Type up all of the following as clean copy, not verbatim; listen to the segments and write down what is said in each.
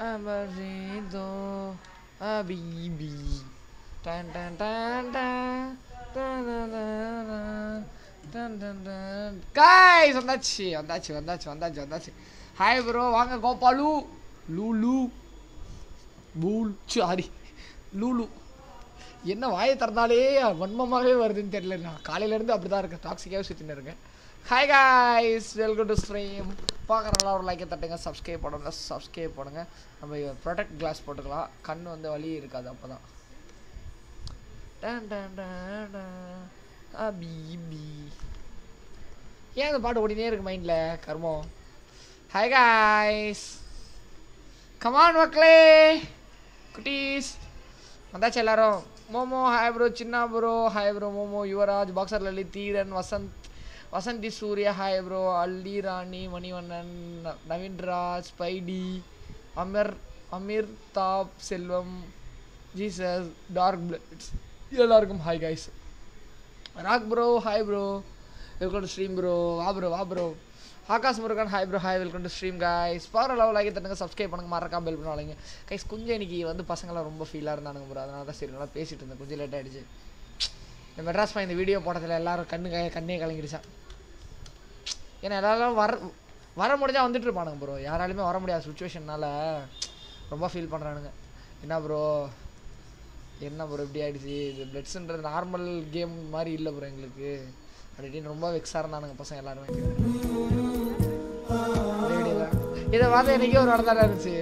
Amarito Habibi tan tan tan tan tan tan tan tan. Guys, வந்தாச்சு. Hi bro, வாங்க Gopal Lulu பூல் sorry Lulu. என்ன வாயை திறந்தாலே வன்மமாகவே வருதுன்னு தெரியல. நான் காலையிலேருந்து அப்படி தான் இருக்கேன், டாக்ஸிக்காகவே சுற்றின்னு இருக்கேன். Hi guys, welcome to stream. பார்க்குறவங்களாம் ஒரு லைக்கை தட்டுங்க, சப்ஸ்கிரைப் பண்ணுங்கள். நம்ம ப்ரொடெக்ட் கிளாஸ் போட்டுக்கலாம், கண் வந்து வலி இருக்காது. அப்போ தான் பிபி ஏன் அந்த பாட்டு ஓடினே இருக்கு மைண்டில் கர்மம். ஹாய் காய்ஸ், கமான் மக்களே, குட்டீஸ் வந்தாச்சு எல்லாரும். Momo hi bro, Chinna bro hi bro, Momo Yuvaraj, boxer Lalit, Dheeran, Vasanthi Surya hi bro, Alli Rani, Manivannan, Naveenraj, Spidey, Aamir தாப், செல்வம், ஜீசஸ், டார்க் பிளட்ஸ் எல்லாருக்கும் hi guys. Rock bro hi bro, welcome to stream bro. வா bro. Akash Murugan hi bro, hi, welcome to stream guys. Power level like தட்டுங்க, subscribe பண்ணுங்க, மறக்காம bell பண்ணுவாங்க guys. கொஞ்சம் இன்னைக்கு வந்து பசங்களாம் ரொம்ப ஃபீலாக இருந்தானுங்க ப்ரோ, அதனால தான் சரி நல்லா பேசிட்டு இருந்தேன். கொஞ்சம் லேட் ஆகிடுச்சு. இந்த மெட்ராஸ் பையன் இந்த வீடியோ போட்டதில் எல்லாரும் கண்ணே கலங்கிடுச்சான். ஏன்னா எல்லாரும் வர முடிஞ்சால் வந்துட்டு இருப்பானுங்க ப்ரோ, யாராலுமே வர முடியாத சுச்சுவேஷன்னால ரொம்ப ஃபீல் பண்ணுறானுங்க. என்ன ப்ரோ இப்படி ஆகிடுச்சு, இது பிளட்ஸுன்றது நார்மல் கேம் மாதிரி இல்லை ப்ரோ எங்களுக்கு அப்படின்னு ரொம்ப வெக்ஸாக இருந்தானுங்க பசங்க எல்லாருமே. இதை பார்த்து எனக்கே ஒரு இடம் தானே இருந்துச்சு.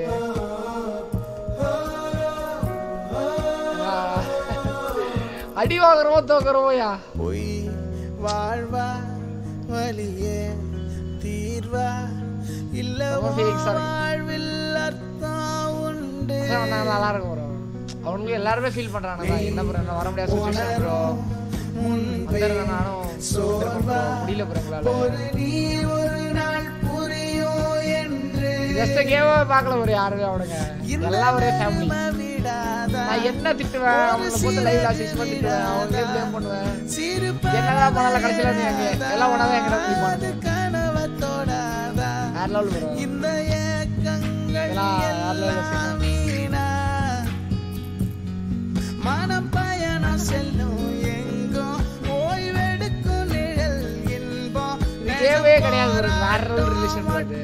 அடி வாங்குறோமோ தோக்குறோமோயா, வாழ்வா வலியே தீர்வா இல்ல வாழ்வில் அர்த்தம் உண்டு. நல்லா இருக்கும் ப்ரோ, அவனுக்கு எல்லாருமே ஃபீல் பண்றானுங்க. என்ன ப்ரோ என்ன வர முடியாத சுச்சுவேஷன் ப்ரோ, நானும் முடியல ப்ரோ எங்களால. ஜஸ்ட் கேமா பார்க்கல ஒரு யாருமே அவனுங்க, எல்லாம் ஒரே ஃபேமிலி. நான் என்ன திட்டுவேன் அவங்களை போட்டு லைவ்ல அசிஸ்ட் திட்டுவேன், அவங்களே ப்ளேம் பண்ணுவேன். என்னதான் பண்ணல கடைசியில் எல்லாம் ஒன்றாவே எங்கிட்ட மனம் பயணம் செல்லும் எங்கோ ஓய்வெடுக்கும் நிழல் இன்பம் தேவையே கிடையாது. ஒரு வேற ஒரு ரிலேஷன்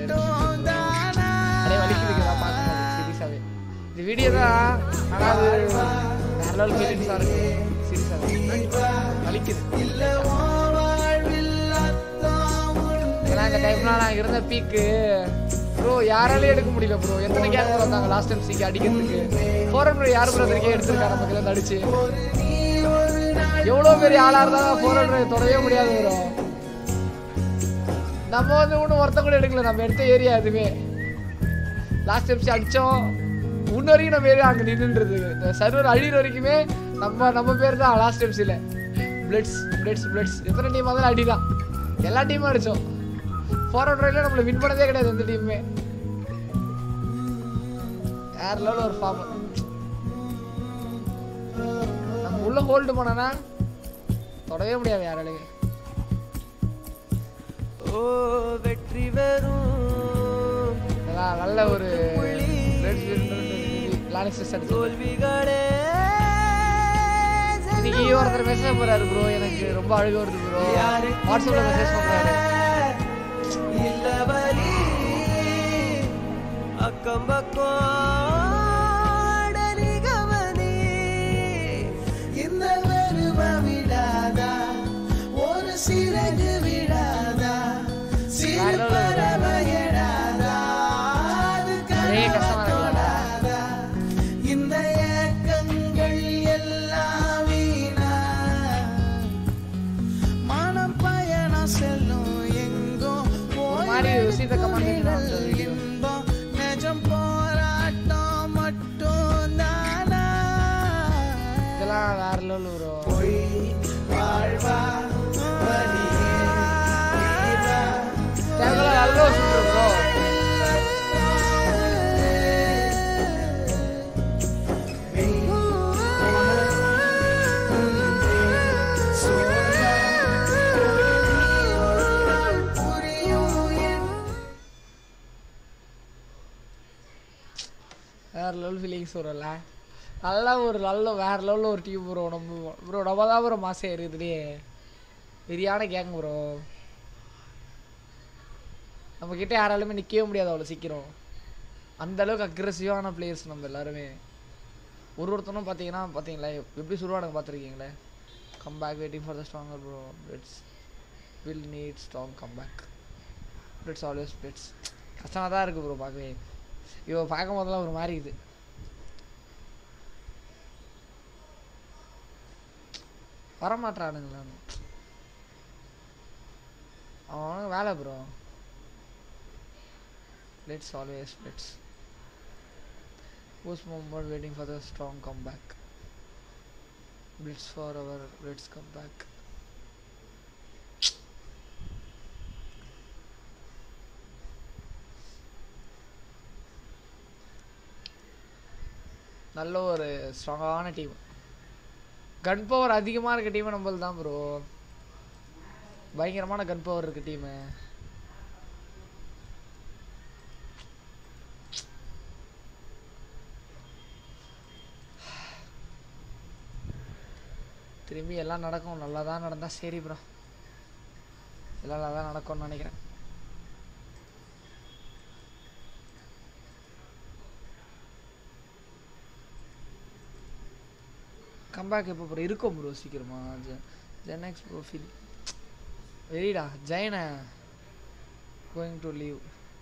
சீரியஸாவே இந்த வீடியோ தான். ஆனால் அது வேற லெவல் ஃபீலிங்ஸாக இருக்கு. சீரியஸாகவே வலிக்குது. ஏன்னா இந்த டைம்லாம் நான் இருந்த பீக்கு ப்ரோ யாராலையும் எடுக்க முடியல ப்ரோ. எத்தனை கேங் வந்தாங்க லாஸ்ட் டைம் சீக்கு அடிக்கிறதுக்கு. 400 யார் பிரதருக்கே எடுத்துருக்காங்க நமக்கு இருந்து அடிச்சு. எவ்வளோ பெரிய ஆளாக இருந்தாலும் 400 தொடவே முடியாது ப்ரோ. நம்ம வந்து ஒன்றும் ஒருத்தம் கூட எடுக்கல, நம்ம எடுத்த ஏரியா எதுவுமே. லாஸ்ட் டைம் அடித்தோம், இன்ன வரைக்கும் நம்ம ஏரியா அங்கே நின்றுன்றது. சர்வர் அழிகிற வரைக்குமே நம்ம பேர் தான் லாஸ்ட் டைம்ஸில். பிளட்ஸ் எத்தனை டீம் வந்தாலும் அடி தான். எல்லா டீமும் அடித்தோம். 400 நம்மளை வின் பண்ணதே கிடையாது எந்த டீமுமே. வேற லெவலில் ஒரு ஃபார்ம். நம்ம உள்ள ஹோல்டு பண்ணனா தொடவே முடியாது யாராலையும். ஓ வெற்றி வரும் நல்ல ஒரு தோல்விகளே. இன்னைக்கு ஒருத்தர் மெசேஜ் போறாரு ப்ரோ, எனக்கு ரொம்ப அழுக வருது ப்ரோ. வாட்ஸ்அப்ல மெசேஜ் பண்றாரு. இல்ல வலி அக்கம் பக்கம் கவனி இந்த வருவ விடாதா, ஒரு சிறகு விடாதா, சிறு பறவையடாதா, ஒரே கஷ்டமா இருக்குல்ல. இந்த ஏக்கங்கள் எல்லாம் வீணா. மனம் பயணம் செல்லும் எங்கோ மாதிரி ருசித கமெண்ட் இன்பம் நெஜம் போராட்டம் மட்டும் தானா. இதெல்லாம் வேற லெவல் ப்ரோ. போய் வாழ்வா வலியே தேவல நல்ல சூப்பர் ப்ரோ. வேற லெவல் ஃபீலிங்ஸ் வரும்ல. நல்லா ஒரு நல்ல வேற லெவலில் ஒரு டீம் ப்ரோ. நம்ம தான் ப்ரோ மாசம் இருக்குதுலேயே வெறியான கேங் ப்ரோ. நம்மக்கிட்ட யாராலுமே நிற்கவே முடியாது அவ்வளோ சீக்கிரம். அந்தளவுக்கு அக்ரெசிவான பிளேயர்ஸ் நம்ம எல்லாருமே. ஒருத்தனும் பார்த்தீங்களா எப்படி சொல்லுவானுங்க பார்த்துருக்கீங்களே. Comeback waiting for the stronger bro. Blitz will need strong comeback. Blitz always blitz. கஷ்டமாக தான் இருக்குது ப்ரோ பார்க்கவே. இவ பார்க்கும் போதெல்லாம் ஒரு மாதிரி இருக்குது. வரமாட்டானுங்களா அவனுக்கு வேலை bro. Let's always let's post moment waiting for the strong comeback. Blitz for our let's come back. நல்ல ஒரு ஸ்ட்ராங்கான டீம். கன் பவர் அதிகமாக இருக்க டீம் நம்மளது தான் ப்ரோ. பயங்கரமான கன் பவர் இருக்க டீமு. திரும்பி எல்லாம் நடக்கும். நல்லா தான் நடந்தால் சரி ப்ரோ. எல்லாம் நல்லா தான் நடக்கும்னு நினைக்கிறேன். கம்பேக் எப்போ ப்ரோ இருக்கும் ப்ரோ சீக்கிரமா. ஜெனக்ஸ் ப்ரோ ஃபீல் வெரிடா ஜெயன கோயிங் டு லீவ்.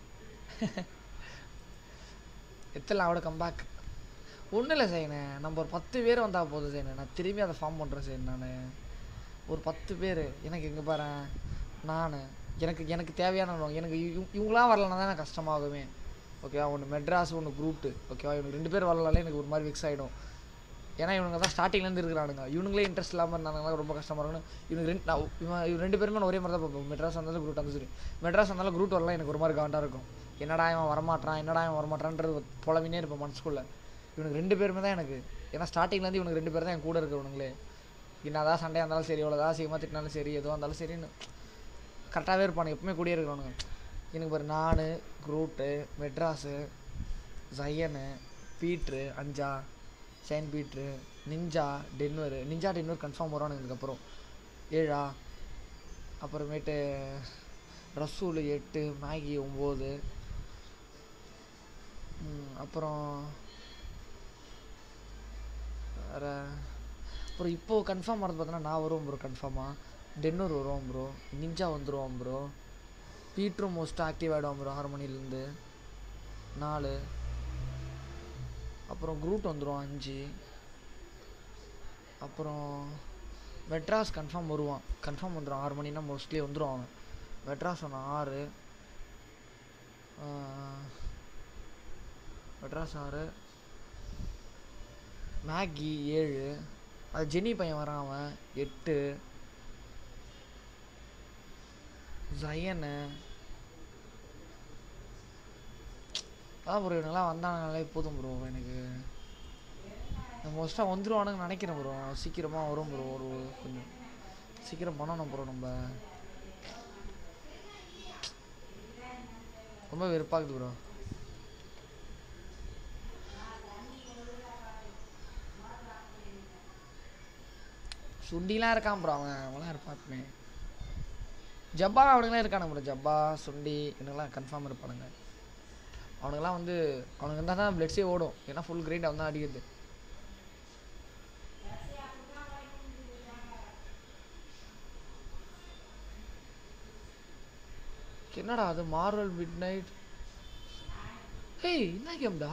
எத்தனை அவட கம்பேக் ஒன்றும் இல்லை ஜெயனே. நம்ம ஒரு 10 பேர் வந்தால் போதும் ஜெயனே. நான் திரும்பி அதை ஃபார்ம் பண்ணுறேன் ஜெயன். நான் ஒரு 10 பேர் எனக்கு எங்கே பாரு. நான் எனக்கு தேவையான எனக்கு இவங்களாம் வரலன்னா தான் எனக்கு கஷ்டமாகுமே. ஓகேவா. ஒன்று மெட்ராஸ் ஒன்று குரூட்டு. ஓகேவா. இவனுக்கு 2 பேர் வரலாலே எனக்கு ஒரு மாதிரி ஃபிக்ஸ் ஆகிடும். ஏன்னா இவனுங்க தான் ஸ்டார்டிங்லேருந்து இருக்கிறானுங்க. இவனுங்களே இன்ட்ரெஸ்ட் இல்லாமல் இருந்தாங்கன்னா ரொம்ப கஷ்டமாக இருக்கணும். இவங்க 2 பேருமே ஒரே மாதிரி தான் பார்ப்போம். மெட்ராஸ் வந்தாலும் குரூட் வந்து சரி. மெட்ராஸ் வந்தாலும் குரூட் வரலாம் எனக்கு ஒரு மாதிரி காண்டாக இருக்கும். என்னடா இவன் வரமாட்டான்ன்றது புலவினே இருப்பேன் மனசுக்குள்ளே. இவனுக்கு 2 பேருமே தான் எனக்கு. ஏன்னா ஸ்டார்டிங்லேருந்து இவனுக்கு 2 பேர் தான் என் கூட இருக்கிறவனுங்களே. என்னதான் சண்டையாக இருந்தாலும் சரி, எவ்வளோதான் சீக்கிரமாக திட்டினாலும் சரி, எதுவாக இருந்தாலும் சரின்னு கரெக்டாகவே இருப்பானுங்க. எப்பவுமே கூடியே இருக்கிறவனுங்க. எனக்கு ஒரு நான் குரூட்டு மெட்ராஸு ஜயனு பீட்ரு அஞ்சா ஷைன் பீட்ரு நிஞ்சா டென்வர் கன்ஃபார்ம் வருவானு. இதுக்கப்புறம் 7 அப்புறமேட்டு ரசூல் 8 மேகி 9 அப்புறம் வேறு அப்புறம் இப்போது கன்ஃபார்ம் வரது பார்த்தோன்னா நான் வருவோம் ப்ரோ. கன்ஃபார்மாக டென்வர் வருவோம் ப்ரோ. நிஞ்சா வந்துடுவோம் ப்ரோ. பீட்ரும் மோஸ்ட்டாக ஆக்டிவ் ஆகிடுவோம் ப்ரோ 6 மணிலேருந்து 4. அப்புறம் குரூட் வந்துடும் 5. அப்புறம் மெட்ராஸ் கன்ஃபார்ம் வருவான். கன்ஃபார்ம் வந்துடும் 6 மணினா மோஸ்ட்லி வந்துடும் அவன். மெட்ராஸ் ஒன்று 6 மெட்ராஸ் 6 மேகி 7 அது ஜெனி பையன் வரான் அவன் 8 ஜயனு அதான் ப்ரோ. இவனுங்களாம் வந்தானுங்களே போதும் ப்ரோ. எனக்கு மோஸ்ட்டாக வந்துடுவானுங்கன்னு நினைக்கிறேன் ப்ரோ. சீக்கிரமாக வரும் ப்ரோ. ஒரு கொஞ்சம் சீக்கிரம் பண்ணணும் ப்ரோ. நம்ம ரொம்ப வெறுப்பாகுது ப்ரோ. சுண்டிலாம் இருக்கான் ப்ரோ. அவன்லாம் இருப்பானுமே. ஜப்பா அவனுங்களாம் இருக்கானுங்க ப்ரோ. ஜப்பா சுண்டி இவனுங்களாம் கன்ஃபார்ம் இருப்பானுங்க. அவனுங்கெல்லாம் வந்து அவனுக்கு இருந்தால் தான் பிளட்ஸே ஓடும். ஏன்னா ஃபுல் கிரைண்ட் அவன் தான் அடிக்கிறது. என்னடா அது மார்வல் மிட் நைட். ஹேய் என்ன கேம்டா.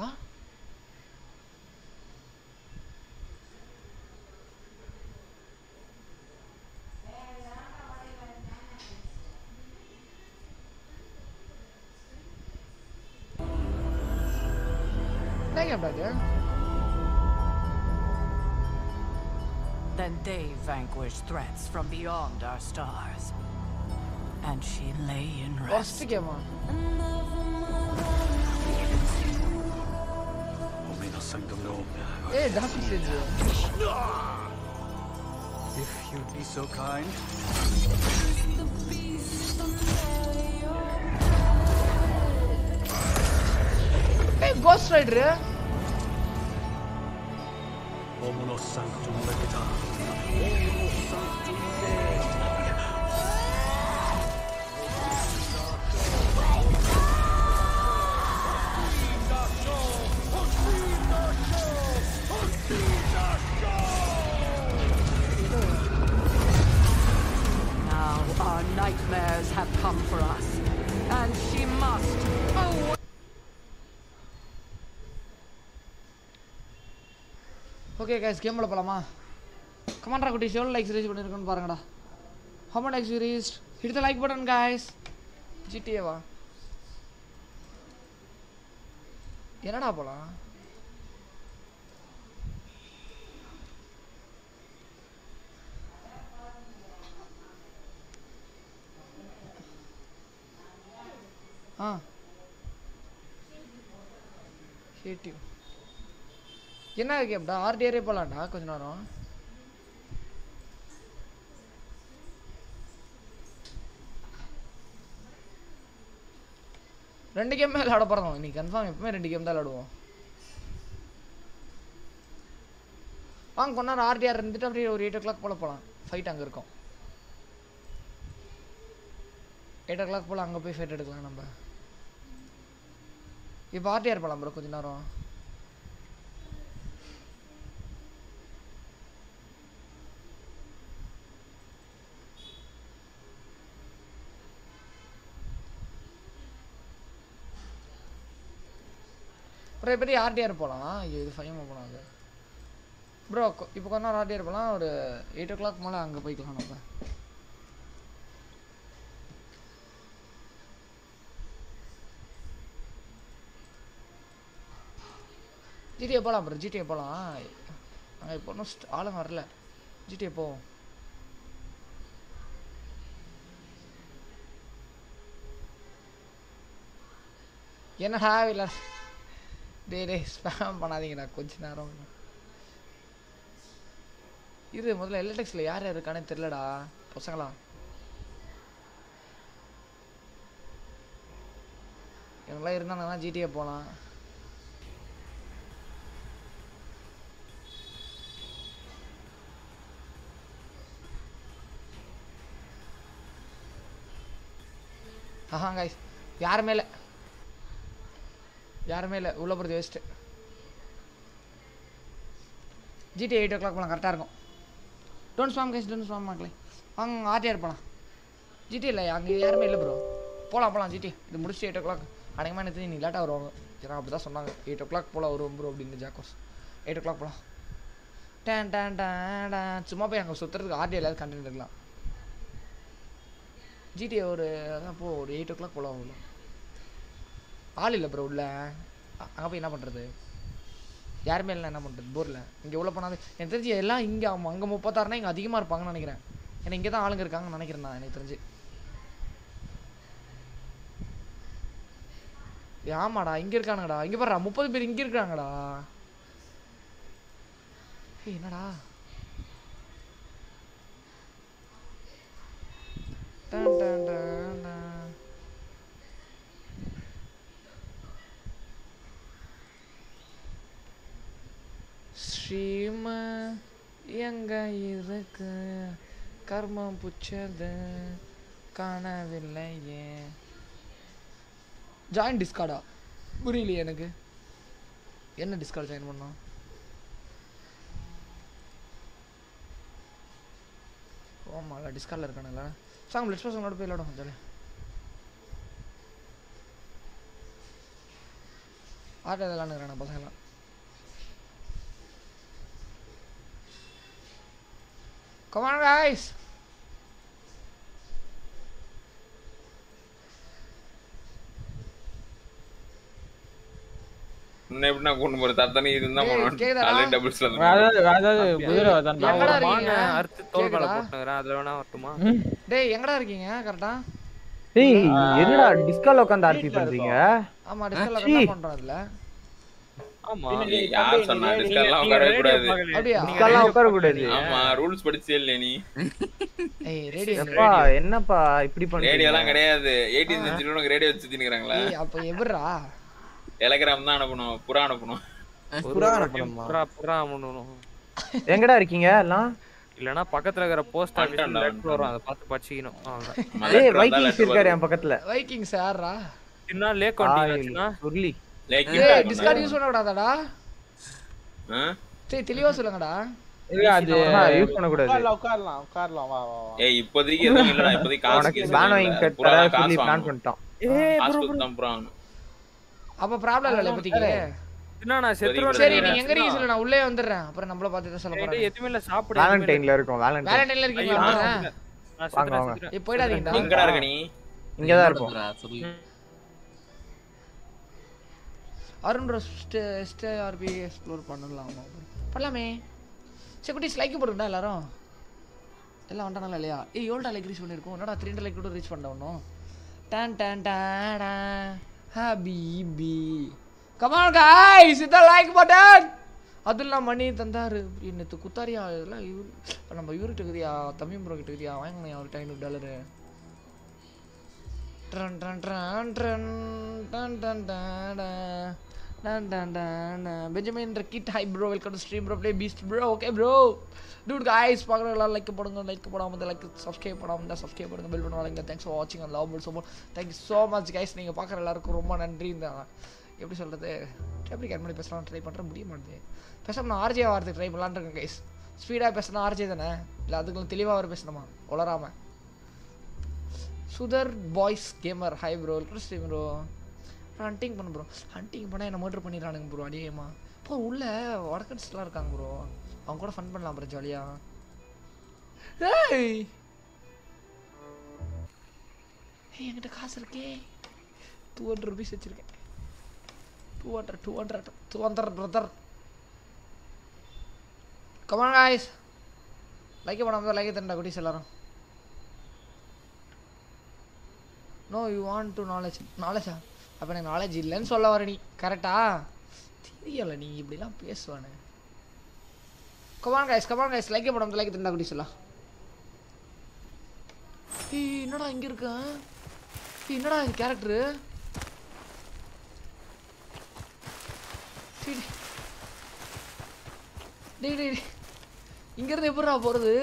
Then they vanquished threats from beyond our stars. And she lay in rest. What's the game on? Hey, that's it. If you'd be so kind. Hey, Ghost Rider. Omonos Sanctum Legita. Omonos Sanctum Legita. Now our nightmares have come for us, and she must. Oh. Okay guys, game உள்ள போலாமா? Come on, குட்டி எவ்வளவு likes reach பண்ணிருக்கோன்னு பாருங்கடா. How many likes you reached? Hit the like button guys. GTA வா? என்னடா போலாம்? hate you. என்ன கேம்டா? ஆர்டிஆரே போலாம்டா கொஞ்ச நேரம். ரெண்டு கேம் விளையாட போறோம் இன்னைக்கு கன்ஃபார்ம். எப்பவுமே ரெண்டு கேம் தான் விளையாடுவோம். வாங்க கொஞ்ச நேரம் ஆர்டிஆர் இருந்துட்டு அப்படியே ஒரு 8 o'clock போல போகலாம். ஃபைட் அங்கே இருக்கும். 8 o'clock போல அங்கே போய் ஃபைட் எடுக்கலாம் நம்ம. இப்போ ஆர்டிஆர் போகலாம் ப்ரோ கொஞ்ச நேரம். அப்புறம் எப்படி ஆர்டிஆர் போகலாம்? இது 5 போகலாம் அது ப்ரோ. இப்போ கொஞ்ச நேரம் ஆர்டிஆர் போகலாம். ஒரு 8 o'clock மேலே அங்கே போய்க்கலாம் நம்ம. ஜிடிஏ போகலாம் ப்ரோ. ஜிடிஏ போகலாம். அங்கே இப்போ ஒன்றும் ஆளுங்க வரல. ஜிடிஏ போவோம். என்னடா இல்லை டே ஸ்பேம் பண்ணாதீங்கடா கொஞ்ச நேரம். இது முதல்ல எல்டெக்ஸில் யார் யார் இருக்கானே தெரிலடா பசங்களா. இவங்களாம் இருந்தாங்கன்னா ஜிடிஏ போகலாம். கைஸ் யாருமே இல்லை உள்ள போகிறது வேஸ்ட்டு. ஜிடி 8 o'clock போகலாம் கரெக்டாக இருக்கும். Don't spam guys, don't spam மக்களே. வாங்க ஆர்டிஆர் போகலாம். ஜிடி இல்லை அங்கே யாருமே இல்லை ப்ரோ. போகலாம் ஜிடி இது முடிச்சு 8 o'clock. அநேகமாக எனக்கு நீ லேட்டாக வருவாங்க. ஏன்னா அப்படி தான் சொன்னாங்க 8 o'clock போல் வருவோம் ப்ரோ அப்படின்னு ஜாக்கோஸ். 8 o'clock போகலாம். டேன் சும்மா போய் அங்கே சுற்றுறதுக்கு ஆர்டிஆர் ஏதாவது கண்டென்ட் இருக்கலாம். ஜிடிஏ ஒரு அதான் போ ஒரு 8 o'clock போகலாம். அவ்வளோ ஆள் இல்லை ப்ரோ உள்ள. அங்கே போய் என்ன பண்ணுறது? யாருமே இல்லை என்ன பண்ணுறது போரில். இங்கே உள்ள போனாது எனக்கு தெரிஞ்சு எல்லாம் இங்கே அங்கே 36 இங்கே அதிகமாக இருப்பாங்கன்னு நினைக்கிறேன். ஏன்னா இங்கே தான் ஆளுங்க இருக்காங்கன்னு நினைக்கிறேன் நான் எனக்கு தெரிஞ்சு. ஆமாடா இங்கே இருக்கானுங்கடா. இங்கே பாருடா 30 பேர் இங்கே இருக்காங்கடா. என்னடா ஸ்ரீம எங்க இருக்கு கர்மம் புச்சது காணவில்லையே. ஜாயின் டிஸ்கார்டா? புரியலையே எனக்கு. என்ன டிஸ்கார்ட் ஜாயின் பண்ணோம்? ஆமாம் டிஸ்கார்டில் இருக்கானுங்களா? சாங் லெட்ஸ் பசங்களோட போய் விளாடும் ஜாலி. ஆட்ட விளாண்டுக்கிறாங்க பசங்களாம். Come on guys. என்ன எப்படினா கொண்டு போற தத்தனை இருந்தா போறோம். ஆளே டபுள்ஸ்ல வந்து அதாவது குதிரை வதான் எங்கடா இருக்கீங்க? அறுத்து தோல் மேல போட்டுறேன். அதுல வேணா வரட்டுமா? டேய் எங்கடா இருக்கீங்க கரெக்ட்டா? டேய் என்னடா டிஸ்கால உட்கார்ந்து ஆர்பி பண்றீங்க? ஆமா டிஸ்கால உட்கார்ந்து பண்றோம் அதுல. ஆமா யார் சொன்னா டிஸ்காலாம் உட்கார கூடாது? அப்படியே டிஸ்காலாம் உட்கார கூடாது. ஆமா ரூல்ஸ் படிச்சே இல்ல நீ. ஏய் ரேடியோ அப்பா என்னப்பா இப்படி பண்றீங்க? ரேடியோலாம் கிடையாது. 18th century உனக்கு ரேடியோ வச்சு தின்னுறாங்களா? ஏய் அப்ப எவரா? டெலிகிராம் தான் அனுப்பணும். புறா அனுப்பணும். புறா அனுப்பணுமா? புறா அனுப்பணும். எங்கடா இருக்கீங்க எல்லாம்? இல்லனா பக்கத்துல இருக்கிற போஸ்ட் ஆபீஸ்ல லெட்டர் வரும், அத பார்த்து பச்சிக்கணும். அவ்வளவுதான். ஏய் வைக்கிங்ஸ் இருக்காரு என் பக்கத்துல. வைக்கிங்ஸ் யாரா? சின்ன லேக் வண்டினா உருளி. ஏய் டிஸ்கார்ட் யூஸ் பண்ண கூடாதாடா? சரி தெளிவா சொல்லுங்கடா. இல்ல அது யூஸ் பண்ண கூடாது. உட்காரலாம் வா வா. ஏய் இப்போதைக்கு எதுவும் இல்லடா, இப்போதைக்கு காசு பேன் வாங்கி கட்டற சொல்லி பிளான் பண்ணிட்டோம். ஏய் காசு கொடுத்தம் புறான். அப்ப ப்ராப்ளம் இல்ல இப்போதைக்கு. என்னடா செத்துறோம். சரி நீ எங்க இருக்கீங்க சொல்லு, நான் உள்ளே வந்துறேன். அப்புறம் நம்மள பார்த்து தான் சொல்ல போறேன். எதுமே இல்ல சாப்பிடு. வேலண்டைன்ல இருக்கோம். வேலண்டைன்ல இருக்கீங்களா? வாங்க. ஏய் போய்டாதீங்கடா. எங்கடா இருக்க நீ? இங்க தான் இருப்போம். அருண் ஆர்பி எக்ஸ்ப்ளோர் பண்ணலாமா? பண்ணலாமே. சரி குட்டீஸ் லைக் போடுங்கடா எல்லாரும். எல்லாம் வந்தானல இல்லையா? ஏய் எவ்வளோ லைக் ரீச் பண்ணிருக்கோம்? என்னடா 300 லைக் கூட ரீச் பண்ணோம். டான் டான் டாடா ஹபிபி. Come on guys, hit the like button. அதெல்லாம் மணி தந்தாரு. இன்னத்து குத்தாரியா இதெல்லாம் நம்ம இவர்கிட்ட இருக்குதியா, தமிழ் ப்ரோ கிட்ட இருக்குதியா, வாங்கினேன் அவருக்கு $500. ட்ரன் ட்ரன் ட்ரன் ட்ரன் டன் டன் டாடா டன் டன் டன். பெஞ்சமின் ரக்கிட் hi bro, welcome to stream bro, play beast bro. Okay bro. Dude guys பார்க்குற எல்லாரும் லைக் போடுங்க, லைக் போடாம இருந்தா லைக், சப்ஸ்கிரைப் பண்ணாம இருந்தா சப்ஸ்கிரைப் பண்ணுங்க, பெல் பட்டன் அழுத்துங்க. தேங்க்ஸ் ஃபார் வாட்சிங் and love support. Thank you so much guys. நீங்க பார்க்குற எல்லாருக்கும் ரொம்ப நன்றி. இந்த எப்படி சொல்கிறது, எப்படி கேட் பண்ணி பேசலாம் ட்ரை பண்ணுற முடிய மாட்டேது. பேசாமல் நான் ஆர்ஜே ஆகிறதுக்கு ட்ரை பண்ணலான்னு இருக்கேன் கைஸ். ஸ்பீடாக பேசினா ஆர்ஜே தானே, இல்லை அதுக்குள்ள தெளிவாக வர பேசணுமா உளராமல். சுதர் boys gamer hi bro, stream bro. Hunting பண்ண ப்ரோ, ஹண்டிங் பண்ணால் என்ன மர்டர் பண்ணிடுறானுங்க ப்ரோ. அடியேமா இப்போ உள்ள வடக்கன்ஸ்லாம் இருக்காங்க ப்ரோ, அவங்க கூட ஃபன் பண்ணலாம் ப்ரோ ஜாலியாக. ஏய் என்கிட்ட காசு இருக்கே, 200 rupees வச்சுருக்கேன். 200 brother. Come on guys, like பண்ணாம லைக் தண்டா குட்டீஸ் எல்லாரும். நோ யூ வாண்ட் டு நாலேஜா? அப்போ எனக்கு நாலேஜ் இல்லைன்னு சொல்ல வர நீ கரெக்டா? தெரியல நீ இப்படிலாம் பேசுவானு. Come on guys, லைக் பண்ணாம லைக் தண்டா குட்டீஸ் எல்லாம். என்னடா இங்க இருக்க? என்னடா இது கேரக்டரு? டேய் இங்கிருந்து எப்படிடா போறது?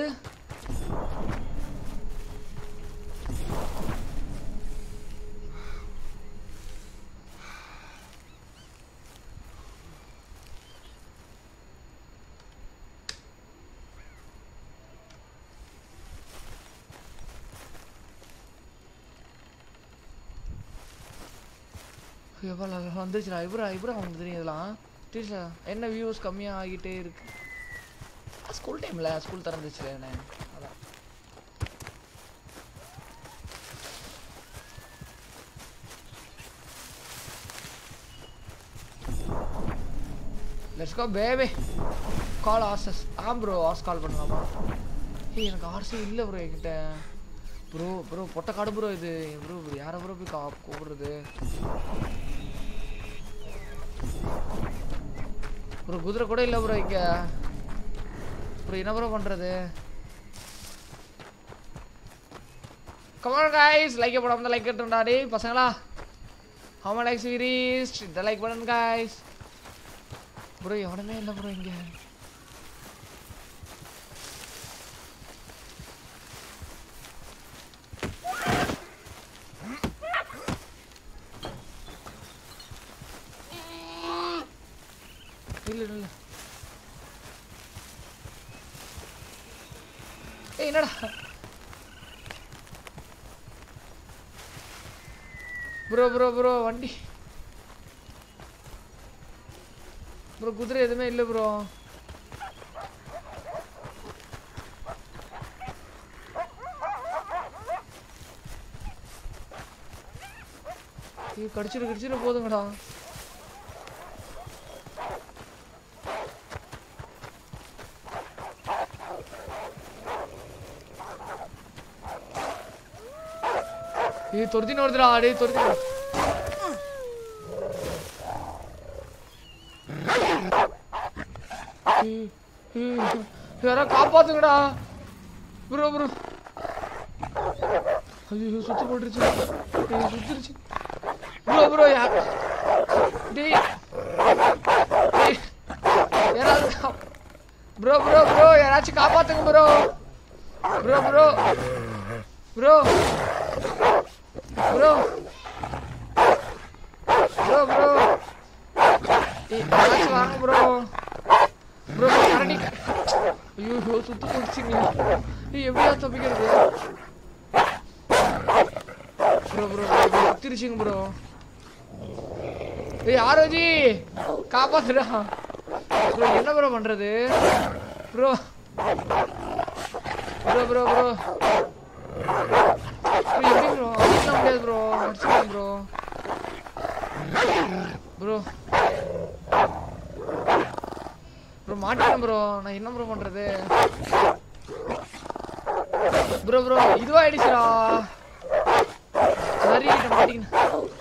வந்துருச்சுடா. இவரா வந்து தெரியும் இதெல்லாம். டீச்சா என்ன வியூஸ் கம்மியாக ஆகிட்டே இருக்கு. ஸ்கூல் டைமில் ஸ்கூல் திறந்துச்சு என்ன அதான். Let's go baby. கால் ஆர்சஸ். ப்ரோ ஆர்ஸ் கால் பண்ணலாமா? எனக்கு ஆர்ஸே இல்லை ப்ரோ என்கிட்ட. ப்ரோ பொட்டை காடு ப்ரோ இது. ப்ரோ யாரை ப்ரோ போய் கூப்பிடுறது? ப்ரோ குதிரை கூட இல்லை ப்ரோ இங்கே. ப்ரோ என்ன ப்ரோ பண்ணுறது? Come on guys, லைக் போடாம லைக் கட்டுறா டேய் பசங்களா. How many likes we reached? The like button guys. Bro எவனுமே இல்லை ப்ரோ இங்கே. இல்ல ஏய் என்னடா ப்ரோ வண்டி ப்ரோ குதிரை எதுவுமே இல்லை ப்ரோ. கடிச்சிட்டு போதுங்கடா. தொடுத்தின்னு வருதுடா. அடே தொடுத்தி யாரா காப்பாத்துங்கடா ப்ரோ. ஐயோ சுத்து போட்டுருச்சு. சுத்துருச்சு ப்ரோ யார் டேய் யாராவது ப்ரோ ப்ரோ ப்ரோ யாராச்சும் காப்பாத்துங்க bro bro bro bro bro bro bro யாராச்சும் வாங்க ப்ரோ ப்ரோ கரடி ஐயோ சுத்து போச்சுங்களா எப்படியா தப்பிக்கிறது ப்ரோ ப்ரோ சுத்திருச்சுங்க ப்ரோ ஆரோஜி காப்பாத்துடா ப்ரோ என்ன ப்ரோ பண்றது ப்ரோ ப்ரோ ப்ரோ ப்ரோ எப்படி ப்ரோ அடிக்க முடியாது ப்ரோ அடிச்சுக்கலாம் ப்ரோ ப்ரோ ப்ரோ மாட்டேன் ப்ரோ நான் என்ன ப்ரோ பண்றது ப்ரோ ப்ரோ இதுவாயிடுச்சுடா நிறைய மாட்டிக்கின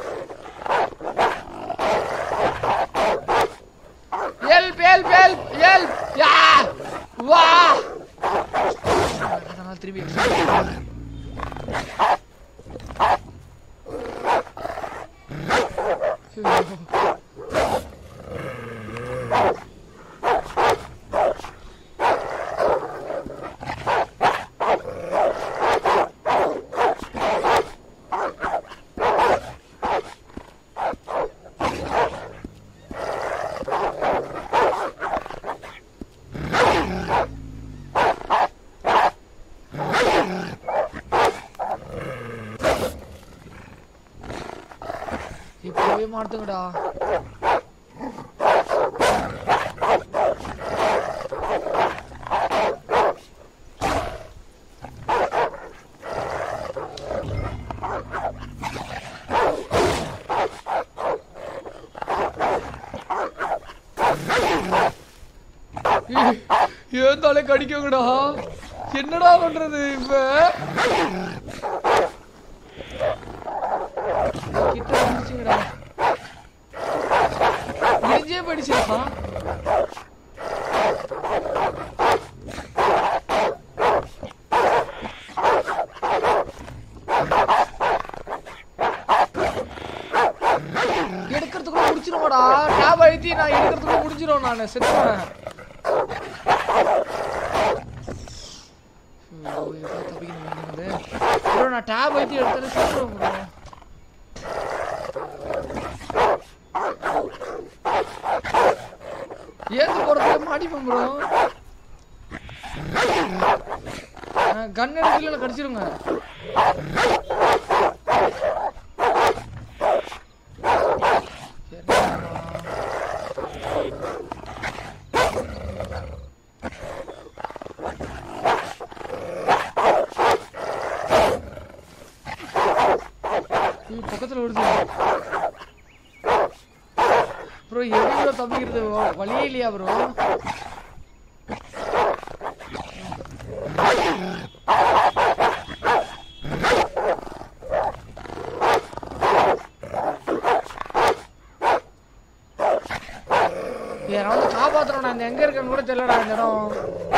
ஹெல்ப் ஹெல்ப் ஹெல்ப் ஹெல்ப் யா வா அதனால திருப்பி ಮಾಡ್ತಂಗಡಾ ஏன் தலை கடிக்குங்கடா என்னடா பண்றது இப்ப கிட்ட வந்துச்சுங்கடா முடிஞ்சே படிச்சுடா எடுக்கிறதுக்குள்ள முடிச்சிருவாடா டேப் அழுத்தி நான் எடுக்கிறதுக்குள்ள முடிஞ்சிரும் நான் செத்துறேன் ப்ரோ நான் டேப் அழுத்தி எடுத்தாலே செத்துறேன் ப்ரோ ஏத்து போறதுல மாட்டிப்பேன் ப்ரோ கன் எடுக்கல கடிச்சிருங்க பக்கத்துல வருது ப்ரோ எவ்வளோ தப்பிக்கிறது வழியே இல்லையா ப்ரோ யாராவது காப்பாத்துறோம் நான் எங்க இருக்கேன்னு கூட தெரியலடா இந்த இடம்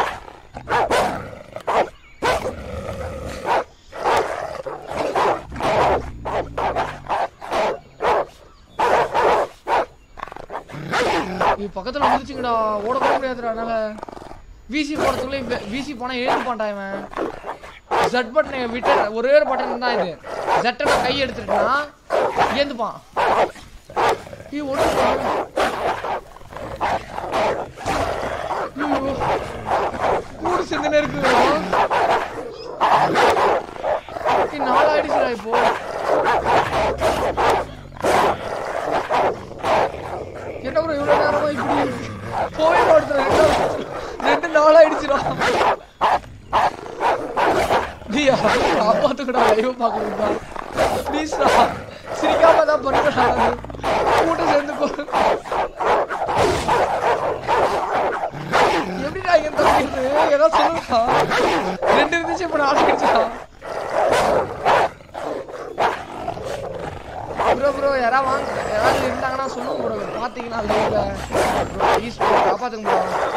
பக்கத்துல வந்துருச்சுங்கடா ஓட கூட முடியாதுடா அதனால விசி போறதுக்குள்ள விசி போனா எழுந்துப்பான்டா இவன் ஜட் பட்டனை விட்டு ஒரே ஒரு பட்டன் தான் இது ஜட்டை நான் கை எடுத்துட்டேன்னா ஏந்துப்பான் ஒன்று கூடு சேர்ந்துனே இருக்குடா நாள் ஆயிடுச்சுடா இப்போ என்ன ப்ரோ இவ்வளவு நேரமா இப்படி போய் படுத்துறேன் 2 நாள் ஆயிடுச்சுடா நீயா காப்பாத்துக்கடா லைவ் பாக்குறா ப்ளீஸ்டா சிரிக்காம தான் பண்ணுடா கூட்டம் சேர்ந்து போ எப்படிடா இங்க தப்பிக்கிறது ஏதாவது சொல்லுடா 2 இருந்துச்சு இப்ப 4 ஆயிடுச்சா ப்ரோ ப்ரோ யாராவது இருந்தாங்கன்னா சொல்லுங்க ப்ரோ பாத்தீங்கன்னா லைவ்ல ப்ரோ ப்ளீஸ் ப்ரோ காப்பாத்துங்க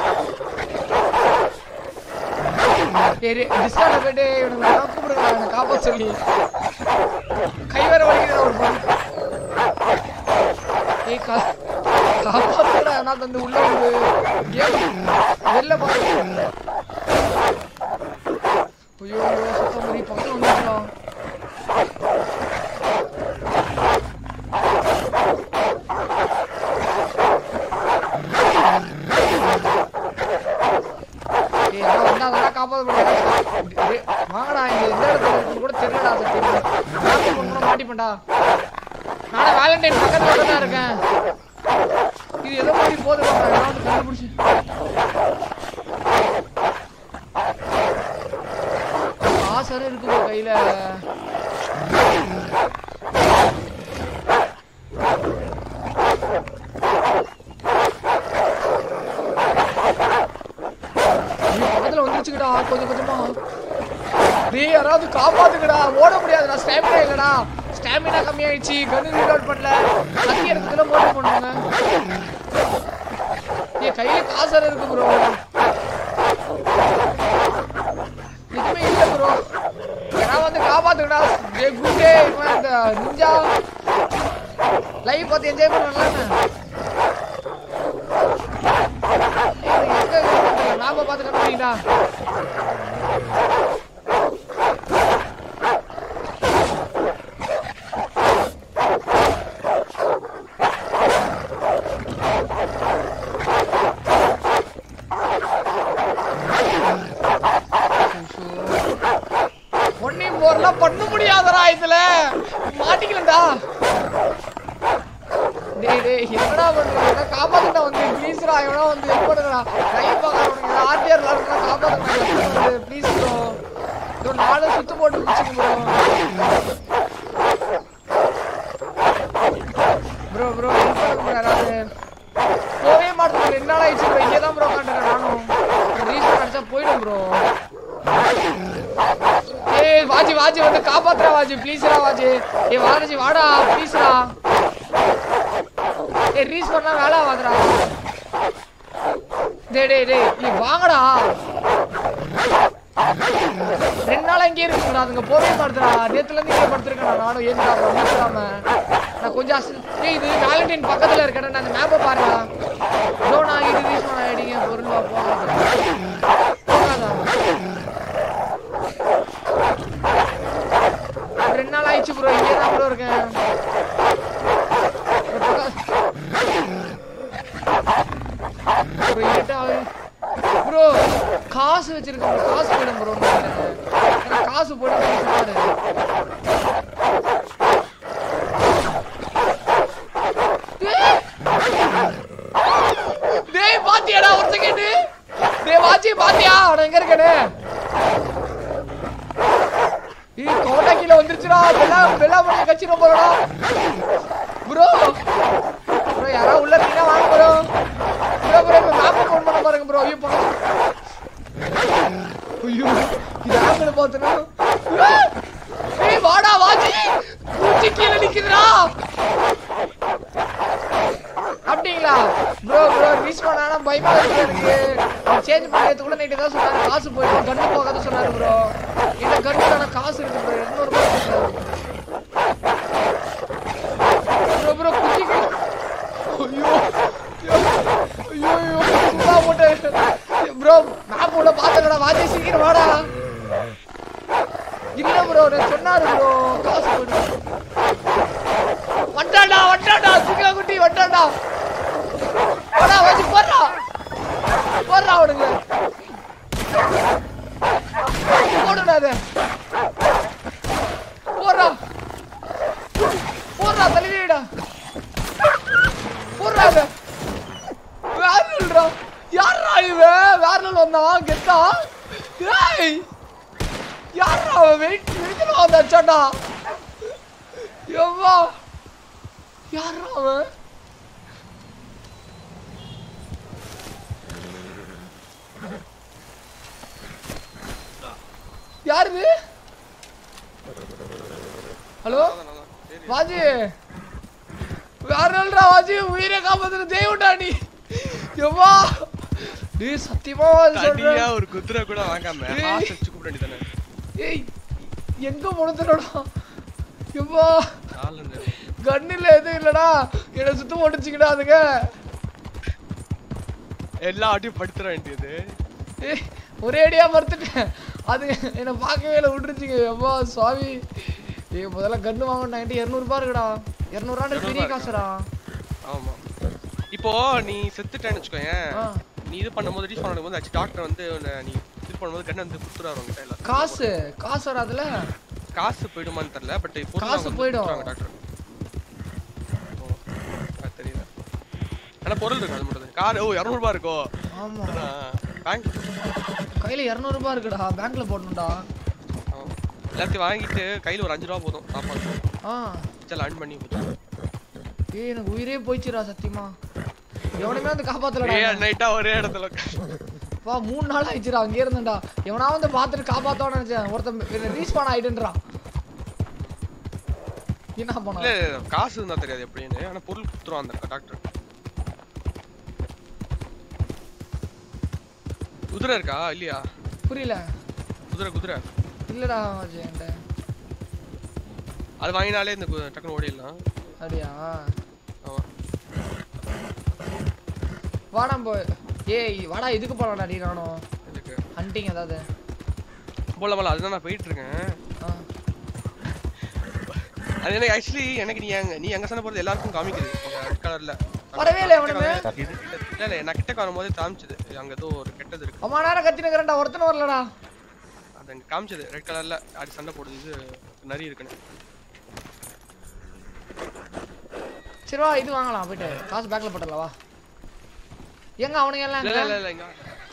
ப்ரோ டிஸ்கார்ட்ல போயிட்டு இவனுக்கு நான் கூப்பிடுங்க என்ன காப்பாத்த சொல்லி கை வேற வலிக்குது ஒரு காப்பாத்துடா நான் வந்து உள்ள வந்து வெளில பாரு. ஐயோ சுத்தம் மாதிரி பக்கம் வந்துடலாம். அதெல்லாம் காப்பாற்ற முடியாது. வாங்கடா இங்க எந்த இடத்துல கூட தெரியலடா. சத்தியமா மாட்டிப்பேன்டா. நானே வேலண்டைன் பக்கத்துல தான் இருக்கேன். இது எதோ மாதிரி போதும் கண்டுபிடிச்சு ஆசரை இருக்கு கையில. பக்கத்துல வந்துருச்சுக்கடா கொஞ்சம் கொஞ்சமா. டேய் யாராவது காப்பாத்துக்கடா. ஓட முடியாதுடா. ஸ்டாமினா இல்லடா. ஸ்டாமினா கம்மியாயிடுச்சு. கன்னு ரீலோட் பண்ணல. கத்தி இடத்துல மோட் பண்ணுவாங்க. ஏய் கையில காசு இருக்கு ப்ரோ. எதுவுமே இல்ல ப்ரோ. யாராவது வந்து காப்பாத்துக்கடா. டேய் குட்டே இந்த நிஞ்சா லைவ் பார்த்து என்ஜாய் பண்ணலாம்னு. நாம பார்த்து கண்டுபிடிடா. ஒன்னையும் போறலாம் பண்ண முடியாதடா. இதுல மாட்டிக்கலடா. டேய் டேய் என்னடா பண்றீங்க? காப்பாத்துடா வந்து ப்ளீஸ்டா. எவனோ வந்து ஹெல்ப் பண்ணுடா. லைவ் பார்க்கறவங்க ஆர்டிஆர் லார்டா காப்பாத்துடா ப்ளீஸ் ப்ரோ. இதோ நாளை சுத்து போட்டு வச்சுங்க ப்ரோ. ப்ரோ ஹெல்ப் பண்ணுங்க யாராவது. போவே மாட்டேன். 2 நாள் ஆயிடுச்சு ப்ரோ. இங்கே தான் ப்ரோ உட்காந்துருக்கேன் நானும். ரீஸ்டார்ட் அடிச்சா போயிடும் ப்ரோ. ஏய் வாஜி வாஜி வந்து காப்பாத்துறா வாஜி ப்ளீஸ்ரா வாஜி. ஏய் வாஜி வாடா ப்ளீஸ்ரா. ஏய் ரீஸ் பண்ணா வேலை ஆகாதுடா. டேய் டேய் டேய் நீ வாங்கடா. 2 நாள் இங்கே இருக்குடா. அதுங்க போவே மாட்டேறா. நேத்துல இருந்து இங்கே படுத்துருக்கேன் நானும். ஏன்டா முடிச்சாம நான் கொஞ்சம் ஏய் இது வேலண்டைன் பக்கத்துல இருக்கேன். நான் அந்த மேப்பை பாருடா. ப்ரோ நான் இது ரீஸ் பண்ண ஐடிங்க பொருள் போகாதா. 2 நாள் ஆயிடுச்சு ப்ரோ. இங்கே தான் ப்ரோ இருக்கேன். ப்ரோ காசு வச்சிருக்கேன். காசு போயிடும் ப்ரோ. காசு போயிடும். டேய் பாத்தியாடா ஒரு செகண்ட். டேய் வாச்சி பாத்தியா அவன் எங்க இருக்கனே. கோட்டா கீழே வந்துருச்சுடா. பெல்லா பண்ணி கச்சிரும் போறடா ப்ரோ. ப்ரோ யாரா உள்ள இருக்கீங்க வாங்க bro. Bro bro map phone பண்ண பாருங்க ப்ரோ. ஐயோ பாருங்க. ஐயோ இது ஆங்கில பார்த்தனா. ஏய் வாடா வாஜி. பூச்சி கீழே நிக்குதுடா. அப்படிங்களா ப்ரோ. ப்ரோ ரீச் பண்ணானா பயமா இருக்கு எனக்கு. சேஞ்ச் பண்ணிட்டு கூட நைட் தான் சொன்னாரு காசு போயிடும் கண்ணு போகாத சொன்னாரு ப்ரோ. இந்த கண்ணுக்கான காசு இருக்கு ப்ரோ. 200 ரூபாய் ப்ரோ. ப்ரோ குச்சி. ஐயோ ஐயோ ஐயோ சும்மா போட்டு ப்ரோ மேப் உள்ள பாத்துக்கடா. வாஜி சீக்கிரம் வாடா. இல்ல ப்ரோ நான் சொன்னாரு ப்ரோ காசு போயிடும். வட்டாடா வட்டாடா சிக்கா குட்டி வட்டாடா. வாடா வாஜி போறா போறா விடுங்க. போடுடா அது. போறா போறா தள்ளிடா. போறா அது. வேறல்றா. யாரா இவன்? வேறல் வந்தா கெத்தா. ஏய் யாரா வெயிட்ல வந்தாச்சாடா. யவ்வா யாரா அவன்? யாரு? ஹலோ வாஜி. வேறல்றா வாஜி. உயிரை காப்பாத்துற தெய்வம்டா நீ. யவ்வா டேய் சத்தியமா சொல்றேன். ஒரு குதிரை கூட வாங்காம ஆசை வச்சு கூப்பிட வேண்டியதானே. ஏய் எங்க போனதுடா. யவ்வா கண்ணில எதுவும் இல்லடா. என்ன சுத்த போட்டுச்சுக்கிடா அதுங்க. எல்லா ஆட்டியும் படுத்துற வேண்டியது. ஒரே அடியா மறுத்துட்டேன். அது என்ன பார்க்கவே இல்லை விட்டுருச்சுங்க. எப்பா சுவாமி முதல்ல கன்று வாங்கணும். 200 ரூபா இருக்குடா. 200 ரூபா பெரிய காசுடா. ஆமா இப்போ நீ செத்துட்டேன்னு வச்சுக்கோயேன். நீ இது பண்ணும்போது ரீச் பண்ணும்போது ஆச்சு டாக்டர் வந்து நீ இது பண்ணும்போது கண்ணு வந்து குடுத்துறாரு உங்க கையில. காசு வராதுல. காசு போய்டுமான்னு தெரியல. பட் இப்போ காசு போய்டும் டாக்டர். தெரியல. ஆனா பொருள் இருக்கு அது மட்டும். கார் 200 ரூபாய் இருக்கோ. ஆமா பேங்க் கையில 200 ரூபாய் இருக்குடா. பேங்க்ல போடணும்டா. எல்லாத்தையும் வாங்கிட்டு கையில ஒரு 5 ரூபாய் போதும். சாப்பாடு இதெல்லாம் அர்ன் பண்ணி போச்சு. எனக்கு உயிரே போயிச்சுடா சத்தியமா. எவனுமே வந்து காப்பாத்தலடா. நைட்டா ஒரே இடத்துல வா 3 நாள் ஆயிடுச்சுடா. அங்கே இருந்தேன்டா. எவனா வந்து பார்த்துட்டு காப்பாத்தோன்னு நினைச்சேன். ஒருத்தன் ரீஸ்பான் ஆயிடுன்றான். என்ன பண்ணா? இல்ல காசு இருந்தா தெரியாது எப்படின்னு. ஆனா பொருள் குடுத்துருவான் அந்த டாக்டர். குதிரை இருக்கா இல்லையா? புரியல. குதிரை இல்லடா அஜயன்ட்ட. அது வாங்கினாலே இந்த டக்குனு ஓடிடலாம். அப்படியா? ஆமா. வாடா போய். ஏய் வாடா இதுக்கு போலாம்டா நீ நானும். எதுக்கு? ஹண்டிங் ஏதாவது. போல அதுதான் நான் போயிட்டு இருக்கேன். அது எனக்கு ஆக்சுவலி எனக்கு நீ எங்க சண்டை போறது எல்லாருக்கும் காமிக்குது ரெட் கலர்ல. வரவே இல்லை அவனுமே. இல்ல நான் கிட்ட வரும்போது காமிச்சது அங்க ஏதோ ஒரு கெட்டது இருக்கு. அம்மா நேரம் கத்தினக்கறடா. ஒருத்தன வரலடா. அது அங்க காமிச்சது ரெட் கலர்ல. அது சண்டை போடுது. இது நரி இருக்குன்னு. சரி வா இது வாங்கலாம் போயிட்டு. காசு பேக்ல போட்டுடலாம் வா. எங்க அவனுங்க எல்லாம் இல்ல இங்க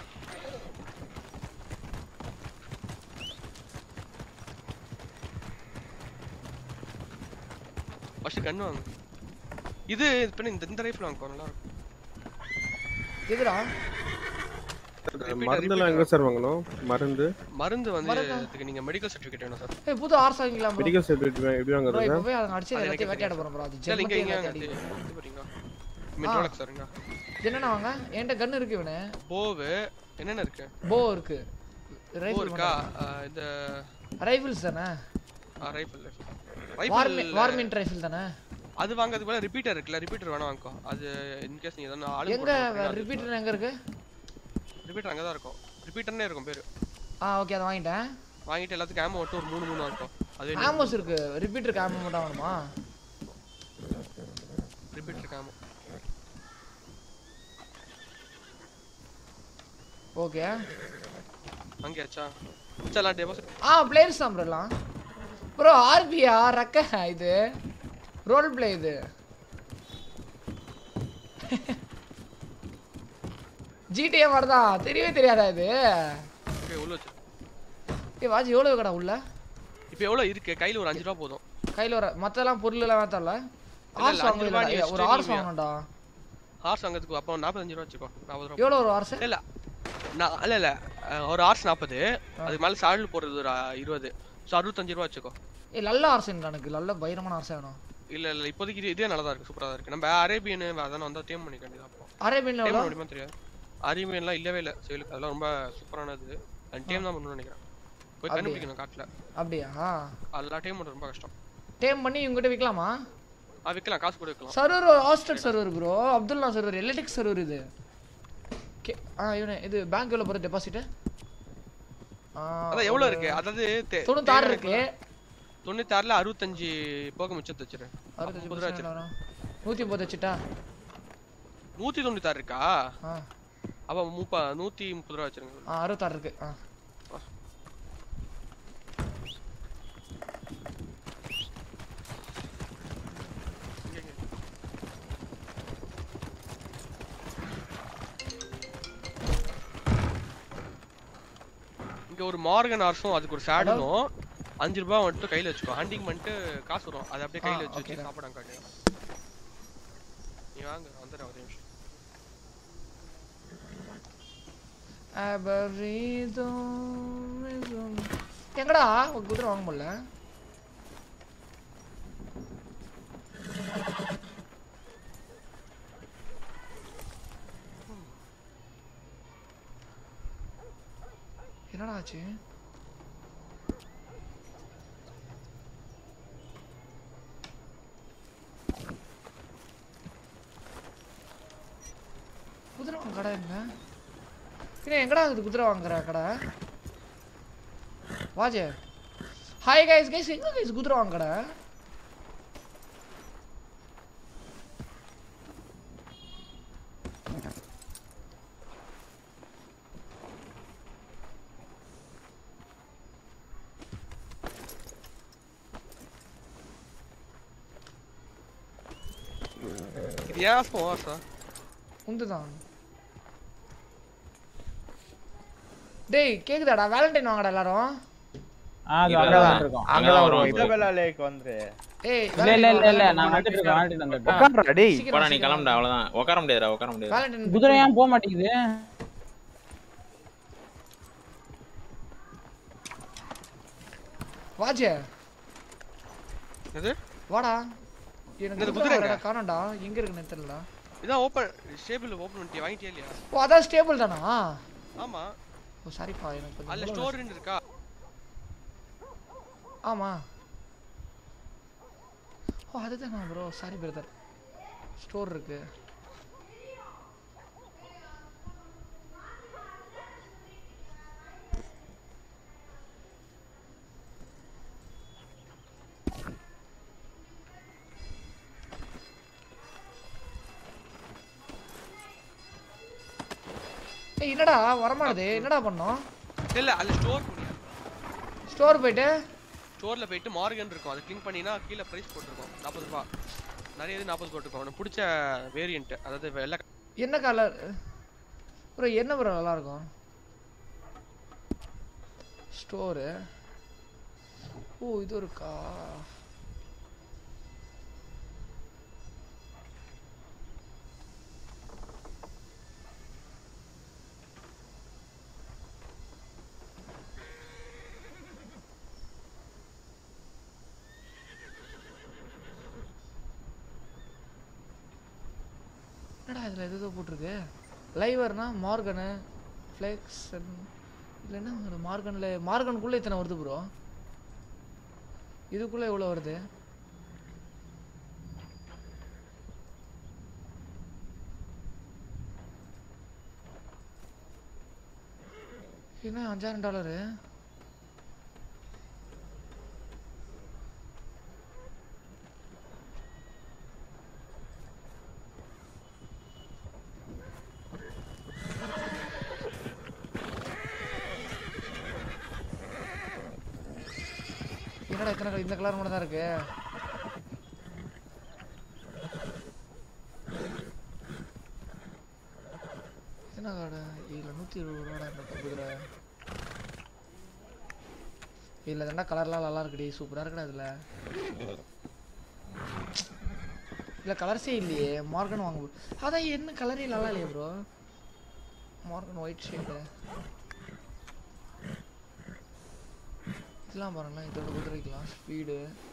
ஃபர்ஸ்ட் கன் வாங்க. இது இப்ப இந்த ரைஃபிள் வாங்க நல்லா இருக்கும். எதுடா? மருந்துலாம் எங்க சார் வாங்கணும்? மருந்து வந்து நீங்க மெடிக்கல் சர்டிபிகேட் வேணும் சார். ஏய் புது ஆர்ஸ் வாங்கிக்கலாம் ப்ரோ. மெடிக்கல் சர்டிபிகேட் எப்படி வாங்குறது சார்? இப்போ போய் அத அடிச்சு எல்லாத்தையும் வேட்டையாட போறோம் ப்ரோ. அது ஜெல்ல இங்க போறீங்க. மெட்ரோலக்ஸ் சார்ங்க. என்னன்னா வாங்க. என்கிட்ட கன் இருக்கு இவனே. போவு என்னென்ன இருக்கு? போ இருக்கு. ரைஃபிள் இருக்கா? இந்த ரைஃபிள்ஸ் தானே? ரைஃபிள். வார்மின் ரைஃபிள் தானே? அது வாங்குறதுக்கு பதிலா ரிப்பீட்டர் இருக்குல. ரிப்பீட்டர் வேணா வாங்குங்க. அது இன் கேஸ் நீ எதனா ஆளு எங்க ரிப்பீட்டர் எங்க இருக்கு? ரிப்பீட்டர் அங்க தான் இருக்கும். ரிப்பீட்டர்னே இருக்கும் பேரு. ஓகே அத வாங்கிட்டேன். வாங்கிட்டு எல்லாத்துக்கும் ஆமோ மட்டும் ஒரு 3 இருக்கும். அது ஆமோஸ் இருக்கு. ரிப்பீட்டருக்கு ஆமோ மட்டும் வாங்கணுமா? ரிப்பீட்டருக்கு ஆமோ. ஓகே. வாங்கியாச்சா? சலாம் டெபாசிட். பிளேயர்ஸ் தான் ப்ரோலாம். ப்ரோ ஆர்பியா ரக்க இது. ரோல் ப்ளே இது. GTA வரதா தெரியவே தெரியாதா இது? ஓகே உள்ள வச்சு. ஏய் வாஜி எவ்வளவு கடா உள்ள? இப்போ எவ்வளவு இருக்கு? கையில ஒரு 5 ரூபாய் போதும். கையில ஒரு மத்தெல்லாம் பொருள் எல்லாம் வாங்கறல. ஆர்ஸ் வாங்கல. ஒரு ஆர்ஸ் வாங்கணும்டா. ஆர்ஸ் வாங்குறதுக்கு அப்ப 45 ரூபாய் வெச்சுக்கோ. 40 ரூபாய். எவ்வளவு ஒரு ஆர்ஸ்? இல்ல ஒரு ஆர்ஸ் 40. அதுக்கு மேல சாடல் போறது ஒரு 20. சோ 65 ரூபாய் வெச்சுக்கோ. ஏய் நல்ல ஆர்ஸ் எனக்கு நல்ல பைரமான ஆர்ஸ் வேணும். இல்ல இப்போதைக்கு இதே நல்லா தான் இருக்கு. சூப்பரா தான் இருக்கு. நம்ம அரேபியன் அதான் வந்தா டீம் பண்ணிக்க வேண்டியதா அப்போ. அரேபியன்ல எவ்வளவு முடியுமா தெரியாது. அரேபியன்லாம் இல்லவே இல்ல சேலுக்கு. அதெல்லாம் ரொம்ப சூப்பரானது. அந்த டீம் தான் பண்ணனும்னு நினைக்கிறேன். போய் கண்டுபிடிக்கணும் காட்ல. அப்படியே எல்லா டீம் ரொம்ப கஷ்டம். டீம் பண்ணி இவங்க கிட்ட விக்கலாமா? விக்கலாம். காசு கூட விக்கலாம். Server hosted server bro. Abdullah server electric server இது. இவனே இது பேங்க்ல போற டெபாசிட். அத எவ்வளவு இருக்கு? அதாவது 96 இருக்கு. 96ல 65 போக மிச்சத்தை வச்சிரு. 65 ரூபாய் 130 வச்சிட்டா. 196 இருக்கா? அப்ப 130 ரூபாய் வச்சிருங்க. 66 இருக்கு. இங்க ஒரு மார்கன் ஆர்ஸும் அதுக்கு ஒரு சாடலும் 5 ரூபாய் மட்டும் கையில வச்சுக்கோ. ஹண்டிங் பண்ணிட்டு காசு வரும். அதை அப்படியே கையில வச்சு சாப்பிடாம காட்டு. நீ வாங்க வந்துற ஒரு நிமிஷம். எங்கடா குதிரை வாங்க முடியல? என்னடா ஆச்சு? குதிரை கடை என்ன? பின்ன எங்கடா இது குதிரை வாங்குற கடை வாஜே ஹாய் கைஸ் கைஸ் எங்க கைஸ் குதிரை வாங்கடா இது ஏன் ஸ்பான்ஸா உந்துதான் டேய் கேக்குதாடா வேலண்டைன் வாங்கடா எல்லாரும் அது அங்க தான் இருக்கோம் அங்க தான் வரோம் இதபெல்லா லேக் வந்து ஏய் இல்ல நான் வந்துட்டு இருக்கேன் வேலண்டைன் வந்துட்டு உட்கார்றா டேய் போடா நீ கிளம்புடா அவ்வளவுதான் உட்கார முடியாதுடா வேலண்டைன் குதிரை ஏன் போக மாட்டேங்குது வாஜே எது வாடா எனக்கு குதிரை காணோம்டா எங்க இருக்குன்னு தெரியல இதான் ஓபன் ஸ்டேபிள் ஓபன் பண்ணி வாங்கிட்டியா இல்லையா ஓ அதான் ஸ்டேபிள் தானா ஆமா ஓ சாரிப்பா எனக்கு அல்ல ஸ்டோர் இருக்கா ஆமா ஓ அதுதானா ப்ரோ சாரி பிரதர் ஸ்டோர் இருக்கு ஏய் என்னடா வரமானது என்னடா பண்ணோம் இல்ல அல்ல ஸ்டோர் போனியா ஸ்டோர் போய்ட்டு ஸ்டோர்ல போய்ட்டு மார்கன் இருக்கும் அது கிளிக் பண்ணினா கீழ பிரைஸ் போட்டுருக்கும் 40 ரூபாய் நிறைய இது 40 போட்டுருக்கும் உனக்கு பிடிச்ச வேரியன்ட் அதாவது வெள்ளை என்ன கலர் ப்ரோ என்ன ப்ரோ நல்லா இருக்கும் ஸ்டோர் ஓ இது இருக்கா என்னடா இதுல ஏதோ போட்டுருக்கு லைவர்னா மார்கனு ஃப்ளெக்ஸ் இல்லைன்னா மார்கனுக்குள்ளே இத்தனை வருது ப்ரோ இதுக்குள்ளே எவ்வளோ வருது என்ன $5000 என்னடா இத்தனை இந்த கலர் மட்டும் தான் இருக்கு என்ன கார்டு இதில் 120 ரூபாடா இந்த குதிரை இதில் தாண்டா கலர்லாம் நல்லா இருக்குடி சூப்பராக இருக்குடா இதில் இல்லை கலர்ஸே இல்லையே மார்கன் வாங்க அதான் என்ன கலரே நல்லா இல்லையே ப்ரோ மார்கன் ஒயிட் ஷேடு இதெல்லாம் பாருங்களேன் இதோட குதிரைக்கலாம் ஸ்பீடு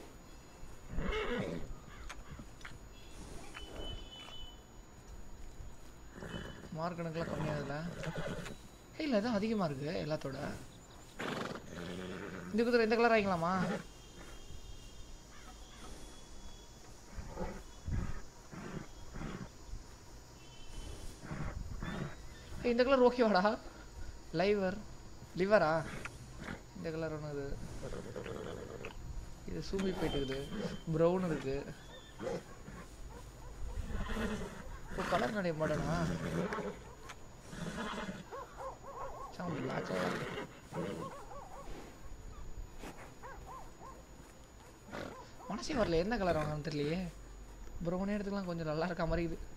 மார்க்கனுக்குலாம் கம்மியாகுதுல இல்லை இதான் அதிகமாக இருக்கு எல்லாத்தோட இந்த குதிரை இந்த கலர் ஆகிக்கலாமா இந்த கலர் ஓகேவாடா லிவரா இந்த கலர் ஒன்று இது சூமி போயிட்டு இருக்குது ப்ரௌன் இருக்கு இப்போ கலர் நிறைய மாடனா மனசே வரல என்ன கலர் வாங்கன்னு தெரியலையே ப்ரௌனே எடுத்துக்கலாம் கொஞ்சம் நல்லா இருக்க மாதிரி இது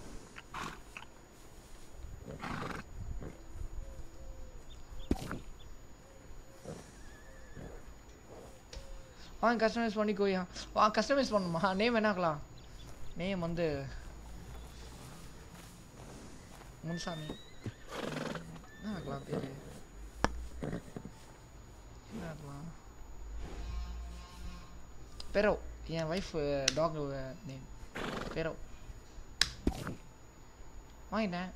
வாங்க கஸ்டமைஸ் பண்ணிக்கோயா வாங்க கஸ்டமைஸ் பண்ணுமா நேம் என்ன ஆக்கலாம் நேம் வந்து முன்சாமி என்ன ஆக்கலாம் பேரு என்ன ஆக்கலாம் பெரோ என் ஒய்ஃப் டாக் நேம் பெரோ வாங்கிட்டேன்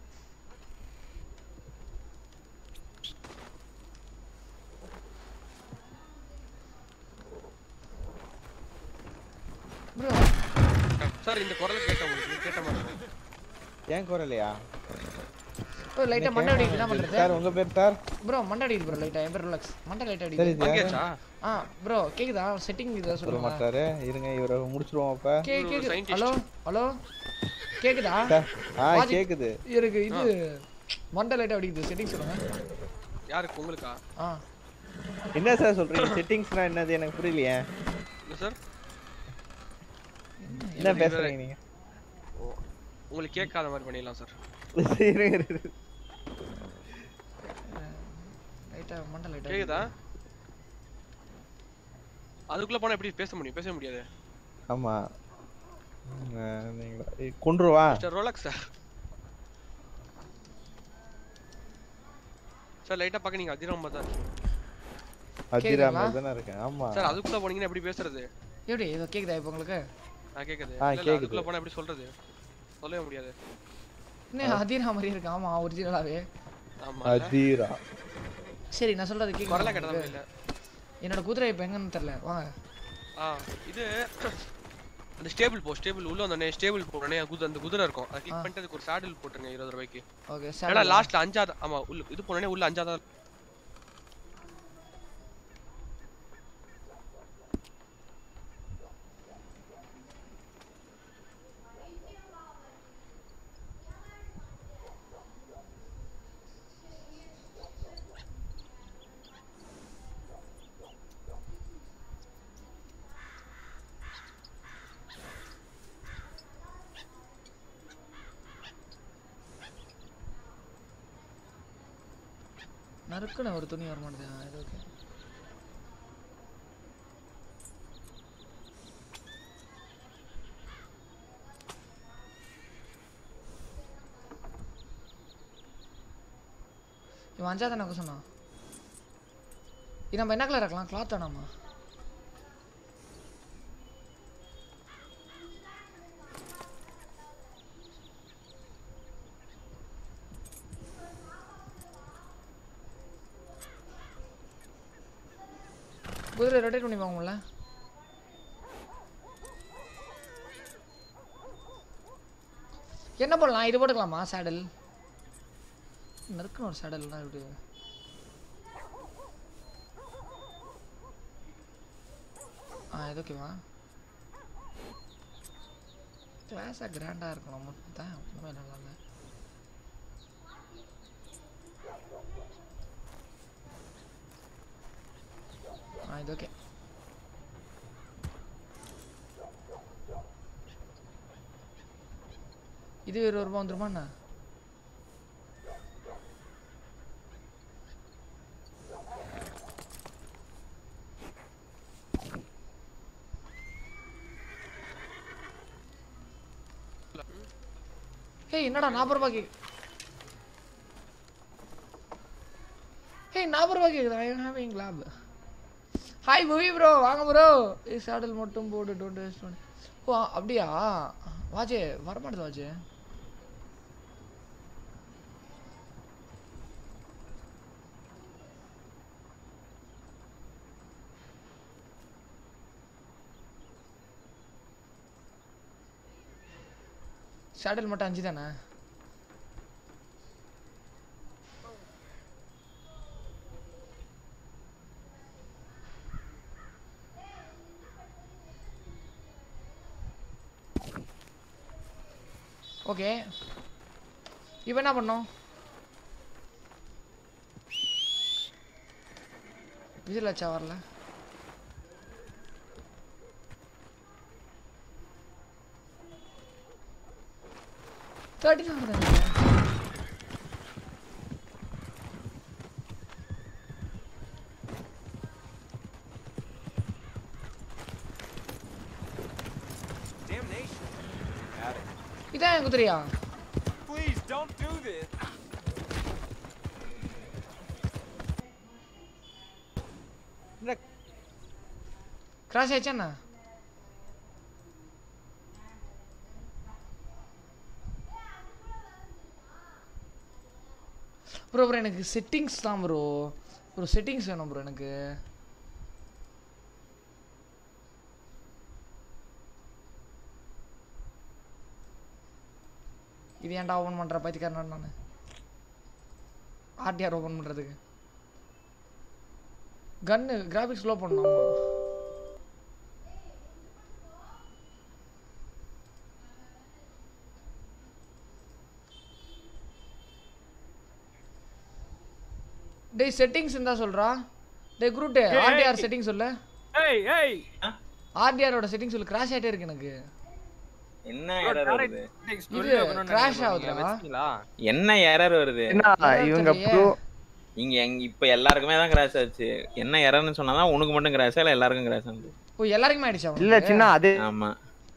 சார் இந்த குரல் கேட்ட உங்களுக்கு கேட்ட மாதிரி ஏன் குரலையா ஓ லைட்டா மண்டை அடிக்குது என்ன பண்றது சார் உங்க பேர் சார் ப்ரோ மண்டை அடிக்குது ப்ரோ லைட்டா என் பேர் ரிலாக்ஸ் மண்டை லைட்டா சரி அடிக்குது ஓகேச்சா ப்ரோ கேக்குதா செட்டிங் இத சொல்ல சொல்லுங்க மாட்டாரு இருங்க இவரை முடிச்சிருவோம் அப்ப கேக்குது ஹலோ ஹலோ கேக்குதா கேக்குது இருக்கு இது மண்டை லைட்டா அடிக்குது செட்டிங் சொல்லுங்க யாருக்கு உங்களுக்கா என்ன சார் சொல்றீங்க செட்டிங்ஸ்னா என்னது எனக்கு புரியலையே இல்ல சார் என்ன பேசுறீங்க நீங்க உங்களுக்கு கேட்காத மாதிரி பண்ணிடலாம் சார் லைட்டா மண்டை லைட்டா கேக்குதா அதுக்குள்ள போனா எப்படி பேச முடியாது ஆமா நீங்க கொன்றுவா மிஸ்டர் ரோலக்ஸ் சார் லைட்டா பாக்க நீங்க அதிரமா தான் அதிரமா தான இருக்கேன் ஆமா சார் அதுக்குள்ள போனீங்கன்னா எப்படி பேசுறது எப்படி இது கேக்குதா இப்போ உங்களுக்கு கேக்குது அதுக்குள்ள போனா எப்படி சொல்றது சொல்லவே முடியாது என்ன அதிரா மாதிரி இருக்கு ஆமா ஒரிஜினலாவே ஆமா அதிரா சரி நான் சொல்றது கேக்குது வரல கேட்டதா இல்ல என்னோட குதிரை இப்போ எங்கன்னு தெரியல வாங்க இது அந்த ஸ்டேபிள் உள்ள வந்தனே ஸ்டேபிள் போறனே அந்த குதிரை இருக்கும் அத கிளிக் பண்ணிட்டு அதுக்கு ஒரு சாடில் போட்டுருங்க 20 ரூபாய்க்கு ஓகே சார் லாஸ்ட்ல 5 ஆமா உள்ள இது போறனே உள்ள 5 நறுக்குன ஒரு துணி வர மாட்டேது இது ஓகே இவன் 5 தானே சொன்னா இது நம்ம என்ன கலர் இருக்கலாம் கிளாத் வேணாமா குதிரை ரொட்டேட் பண்ணி வாங்கும்ல என்ன பண்ணலாம் இது போட்டுக்கலாமா சாடல் நறுக்குன்னு ஒரு சாடல் தான் இப்படி இது ஓகேவா கிளாஸாக கிராண்டாக இருக்கணும் மட்டும் தான் ஒன்றுமே நல்லா இல்லை இது ஓகே இது 20 ரூபாய் வந்துருமா என்ன ஹே என்னடா 40 ரூபாய்க்கு ஹே 40 ரூபாய்க்கு கேக்குதா I having lab hi movie bro வாங்க ப்ரோ சாடல் மட்டும் போடு டோன்ட் வேஸ்ட் பண்ணு ஓ அப்படியா வாஜே வரமாட்டேது வாஜே சாடல் மட்டும் 5 தானே ஓகே இப்போ என்ன பண்ணோம் விசில் ஆச்சா வரல தேர்ட்டி தான் வருது இதான் குதிரையா Please don't do this. Crash ஆயிடுச்சா என்ன ப்ரோ எனக்கு செட்டிங்ஸ் தான் ப்ரோ ஒரு செட்டிங்ஸ் வேணும் ப்ரோ எனக்கு இது ஏன்டா ஓபன் பண்ற பைத்தியக்காரன் நான் ஆர்டிஆர் ஓபன் பண்றதுக்கு கன்னு கிராபிக்ஸ் ஸ்லோ பண்ணனும் டேய் செட்டிங்ஸ் இருந்தா சொல்றா டேய் குரூட் ஆர்டிஆர் செட்டிங்ஸ் சொல்லு ஏய் ஏய் ஆர்டிஆர் ஓட செட்டிங்ஸ் சொல்லு கிராஷ் ஆயிட்டே இருக்கு எனக்கு என்ன எரர் வருது இது கிராஷ் ஆகுதுடா என்ன எரர் வருது என்ன இவங்க ப்ரோ இங்க இப்ப எல்லாருக்குமே தான் கிராஷ் ஆச்சு என்ன எரர்னு சொன்னாதான் உனக்கு மட்டும் கிராஷ் இல்ல எல்லாருக்கும் கிராஷ் ஆகுது ஓ எல்லாருக்குமே ஆயிடுச்சா இல்ல சின்ன அது ஆமா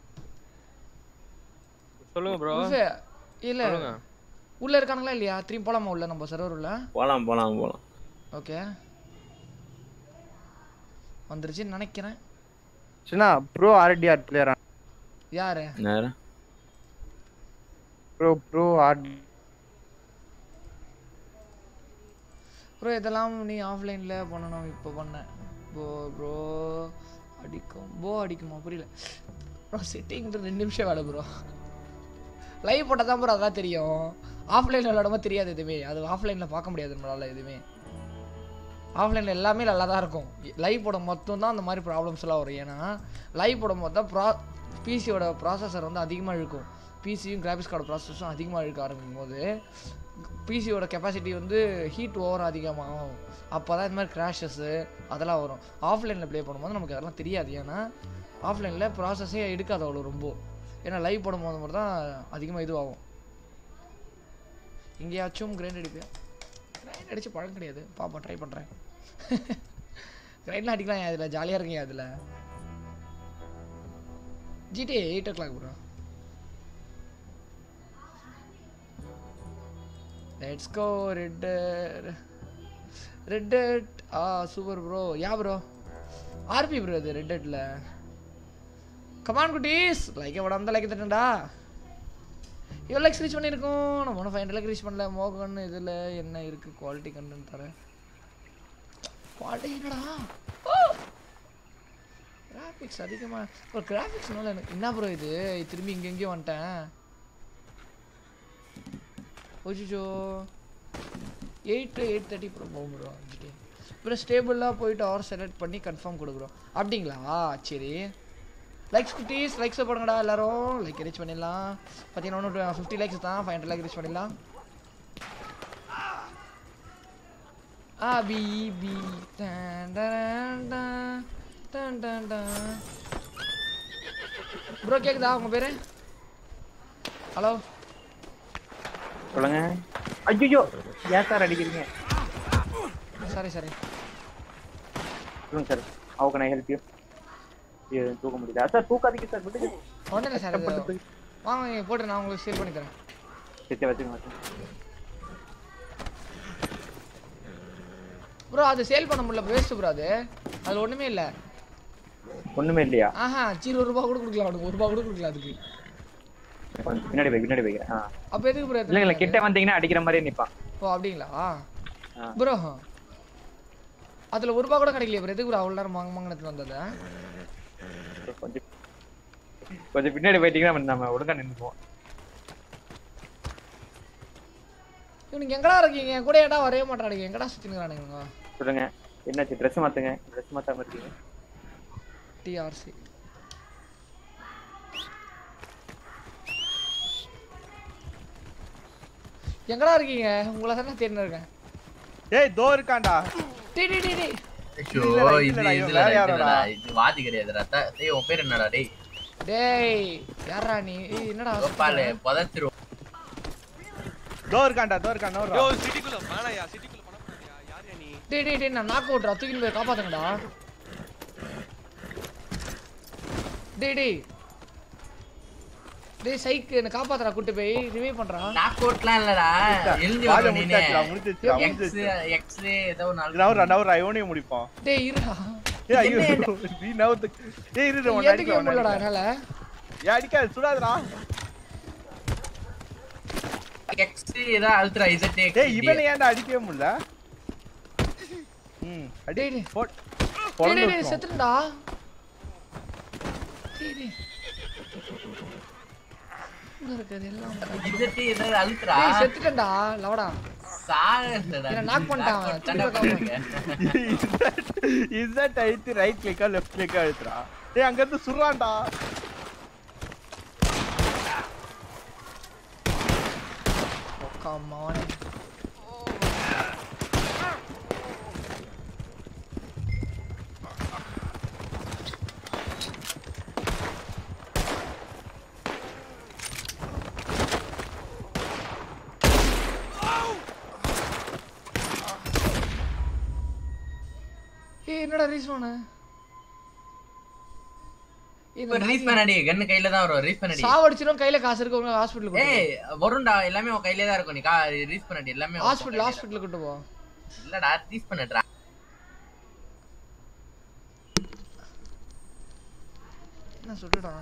சொல்லுங்க ப்ரோ இல்ல உள்ள இருக்காங்களா இல்லையா திரும்பி போலாமா உள்ள நம்ம சர்வர் உள்ள போலாம் ஓகே வந்துருச்சு நினைக்கிறேன் சின்ன ப்ரோ ஆர்டிஆர் பிளேயரா யாரு ப்ரோ ஆர்டி ப்ரோ இதெல்லாம் நீ ஆஃப்லைன்ல பண்ணணும் இப்போ பண்ணேன் ப்ரோ அடிக்குமா புரியல ப்ரோ செட்டிங் 2 நிமிஷம் வேலை ப்ரோ லைவ் போட்டால் தான் ப்ரோ அதான் தெரியும் ஆஃப்லைனில் விளையாடும்போது தெரியாது எதுவுமே அது ஆஃப்லைனில் பார்க்க முடியாது நம்மளால் எதுவுமே ஆஃப்லைனில் எல்லாமே நல்லா தான் இருக்கும் லைவ் போடும் மொத்தம் தான் அந்த மாதிரி ப்ராப்ளம்ஸ் எல்லாம் வரும் ஏன்னா லைவ் போடும் போது தான் பிசியோட ப்ராசஸர் வந்து அதிகமாக இழுக்கும் பிசியும் கிராஃபிக்ஸ் கார்டு ப்ராசஸரும் அதிகமாக இழுக்க ஆரம்பிக்கும் போது பிசியோட கெப்பாசிட்டி வந்து ஹீட் ஓவர் அதிகமாகும் அப்போ தான் இந்த மாதிரி கிராஷஸ்ஸு அதெல்லாம் வரும் ஆஃப்லைனில் ப்ளே பண்ணும்போது நமக்கு அதெல்லாம் தெரியாது ஏன்னா ஆஃப்லைனில் ப்ராசஸே எடுக்காது அவ்வளோ ரொம்ப ஏன்னா லைவ் போடும்போது மட்டும் தான் அதிகமாக இதுவாகும் எங்கேயாச்சும் கிரைண்ட் அடிப்பேன் கிரைண்ட் அடித்து பழக்கம் கிடையாது பாப்பா ட்ரை பண்ணுறேன் கிரைண்ட்லாம் அடிக்கலாம் அதில் ஜாலியாக இருக்கீங்க அதில் GTA 8 o'clock bro. Let's go Red Dead. Super bro. Yeah bro. RP bro இது Red Deadல. Come on goodies. Like எவ்வளோ அந்த லைக் தட்டண்டா. எவ்வளோ லைக்ஸ் ரீச் பண்ணியிருக்கோம் நம்ம 500 லைக் ரீச் பண்ணல மோகன் இதில் என்ன இருக்குது குவாலிட்டி கண்டென்ட் தரேன் குவாலிட்டி என்னடா கிராஃபிக்ஸ் அதிகமாக ஒரு கிராஃபிக்ஸ்னால எனக்கு என்ன ப்ரோ இது திரும்பி இங்கெங்கேயும் வந்துட்டேன் ஓஜிஜோ 8:30 ப்ரோ போகும் ப்ரோ ஜிடி ப்ரோ ஸ்டேபிளாக போயிட்டு ஹவர் செலக்ட் பண்ணி கன்ஃபார்ம் கொடுக்குறோம் அப்படிங்களா சரி லைக்ஸ் குட்டீஸ் லைக்ஸை போடுங்கடா எல்லாரும் லைக் ரீச் பண்ணிடலாம் பார்த்தீங்கன்னா ஒன்று 50 லைக்ஸ் தான் 500 லைக் ரீச் பண்ணிடலாம் பி ப்ரோ கேக்குதா உங்க பேரு ஹலோ சொல்லுங்க ஐயோ ஏன் சார் அடிக்கிறீங்க சாரி சொல்லுங்க sir how can I help you தூக்க முடியல சார் தூக்காதீங்க சார் விடுங்க ஒண்ணு இல்ல சார் வாங்க போட்டு நான் உங்களுக்கு ஷேர் பண்ணி தரேன் சரி வச்சுங்க ப்ரோ அது சேல் பண்ண முடியல வேஸ்ட் ப்ரோ அது ஒண்ணுமே இல்ல ஒண்ணுமே இல்லையா ஆஹா 0 ரூபாய் கூட கொடுக்கலாம் அவனுக்கு 1 ரூபாய் கூட கொடுக்கலாம் அதுக்கு பின்னாடி போய் அப்ப எதுக்கு ப்ரோ இல்ல கிட்ட வந்தீங்கன்னா அடிக்கிற மாதிரியே நிப்பான் ஓ அப்படிங்களா ப்ரோ அதுல 1 ரூபாய் கூட கிடைக்கலையே ப்ரோ எதுக்கு ப்ரோ அவ்வளவு நேரம் மாங்கனத்துல வந்தது கொஞ்சம் பின்னாடி போயிட்டீங்கன்னா நம்ம ஒழுங்கா நின்னுப்போம் இவனுக்கு எங்கடா இருக்கீங்க கூட ஏடா வரவே மாட்டானுங்க எங்கடா சுத்தினுறானுங்க சொல்லுங்க என்னாச்சு Dress மாத்துங்க Dress மாத்தாம இருக்கீங்க டிஆர்சி எங்கடா இருக்கீங்க உங்களை தானே தேடிட்டு இருக்கேன் டேய் தோ இருக்கான்டா டேய் ஐயோ இது வாதி கிடையாதுடா டேய் உன் பேர் என்னடா டேய் டேய் யாரா நீ என்னடா கோபால பதத்திரு தோ இருக்கான் நோரா யோ சிட்டிக்குள்ள மானாயா சிட்டிக்குள்ள பண்ண போறியா யாரே நீ டேய் நான் நாக் அவுட்ரா தூக்கிட்டு போய் காப்பாத்துங்கடா டேய் சைக் என்ன காப்பாத்துறா கூட்டி போய் ரிவைவ் பண்றா நாக் அவுட்லாம் இல்லடா எழுதி வா நீ எக்ஸ் ஏதோ நவரா இவனே முடிப்போம் டேய் இருடா ஏய் ஐயோ நீ நவுத்து டேய் இரு உன்னை அடிக்க முடியலடா என்னால ஏய் அடிக்க சுடாதடா எக்ஸ் ஏதோ அல்ட்ரா இசட் டேய் இவனை ஏன்டா அடிக்கவே முடியல டேய் போடு டேய் செத்துடா டேய் இங்க இருக்குது எல்லாம் இசட் ஏதோ அல்ட்ரா டேய் செத்துடா லவடா சாகறடா என்ன நாக் பண்ணிட்டான் இஸ் தட் ஐத்தி ரைட் கிளிக்கா லெஃப்ட் கிளிக்கா அழுத்துறா டேய் அங்க இருந்து சுறான்டா come on என்னடா ரீஸ்பான் ரீஸ் பண்ணடி கன் கையில தான் வரும் ரீஸ் பண்ணடி சாவடிச்சிரும் கையில காசு இருக்கு உங்க ஹாஸ்பிடல் ஏய் வரும்டா எல்லாமே உன் கையில தான் இருக்கும் நீ ரீஸ் பண்ணடி எல்லாமே ஹாஸ்பிடல் கூட்டி போ இல்லடா ரீஸ் பண்ணடா என்ன சொல்றடா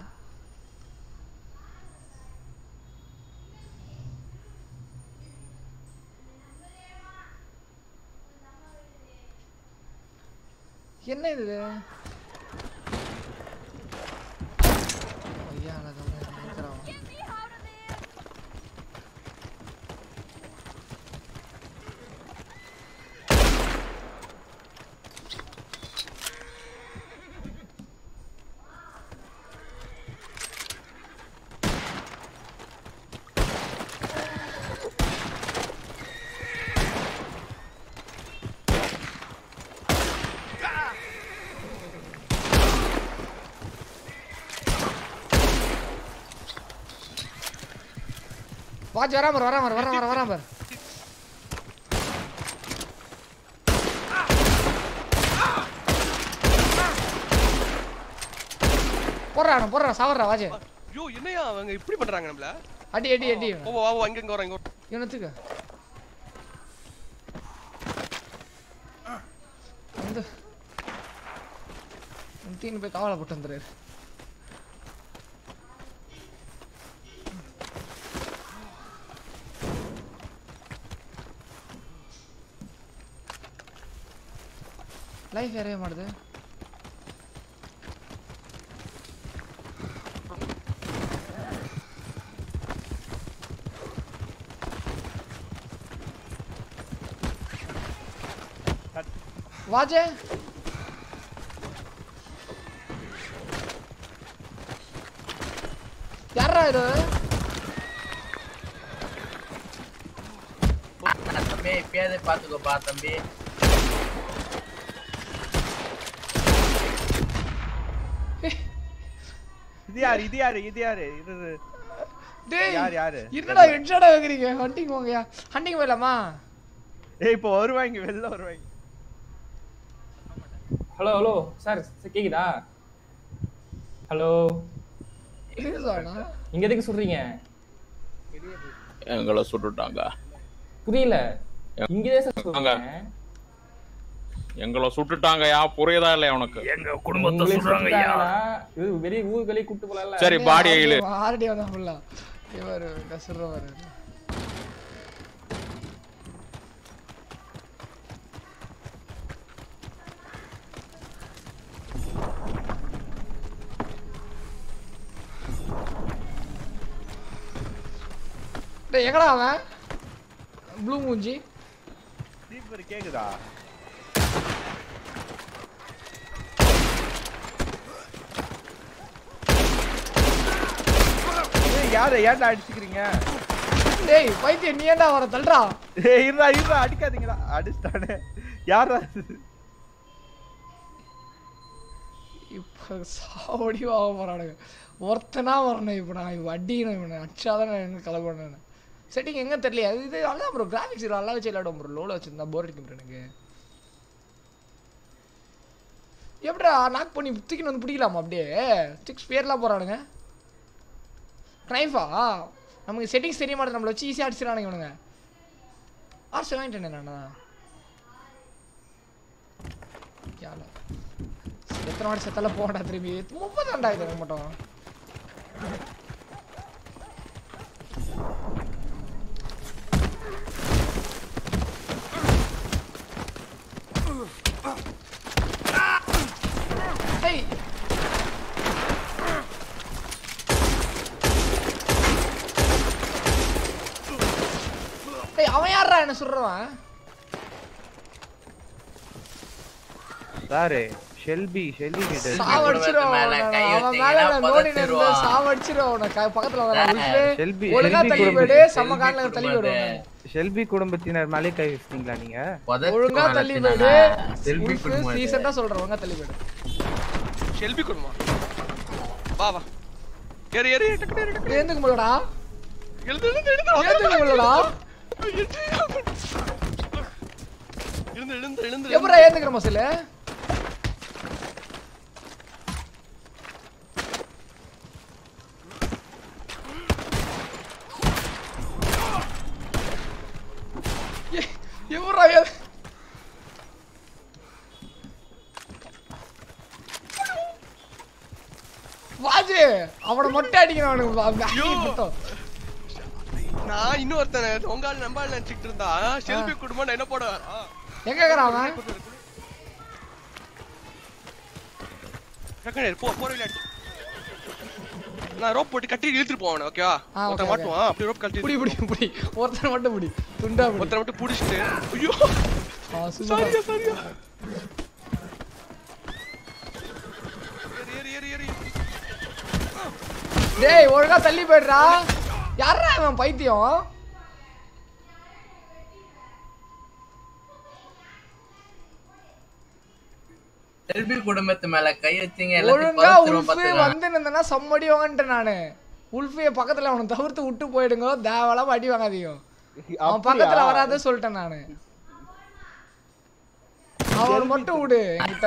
என்ன இது ஐயா நான் நினைக்கிறேன் வாட்ச் வராம போறா சாவறா வாட்ச் ஐயோ என்னையா அவங்க இப்படி பண்றாங்க நம்மள அடி வா இங்க வர என்னத்துக்கு வந்து தீன் போய் காவலை போட்டு வந்துரு லைஃப் ஏறவே மாட்டுது வாஜே யாரா இது தம்பி பேதை பாத்துக்கோப்பா தம்பி இது யாரு டேய் யாரு என்னடா ஹெட்ஷாட் வைக்கிறீங்க ஹண்டிங் போங்கயா ஹண்டிங் போயிடலாமா ஏய் இப்போ வருவாங்க வெளில வருவாங்க ஹலோ சார் கேக்குதா ஹலோ இங்க எதுக்கு சொல்றீங்க எங்களை சுட்டுட்டாங்க புரியல இங்கதான் சார் சொல்றாங்க எங்களை சுட்டுட்டாங்கயா புரியுதா இல்லையா உனக்கு எங்க குடும்பத்தை சுடுறாங்கயா இது வெளிய ஊர்களே கூட்டி போறல சரி பாடி ஐல ஆர்டி வந்தா ஃபுல்லா இவர் கசறவர் டேய் எங்கடா அவன் ப்ளூ மூஞ்சி ஸ்லீப்பர் கேக்குதா யாரை ஏன்டா அடிச்சுக்கிறீங்க டேய் பைத்தியம் நீ ஏன்டா வர தள்ளுடா ஏய் இருடா அடிக்காதீங்கடா அடிச்சானே யாரா இப்போ சாவடி வாங்க போறானுங்க ஒருத்தனா வரணும் இப்போ நான் அடிக்கணும் இவனை அடிச்சாதான் நான் எங்க கலப்பண்ணேன் செட்டிங் எங்க தெரியல அது இது அதான் ப்ரோ கிராஃபிக்ஸ் நல்லா வச்சு விளையாடும் ப்ரோ லோல வச்சிருந்தா போர் அடிக்கும் ப்ரோ எனக்கு எப்படிடா நாக் பண்ணி தூக்கின்னு வந்து பிடிக்கலாமா அப்படியே 6 பேர்லாம் போறானுங்க ட்ரைஃபா நமக்கு செட்டிங்ஸ் தெரிய மாட்டேது நம்மளை வச்சு ஈஸியாக அடிச்சிடறானுங்க இவனுங்க ஆர்ஸ் வாங்கிட்டேன் நான் எத்தனை வாட்டி செத்தால போகடா திரும்பி 30 ஆண்டா இது மட்டும் Hey! Hey, அவன் யாரா என்ன சுடுறவன் சார் ஷெல்பி கிட்ட சாவடிச்சிரோம் அவன் மேல லோடி நின்னு சாவடிச்சிரோம் உனக்கு பக்கத்துல வர ஷெல்பி ஒழுங்கா தள்ளி போடு சம கால்ல தள்ளி போடு ஷெல்பி குடும்பத்தினர் மேலே கை வச்சிட்டீங்களா நீங்க ஒழுங்கா தள்ளி போடு ஷெல்பி குடும்பம் சீசன்டா சொல்றேன் ஒழுங்கா தள்ளி போடு ஷெல்பி குடும்பம் வா வா ஏறு டக்கு ஏந்துக்கு முள்ளடா ஏந்துக்கு முள்ளடா எழுந்து எப்பறா ஏந்துக்குற மசல எப்பறா வாஜி அவன மொட்டை அடிக்கணும் நான் இன்னொருத்தன் உங்கால நம்பால நினைச்சிட்டு இருந்தா ஷெல்பி குடும்பம் என்ன போட எங்க இருக்கறான் அவன் ரக்கனே போறல நான் ரோப் போட்டு கட்டி இழுத்துட்டு போவானே ஓகேவா ஒருத்தன் மாட்டுவான் அப்படியே ரோப் கட்டி புடி ஒருத்தன் மட்டும் புடி துண்டா புடி ஒருத்தன் மட்டும் புடிச்சிட்டு ஐயோ சரியா ஏறு டேய் ஒழுங்கா தள்ளி போய்டா யாரா அவன் பைத்தியம் செல்பி குடும்பத்து மேல கை வச்சீங்க ஒழுங்கா உல்ஃபி வந்து நின்னா சம்மடி வாங்கன்ட்ட நானு உல்ஃபிய பக்கத்துல அவனை தவிர்த்து விட்டு போயிடுங்க தேவலாம் அடி வாங்காதீங்க அவன் பக்கத்துல வராத சொல்லிட்டேன் நானு அவன் மட்டும் விடு என்கிட்ட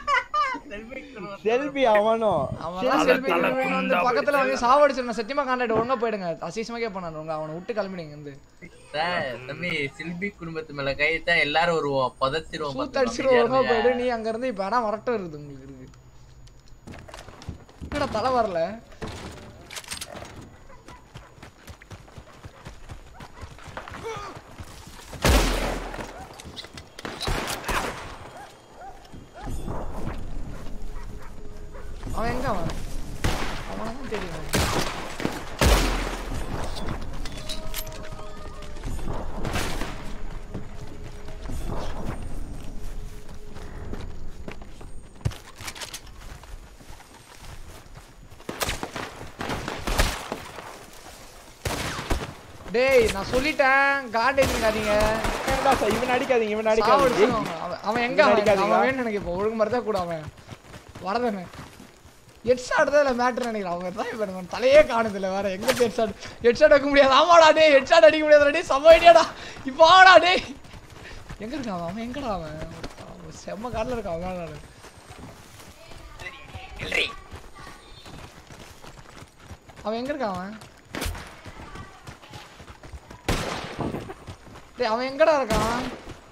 செல்பி அவனோ அவன் செல்பி வந்து பக்கத்துல வந்து சாவடிச்சிரணும் சத்தியமா காண்டாக்ட் ஒழுங்கா போயிடுங்க அசிசமா கேட்பானு அவனை விட்டு கிளம்பிடுங்க வந்து தம்பி செல்பி குடும்பத்து மேல கை வச்சா எல்லாரும் வருவோம் பதச்சிரோம் சூத்தடிச்சிரும் ஒழுங்கா போயிடு நீ அங்க இருந்து இப்ப ஆனா வரட்டும் இருக்குது உங்களுக்கு இருக்கு என்னடா தலை வரல அவன் எங்க அவனும் தெரியும் டேய் நான் சொல்லிட்டேன் காட் எடுக்காதீங்க இவன் அடிக்காதீங்க அவன் எங்க அவன் வேணும் எனக்கு இப்போ ஒழுங்கு மாதிரி தான் கூட அவன் வரதானே ஹெட்ஷாட் தான் மேட்டர் நினைக்கிறேன் அவங்க தான் இப்போ தலையே காணுதில்ல வேற எங்க ஹெட்ஷாட் வைக்க முடியாது ஆமாடா டேய் ஹெட்ஷாட் அடிக்க முடியாதுடா டேய் செம்ம ஐடியாடா இப்போ ஆடா டேய் எங்க இருக்கான் அவன் எங்கடா அவன் செம்ம கார்ல இருக்கான் அவன் அவன் எங்க இருக்கான் அவன் எங்கடா இருக்கான்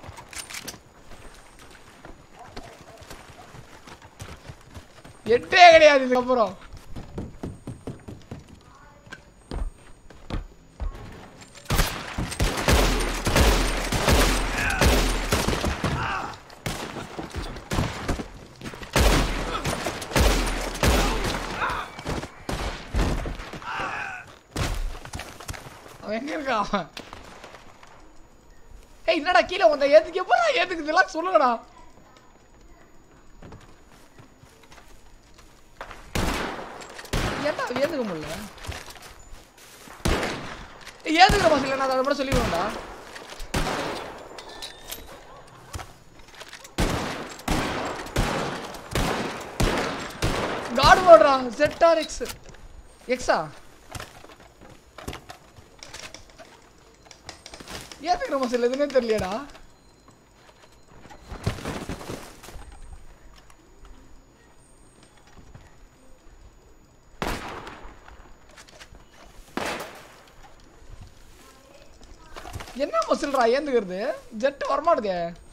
எட்டே கிடையாது இதுக்கப்புறம் அவன் எங்க இருக்கான் அவன் ஏய் என்னடா கீழே வந்த ஏத்துக்கு எப்படா ஏத்துக்கு இதெல்லாம் சொல்லுங்கடா ஏன்டா ஏத்துக்க முடியல ஏத்துக்கிற மாசம் இல்லை நான் அதை மட்டும் சொல்லிடுவேன்டா காட் போடுறா ZR X எக்ஸா ஏத்துக்கிற மாசம் இல்லை எதுனே தெரியலடா என்ன மசில்றா ஏந்துக்கிறது ஜெட் வரமாட்டதே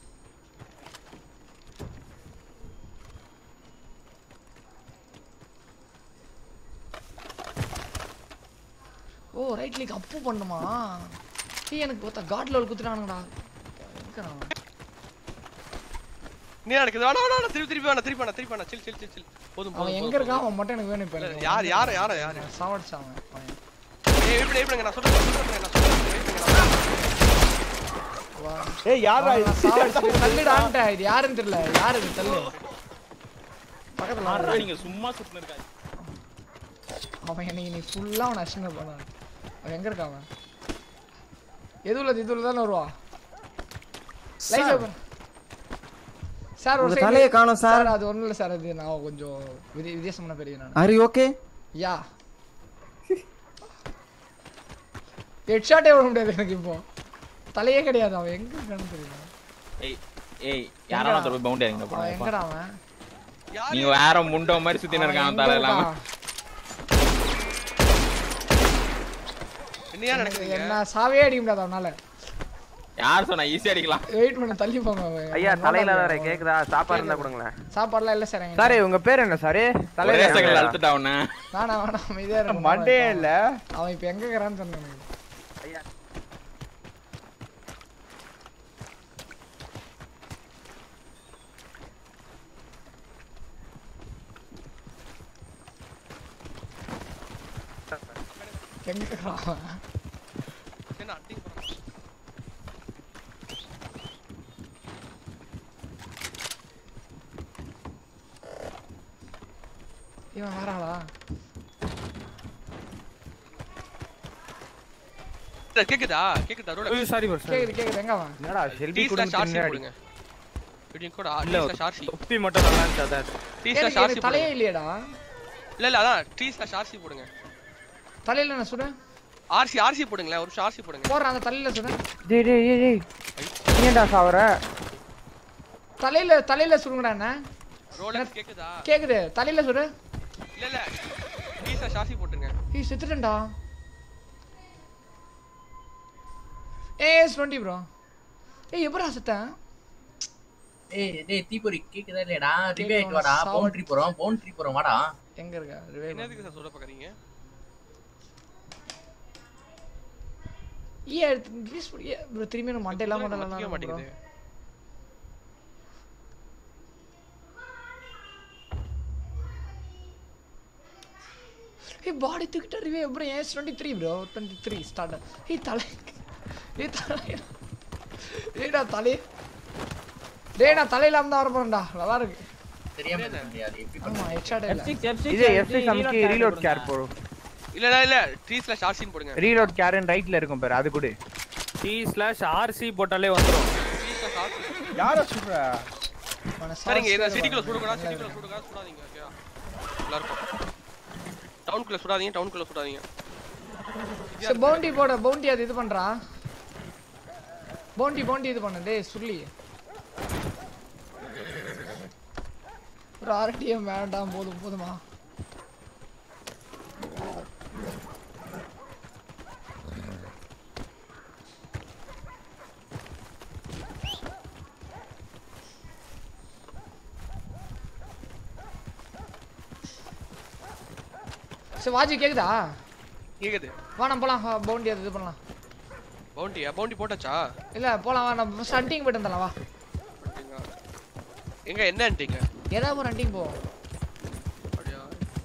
ஓ ரைட் கிளிக் அப்பு பண்ணுமா நீ எனக்கு பார்த்தா காட் லெவல் குத்துறானுங்கடா எங்கடா நீ எனக்கு வாடா திருப்பி வாடா சில் போதும் அவன் எங்க இருக்கான் அவன் மட்டும் எனக்கு வேணும் இப்ப யார் சாவடிச்சான் ஏய் இப்படி நான் சொல்றேன் வா ஏய் யாரா இது தள்ளுடான்டா இது யாருன்னு தெரியல யாரு இது தள்ளு பக்கத்துல ஆறா நீங்க சும்மா சுத்தின இருக்காங்க அவன் எனக்கு நீ ஃபுல்லா அவன் அஷ்ன பண்ணான் அவன் எங்க இருக்கான் அவன் இதுல தான வருவா லைவ் ஓபன் சார் ஒரு தலைய காணோம் சார் அது ஒண்ணும் இல்ல சார் அது நான் கொஞ்சம் வித்தியாசமான பெரிய நான் ஆர் யூ ஓகே யா ஹெட்ஷாட்டே வர முடியாது எனக்கு இப்போ தலையே கிடையாது அவன் எங்க இருக்கான்னு தெரியல ஏய் யாரோ ஒருத்தர் போய் பவுண்டரி அங்க போறான் எங்கடா அவன் நீ வேற முண்டோ மாதிரி சுத்தின இருக்கான் தலை இல்லாம என்னையா நடக்குது என்ன சாவே அடிக்க முடியாது அவனால யார் சொன்னா ஈஸியா அடிக்கலாம் வெயிட் பண்ண தள்ளி போங்க ஐயா தலையில வேற கேக்குதா சாப்பாடு இருந்தா கொடுங்களேன் சாப்பாடுலாம் இல்ல சார் சார் உங்க பேர் என்ன சார் தலையில செகண்ட்ல அழுத்துட்டா அவன நானா அமைதியா இருக்க மண்டே இல்ல அவன் இப்ப எங்க இருக்கறான்னு சொன்னேன் ஐயா எங்க இருக்கறான் என்ன அடி போறான் இவன் வராளா கேக்குதா ரோட சாரி ப்ரோ கேக்குது எங்க அவன் என்னடா செல்பி கூட போடுங்க இப்படியும் கூட ஷார்சி தொப்பி மட்டும் நல்லா இருந்துச்சு அதான் டீஸ்ல ஷார்சி தலையே இல்லையடா இல்ல அதான் டீஸ்ல ஷார்சி போடுங்க தலையில என்ன சுட ஆர்சி போடுங்களே ஒரு ஷார்சி போடுங்க போற அந்த தலையில சுட டேய் ஏன்டா சாவற தலையில சுடுங்கடா என்ன ரோலக்ஸ் கேக்குதா கேக்குது தலையில சுடு இல்ல டீஸ்ல ஷார்சி போடுங்க ஏய் செத்துட்டேன்டா AS20 bro ஏய் எப்பறா செத்தேன் டேய் தீபொரி கேக்குதா இல்லடா ரிவைட் வாடா பவுண்டரி போறோம் வாடா எங்க இருக்க ரிவைட் என்னதுக்கு சார் சொல்ல பாக்குறீங்க ப்ளீஸ் bro திரும்பி நான் மண்டை இல்லாம மாட்டேங்குது ஏய் பாடி தூக்கிட்ட revive bro AS23 bro 23 start ஏய் தலை ஏடா தலை டேய் நான் தலையில அம்மா வர போறேன்டா நல்லா இருக்கு தெரியாம முடியாது ஆமா ஹெட்ஷாட் இல்ல இது F6 நமக்கு ரீலோட் கேர் போடு இல்ல T/RC போடுங்க ரீலோட் கேர் ரைட்ல இருக்கும் பாரு அது கூட T/RC போட்டாலே வந்துரும் யார சொல்ற சரிங்க இந்த சிட்டிக்குள்ள சுடாதீங்க ஓகேவா எல்லாரும் டவுன்க்குள்ள சுடாதீங்க சோ பவுண்டி போடு பவுண்டி அது இது பண்றா பவுண்டி இது பண்ணு டேய் சுள்ளி ஒரு ஆர்டிஎம் வேண்டாம் போதுமா சோ வாஜி கேக்குதா கேக்குது வா நம்ம போலாம் பவுண்டி அது இது பண்ணலாம் பவுண்டி போட்டாச்சா இல்ல போலாம் வா நம்ம ஹண்டிங் போயிட்டு வந்தலாம் வா எங்க என்ன ஹண்டிங் ஏதாவது ஒரு ஹண்டிங் போ அப்படியே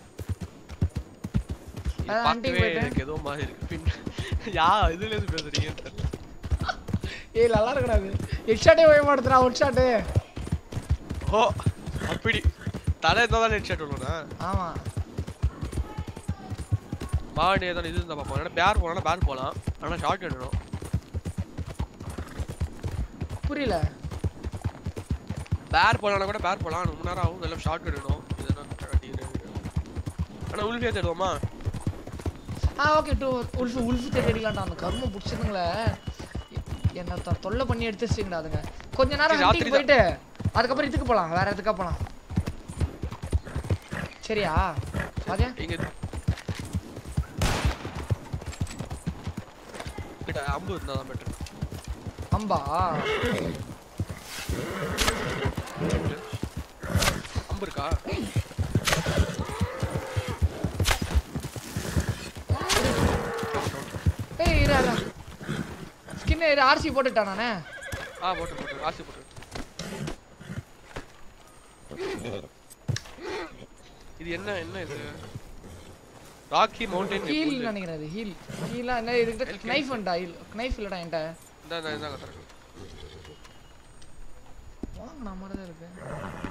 ஹண்டிங் போயிட்டு எனக்கு ஏதோ மாதிரி இருக்கு இதுல இருந்து பேசுறீங்க ஏய் நல்லா இருக்கடாது ஹெட்ஷாட்டே போய் மாட்டறா ஹெட்ஷாட் ஓ அப்படி தலை இருந்தா ஹெட்ஷாட் வரணும்னா ஆமா பாடி ஏதோ இது இருந்தா பாப்போம் ஏன்னா பேர் போலாம் ஆனா ஷார்ட் எடுக்கணும் புரியல பேர் போலாம்னா கூட பேர் போலாம் ரொம்ப நேரம் ஆகும் எல்லாம் ஷார்ட் எடுக்கணும் ஆனா உல்ஃப் ஏத்துடுவோமா ஓகே டு உல்ஃப் தேடிடலாம்டா அந்த கர்ம புடிச்சதுங்களே என்ன தொல்லை பண்ணி எடுத்துச்சிங்கடா அதுங்க கொஞ்ச நேரம் ஹண்டிங் போயிட்டு அதுக்கப்புறம் இதுக்கு போலாம் வேற எதுக்கா போலாம் சரியா பாத்தியா இங்க கிட்ட அம்பு இருந்தா தான் பெட்டர் அம்பா அம்பு இருக்கா ஏய் இரு ஸ்கின் ஆர்சி போட்டுட்டா நானே போட்டு ஆர்சி போட்டு இது என்ன இது ராக்கி மவுண்டன் ஹீல் நினைக்கிறது ஹீலா என்ன இதுக்கு நைஃப் அண்டா ஹீல் நைஃப் இல்லடா என்கிட்ட இந்த கட்டறேன் நம்ம மாதிரி தான் இருக்கு.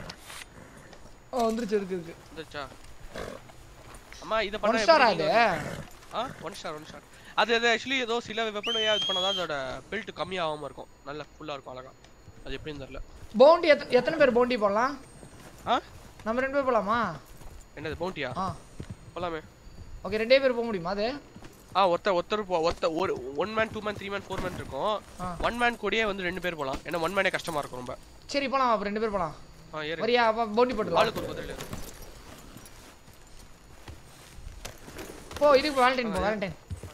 ஓ வந்துருச்சு இருக்கு. வந்துச்சா? அம்மா இத பண்ண 1 ஸ்டார் அது. 1 ஸ்டார். அது एक्चुअली ஏதோ சில வெப்பன் இது பண்ணாதான் அதோட பில்ட் கம்மி ஆகாம இருக்கும். நல்ல ஃபுல்லா இருக்கும் அழகா. அது எப்படின்னு தெரியல. பவுண்டி எத்தனை பேர் பவுண்டி போடலாம்? நம்ம 2 பேர் போலாமா? என்னது பவுண்டியா? போலாமே. ஓகே 2 பேர் போக முடியுமா அது? ஒருத்தர் ஒரு 1 மேன் 2 மேன் 3 மேன் 4 மேன் இருக்கும். 1 மேன் கூடயே வந்து 2 பேர் போலாம். ஏன்னா 1 மேனே கஷ்டமா இருக்கும் ரொம்ப. சரி போலாம் அப்ப 2 பேர் போலாம். ஏறு. வரியா பவுண்டி போட்டுடலாம். ஆளுக்கு ஒரு குதிரைல. போ இதுக்கு Valentine.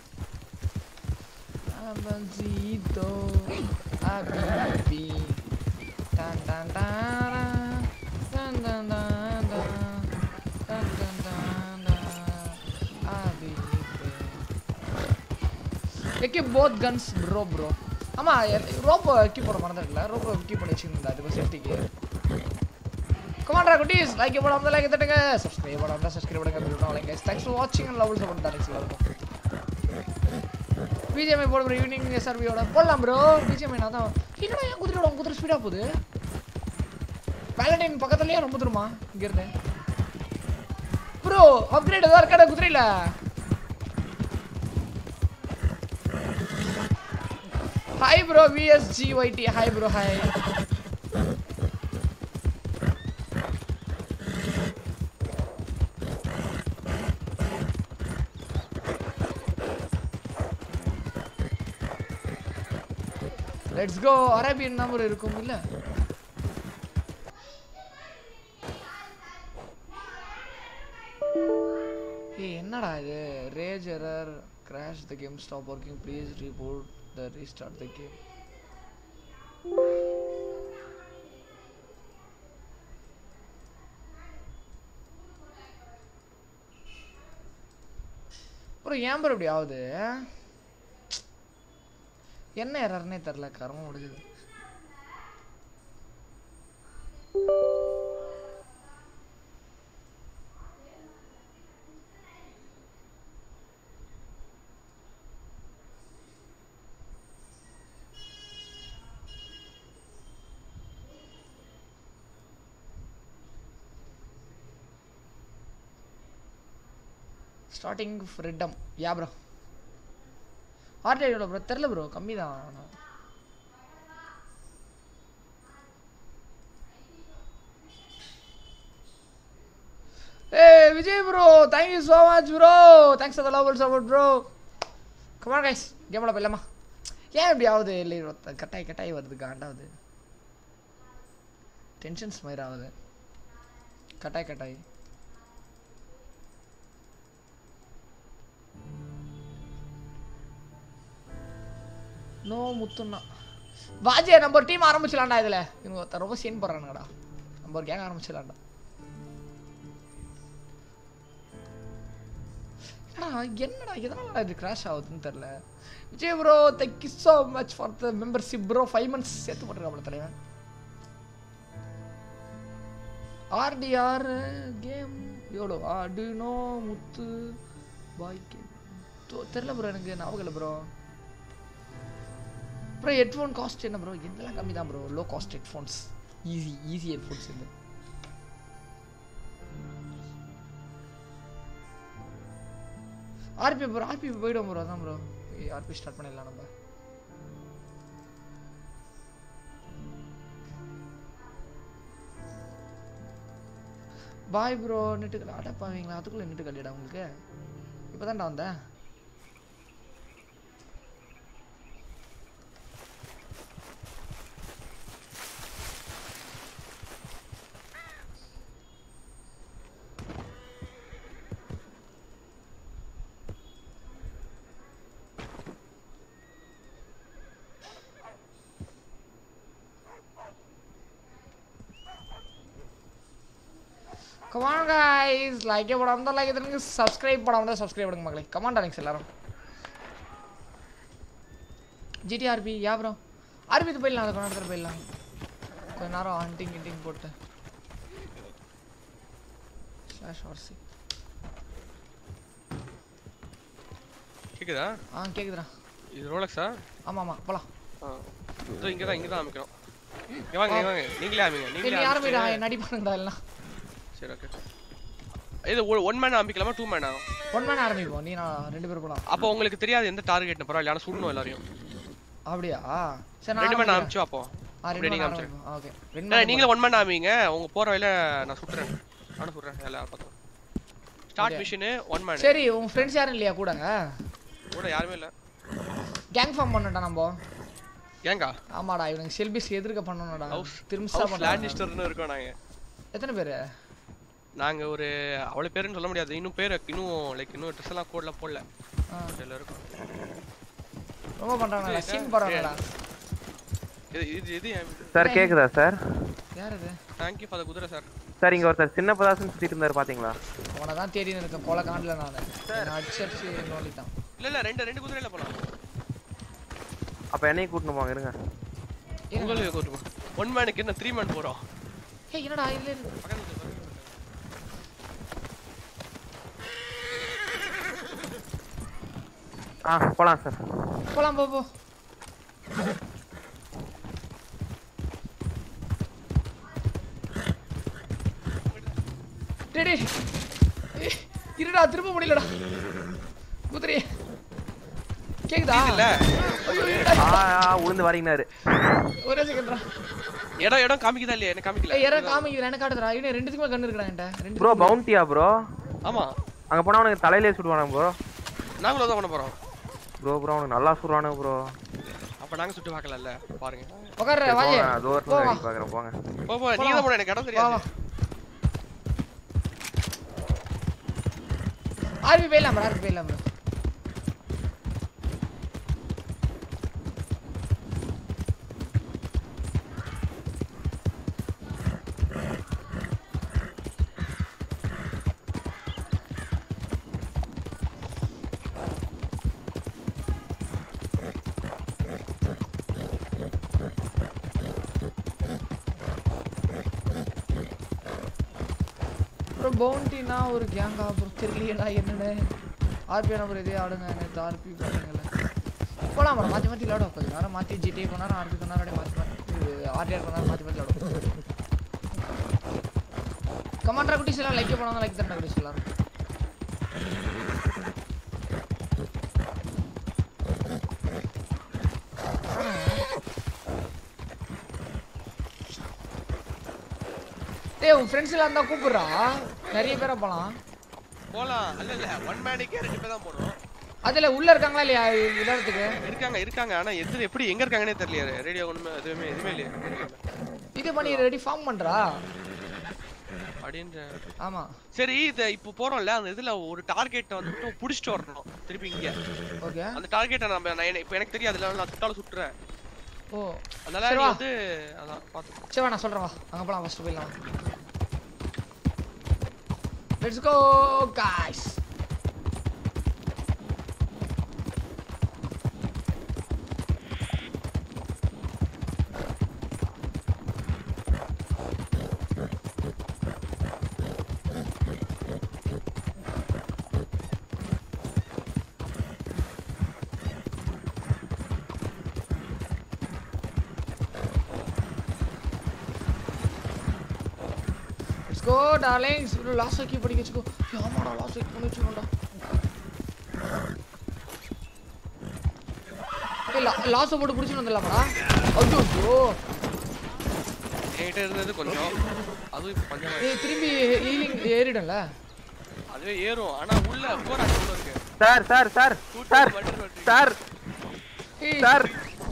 Abazito abibi tan tan tan tan tan tan tan abibi equip both guns bro ama rope equip பண்ண மறந்துட்டல rope equip பண்ணி வச்சிருந்தா அது சேஃப்டிக்கு come on guys like போடாம லைக் தட்டுங்க subscribe பண்ணாம subscribe பண்ணுங்க bell button guys thanks for watching and love support thanks எல்லாருக்கும் BGM போட bro ஈவினிங் SRB ஓட போடலாம் bro BGM நான் தான் என்னடா ஏன் குதிரை ஸ்பீடா போகுது வேலண்டைன் பக்கத்துலயே ரொம்ப தூரமா இங்க இருந்து bro அப்கிரேட் ஏதா இருக்கடா குதிரைல hi bro VSGYT hi bro hi let's go Arabian number இருக்கும் இல்ல ஏய் என்னடா இது rage error crash the game stop working please reboot the restart the game bro ஏன் bro இப்படி ஆகுது என்ன எரர்னே தெரியல கர்மம் முடிஞ்சது ஸ்டார்டிங் ஃப்ரீடம் யா ப்ரோ ஆர்டர் ப்ரோ தெரியல ப்ரோ கம்மி தான் Hey Vijay bro thank you so much bro thanks for the love and support bro come on guys game la pellama ஏன் இப்படி ஆகுது இல்லை கட்டாய் வருது காண்டாவுது டென்ஷன்ஸ் மாதிரி ஆகுது கட்டாய் நோ முத்துண்ணா வாஜே நம்ம ஒரு டீம் ஆரம்பிச்சலாம்டா இதுல இவங்க ரொம்ப சீன் போடுறானுங்கடா நம்ம ஒரு கேங் ஆரம்பிச்சலாம்டா என்னடா இதனால இது கிராஷ் ஆகுதுன்னு தெரியல Vijay bro thank you so much for the membership bro 5 months சேர்த்து போட்டுருக்காப்ல தலைவன் RDR கேம் எவ்வளோ ஆர்டினோ முத்து பாய் கேம் தெரியல ப்ரோ எனக்கு ஞாபகம் இல்லை ப்ரோ ப்ரோ ஹெட்ஃபோன் காஸ்ட் என்ன ப்ரோ இதெல்லாம் கம்மி தான் bro low cost headphones easy headphones இது ஆர்பி ப்ரோ ஆர்பி போய்டும் ப்ரோ அதான் ப்ரோ ஆர்பி ஸ்டார்ட் பண்ணிடலாம் நம்ம பாய் ப்ரோ நெட்டு அடப்பாவீங்களா அதுக்குள்ளே நெட்டு கல்லிடா உங்களுக்கு இப்போ தான்டா வந்தேன் Come on guys, like it போடாம தான் லைக் பண்ணுங்க subscribe பண்ணாம தான் subscribe பண்ணுங்க மக்களே. Come on darlings எல்லாரும். GTRP யா bro. RP து போயிடலாம் அந்த கொண்டாடற போயிடலாம். கொஞ்ச நேரம் ஹண்டிங் போட்டு. /RC. கேக்குதா? கேக்குதுடா. இது ரோலக்ஸா? ஆமா போலாம். இதோ இங்க தான் அமைக்கணும். வாங்க நீங்களே ஆமிங்க நீங்க யாருமே நடிப்பானுங்கடா எல்லாம் சரி ஓகே இது 1 மேன் ஆரம்பிக்கலாமா 2 மேனா 1 மேன் ஆரம்பிப்போம் நீ நான் ரெண்டு பேர் போலாம் அப்ப உங்களுக்கு தெரியாது எந்த டார்கெட்னு பரவாயில்லை ஆனா சுடணும் எல்லாரையும் அப்படியே சரி நான் 2 மேன் ஆரம்பிச்சு பாப்போம் நீங்க ஆரம்பிச்சு ஓகே நீங்களே 1 மேன் ஆரம்பிங்க உங்க போற வழியில நான் சுட்றேன் நானும் சுட்றேன் எல்லாரும் பாத்தோம் ஸ்டார்ட் மிஷன் 1 மேன் சரி உங்க फ्रेंड्स யாரும் இல்லையா கூட யாருமே இல்ல கேங் ஃபார்ம் பண்ணடா நம்ம கேங்கா ஆமாடா இவனுக்கு செல்பிஸ் எதிர்க்க பண்ணனும்டா திரும்சா பண்ணலாம் லானிஸ்டர்னு இருக்கோம் நாங்க எத்தனை பேர் நாங்க ஒரு அவள பேருன்னு சொல்ல முடியாது இன்னும் லைக் இன்னும் ட்ரெஸ் எல்லாம் கோட்ல போடல எல்லாரும் இருக்கும் ரொம்ப பண்றாங்கடா சீன் போறாங்கடா இது சார் கேக்குதா சார் யார் இது थैंक यू ஃபார் தி குதிரை சார் சார் இங்க ஒருத்தர் சின்ன பதாசன் சுத்திட்டு இருந்தாரு பாத்தீங்களா அவன தான் தேடி இருக்கேன் கொலை காண்டல நான் அடிச்சர்ச்சி நோலிட்டான் இல்ல ரெண்டு குதிரையில போலாம் அப்ப என்னைய கூட்டிட்டு போங்க இருங்க உங்களை கூட்டிட்டு போ 1 மேனுக்கு என்ன 3 மேன் போறோம் ஏய் என்னடா இல்ல போலாம் சார் போலாம் போ டேய் இருடா திரும்ப முடியலடா குதிரை கேக்குதா இல்ல உளுந்து வரீங்கனாரு ஒரே செகண்ட்ரா இடம் காமிக்குதா இல்லையா என்ன காமிக்கல இடம் காமிக்குது என்ன காட்டுதுடா இவனே ரெண்டுத்துக்குமே கண்ணு இருக்குடா என்கிட்ட ப்ரோ பவுண்டியா ப்ரோ ஆமா அங்க போனா அவனுக்கு தலையிலே சுடுவானே ப்ரோ நாங்களும் அத பண்ண போறோம் ப்ரோ அவனுக்கு நல்லா சுடுவானே ப்ரோ அப்ப நாங்க சுட்டு பார்க்கலல்ல பாருங்க உட்கார்ற வாயே டோர் பாக்குறேன் போங்க போ நீங்க தான் போற எனக்கு இடம் தெரியாது ஆர்வி போயிடலாம் ப்ரோ பவுண்டினா ஒரு கேங்கா ப்ரோ தெரியலையடா என்னன்னு ஆர்பி நம்பர் இதே ஆடுங்க எனக்கு ஆர்பி பண்ணுங்கல போலாம் ப்ரோ மாத்தி விளையாட கொஞ்ச நேரம் மாத்தி ஜிடி கொஞ்ச நேரம் ஆர்பி கொஞ்ச நேரம் அப்படியே மாத்தி ஆர்டிஆர் கொஞ்ச நேரம் மாத்தி விளையாடுவோம் கமாண்டரா குட்டிஸ் எல்லாம் லைக் பண்ணுவாங்க லைக் தரணும் குட்டிஸ் எல்லாரும் டேய் உன் फ्रेंड्स எல்லாம் இருந்தா கூப்பிடுறா நிறைய பேரா போலாம் இல்ல 1 மேனுக்கே 2 பேர் தான் போறோம் அதுல உள்ள இருக்காங்களா இல்லையா விளையாடுறதுக்கு இருக்காங்க ஆனா எது எங்க இருக்காங்கனே தெரியல ரேடியோ ஒண்ணுமே எதுவுமே இல்ல இது பண்ணி ரெடி ஃபார்ம் பண்றா அப்படின்ற ஆமா சரி இது இப்போ போறோம்ல அந்த இதுல ஒரு டார்கெட் வந்து புடிச்சிட்டு வரணும் திருப்பி இங்க ஓகே அந்த டார்கெட்ட நான் இப்போ எனக்கு தெரியாது நான் சுட்டால சுட்றேன் ஓ அதனால நீ வந்து அத பாத்து சரி நான் சொல்றேன் வா அங்க போலாம் ஃபர்ஸ்ட் போயிடலாம் let's go guys go darlings last ஆக்கி படிக்க வெச்சுக்கோ யாமாடா லாஸ்ட் ஆக்கி பண்ணி வெச்சுடா ஏய் லாஸ்ட் போட்டு புடிச்சு வந்தலாம்டா ஐயோ ஏட்ட இருந்தது கொஞ்சம் அது இப்ப கொஞ்சம் ஏய் திரும்பி ஹீலிங் ஏறிடல அதுவே ஏறும் ஆனா உள்ள போறா உள்ள இருக்கு sir sir sir sir sir sir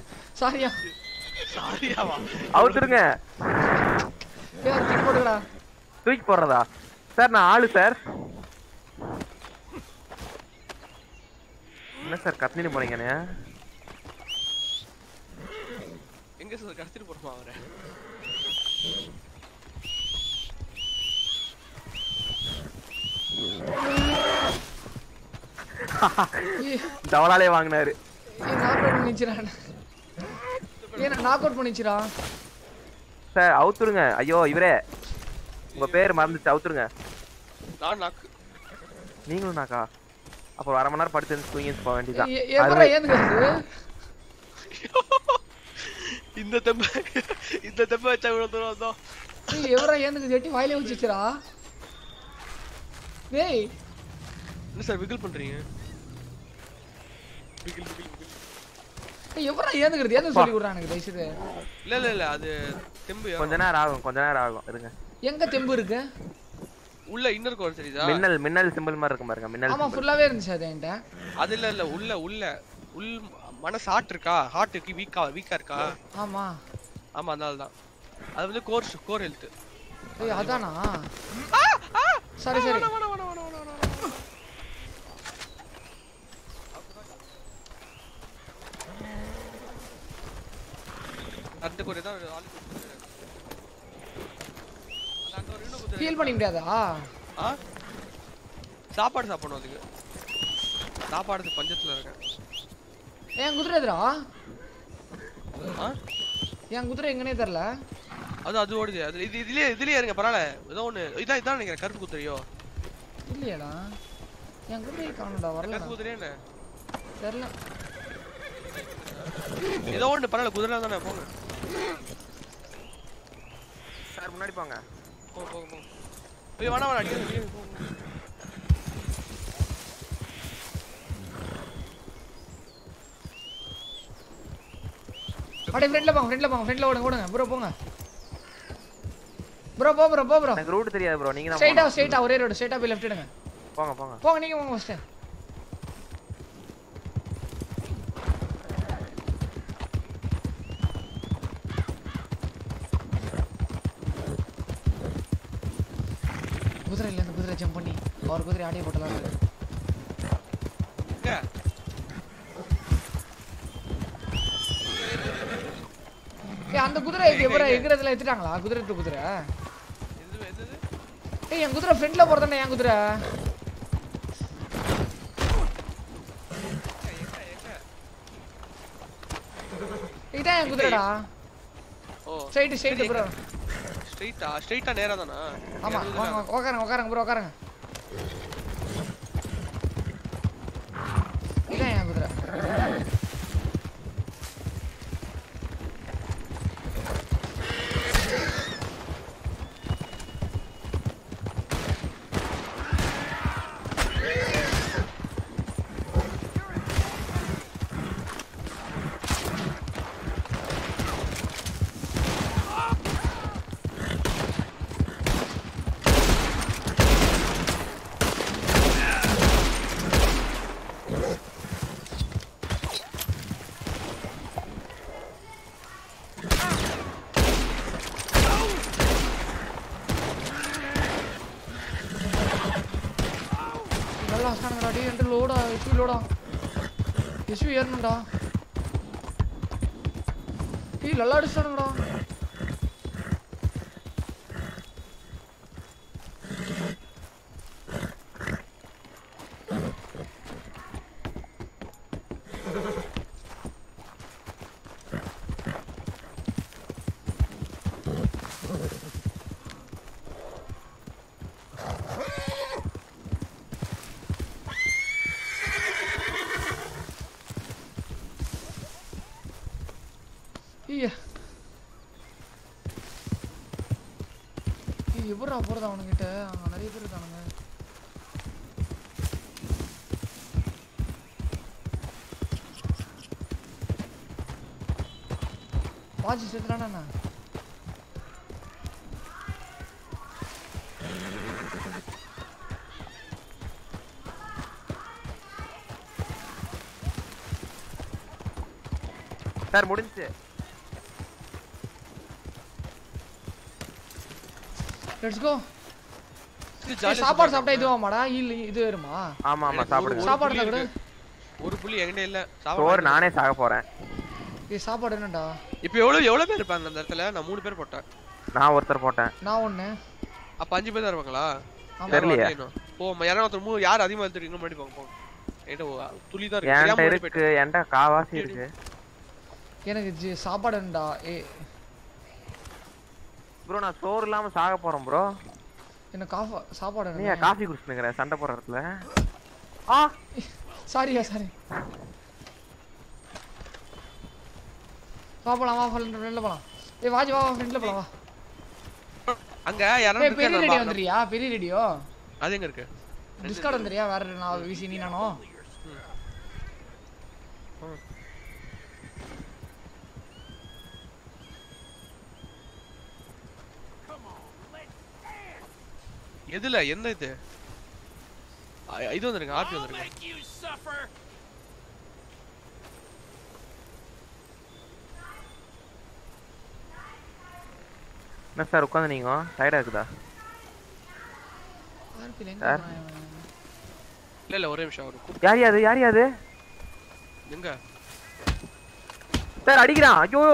சாரியாவா அவுத்துருங்க ஏய் தூக்கி போடுடா தூக்கி போடுறதா சார் நான் ஆளு சார் என்ன சார் கத்தினு போறீங்கண்ணே எங்க சார் கடத்திட்டு போறோமா அவரை டவலாலே வாங்கினாரு நாக் அவுட் பண்ணிச்சிரா சார் அவுத்துருங்க ஐயோ இவரே உங்க பேர் மறந்துச்சு அவுத்துருங்க நான் நாக்கு நீங்களும் நாக்கா அப்ப 1/2 மணி நேரம் படுத்து தூங்கி போக வேண்டியதான் இந்த தெம்ப வச்சா இவ்வளவு தூரம் வந்தோம். ஏய் எவரா ஏந்துக்கு ஜெட்டி வாயில வச்சிச்சுடா. டேய் என்ன சார் விகில் பண்றீங்க? விகில். ஏய் எவரா ஏந்துக்குறது ஏந்து சொல்லி குடுறான் எனக்கு தயவுசெய்து. இல்ல அது தெம்பு கொஞ்ச நேரம் ஆகும் இருங்க. எங்க தெம்பு இருக்கு? உள்ள இன்னர் கோர் தெரியுதா? மின்னல் சிம்பிள் மாதிரி இருக்கும் பாருங்க. மின்னல் ஆமா ஃபுல்லாவே இருந்துச்சு அது என்கிட்ட. அது இல்ல உள்ள மனசு ஹார்ட் இருக்கா? ஹார்ட்டுக்கு வீக்கா இருக்கா? ஆமா அதனால தான். அது வந்து கோர் ஹெல்த். ஏய் அதானா? சரி அந்த கோரே தான் ஆளு ஃபீல் பண்ண முடியாதா? சாப்பாடு சாப்பிடணும் அதுக்கு. சாப்பாடு பஞ்சத்துல இருக்கேன். ஏன் குதிரை எதுடா? ஏன் குதிரை எங்கனே தெரியல. அது ஓடுது. அது இதுலயே இருங்க பரவாயில்ல. ஏதோ ஒண்ணு இதான் நினைக்கிறேன். கருப்பு குதிரையோ இல்லையாடா? என் குதிரை காணோம்டா. வரல கருப்பு குதிரையே என்ன தெரியல. ஏதோ ஒண்ணு பரவாயில்ல. குதிரை தானே. போங்க சார் முன்னாடி போங்க. போ போய் வேணா அடிக்க. அட ஃப்ரெண்ட்ல போங்க ஃப்ரெண்ட்ல ஓடுங்க ப்ரோ போங்க ப்ரோ போ ப்ரோ எனக்கு ரூட் தெரியாது ப்ரோ. நீங்க ஸ்ட்ரைட்டா ஒரே ரோட் ஸ்ட்ரைட்டா போய் லெஃப்ட் எடுங்க. போங்க நீங்க போங்க ஃபர்ஸ்ட். குதிரை ஜம்ப் பண்ணி அவர் குதிரை ஆடிய போட்டலாம். அந்த குதிரை எங்கறதுல ஏத்திட்டாங்களா? குதிரை ஏய் என் குதிரை ஃப்ரண்ட்ல போறதானே என் குதிரை. இதான் என் குதிரைடா. Straight bro. ஸ்ட்ரைட்டா நேரா தானா? ஆமா உட்காருங்க ப்ரோ உட்காருங்க. இதான் என் குதிரை. ஏறணும்டா. நல்லா அடிச்சானுங்கடா. எப்படா போறது அவனுங்கிட்ட? அங்க நிறைய பேர் இருக்கானுங்க. வாட்சி செத்துறானா? சார் முடிஞ்சு. Let's go. சாப்பாடு சாப்பிட்டா இதுவாமாடா? இல்ல இது வருமா? ஆமா சாப்பிடுங்க. சாப்பாடு சாப்பிடு. ஒரு புள்ளி எங்கடே இல்ல. சாப்பாடு நானே சாக போறேன். ஏய் சாப்பாடு என்னடா? இப்போ எவ்வளவு பேர் இருப்பாங்க அந்த இடத்துல? நான் 3 பேர் போட்டேன். நான் ஒருத்தர் போட்டேன். நான் ஒண்ணு. அப்ப 5 பேர் தான் இருப்பாங்களா? தெரியலையே. போமா யாரோ ஒருத்தர் யார் அதிகமா எடுத்துறீங்க முன்னாடி போங்க. ஏடா துளி தான் இருக்கு. என்கிட்ட காவாசி இருக்கு. எனக்கு சாப்பாடு என்னடா? ப்ரோ நான் சோறு இல்லாம சாக போறேன் ப்ரோ. என்ன சாப்பாடு என்ன? நீ காபி குடிச்சுங்கற சண்டை போற இடத்துல. சாரியா. வா போலாம் வா ஃப்ரெண்ட்ல போலாம். ஏய் வாஜி வா ஃப்ரெண்ட்ல போலாம் வா. அங்க யாரோ பெரிய ரேடியோ வந்துறியா? பெரிய ரேடியோ அது எங்க இருக்கு? டிஸ்கார்ட் வந்துறியா? வேற நான் விசி நீ நானோ. எதுல என்ன இது? இது வந்துருங்க ஆர்பி வந்துருங்க. என்ன சார் உட்காந்து நீங்க டயர்டா இருக்குதா? இல்ல ஒரே நிமிஷம் வரும். யார் யாது எங்க சார் அடிக்கிறான்? ஐயோ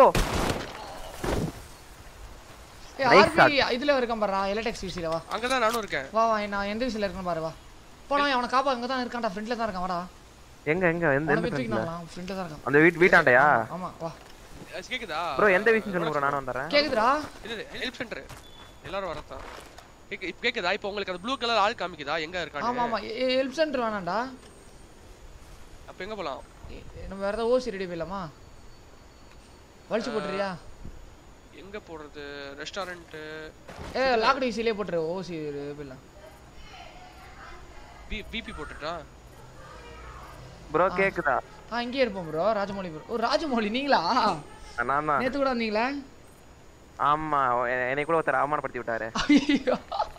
ஆர்பி இதுல இருக்கான் பாரு. எலக்ட்ரிக் விசில வா. அங்க தான் நானும் இருக்கேன். வா நான் எந்த விசில இருக்கேன் பாரு வா. போடா அவன காப்பா அங்க தான் இருக்கான்டா. ஃப்ரண்ட்ல தான் இருக்கான் வாடா. எந்த ஃப்ரண்ட்ல தான் இருக்கான். அந்த வீட்டாண்டயா? ஆமா வா. கேக்குதா ப்ரோ எந்த விசின்னு சொல்லுங்க ப்ரோ நானும் வந்தறேன். கேக்குதுடா? இது ஹெல்ப் சென்டர். எல்லாரும் வரதா. கேக்குதா? இப்போ உங்களுக்கு அந்த ப்ளூ கலர் ஆள் காமிக்குதா எங்க இருக்கானே? ஆமா ஹெல்ப் சென்டர் வேணாம்டா. அப்ப எங்க போலாம்? நம்ம வேற ஏதாவது ஓசி ரெடி பண்ணலாமா? வலிச்சு போட்றியா? எங்க போறது? ரெஸ்டாரன்ட் லாக்ட் ஈஸிலே போட்ற ஓசி பண்ணலாம். பிபி போட்டுட்டா? ப்ரோ கேக்குதா? இங்கே இருப்போம் ப்ரோ. ராஜமௌலி ப்ரோ. ஓ ராஜமௌலி நீங்களா? நானா. நேத்து கூட வந்தீங்களா? ஆமா என்னை கூட ஒருத்தர் அவமானப்படுத்தி விட்டாரு. ஐயோ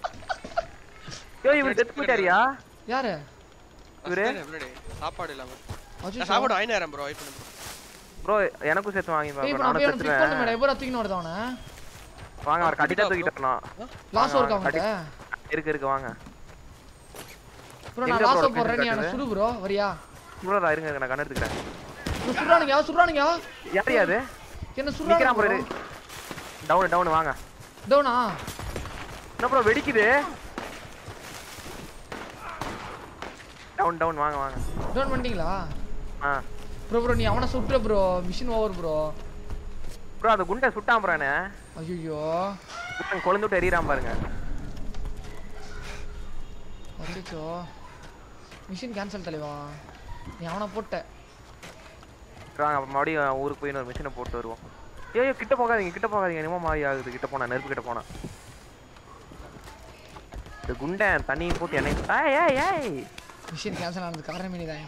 இவர் செத்து போயிட்டாரியா? யாரு? இவரே சாப்பாடு இல்லாம. சாப்பாடு வாங்கினேன் ப்ரோ. வெயிட் பண்ணு ப்ரோ எனக்கும் சேர்த்து வாங்கி ப்ரோ. நான் போய் ஃபிட் பண்ண மேடம். எப்போ தூக்கின வரதவன? வாங்க வர கட்டிட்டா தூக்கிட்டோம். லாஸ் வர்க் ஆகுங்க. இருக்கு வாங்க. ப்ரோ நான் லாஸ் போறேன். நீ என்ன சுடு ப்ரோ. வரியா? ப்ரோ இருங்க நான் கண்ண எடுத்துக்கறேன். சுடுறானுங்க. யார் யாது? என்ன சுடுறாங்க ப்ரோ? டவுன் வாங்க. டவுனா? என்ன ப்ரோ வெடிக்குது? டவுன் வாங்க. டவுன் பண்ணிட்டீங்களா? ப்ரோ நீ அவனை சுட்ற ப்ரோ. Mission over bro. அந்த குண்டை சுட்டான் ப்ரோ என்ன? ஐயோ கொழுந்து விட்டு எறியறான் பாருங்க. வந்துச்சோ. மிஷன் கேன்சல் தலைவா. நீ அவனை போட்ட. வாங்க மறுபடியும் ஊருக்கு போய் ஒரு மிஷினை போட்டு வருவோம். ஐயோ கிட்ட போகாதீங்க. என்னமோ மாதிரி ஆகுது. கிட்ட போனா நெருப்பு கிட்ட போனா. இந்த குண்டை தண்ணி போட்டு எண்ணெய் மிஷன் கேன்சல் ஆனது காரணமே நீதான்.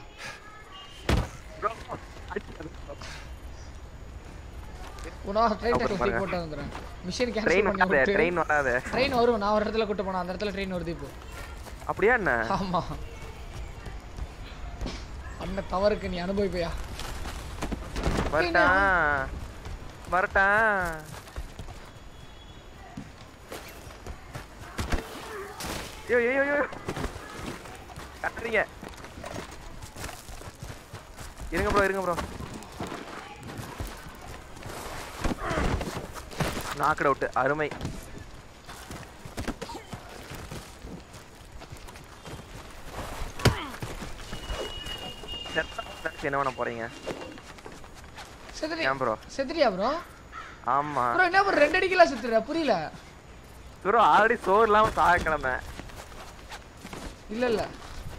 மிஷன் கேன்சல் பண்ணி ட்ரெயின் வரும். நான் ஒரு இடத்துல கூட்ட போனா அந்த இடத்துல ட்ரெயின் வருது இப்போ. அப்படியா என்ன? ஆமா அந்த தவறுக்கு நீ அனுபவிப்பையா? வரட்டா ஐயோ கட்டுறீங்க. இருங்க ப்ரோ. நாக் அவுட் அருமை. என்ன பண்ண போறீங்க? செத்துறியா ப்ரோ? ஆமா ப்ரோ என்ன ப்ரோ 2 அடிக்கல செத்துற புரியல ப்ரோ. ஆல்ரெடி சோறு இல்லாம சாகக்கலமே. இல்ல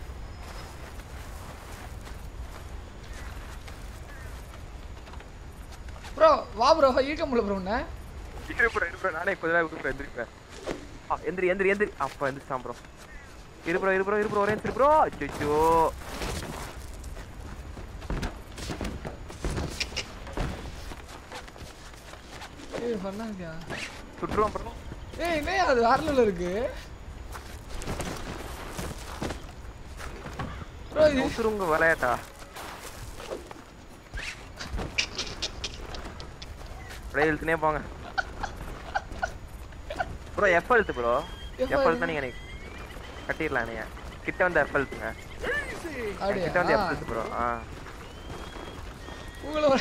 ப்ரோ வா ப்ரோ. ஈக்க முடியல ப்ரோ. என்ன இரு ப்ரோ நானே கொஞ்ச நேரம் விட்டு எந்திரிப்பேன். எந்திரி அப்ப எந்திரிச்சான் ப்ரோ. இரு ப்ரோ ஒரே நிமிஷம் ப்ரோ. அச்சோ பண்ணாங்க சுற்றுவோம் ப்ரோ. என்ன அது வாரல இருக்கு ப்ரோ. இது சுருங்க விளையாட்டா ரயில்ஸ்னே போங்க ப்ரோ. எஃப்எல்ட் ப்ரோ. எஃப்எல்ட் நீங்க கட்டிரலாம். நீங்க கிட்ட வந்து எஃப்எல்ட்ங்க. கிட்ட வந்து எஃப்எல்ட் ப்ரோ. உங்களோட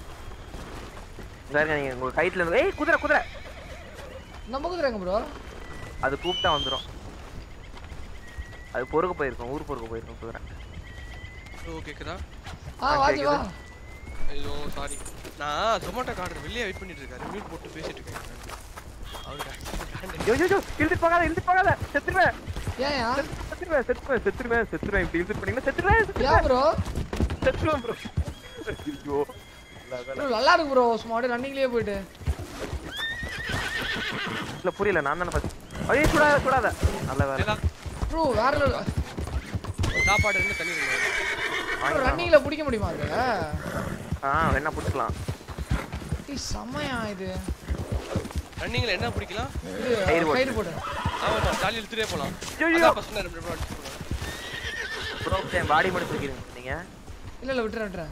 சார் நீங்க உங்க கைட்ல இருந்து குதிரை நம்ம குதிரைங்க ப்ரோ. அது கூப்பிட்டா வந்துரும். அது பொறுக்க போயிருக்கும். ஊர் பொறுக்க போயிருக்கும் குதிரை. ஓ கேக்குதா? வாஜி வா. ஐயோ சாரி. நான் டொமேட்டோ கார்டர் வெளிய வெயிட் பண்ணிட்டு இருக்காரு. மியூட் போட்டு பேசிட்டு இருக்கேன். ஐயோ இழுத்து போகாத செத்துறேன். ஏயா செத்துறேன் இப்படி இழுத்து பண்ணீங்கன்னா செத்துறேன். யா ப்ரோ செத்துறேன் ப்ரோ. ஐயோ நல்லா இருக்கு ப்ரோ சும்மா அப்படியே ரன்னிங்லயே போயிட்டு இல்ல புரியல நான் தான ஃபர்ஸ்ட் ஐயோ சுடாத நல்ல வேற ப்ரோ வேற சாப்பாடு இருந்து தண்ணி ப்ரோ ரன்னிங்ல பிடிக்க முடியுமா அதுல என்ன பிடிக்கலாம் ஏய் சமயா இது ரன்னிங்ல என்ன பிடிக்கலாம் கயிறு போடு ஆமா ஜாலி இழுத்துட்டே போலாம் அதான் ஃபர்ஸ்ட் நான் ப்ரோ டேம் பாடி மட்டும் தூக்கிடுங்க நீங்க இல்ல விட்டுறேன்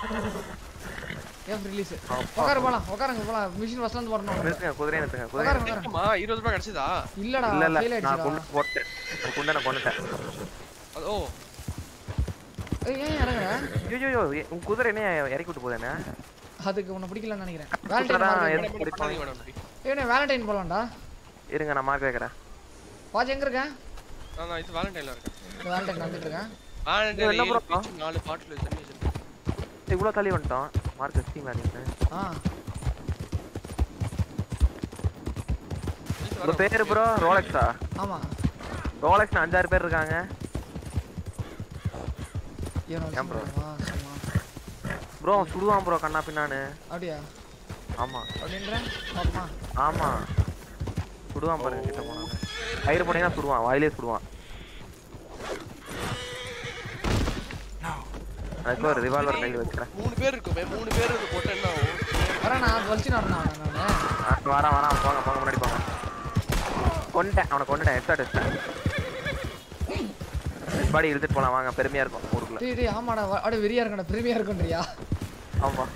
ஏன் ரிலீஸ் உட்காருங்க போலாம் மிஷின் ஃபர்ஸ்ட்ல இருந்து வரணும் நிறுத்துங்க குதிரை நிறுத்துங்க உட்காருமா 20 ரூபாய் கிடைச்சதா இல்லடா இல்ல நான் கொண்டு போட்டேன் குண்டன கொண்டுட்டேன் ஓ ஏன் இறங்குற ஐயோ உன் குதிரை என்ன இறக்கி விட்டு போதேனே அதுக்கு உன்னை பிடிக்கலன்னு நினைக்கிறேன் வேலண்டைன் போலாம்டா இருங்க நான் மார்க் வைக்கிறேன் வாட்ச் எங்க இருக்க நான் இது வேலண்டைன்ல இருக்கேன் வேலண்டைன் வந்துட்டு இருக்கேன் வேலண்டைன் என்ன ப்ரோ 4 பாட்டில் தண்ணி வச்சிருக்கேன் இவ்வளவு தள்ளி வந்துட்டோம் மார்க் வச்சிட்டீங்களா நீங்க உங்க பேரு ப்ரோ ரோலெக்ஸா ஆமா ரோலெக்ஸ் 5-6 பேர் இருக்காங்க ஏன் ப்ரோ சுடுவான் ப்ரோ கண்ணா பின்னானு அப்படியா ஆமா அப்படின்ற பாப்பமா ஆமா சுடுவான் பாருங்க கிட்ட போனாங்க கயிறு போனீங்கன்னா சுடுவான் வாயிலே சுடுவான் அதுக்கு ஒரு ரிவால்வர் கையில வச்சுக்கிறேன் 3 பேர் இருக்குமே 3 பேர் இது போட்டு என்ன ஆகும் வரேன் நான் வலிச்சு வரேன் வரேன் போங்க முன்னாடி போங்க கொண்டேன் அவனை கொண்டுட்டேன் ஹெட்ஷாட் அடிச்சேன் பாடி இழுத்துட்டு போலாம் வாங்க பெருமையா இருக்கும் ஊருக்குள்ள டேய் ஆமாடா அப்படியே வெறியா இருக்கடா பெருமையா இருக்குன்றியா ஆமா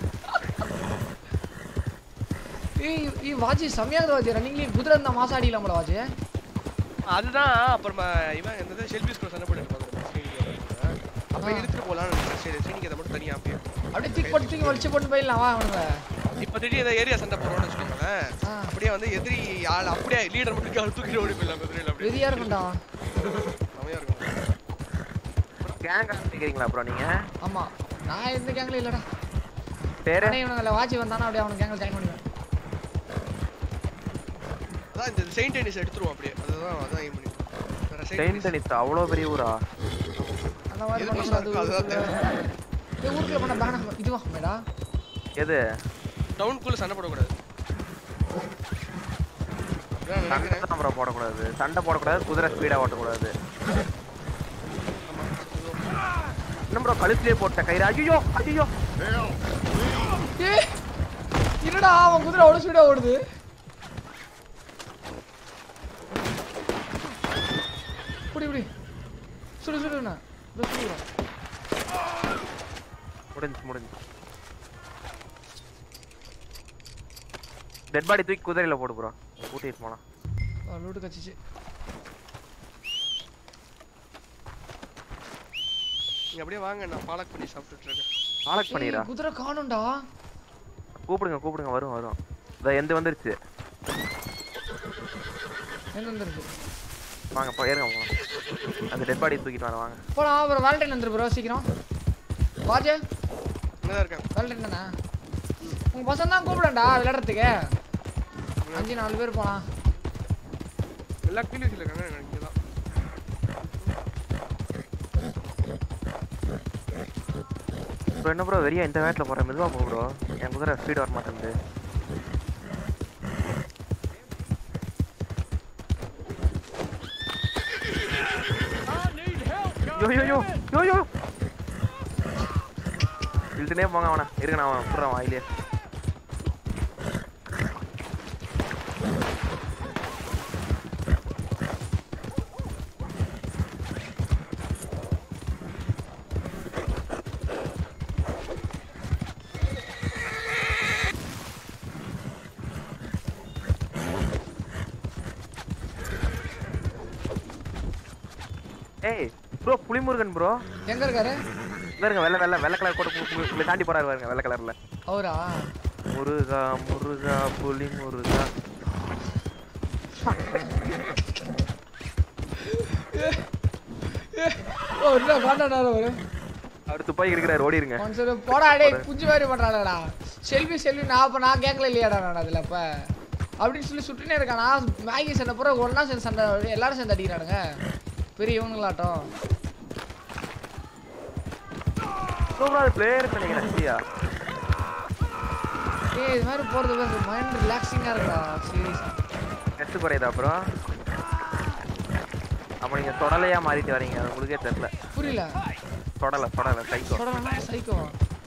ஏய் வாஜி சமயாத வாஜி ரன்னிங்ல குதிரை அந்த மாச அடிக்கலாம்ல வாஜி அதுதான் அப்புறம் இவன் என்னது ஷெல்பி ஸ்கோர் சண்டை போட்டுட்டு அப்ப இழுத்துட்டு போலாம் சரி சீனிக்கு அத மட்டும் தனியா அப்படியே தூக்கி வலிச்சு போட்டு போயிடலாம் வா அவனுங்க இப்ப திடீர்னு இந்த ஏரியா சண்டை போறோம்னு வச்சுக்கோங்களேன் அப்படியே வந்து எதிரி ஆள் அப்படியே லீடர் மட்டும் தூக்கிட்டு ஓடி போயிடலாம் குதிரையில அப்படியே வெறியா இருக்கும்டா சமயா இருக்கும் கேங் ஆரம்பிக்கிறீங்களா ப்ரோ நீங்க ஆமா நான் எந்த கேங்ல இல்லடா பேரே இவனுங்கள வாட்சி வந்தானா அப்படியே அவன கேங்ல ஜாயின் பண்ணுவேன் அதான் இந்த செயின்ட் டெனிஸ் எடுத்துருவோம் அப்படியே அதான் ஏம் பண்ணி செயின்ட் டெனிஸ் அவ்வளவு பெரிய ஊரா அந்த மாதிரி பண்ணாத ஏய் ஊர்ல பண்ண பான இதுவா மேடா எது டவுன்குள்ள சண்டை போடக்கூடாது சண்டை போடக்கூடாது சண்டை போடக்கூடாது குதிரை ஸ்பீடா ஓட்டக்கூடாது என்ன ப்ரோ கழுத்திலே போட்ட கயிறு ஐயோ ஏய் என்னடா அவன் குதிரை அவ்வளவு ஸ்பீடா ஓடுது புடி சுடுனா முடிஞ்சு டெட் பாடி தூக்கி குதிரையில போடு ப்ரோ ஊட்டிட்டு போலாம் லூட் கச்சிச்சு நீங்க அப்படியே வாங்க நான் பாலக் பண்ணி சாப்பிட்டுட்டு இருக்கேன் பாலக் பண்ணிரா குதிரை காணோம்டா கூப்பிடுங்க வரும் இத எந்த வந்துருச்சு எங்க வந்துருச்சு வாங்க போயிருங்க அந்த டெட் பாடி தூக்கிட்டு வாங்க போலாம் அப்புறம் வாலண்டைன் வந்துரு ப்ரோ சீக்கிரம் வாஜே இங்கதான் இருக்கேன் வாலண்டைன் தானே உங்க பசங்க தான் கூப்பிடண்டா விளையாடுறதுக்கு 5-4 பேர் போலாம் எல்லா கிளிஸ்ல இருக்காங்க இங்க தான் ப்ரோ என்ன ப்ரோ வெறியா இந்த வேட்ல போறேன் மெதுவா போ ப்ரோ என் குதிரை ஸ்பீட் வர மாட்டேங்குது யோ இழுத்துனே போங்க அவனை இருங்க நான் விட்டுறேன் வாயிலே ஏய் ப்ரோ புலிமுருகன் ப்ரோ எங்க இருக்காரு இருங்க வெள்ளை கலர் கோட் தாண்டி போறாரு பாருங்க வெள்ளை கலர்ல அவரா முருகா புலிமுருகா ஓ இல்ல பாட்டாடா அவரு அவர் துப்பாக்கி இருக்கிறார் ஓடிருங்க ஒன்சர போடா டேய் குஞ்சு மாதிரி பண்றானடா செல்வி நான் கேங்ல இல்லையாடா நான் அதுல அப்ப அப்படினு சொல்லி சுட்டுனே இருக்கான் நான் மேகி சண்டை போற ஒண்ணா சேர்ந்து சண்டை எல்லாரும் சேர்ந்து அடிக்கறானுங்க பெரிய இவங்களாட்டம் சூப்பரா பிளேயர் பண்ணிக்கிறேன் சரியா டேய் இது மாதிரி போறது மைண்ட் ரிலாக்ஸிங்கா இருக்குடா சீரியஸா. நெட் குறையுதா ப்ரோ? அப்ப நீங்க தொடலையா மாறிட்டு வரீங்க உங்களுக்கே தெரியல. புரியல. தொடல சைக்கோ. தொடலனா சைக்கோ.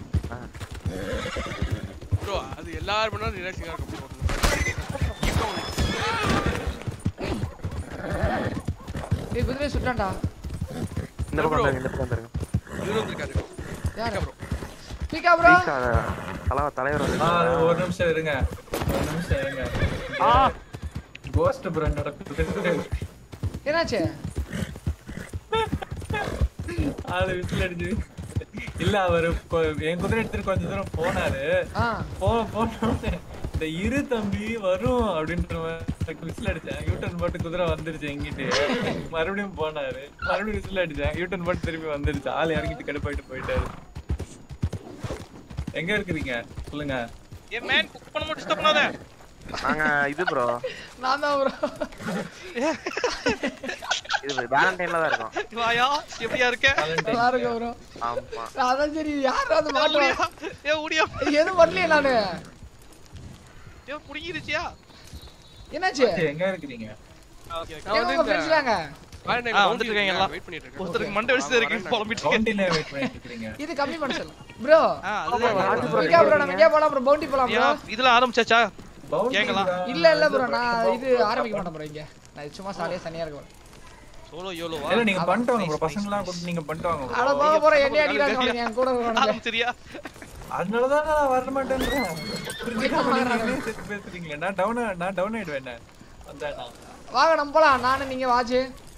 ப்ரோ அது எல்லாரும் பண்ணா ரிலாக்ஸிங்கா இருக்கும் ப்ரோ. டேய் குதிரை சுட்டான்டா. இந்த பக்கம் வந்துருங்க. இவரு வந்திருக்காரு. யார் ப்ரோ? பீகா ப்ரோ. தலைவர் ஒரு நிமிஷம் இருங்க. கோஸ்ட் ப்ரோ நடக்குது. என்னாச்சு? அது விசில் அடிச்சு இல்ல அவரு என் குதிரை எடுத்துட்டு கொஞ்ச தூரம் போனாரு. போன இந்த இரு தம்பி வரும் அப்படின்ற விசில் அடிச்சேன். யூட்டன் போட்டு குதிரை வந்துருச்சு எங்கிட்டு. மறுபடியும் போனாரு. மறுபடியும் விசில் அடிச்சேன். யூட்டன் போட்டு திரும்பி வந்துருச்சு. ஆள் இறங்கிட்டு கடுப்பாயிட்டு போயிட்டாரு. எங்க இருக்கிறீங்க சொல்லுங்க. ஏ மேன் குக் பண்ண மட்டும் ஸ்டாப் பண்ணாத. நாங்க இது ப்ரோ. நான் தான் ப்ரோ. இது வேலண்டைன்ல தான் இருக்கோம். வாயா எப்படியா இருக்க? நல்லா இருக்கு ப்ரோ. ஆமா. அதான் சரி யாரா அது மாட்டோம். ஏ ஓடியா. எது பண்ணலையே நானு. ஏ புடிங்கிருச்சியா? என்னாச்சு? எங்க இருக்கீங்க? ஓகே உங்க ஃப்ரெண்ட்ஸ் வாங்க. வந்துட்டீங்க எல்லாம் வெயிட் பண்ணிட்டு இருக்கேன். ஒருத்தருக்கு மண்டை வெடிச்சு இருக்கு புலம்பிட்டு கவுண்டில வெயிட் பண்ணிட்டு இருக்கீங்க. இது கம்மி பண்ண சொல்லு ப்ரோ. அதுதான் பீகா ப்ரோ நம்ம எங்க போலாம் ப்ரோ? பவுண்டி போலாம் ப்ரோ. இதெல்லாம் ஆரம்பிச்சாச்சா? கேக்கலாம். இல்ல ப்ரோ நான் இது ஆரம்பிக்க மாட்டேன் ப்ரோ இங்க. நான் சும்மா சாலியா சனியா இருக்கேன். சோலோ யோலோவா? இல்ல நீங்க பண்ணிட்டு வாங்க ப்ரோ. பசங்களலாம் கூட்டி நீங்க பண்ணிட்டு வாங்க ப்ரோ. அட போக போற என்ன அடிக்குறாங்க என் கூட வரணும். சரியா? அதனால தான் நான் வர மாட்டேன்றேன். பேசுறீங்களா? நான் டவுன் ஆயிடுவேன். வந்தாடா. வாங்க நம்ம போலாம். நானு நீங்க watch.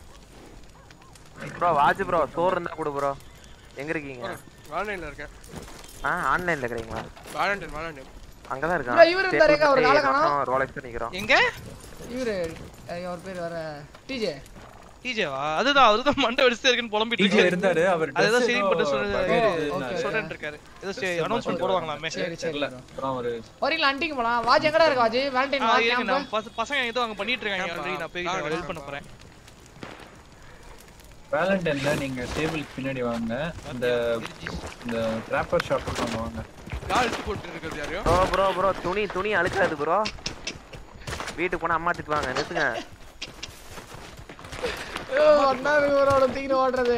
Bro watch bro. Store இருந்தா கொடு ப்ரோ. எங்க இருக்கீங்க? ஆன்லைன்ல இருக்கேன். ஆன்லைன்ல இருக்கீங்களா? வாலண்டைன். அங்க தான் இருக்கேன். ப்ரோ இவரு இருந்தாரேங்க ஒரு கால காணோம். ரோலெக்ஸ் நிக்கிறோம். எங்க? இவரு அவர் பேர் வர டிஜேவா? அதுதான் மண்டை வெடிச்சு இருக்குன்னு புலம்பிட்டு டிஜே இருந்தாரு. அவர் அதேதான் சரி பட்டு சொல்றேன் இருக்காரு. ஏதோ அனௌன்ஸ்மென்ட் போடுவாங்களாமே. சரி அப்புறம் ஒரு வரீங்களா? அண்டிங் போலாம். வாட்ச் எங்கடா இருக்கு? வாட்ச் வேலண்டைன் வாட்ச் பசங்க ஏதோ அங்க பண்ணிட்டு இருக்காங்க. ஆல்ரெடி நான் போய் ஹெல்ப் பண்ண போறேன். வேலண்டைன்ல நீங்க டேபிளுக்கு பின்னாடி வாங்க. அந்த டிராப்பர் ஷாட் பண்ணுவாங்க. கால் எடுத்து போட்டு இருக்குது யாரோ. ப்ரோ துணி அழுக்காது ப்ரோ. வீட்டுக்கு போனா அம்மா திட்டுவாங்க. நிறுத்துங்க. ஐயோ அண்ணா இவரோட தீர ஓடுறது.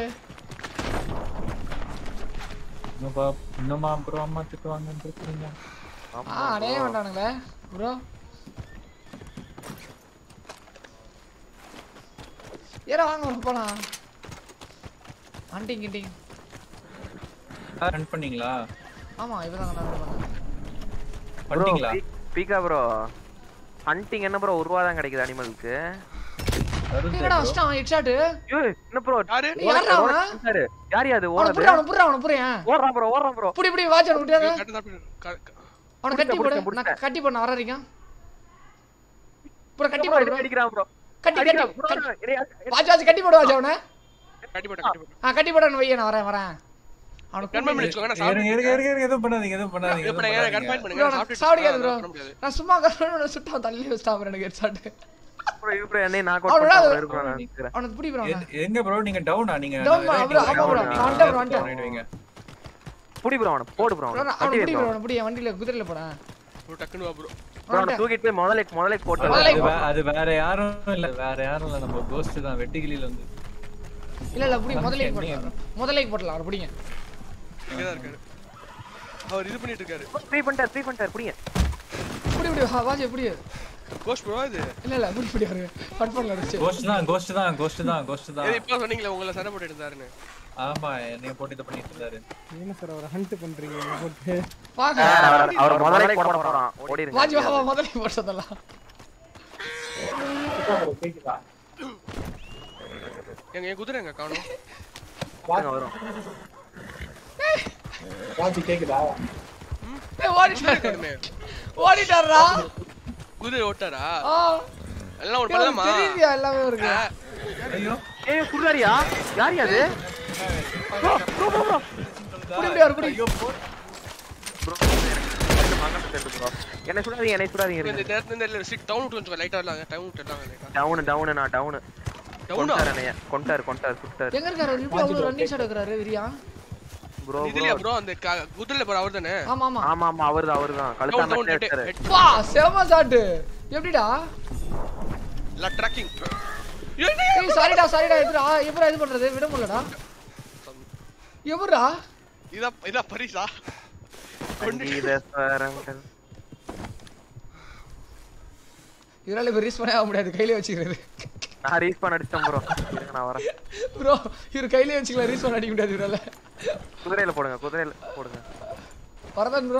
இன்னுமா ப்ரோ அம்மா திட்டுவாங்கன்னு சொல்றீங்க? அடே வந்தானுங்களே ப்ரோ. ஏறா வாங்க போலாம். ஹண்டிங் ரன் பண்ணீங்களா? ஆமா இவதான் நான் பண்ணேன். பண்ணீங்களா? பீகா ப்ரோ ஹண்டிங் என்ன ப்ரோ ரூபா தான் கிடைக்குது அனிமலுக்கு. என்னடா அஷ்டம் ஹெட்ஷாட். ஏய் என்ன ப்ரோ? யாரா அவன்? யார் அது ஓடுற? புறா புறேன். ஓடுறான் ப்ரோ. புடி வாட்ச் விட்டாத. அவன கட்டி போடு. நான் கட்டி போட வரறீங்க. புறா கட்டி போடு. அடிக்குறான் ப்ரோ. கட்டி வாட்ச் கட்டி போடு வாட்ச் அவன. கட்டி போடு. கட்டி போடுன்னு வைய நான் வரேன். அவனுக்கு கன்ஃபார்ம் பண்ணிச்சுங்க. நான் சாப்பிட்டு எதுவும் பண்ணாதீங்க. எப்படிங்க கன்ஃபார்ம் பண்ணுங்க. நான் சாப்பிடுறது ப்ரோ. நான் சும்மா கறனோட சுட்டா தள்ளி வச்சான் எனக்கு ஹெட்ஷாட். ப்ரோ இப்ரோ என்ன நாக் அவுட் பண்ணா ப்ரோ. அவனுக்கு புடி ப்ரோ. எங்க ப்ரோ நீங்க டவுனா? நீங்க டவுன் ப்ரோ. ஆமா ப்ரோ. வந்துட்டேன். புடி ப்ரோ அவன போடு ப்ரோ. அவன புடி ப்ரோ. அவன புடி வண்டில குதிரையில போடா. ப்ரோ டக்குனு வா ப்ரோ. ப்ரோ தூக்கிட்டு போய் முதல்ல போட்டு. அது வேற யாரும் இல்ல. நம்ம கோஸ்ட் தான் வெட்டிகிளில வந்து. இல்ல புடி முதல்ல போடலாம். அவர புடிங்க. இங்க தான் இருக்காரு. அவர் இது பண்ணிட்டு இருக்காரு. த்ரீ பண்ணிட்டார் புடிங்க. புடி வாட்ச் புடி. கோஸ்ட் ப்ரோ இது. இல்ல புடி வர. ஃபன் பண்ணல இருந்துச்சு. கோஸ்ட் தான். ஏய் இப்போ சொன்னீங்களே உங்கள சண்டை போட்டுட்டு இருந்தாருன்னு. ஆமா என்னைய போட்டு இத பண்ணிட்டு இருந்தாரு. என்ன சார் அவர ஹண்ட் பண்றீங்க போட்டு. வாங்க அவர் முதல்ல போட போறான். ஓடிருங்க. வாட்ச் முதல்ல போடுறதெல்லாம். கேக்குதா? எங்க குதிரைங்க காணோம். வாங்க வரோம். வாட்ச் கேக்குதா? ஓடிட்டாரா? குதிரை ஓட்டாரா? எல்லாம் ஒரு பல்லமா? தெரியுதா எல்லாமே இருக்கு. ஐயோ ஏய் குர்ராரியா? யார் அது? ப்ரோ புடி. ஐயோ ப்ரோ. என்ன சுடாதீங்க. இந்த நேரத்துல ஸ்ட்ரிக் டவுன் கொஞ்சம் லைட்டா வரலாம். டவுன் லைட்டா. டவுன். கொண்டார் சுட்டார். எங்க இருக்காரு? இப்போ அவ்வளவு ரன்னிங் ஷாட் எடுக்கறாரு விரியா. ப்ரோ இதுலயா ப்ரோ அந்த குதிரைல போற அவர்தானே ஆமா ஆமா ஆமா ஆமா அவர்தான் கழுத்தாங்க வா செம ஷாட் எப்படிடா லா ட்ராக்கிங் ஏய் சாரிடா எதுடா எப்பறா இது பண்றது விட முடியலடா எப்பறா இத பரிசா கொண்டீரஸ்வரங்கள் இதனால ரீஸ் பண்ண முடியாது கையில வச்சிக்கிறது நான் ரீஸ் பண்ண அடிச்சேன் ப்ரோ நான் வரேன் ப்ரோ இவர் கையில வச்சிக்கலாம் ரீஸ் பண்ண அடிக்க முடியாது இதனால குதிரையில போடுங்க வரதான் ப்ரோ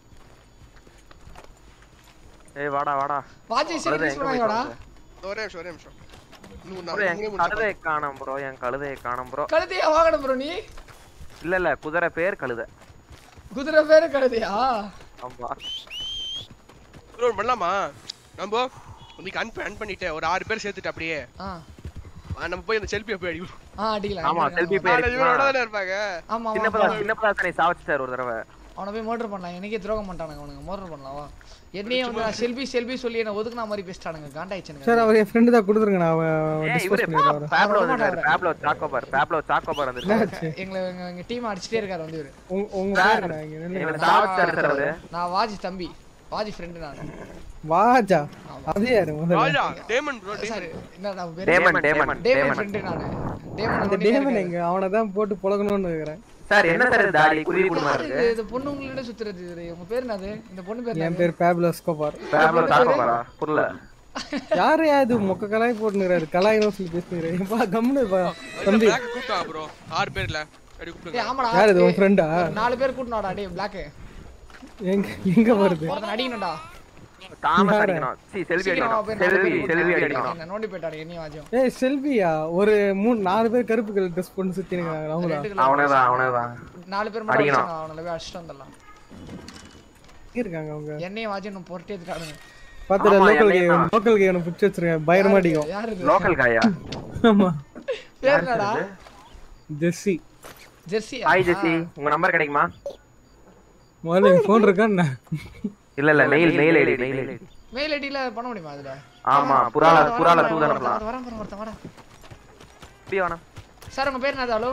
ஏய் வாடா வாஜி சரி ரீஸ் பண்ணாங்கடா ஒரே நிமிஷம் கழுதையை காணோம் ப்ரோ என் கழுதையை காணோம் ப்ரோ கழுதையா வாங்கணும் ப்ரோ நீ இல்ல குதிரை பேர் கழுதை கழுதையா ஆமா ப்ரோ பண்ணலாமா நம்ம உங்களுக்கு அன் பண்ணிட்டே ஒரு 6 பேர் சேர்த்துட்டு அப்படியே நம்ம போய் அந்த செல்ஃபியை போய் அடிக்கலாம் ஆமா செல்ஃபி போய் இவரோட தான இருப்பாங்க ஆமா சின்னப்பதாசனை சாவச்சிட்டார் ஒரு தடவை அவனை போய் மர்டர் பண்ணலாம் எனக்கே துரோகம் பண்ணிட்டானுங்க அவனுங்க மர்டர் பண்ணலாமா என்னையே வந்து செல்ஃபி சொல்லி என்ன ஒதுக்குன மாதிரி பேசிட்டானுங்க காண்டாயிடுச்சுங்க சார் அவர் என் ஃப்ரெண்ட் தான் கொடுத்துருங்க நான் டிஸ்கஸ் பண்ணிடுறேன் பேப்லோ சாக்கோபார் வந்திருக்காரு எங்க டீம் அடிச்சிட்டே இருக்காரு வந்து இவரு உங்க பேர் என்ன நான் வாஜி தம்பி வாஜி ஃப்ரெண்ட் நான் வாஜா அது யாரு வாஜா டேமன் ப்ரோ சாரி என்னடா பேர் டேமன் ஃப்ரெண்ட் நான் அந்த டேமன் எங்க அவனை தான் போட்டு புலகணும்னு இருக்கறேன் சார் என்ன சார் தாடி குருவி குடுமா இருக்கு இது பொண்ணு உங்களோட சுத்துறது இது உங்க பேர் என்னது இந்த பொண்ணு பேர் என் பேர் பேப்லோ ஸ்கோபார் புரியல யாரு இது மொக்க கலாய் போட்டுறாரு கலாயினோ சொல்லி பேசுறாரு பா கம்முனு பா தம்பி கூட்டா ப்ரோ 6 பேர்ல அடி கூப்பிடுங்க ஏய் ஆமாடா யார் இது உன் ஃப்ரெண்டா 4 பேர் கூட்டனடா டேய் பிளாக் எங்க வருது ஒருத்தன் அடிக்கணும்டா தாமஸ் அடிக்கணும் செல்வி அடிக்கணும் என்ன நோண்டி போய்ட்டாரு என்னைய வாஜம் ஏய் செல்வியா ஒரு 4 பேர் கருப்பு கலர் ட்ரெஸ் போட்டு சுத்தி நிக்கறாங்க அவனேதான் 4 பேர் மட்டும் அடிச்சாங்க அவங்கள போய் அடிச்சிட்டு வந்துடலாம் இருக்காங்க அவங்க என்னைய வாஜம் போர்ட்டே எடுத்துட்டானுங்க பாத்தற லோக்கல் கேம் புடிச்சு வச்சிருக்கேன் பயரமா அடிக்கும் யார் இது லோக்கல் காயா ஆமா பேர் என்னடா ஜெர்சி ஹாய் ஜெர்சி உங்க நம்பர் கிடைக்குமா முதல்ல ஃபோன் இருக்கா என்ன இல்ல மெயில் ஐடில பண்ண முடியுமா அதுல ஆமா புரால தூதனலாம் வரேன் வாடா அப்படியே வாடா சார் உங்க பேர் என்னது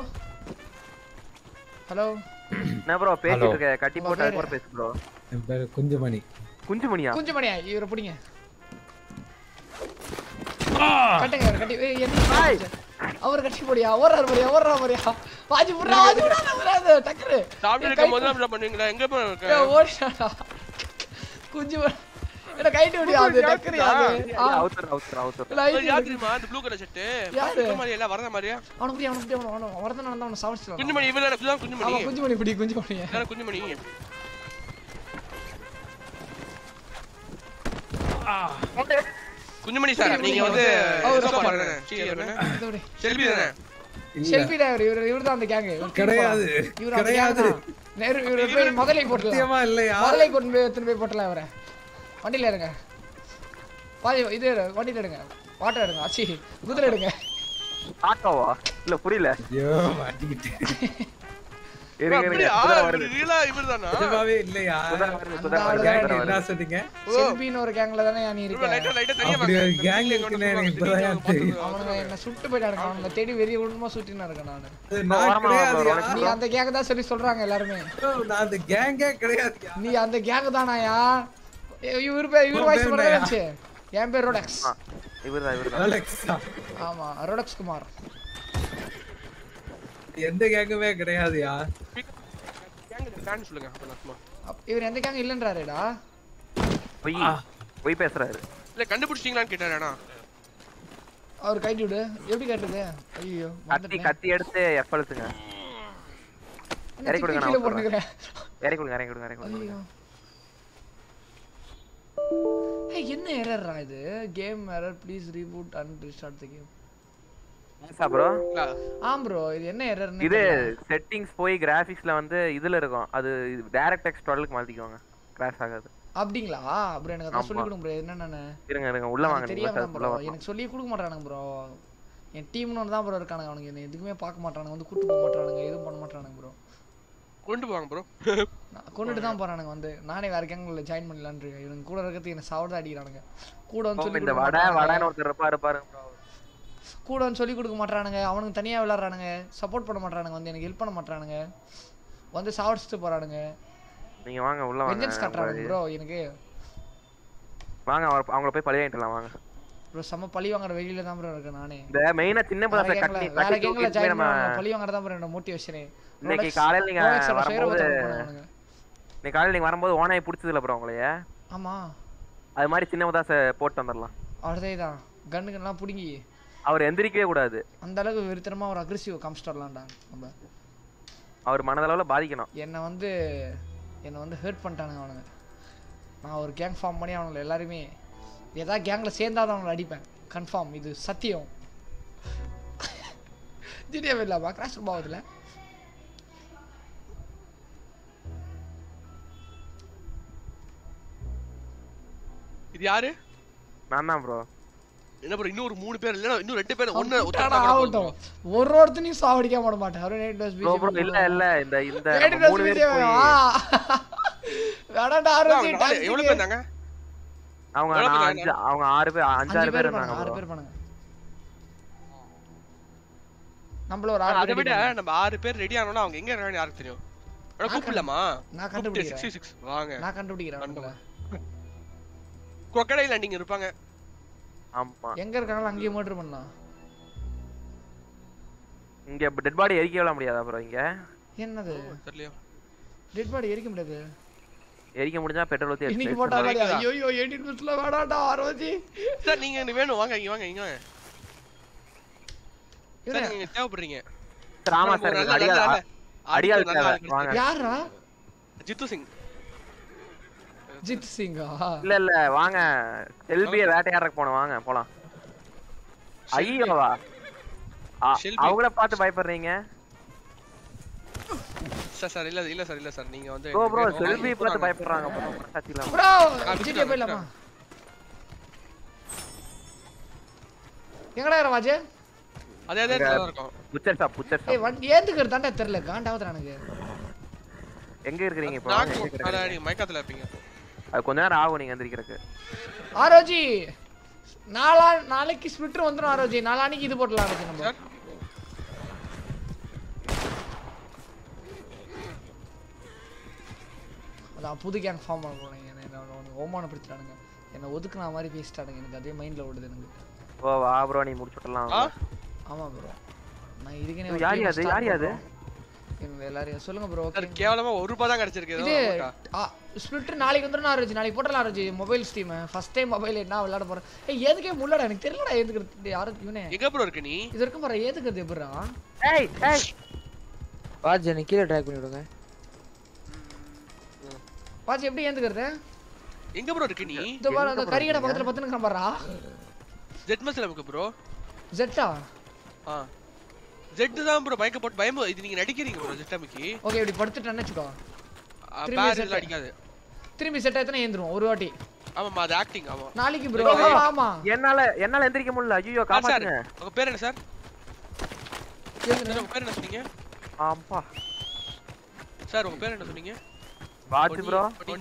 ஹலோ என்ன ப்ரோ பேசிட்டு இருக்க கட்டி போட்டு அப்புறம் பேசு ப்ரோ என் பேர் குஞ்சுமணியா இவரை பிடிங்க கட்டுங்க கட்டி என்ன அவர் கட்டி போடியா ஓடுறா போடியா வாஜி புறா டக்கரு சாப்பிட்டு முதல்ல பண்ணுவீங்களா எங்க போற ஓடிடா குஞ்சு என்ன கைட்டு ஓடியா அது டக்கரு அது அவுட்டர் யாத்ரிமா அந்த ப்ளூ கலர் ஷர்ட் யாரு மாதிரி எல்லாம் வரத மாதிரியா அவனுக்கு வரத நடந்தா அவன சாவடிச்சலாம் குஞ்சுமணி இவள குஞ்சுமணி குஞ்சுமணி பிடி குஞ்சுமணி யார குஞ்சுமணி குஞ்சுமணி சார் நீங்க வந்து செல்வி தானே செல்வி தான் இவர் தான் அந்த கேங் கிடையாது இவர் போய் முதலை போட்டுலாம் இல்லையா முதலை கொண்டு போய் போட்டலாம் இவரை வண்டியில இருங்க இது வண்டியில எடுங்க வாட்டர் எடுங்க அச்சி குதிரை எடுங்க ஆட்டோவா இல்ல புரியல ஐயோ மாட்டிக்கிட்டு செல்பின்னு ஒரு கேங்ல தானே நீ இருக்க என்ன சுட்டு போயிட்டாங்க அவங்கள தேடி வெறிய குடும்பமா சுட்டினா இருக்கேன் நானு நீ அந்த கேங்க தான் சொல்லி சொல்றாங்க எல்லாருமே நீ அந்த கேங்க தானாயா இவர் வாய்ஸ் பண்ணாச்சு என் பேர் ரோடெக்ஸ் ஆமா ரோடெக்ஸ் குமார் எந்த கேங்குமே கிடையாதுயா கேங் சொல்லுங்க அப்ப இவர் எந்த கேங் இல்லன்றாரேடா போய் பேசுறாரு இல்ல கண்டுபிடிச்சீங்களான்னு கேட்டாரேடா அவர் கைட்டி விடு எப்படி கேட்டது ஐயோ கத்தி எடுத்து எஃப்எல்ஸ்ங்க இறக்கி கொடுங்க நான் போடுறேன் இறக்கி கொடுங்க ஏய் என்ன எரர்ரா இது game error please reboot and restart the game ஏசா ப்ரோ ப்ரோ இது என்ன எரர்னு இது செட்டிங்ஸ் போய் கிராபிக்ஸ்ல வந்து இதுல இருக்கும் அது டைரக்ட் எக்ஸ் 12 க்கு மாத்திக்கோங்க கிராஷ் ஆகாது அப்படிங்களா ப்ரோ எனக்கு அத சொல்லி கொடுங்க ப்ரோ என்னன்னு இருங்க உள்ள வாங்க நீங்க ப்ரோ எனக்கு சொல்லி கொடுக்க மாட்டானுங்க ப்ரோ என் டீம்னு தான் ப்ரோ இருக்கானுங்க அவனுங்க என்ன எதுக்குமே பார்க்க மாட்டானுங்க வந்து கூட்டி போக மாட்டானுங்க எதுவும் பண்ண மாட்டானுங்க ப்ரோ கொண்டு போவாங்க ப்ரோ கொண்டுட்டு தான் போறானுங்க வந்து நானே வேற கேங்ல ஜாயின் பண்ணலாம்னு இருக்கேன் இவங்க கூட இருக்கிறது என்ன சாவடா அடிக்குறானுங்க கூட வந்து சொல்லி இந்த வடன்னு ஒருத்தர் இருப்பாரு பாருங்க கூட வந்து சொல்லி கொடுக்க மாட்டானுங்க அவனுக்கு தனியா விளையாடுறானுங்க சப்போர்ட் பண்ண மாட்டானுங்க வந்து எனக்கு ஹெல்ப் பண்ண மாட்டானுங்க வந்து சாவடிச்சிட்டு போறானுங்க. நீங்க வாங்க உள்ள வாங்க. வெஞ்சன்ஸ் கட்டறானுங்க ப்ரோ எனக்கு. வாங்க அவங்கள போய் பழி வாங்கிடலாம் வாங்க. ப்ரோ சம பழி வாங்குற வெளியில தான் ப்ரோ இருக்கேன் நானே. இந்த மெயினா சின்ன பதத்தை கட்டி வேற கேங்ல ஜாயின் பண்ண பழி வாங்குறத தான் ப்ரோ என்னோட மோட்டிவேஷன். இன்னைக்கு காலையில நீங்க வரும்போது இன்னைக்கு காலையில நீங்க வரும்போது ஓனாய் பிடிச்சதுல ப்ரோ உங்களைய. ஆமா. அது மாதிரி சின்ன பதாச போட்டு வந்துடலாம். அவ்வளவுதான். கன்னுகெல்லாம் புடிங்கி. அவர் எந்திரிக்கவே கூடாது. அந்த அளவுக்கு வெறித்தனமா ஒரு அக்ரெசிவ் காம்ஸ்டர்லாம்டா நம்ம. அவர் மனதளவுல பாதிக்கணும். என்ன வந்து ஹர்ட் பண்ணிட்டானுங்க அவனுங்க. நான் ஒரு கேங் ஃபார்ம் பண்ணி அவங்கள எல்லாருமே ஏதா கேங்ல சேர்ந்தாதான் அவங்கள அடிப்பேன் கன்ஃபார்ம். இது சத்தியம். ஜிடிஏ இல்லப்பா கிராஷ் பாவத்துல இது யாரு? நான் தான் ப்ரோ. என்ன ப்ரோ இன்னும் ஒரு 3 பேர் இல்ல இன்னும் 2 பேர் ஒண்ணு ஆகட்டும். ஒருத்தனையும் சாவடிக்க மாட்ட மாட்டேன். அவரே டஸ் பீஸ் ப்ரோ இல்ல இந்த 3 பேர் போய் வேடா ஆரோஜி எவ்வளவு பேர் இருந்தாங்க? அவங்க 6 பேர் 5-6 பேர் இருந்தாங்க. 6 பேர் பண்ணாங்க. நம்மள ஒரு 6 பேர். அத விட நம்ம 6 பேர் ரெடி ஆனோம்னா அவங்க எங்க இருக்காங்கன்னு யாருக்கு தெரியும்? அட கூப்பிடலாமா? நான் கண்டுபிடிக்கிறேன். 66 வாங்க. நான் கண்டுபிடிக்கிறேன். கொக்கடைல லேண்டிங் இருப்பாங்க. ஆமா. எங்க இருக்காங்களோ அங்கேயே மர்டர் பண்ணலாம். இங்க டெட் பாடி எரிக்க விட முடியாதா ப்ரோ இங்க? என்னது? தெரியல. டெட் பாடி எரிக்க முடியாது. எரிக்க முடிஞ்சா பெட்ரோல் ஊத்தி இன்னைக்கு போட்டாங்க. ஐயோ 18 நிமிஷத்துல வேடாடா ஆரோஜி. சார் நீங்க வேணும் வாங்க இங்க வாங்க இங்க வாங்க. சார் நீங்க தேவைப்படுறீங்க. சார் ஆமா சார் அடியால் வாங்க. யாரா? ஜித்து சிங். ஜித் சிங்கா? இல்ல வாங்க எல்பியை வேட்டையாடறக்கு போறோம் வாங்க போலாம். ஐயோவா அவங்கள பார்த்து பயப்படுறீங்க? சார் இல்ல சார் நீங்க வந்து ப்ரோ செல்வி பார்த்து பயப்படுறாங்க ப்ரோ. மனசாட்சில ப்ரோ ஜிடிஏ போயிடலாமா? எங்கடா ராஜே? அதே இருக்கும். Butcher shop. ஏய் வண்டி ஏந்துக்குற தாண்டா தெரியல. காண்டாவுது எனக்கு. எங்க இருக்கீங்க இப்போ? நான் மைக்கத்துல இருப்பீங்க. அது கொஞ்ச நேரம் ஆகும் நீங்க எந்திரிக்கிறதுக்கு. ஆரோஜி நாளைக்கு ஸ்பிளிட்டர் வந்துரும் ஆரோஜி. நாளானிக்கு இது போடலாம் ஆரோஜி நம்ம. அதான் புது கேங் ஃபார்ம் பண்ண போறேன். என்ன ஓமானப்படுத்திட்டானுங்க. என்ன ஒதுக்குன மாதிரி பேசிட்டானுங்க. எனக்கு அதே மைண்ட்ல ஓடுது எனக்கு. ஓ வா ப்ரோ நீ முடிச்சுடலாம். ஆமா ப்ரோ நான் இருக்கேனே. யார் அது? எல்லாரும் சொல்லுங்க ப்ரோ. சார் கேவலமா 1 ரூபாய் தான் கிடைச்சிருக்கு. இது ஸ்பிளிட்டர் நாளைக்கு வந்துரும் ஆரோஜி. நாளைக்கு போடலாம் ஆரோஜி. Mobile stream first time mobile என்ன விளையாட போறேன். ஏய் எதுக்கே முள்ளடா எனக்கு தெரியலடா. எதுக்கு யாரு இவனே எங்க ப்ரோ இருக்கு நீ? இது இருக்கு பாரு. எதுக்கு எப்பறா? ஏய் வாஜ் நீ கீழ ட்ராக் பண்ணி விடுங்க. வாஜ் எப்படி ஏந்துக்கிறது? எங்க ப்ரோ இருக்கு நீ? இந்த பாரு அந்த கரிகட பக்கத்துல பத்துன்னு பாறா. ஜெட் மஸ்ல இருக்கு ப்ரோ. ஜெட்டா? ஜெட் தான் ப்ரோ பைக்க போட்டு பயம். இது நீங்க நடிக்கிறீங்க ப்ரோ ஜெட்டமிக்கி. ஓகே இப்படி படுத்துட்டேன்னு வெச்சுக்கோ. பார் அடிக்காது. திரும்பி செட் ஆயிட்டா ஏந்துரும் ஒரு வாட்டி. ஆமாமா அது ஆக்டிங். ஆமா நாளைக்கு ப்ரோ. ஆமா என்னால எந்திரிக்க முடியல. ஐயோ காப்பாத்துங்க. உங்க பேர் என்ன சார்? உங்க பேர் என்ன சொன்னீங்க? ஆம்பா சார் உங்க பேர் என்ன சொன்னீங்க? வாஜ் ப்ரோ.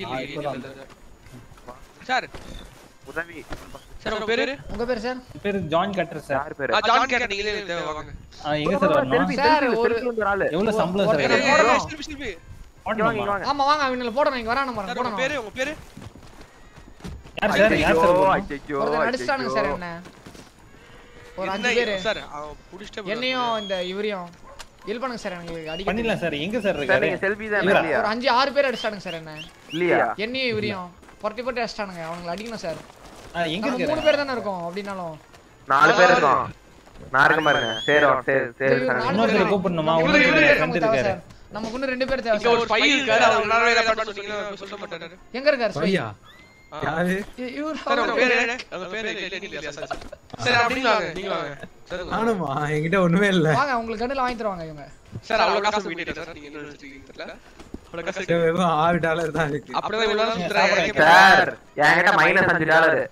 சார் உதவி. சார் உங்க பேரு? உங்க பேர் சார்? பேர் ஜான் கட்டர் சார். யார் பேரு? ஜான் கட்டர் நீங்களே வாங்க. எங்க சார் வரணும்? சார் ஒரு எவ்வளவு சம்பளம் சார்? செல்வி வாங்க. ஆமா வாங்க அவங்கள போடுறேன். இங்க வரானே பாருங்க. போடுங்க. உங்க பேரு? யார் சார்? ஐயோ ஒரு அடிச்சானுங்க சார் என்ன. ஒரு 5 பேர் சார் புடிச்சிட்டே என்னையும் இந்த இவரையும் ஹெல்ப் பண்ணுங்க சார். எனக்கு அடிக்க பண்ணிடலாம் சார். எங்க சார் இருக்காரு? நீங்க செல்வி தான் இல்லையா? ஒரு 5-6 பேர் அடிச்சானுங்க சார் என்ன. இல்லையா? என்னையும் இவரையும் பொட்டி அடிச்சானுங்க. அவங்கள அடிக்கணும் சார். எங்க இருக்காரு? 3 பேர் தான இருக்கோம். அப்படினாலும் 4 பேர் இருக்கோம். நான் இருக்க பாருங்க. சரி இன்னொரு கூப்பிடணுமா? உங்களுக்கு ஃப்ரெண்ட் இருக்காரு. நமக்கு இன்னும் 2 பேர் தேவை. இங்க ஒரு ஃபைல் இருக்காரு. அவர் நானே ரெக்கார்ட் பண்ணி சொல்ல மாட்டாரு. எங்க இருக்காரு ஃபையா? யாரு? சார் உங்க பேர் என்ன? உங்க பேர் இல்ல சார். சார் அப்படிங்க வாங்க. நீங்க வாங்க. சார் நானுமா என்கிட்ட ஒண்ணுமே இல்ல. வாங்க உங்களுக்கு கண்ணுல வாங்கி தருவாங்க இவங்க. சார் அவ்வளவு காசு போயிட்டே சார். நீங்க என்ன நினைச்சிட்டீங்க தெரியல. அவ்வளவு காசு வெறும் $6 தான் இருக்கு. அப்படியே இவ்வளவு நேரம் சார் என்கிட்ட -$5.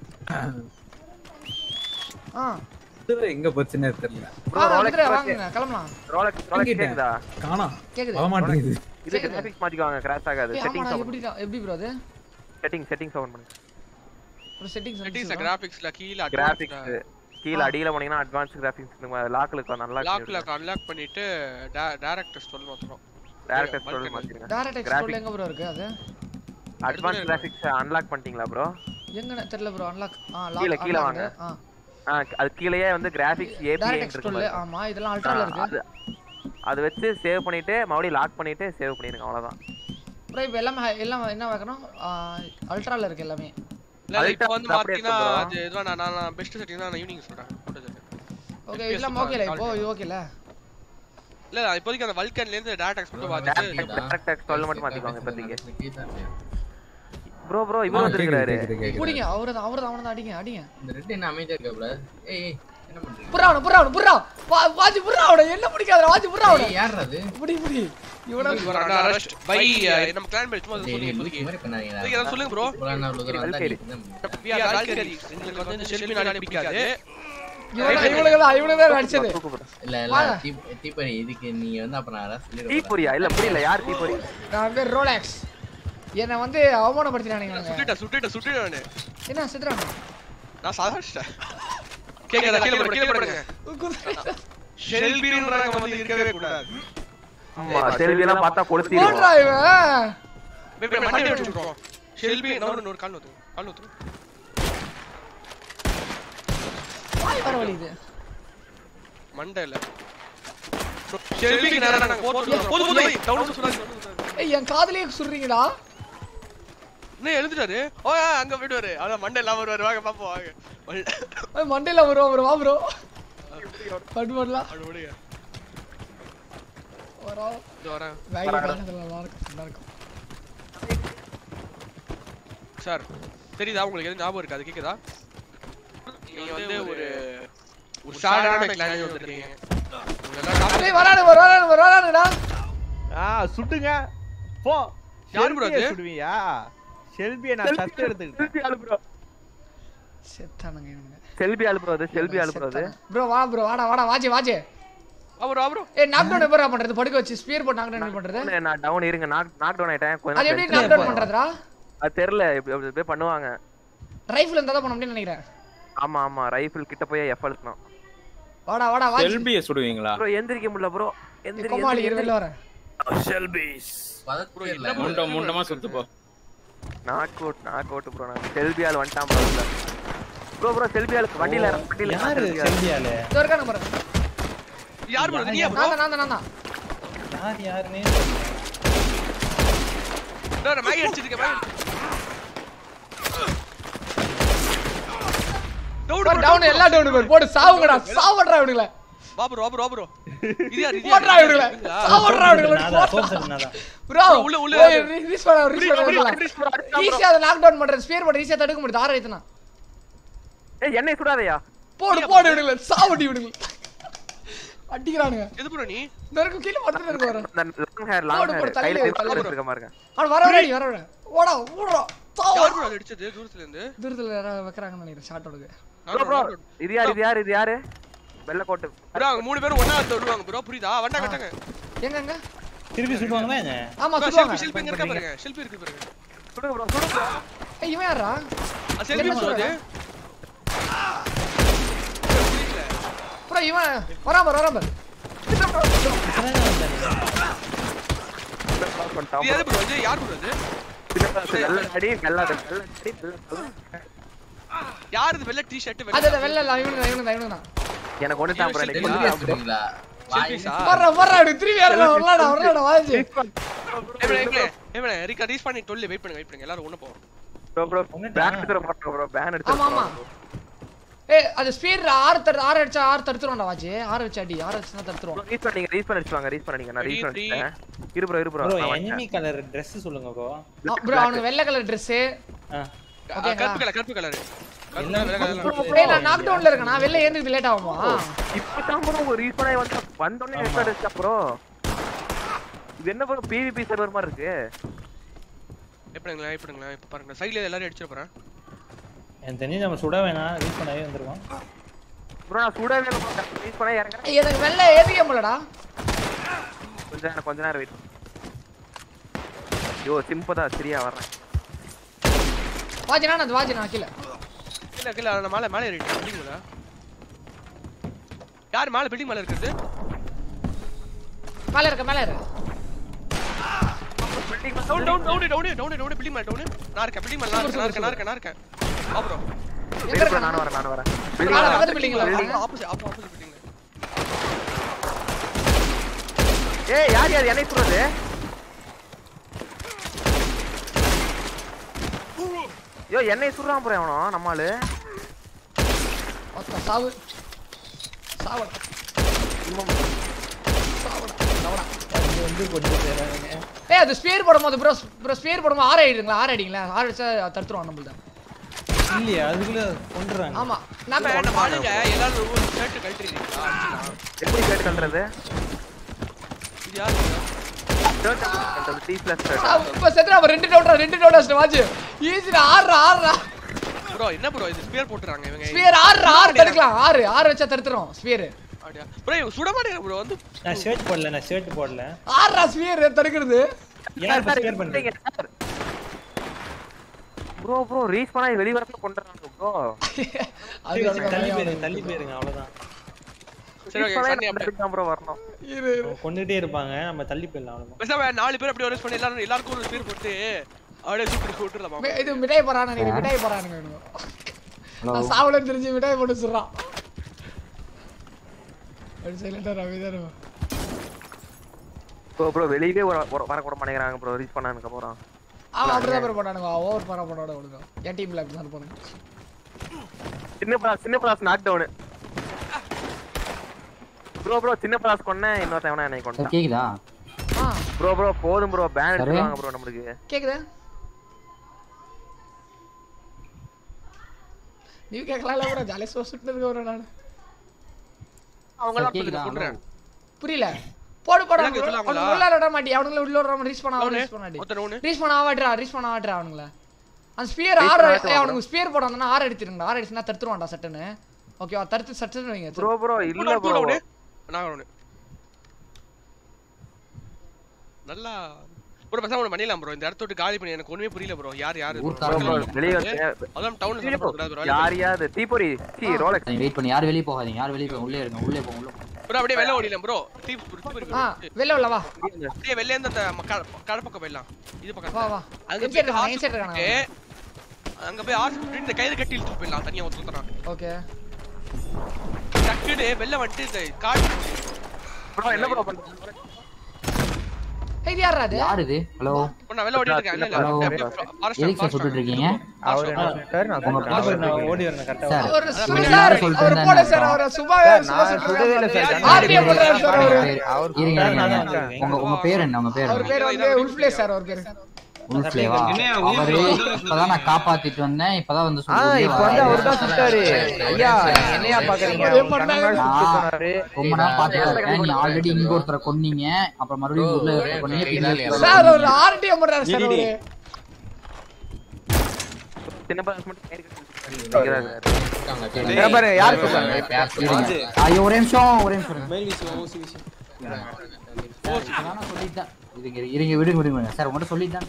இது எங்க போச்சுன்னே தெரியல. வாங்க கிளம்பலாம். ரோலக்ஸ் கேக்குதா? காணோம். கேக்குது. வர மாட்டேங்குது. இது கிராபிக்ஸ் மாத்திக்குவாங்க. கிராஷ் ஆகாது. செட்டிங்ஸ் எப்படி ப்ரோ அது? செட்டிங்ஸ் ஆன் பண்ணுங்க. ஒரு செட்டிங்ஸ் கிராபிக்ஸ்ல கீழ கிராபிக்ஸ் கீழ அடியில போனீங்கன்னா அட்வான்ஸ்ட் கிராபிக்ஸ் லாக்ல இருக்கும். நல்லா லாக்ல அன்லாக் பண்ணிட்டு டைரக்டர் ஸ்டோல் மாத்துறோம். டைரக்ட் எக்ஸ்ப்ளோர் மாத்திருங்க டைரக்ட் எக்ஸ்ப்ளோர் எங்க ப்ரோ இருக்கு அது அட்வான்ஸ் கிராபிக்ஸ் அன்லாக் பண்ணிட்டீங்களா ப்ரோ எங்கன்னு தெரியல ப்ரோ அன்லாக் கீழ வாங்க அது கீழயே வந்து கிராபிக்ஸ் API இருக்கு ஆமா இதெல்லாம் அல்ட்ரால இருக்கு அது வெச்சு சேவ் பண்ணிட்டு மறுபடியும் லாக் பண்ணிட்டு சேவ் பண்ணிருங்க அவ்வளவுதான் ப்ரோ இப்போ எல்லாம் என்ன வைக்கணும் அல்ட்ரால இருக்கு எல்லாமே இல்ல இப்போ வந்து மாத்தினா அது இதுவா நான் பெஸ்ட் செட்டிங் தான் நான் ஈவினிங் சொல்றேன் ஓகே இதெல்லாம் ஓகேல இப்போ இது ஓகேல இல்ல இப்போதைக்கு அந்த வல்கன்ல இருந்து டைரக்ட் எக்ஸ்ப்ளோர் பார்த்துட்டு டைரக்ட் எக்ஸ்ப்ளோர் மட்டும் மாத்திக்கோங்க இப்போதைக்கு ப்ரோ இவன் வந்திருக்காரு புடிங்க அவரதான் அடிங்க இந்த ரெட் என்ன அமைதியா இருக்க ப்ரோ ஏய் என்ன பண்றீங்க புறா வாஜி புறாவோட என்ன பிடிக்காத வாஜி புறாவோட யார் அது புடி இவன அரெஸ்ட் பை நம்ம கிளான் பேர் சும்மா சொல்லுங்க மாதிரி பண்ணாதீங்க நீங்க என்ன சொல்லுங்க ப்ரோ நான் அவ்வளவு தூரம் வந்தா we are Valkyrie உங்களுக்கு வந்து இந்த ஷெல்பி நானே பிடிக்காது இவனுதான் அடிச்சது இல்ல தீபரி இதுக்கு நீங்க வந்து அப்புறம் யாரா சொல்லிடுங்க தீபரியா இல்ல புரியல யார் தீபரி நான் பேர் ரோலெக்ஸ் என்ன வந்து அவமானப்படுத்தினானே சுட்டிட்ட நானே என்ன சித்ரானே நான் சாதாரண கேக்குதா கீழ போடுங்க ஷெல்பின்றாங்க வந்து இருக்கவே கூடாது ஆமா ஷெல்பி எல்லாம் பார்த்தா கொளுத்திடுவோம் போடுறா இவன் மண்டை வெச்சுறோம் ஷெல்பி நோர் கால் நோத்து பரவாயில்லை மண்டை இல்ல ஷெல்பிக்கு நாங்க போடு டவுன் சொல்றாங்க ஏய் என் காதுலயே சுறீங்கடா என்ன எழுதிட்டாரு ஓ அங்க போய்டுவாரு அத மண்டை எல்லாம் வருவாரு வாங்க பாப்போம் வாங்க மண்டைல வருவா வா ப்ரோ படுவடலாம் அடோடியா வரா நல்லா இருக்கும் சார் தெரியுதா உங்களுக்கு எது ஞாபகம் இருக்கு அது கேக்குதா நீங்க வந்து ஒரு சாதாரண கிளாஸ் வந்திருக்கீங்க டேய் வரானுடா சுட்டுங்க போ யார் ப்ரோ அது சுடுவியா ஷெல்பியை நான் சத்து எடுத்துக்கிட்டேன் ப்ரோ செத்தானுங்க இவங்க ஷெல்பி ஆளு ப்ரோ அது ப்ரோ வாடா வாஜி அவரோ ஏய் நாக் டவுன் எப்பறா பண்றது படுக்க வச்சு ஸ்பியர் போட்டு நாக் டவுன் பண்றது நான் டவுன் இருங்க நாக் டவுன் ஆயிட்டேன் கொஞ்சம் அது எப்படி நாக் டவுன் பண்றதுடா அது தெரியல இப்படி பண்ணுவாங்க ரைஃபிள் இருந்தா பண்ண முடியும்னு நினைக்கிறேன் ஆமா ரைஃபிள் கிட்ட போய் எஃப் அழுத்தணும் வாடா வாஜி ஷெல்பியை சுடுவீங்களா ப்ரோ எந்திரிக்க முடியல ப்ரோ கோமாளி இருவில வர ஷெல்பிஸ் முண்டமா சுத்து போ நாக் அவுட் ப்ரோ நான் ஷெல்பியால வந்துட்டான் ப்ரோ ஷெல்பியால வண்டில யாரு ஷெல்பியால தோர்கான பாரு யார் ப்ரோ நீயா ப்ரோ நான் யாருனே டோர மேகி அடிச்சிருக்க டவுன் எல்லா டவுன் பாரு போடு சாவுங்கடா இவனுங்கள வா ப்ரோ இது யார் போடுறா இவனுங்கள சாவுடா இவனுங்கள ப்ரோ உள்ள ரீஸ் பண்ண ஈஸியா அத நாக் டவுன் பண்ற ஸ்பியர் போட்டு ஈஸியா தடுக்க முடியுது ஆற ஏத்துனா ஏய் என்னை சுடாதயா போடு இவனுங்கள சாவடி இவனுங்கள அடிக்குறானுங்க எது ப்ரோ நீ நரக்கு கீழ படுத்து இருக்கு வர லாங் ஹேர் கையில இருக்க பாருங்க அவன் வர ஓடுறா யார் ப்ரோ அடிச்சது தூரத்துல வைக்கறாங்கன்னு நினைக்கிறேன் ஷாட் ஓடுங்க ப்ரோ இது யாரு வெள்ள கோட் ப்ரோ மூணு பேரும் ஒண்ணா தொடுவாங்க ப்ரோ புரியுதா வந்தாங்க எங்க திருப்பி சுடுவாங்களா என்ன ஆமா சுடுவாங்க ஷெல்பி இங்க இருக்க பாருங்க ஷெல்பி இருக்கு பாருங்க சுடுங்க ப்ரோ ஏய் இவன் யாரா ஷெல்பி சுடுது ப்ரோ இவன் வராம யார் ப்ரோ இது யார் ப்ரோ இது யார் இது வெள்ளை டி-ஷர்ட் அது வெள்ளை இவனுங்க தான் எனக்கு ஒண்ணு தான் ப்ரோ வர்றா திருப்பி வரலடா வாஜி ஏய் ரிகா ரீஸ் பண்ணி டொல்லி வெயிட் பண்ணுங்க எல்லாரும் ஒண்ணு போவோம் ப்ரோ பேன் எடுத்துற மாட்டோம் ப்ரோ பேன் எடுத்து ஆமா ஏய் அது ஸ்பீட் ஆர் அடிச்சா ஆர் தடுத்துறோம்டா வாஜி ஆர் வச்சு அடி ஆர் வச்சுனா தடுத்துறோம் ரீஸ் பண்ணீங்க நான் ரீஸ் பண்ணிட்டேன் இரு ப்ரோ எனிமி கலர் Dress சொல்லுங்க ப்ரோ அவனுக்கு வெள்ளை கலர் Dress ஓகே கருப்பு கலர் ஏய் நான் நாக் டவுன்ல இருக்கேன் நான் வெளிய ஏந்திரது லேட் ஆகுமா இப்பதான் ப்ரோ ரீஸ் பண்ணி வந்தோனே ஹெட் அடிச்சா ப்ரோ இது என்ன ப்ரோ PVP சர்வர் மாதிரி இருக்கு எப்படிங்களா இப்ப பாருங்க சைடுல எல்லாரும் அடிச்சிர போறேன் என் தெரிஞ்சு நம்ம சுட வேணாம் ரீஸ் பண்ணவே வந்துருவோம் ப்ரோ நான் சுட வேணாம் ரீஸ் பண்ண இறங்கறேன் எனக்கு வெள்ளை ஏத்திக்க முடியலடா கொஞ்ச நேரம் வெயிட் யோ சிம்பதா சரியா வரேன் வாஜி நான் கீழ நான் மேலே ஏறிட்டேன் பில்டிங்ல யார் பில்டிங் மேல இருக்குது மேல இருக்கு டவுன் பில்டிங் மேல டவுன். நான் இருக்கேன் பில்டிங் மேல நான் இருக்கேன். வா ப்ரோ. எங்க நான் வரேன். Building opposite building. ஏய் யார் என்னை சுடுறது? யோ என்னை சுடுறான் ப்ரோ அவனோ நம்மாளு. ஒத்த சாவு. சாவடா. அது வந்து கொஞ்சம் பேராங்க. ஏய் அது ஸ்பியர் போடும்போது ப்ரோ ஸ்பியர் போடும்போது ஆர் ஆயிடுங்களா? ஆர் ஆயிடுங்களா? ஆர் அடிச்சா தடுத்துறோம் நம்மள. இல்லையா அதுக்குள்ள கொன்றாங்க. ஆமா. நம்ம மாலில எல்லாரும் ஒரு ஷர்ட் கழட்டிறீங்களா? எப்படி ஷர்ட் கழட்டறது? இது யாரு? ஷர்ட் கழட்டறது T+ ஷர்ட். இப்ப செத்ரா 2 டவுன் வாட்ச். ஈஸிடா ஆறா. ப்ரோ என்ன ப்ரோ இது ஸ்பியர் போட்டுறாங்க இவங்க. ஸ்பியர் ஆறு தடுக்கலாம். ஆறு வச்சா தடுத்துறோம் ஸ்பியர். அப்படியே ப்ரோ இவங்க சுட மாட்டேங்க ப்ரோ வந்து நான் ஷர்ட் போடல. ஆறா ஸ்பியர் தடுக்குறது. யார் ஸ்பியர் பண்றீங்க? ப்ரோ ரீச் பண்ணா வெளிய வரப்ப கொண்டறாங்க ப்ரோ. அது தள்ளி போயிருங்க அவ்வளவுதான். சரி ஓகே சன்னி அப்படியே ப்ரோ வரணும். கொன்னுட்டே இருப்பாங்க நம்ம தள்ளி போயிடலாம் அவ்வளவுதான். பேசாம 4 பேர் அப்படியே ரேஸ் பண்ணி எல்லாருக்கும் ஒரு ஸ்பியர் போட்டு அப்படியே சூப்பர் விட்டுறலாம். இது மிட்டாய் போறானுங்க நான் சாவல தெரிஞ்சு மிட்டாய் போட்டு சொல்றான். ஒரு சைலண்டா ரவிதாரு. ப்ரோ வெளியவே வர கூட மாட்டேங்கறாங்க ப்ரோ ரீச் பண்ணானுக்கு போறான். ஆமா அப்படியே பேர் போறானுங்க. ஓவர் போறானோட ஓடுங்க. என் டீம்ல அப்படிதான் இருப்பானுங்க. சின்ன பிளாஸ் நாக் டவுன். ப்ரோ சின்ன பிளாஸ் கொன்ன இன்னொருத்தவனா என்னை கொன்றான். கேக்குதா? ப்ரோ போதும் ப்ரோ பேன் எடுத்துவாங்க ப்ரோ நமக்கு. கேக்குதா? நீ கேக்கலாம்ல ப்ரோ ஜாலியா சுத்திட்டு இருக்க ப்ரோ நான். அவங்கள கொன்றேன். புரியல. போடு உள்ள விட மாட்டி. அவங்கள உள்ள விட ரீச் பண்ணாடி. ரீச் பண்ண ஆவட்றா அவங்கள. அந்த ஸ்பியர் ஆர் அவனுக்கு ஸ்பியர் போடாதனா ஆர் எடுத்துறங்க. ஆர் எடுத்துனா தடுத்துறவான்டா சட்டன்னு. ஓகேவா தடுத்து சட்டன்னு வைங்க. ப்ரோ இல்ல ப்ரோ. நான் வரணும். நல்லா ப்ரோ பேசாம ஒன்னு பண்ணிடலாம் ப்ரோ. இந்த இடத்த விட்டு காலி பண்ணி எனக்கு ஒண்ணுமே புரியல ப்ரோ. யார் வெளிய வந்து அதான் டவுன்ல சொல்ல ப்ரோ. யார் தீபொரி ரோலெக்ஸ். வெயிட் பண்ணி யார் வெளிய போகாதீங்க. உள்ளே இருங்க. உள்ளே போங்க. ப்ரோ அப்படியே வெளிய ஓடிடலாம் ப்ரோ. வெளிய உள்ள வா. அப்படியே வெளிய அந்த கடப்பக்கம் போயிடலாம். இது பக்கம் வா. அங்க இன்சைட் இருக்கானே. அங்க போய் ஆர்ஸ் இந்த கையில கட்டி இழுத்து போயிடலாம் தனியா ஒருத்தறான். ஓகே. டக்குனு வெளிய வந்து இந்த கார்டு ப்ரோ என்ன ப்ரோ பண்ற? ஏய் யாரா அது? யார் இது? ஹலோ. நான் வெளிய ஓடிட்டு இருக்கேன். இல்ல எதுக்கு சுட்டுட்டு இருக்கீங்க? அவர் என்ன சார் நான் ஓடி வரணும் கரெக்ட்டா. அவர் போல சார் அவர் சுபா ஆர்டிஏ பண்றாரு சார் அவர். உங்க பேர் என்ன? அவர் பேர் வந்து உல்ஃப்லே சார் அவர் பேர். உல்ஃப்லேவா? அவரே இப்பதான் நான் காப்பாத்திட்டு வந்தேன். இப்பதான் வந்து இப்போ வந்து அவர்தான் சுட்டாரு. ஐயா என்னையா பாக்குறீங்க? ரொம்ப நேரம் பாத்துட்டு இருக்கேன். நீ ஆல்ரெடி இங்க ஒருத்தர கொன்னீங்க. அப்புறம் மறுபடியும் உள்ள ஒருத்தர கொன்னீங்க. சார் ஒரு ஆர்டிஏ பண்றாரு சார் அவரு. சின்ன பாஸ் மட்டும் கேரி கட்டிட்டாங்க. பாரு யார் சொல்றாங்க? ஐயோ ஒரே நிமிஷம். மேல் விசி. நான் சொல்லிட்டேன். இருங்க விடுங்க சார். உங்கள்கிட்ட சொல்லிட்டேன்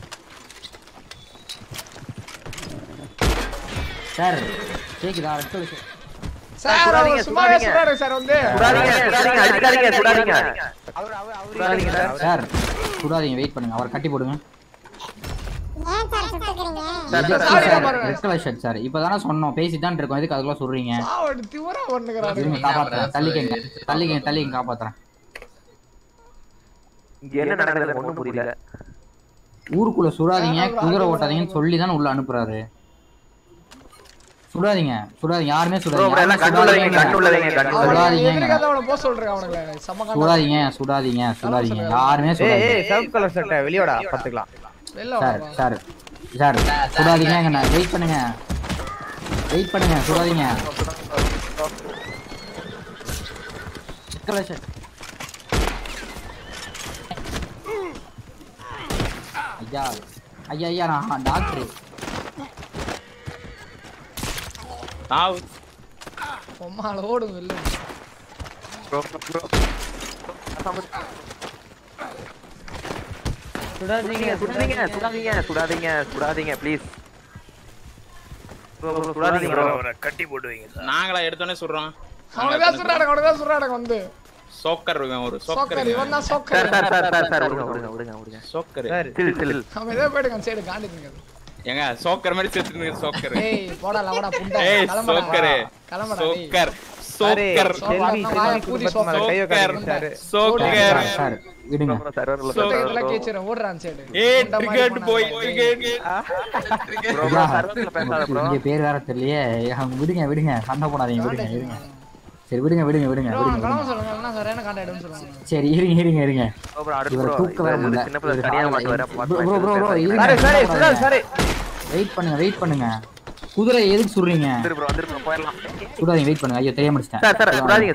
சார். கேக்குதா? சார் சும்மாவே சுடாரு சார் வந்து. சுடாதீங்க. சார் சுடாதீங்க. வெயிட் பண்ணுங்க. அவரை கட்டி போடுங்க. சார் இப்பதானே சொன்னோம். பேசிதான் இருக்கோம். எதுக்கு அதுக்குள்ள சொல்றீங்க? காப்பாத்துறேன். தள்ளிக்கங்க காப்பாத்துறேன். என்ன நடக்குது ஒண்ணும் புரியல. ஊருக்குள்ள சுடாதீங்க, குதிரை ஓட்டாதீங்கன்னு சொல்லி தான் உள்ள அனுப்புறாரு. சுடாதீங்க யாருமே சுடாதீங்க. யாருமே சுடாதீங்க. வெளியோட பாத்துக்கலாம். சார் சுடாதீங்க. வெயிட் பண்ணுங்க. சுடாதீங்க. ஐயா நான் டாக்டர். பொம்மால ஓடும் இல்ல. சுடாதீங்க ப்ளீஸ். சுடாதீங்க ப்ரோ. கட்டி போடுவீங்க. நாங்களா எடுத்தோனே சொல்றோம். அவனதான் சுறாடங்க வந்து. சோக்கர் இவன் ஒரு சோக்கர் இவன் தான் சோக்கர் சார் விடுங்க சோக்கர் சில் அவன் ஏதோ போய்டுங்க சைடு காண்டிங்க ஏங்க சோக்கர் மாதிரி செத்துங்க சோக்கர் ஏய் போடா லவடா புண்டா கிளம்படா சோக்கர் கிளம்படா சோக்கர் சோக்கர் சோக்கர் சார் விடுங்க சோக்கர்ல கேச்சற ஓடுறான் சைடு டிக்கெட் போய் ப்ரோ சர்வர்ல பேசாத ப்ரோ இங்க பேர் வேற தெரியலையே விடுங்க சண்டை போடாதீங்க விடுங்க சரி விடுங்க கலம சொல்லுங்க என்ன சார் என்ன கான்டாக்ட் எடுன்னு சொல்லுங்க சரி இருங்க ப்ரோ அடுத்து இவர தூக்க வர முடியல சின்ன பிள்ளை தனியா மாட்டு வர ப்ரோ சரி வெயிட் பண்ணுங்க குதிரை எதுக்கு சுடுறீங்க வந்துரு போயிரலாம் சுடாதீங்க வெயிட் பண்ணுங்க ஐயோ தெரியாம முடிச்சிட்டேன் சார் சுடாதீங்க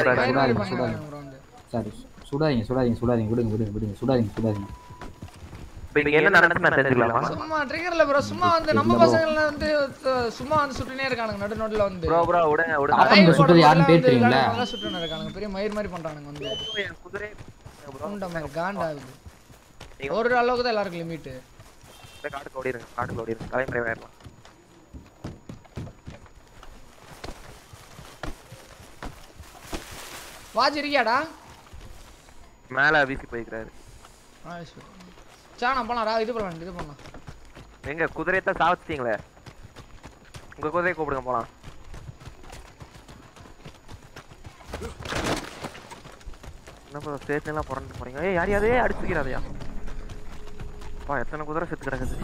சார் சுடாதீங்க விடுங்க சுடாதீங்க இப்போ என்ன நடந்துச்சு நான் தெரிஞ்சுக்கலாமா சும்மா ட்ரிகர்ல ப்ரோ சும்மா வந்து நம்ம பசங்க வந்து சும்மா வந்து சுட்டுனே இருக்கானுங்க நடுல வந்து ப்ரோ விடுங்க அப்ப சுட்டது யாருன்னு பேர் தெரியுங்களா நல்லா சுட்டுனே இருக்கானுங்க பெரிய மயிர் மாதிரி பண்றானுங்க வந்து குதிரை ப்ரோ நம்ம காண்டாகுது ஒரு அளவுக்கு தான் எல்லாருக்கும் லிமிட் காட்டுக்கு ஓடிடுங்க தலைமுறை வேறலாம் வாஜ் இருக்கியாடா மேல வீசி போயிக்கிறாரு சாணம் போலாம் இது பண்ணலாம் எங்க குதிரையை சாவச்சிட்டீங்களே உங்க குதிரையை கூப்பிடுங்க போலாம் என்ன ப்ரோ ஸ்டேஷன் எல்லாம் புறந்து போறீங்க ஏய் யாரையாவே அடிச்சுக்கிறாதையா பா எத்தனை குதிரை செத்து கிடக்குது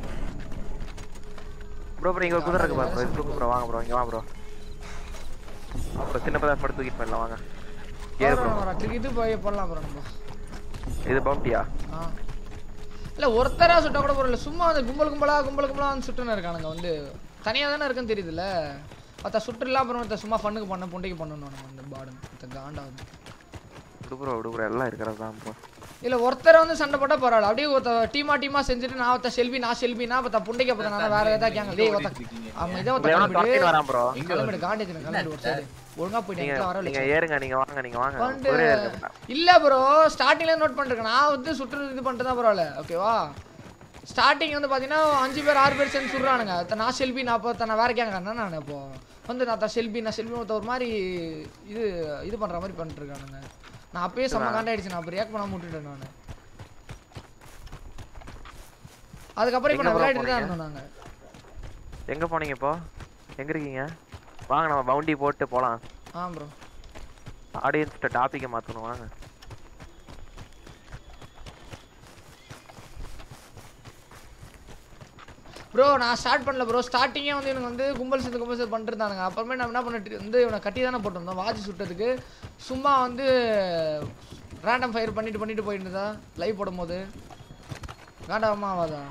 ப்ரோ இங்க குதிரை இருக்கு பாருங்க இது தூக்கு ப்ரோ வாங்க ப்ரோ இங்க வா ப்ரோ அப்புறம் சின்ன பதா படுத்து தூக்கிட்டு போயிடலாம் வாங்க இது போய் போடலாம் ப்ரோ நம்ம இது பவுண்டியா இல்ல ஒருத்தரா சுட்டா கூட போறல சும்மா அந்த கும்பலா சுட்டுன இருக்கானுங்க வந்து தனியா தானே இருக்குன்னு தெரியுதுல அத சுட்டுலாம் அப்புறம் சும்மா ஃபன்னுக்கு பண்ண புண்டைக்கு பண்ணனும் அந்த பாடன் காண்டாவது விடு எல்லாம் இருக்கறதா ப்ரோ இல்ல ஒருத்தர வந்து சண்டை போட்டா பரவாயில்ல அப்படியே டீமா செஞ்சுட்டு நான் ஒத்த செல்வி நான் பத்த புண்டைக்கு பத்த நான் வேற ஏதா கேங்க டேய் ஒத்த அவன் இத ஒத்த காட்டி வரான் ப்ரோ கிளம்பிடு காண்டிச்சு கிளம்பிடு ஒரு சைடு ஒழுங்கா போய்ட்டு வர நீங்க ஏறுங்க நீங்க வாங்க இல்ல ப்ரோ ஸ்டார்டிங்ல நோட் பண்ணிருக்கேன் நான் வந்து சுட்டு இது பண்ணிட்டு தான் பரவாயில்ல ஓகேவா ஸ்டார்டிங் வந்து பாத்தீங்கன்னா 5 பேர் 6 பேர் சேர்ந்து சுடுறானுங்க நான் செல்வி நான் அப்ப நான் வேற கேங்க நான் இப்போ வந்து நான் செல்வி ஒரு மாதிரி இது பண்ற மாதிரி பண்ணிட்டு இருக்கானுங்க நான் அப்பவே சம காண்டாயிடுச்சு நான் ரியாக்ட் பண்ணாம விட்டுட்டேன் நான் அதுக்கு அப்புறம் இப்ப நான் விளையாடிட்டு தான் இருந்தோம் நாங்க எங்க போனீங்க இப்போ எங்க இருக்கீங்க வாங்க நம்ம பவுண்டி போட்டு போலாம் ப்ரோ ஆடியன்ஸ் டாபிக்க மாத்தணும் வாங்க ப்ரோ நான் ஸ்டார்ட் பண்ணல ப்ரோ ஸ்டார்டிங்கே வந்து எனக்கு வந்து கும்பல் சேர்ந்து பண்ணிருந்தானுங்க அப்புறமே நான் என்ன பண்ணிட்டு வந்து இவனை கட்டி தானே போட்டிருந்தோம் வாட்ச் சுட்டதுக்கு சும்மா வந்து ரேண்டம் ஃபயர் பண்ணிட்டு போயிட்டு இருந்தா லைவ் போடும்போது காண்டாமா ஆகாதா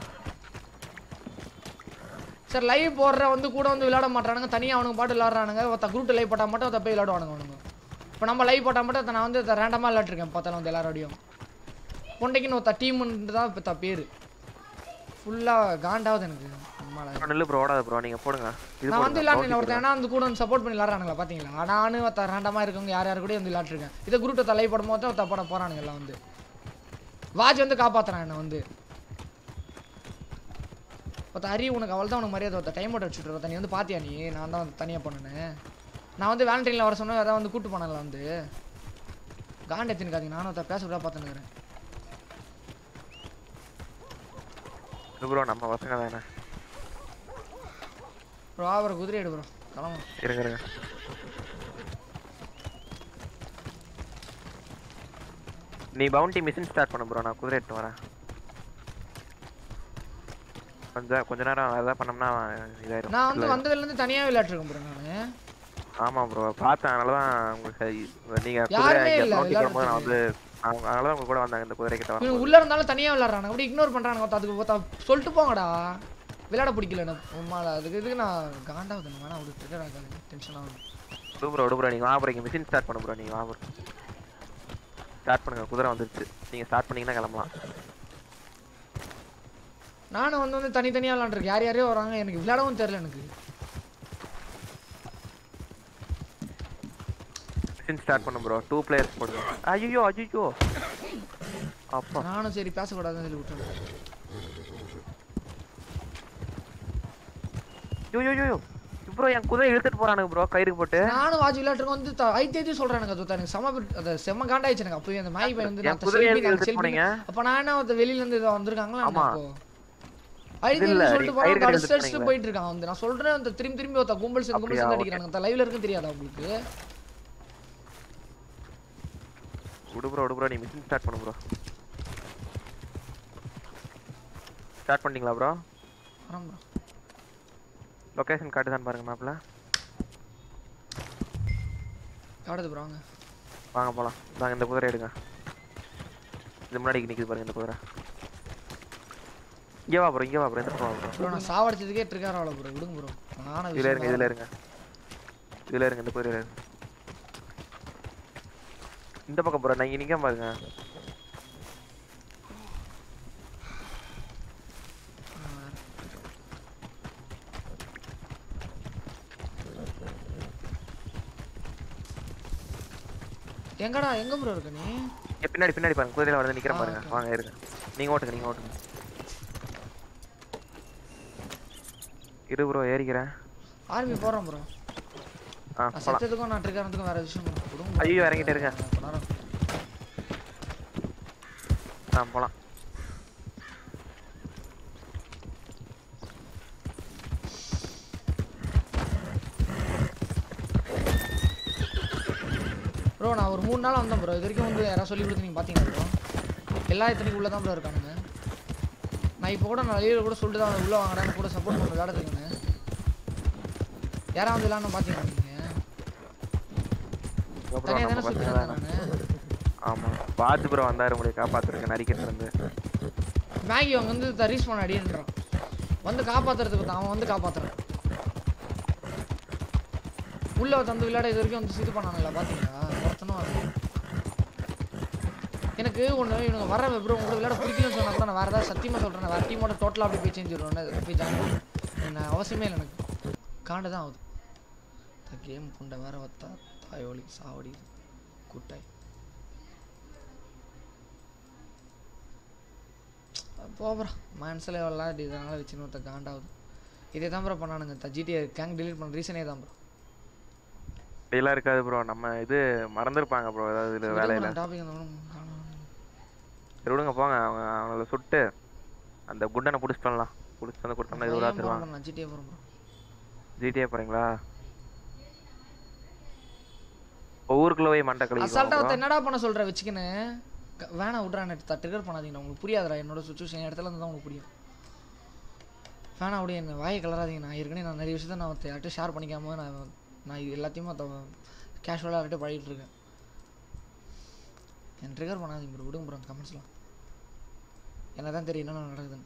சார் லைவ் போடுற வந்து கூட வந்து விளையாட மாட்டானுங்க தனியாக அவனுக்கு பாட்டு விளையாடுறானுங்க ஒருத்த குரூப் லைவ் போட்டால் மட்டும் ஒருத்த போய் விளையாடுவானுங்க அவனுங்க இப்போ நம்ம லைவ் போட்டால் மட்டும் நான் வந்து ரேண்டமாக விளையாட்டுருக்கேன் பார்த்தாலும் வந்து எல்லாரோடையும் பொண்டைக்குன்னு ஒருத்த டீம்ன்ட்டு தான் இப்போ பேர் ஃபுல்லாக காண்டாவது எனக்கு நல்ல ப்ரோ ஓடாத ப்ரோ நீங்க போடுங்க நான் வந்து விளையாடுறேன் ஒருத்தன் ஏன்னா வந்து கூட வந்து சப்போர்ட் பண்ணி விளையாடுறானுங்களா பார்த்தீங்களா நானும் ஒருத்த ரேண்டமாக இருக்கவங்க யார் கூட வந்து விளையாட்டுருக்கேன் இதை குரூப் லை போடும்போது தான் ஒருத்த போட போகிறானுங்க எல்லாம் வந்து வாட்ச் வந்து காப்பாற்றுறான் என்னை வந்து ஒருத்த அறிவு உனக்கு அவள் தான் உனக்கு மரியாதை ஒருத்த டைம் அவுட் வச்சுட்டு ஒருத்த நீ வந்து பார்த்தியா நீ நான் தான் தனியாக பண்ணினேன் நான் வந்து வேலண்டைனில் வர சொன்னேன் அதான் வந்து கூட்டு போனால வந்து காண்டத்தினுக்காதீங்க நானும் ஒருத்த பேச கூட பார்த்துன்னுக்கிறேன் ப்ரோ நம்ம பசங்க தானே ப்ரோ அவரை குதிரை எடு ப்ரோ கிளம்பு இருங்க நீ பவுண்டி மிஷின் ஸ்டார்ட் பண்ணு ப்ரோ நான் குதிரை எடுத்து வரேன் கொஞ்ச நேரம் அதான் பண்ணோம்னா இதாயிரும் நான் வந்து வந்ததுலேருந்து தனியாக விளையாட்டுருக்கேன் ப்ரோ நான் ஆமா ப்ரோ பார்த்தேன் அதனால தான் உங்களுக்கு நீங்க குதிரை நான் வந்து அதனால தான் உங்க கூட வந்தாங்க இந்த குதிரை கிட்ட வந்து உள்ள இருந்தாலும் தனியாக விளையாடுறானுங்க அப்படி இக்னோர் பண்ணுறானுங்க அதுக்கு சொல்லிட்டு போங்கடா விளையாட பிடிக்கல எனக்கு உண்மையில அதுக்கு நான் காண்டாவது வேணா ஒரு ட்ரிகர் ஆகாது டென்ஷன் ஆகுது ப்ரோ நீங்க வா ப்ரோ இங்க மிஷின் ஸ்டார்ட் பண்ணு ப்ரோ நீங்க வா ப்ரோ ஸ்டார்ட் பண்ணுங்க குதிரை வந்துருச்சு நீங்க ஸ்டார்ட் பண்ணீங்கன்னா கிளம்பலாம் நானும் வந்து தனித்தனியாக விளையாண்டுருக்கேன் யாரையோ வராங்க எனக்கு விளையாடவும் தெரியல எனக்கு மிஷின் ஸ்டார்ட் பண்ணு ப்ரோ 2 பிளேயர்ஸ் போடுங்க ஐயோ அப்பா நானும் சரி பேசக்கூடாதுன்னு சொல்லி விட்டுறேன் ப்ரோ என் குதிரை இழுத்துட்டு போறானுங்க ப்ரோ கயிறு போட்டு. நானும் வாட்ச் விளையாட்டுக்கு வந்து ஐத்தேதி சொல்றானுங்க தோத்தா எனக்கு செம காண்டாயிச்சு எனக்கு. அப்பவே அந்த மாய் பையன் வந்து என் குதிரையை இழுத்துட்டு போனீங்க. அப்ப நான் என்ன வெளியில இருந்து வந்திருக்காங்களா அப்போ ஐத்தேதி சொல்லிட்டு போறான் கடைசில போயிட்டு இருக்கான் வந்து. நான் சொல்றேன் அந்த திரும்பி ஒருத்த கும்பல் சேர்ந்து அடிக்கிறாங்க. அந்த லைவ்ல இருக்கு தெரியாதா உங்களுக்கு? விடு ப்ரோ நீ மிஷன் ஸ்டார்ட் பண்ணு ப்ரோ. ஸ்டார்ட் பண்ணிட்டீங்களா ப்ரோ? ஆமா ப்ரோ. லொகேஷன் காட்டுதான் பாருங்க மேப்ல. காட்டுது ப்ரோ. வாங்க போலாம். வாங்க இந்த குதிரை எடுங்க. இது முன்னாடி நிக்குது பாருங்க இந்த குதிரை. இங்க வா ப்ரோ இந்த பக்கம் வா ப்ரோ. நான் சாவடிச்சதுக்கே ட்ரிகர் ஆவல ப்ரோ. விடுங்க ப்ரோ. நானே இதுல இருங்க இந்த குதிரை இருங்க. இந்த பக்கம் ப்ரோ நான் நிக்க பாருங்க. எங்க ப்ரோ இருக்க நீ? பின்னாடி பாருங்க குதிரையில வந்து நிக்கிற பாருங்க. வாங்க இருங்க. நீங்க ஓட்டுங்க. இரு ப்ரோ ஏறிக்கிறேன். ஆர்மி போறோம் ப்ரோ. சத்தத்துக்கும் நான் ட்ரிகர்றதுக்கும் வேற விஷயம் ப்ரோ. ஐயோ இறங்கிட்டே இருங்க. போலாம். ப்ரோ நான் ஒரு 3 நாள் வந்தேன் ப்ரோ. இது வரைக்கும் வந்து யாராவது சொல்லி கொடுத்து நீங்கள் பார்த்தீங்களா ப்ரோ? எல்லா இத்தனைக்கு உள்ளே தான் ப்ரோ இருக்கானுங்க. நான் இப்போ கூட நான் வெளியில் கூட சொல்லிட்டு தான் உள்ளே வாங்கடான்னு கூட சப்போர்ட் பண்ண விளையாடுறதுக்குன்னு. யாராவது வந்து விளையாடணும் பார்த்தீங்களா நீங்கள்? தனியாக தானே சொல்லிட்டு நான். ஆமாம் பார்த்து ப்ரோ வந்தார் உங்களை காப்பாற்றுறேன் நரிக்கிட்டு இருந்து. மேகி அவங்க வந்து ரீஸ் பண்ண அடின்றான். வந்து காப்பாற்றுறதுக்கு அவன் வந்து காப்பாற்றுறான். உள்ள வந்து விளையாட இது வரைக்கும் வந்து இது பண்ணானுங்களா பார்த்தீங்களா? ஒருத்தனும் எனக்கு ஒன்று இவங்க வர ப்ரோ உங்களை விளையாட பிடிக்கலன்னு சொன்னால் கூட நான் வேறு ஏதாவது சத்தியமாக சொல்கிறேன். வேறு டீமோட டோட்டலாக அப்படி போய் சேஞ்ச் விடுவேன். போய் ஜாயின் என்ன அவசியமே இல்லை. எனக்கு காண்டு தான் ஆகுது. கேம் குண்டை வேற வத்தா தாயோலி சாவடி குட்டாய் போகிறோம். மனசில் விளாடி இதனால் வச்சுன்னு ஒருத்த காண்டாகுது. இதே தான் ப்ரோ பண்ணானுங்க. ஜிடிஏ கேங் டிலீட் பண்ண ரீசனே தான் ப்ரோ. அப்படிலாம் இருக்காது ப்ரோ. நம்ம இது மறந்துருப்பாங்க ப்ரோ ஏதாவது இது வேலையில. விடுங்க போங்க. அவங்கள சுட்டு அந்த குண்டனை பிடிச்சிட்டலாம். பிடிச்சி வந்து கொடுத்தோம்னா 20 ரூபா தருவாங்க. ஜிடிஏ போறீங்களா? ஊருக்குள்ள போய் மண்டை கழிவு. அசால்ட்டா என்னடா பண்ண சொல்ற வச்சுக்கின்னு வேணா விட்றா. நெட் ட்ரிகர் பண்ணாதீங்க. உங்களுக்கு புரியாதுடா என்னோட சுச்சுவேஷன். இடத்துல இருந்து தான் உங்களுக்கு புரியும். வேணா அப்படியே என்ன வாயை கலராதீங்க. நான் ஏற்கனவே நான் நிறைய விஷயத்த நான் யார்கிட்ட ஷேர் பண்ணிக்காம நான் எல்லாத்தையுமே கேஷுவலாக யார்கிட்ட பழகிட்டு இருக்கேன். என் ட்ரிகர் பண்ணாதீங்க ப்ரோ. விடுங்க ப்ரோ கமெண்ட்ஸ்லாம். என்ன தான் தெரியும் என்ன நடக்குதுன்னு.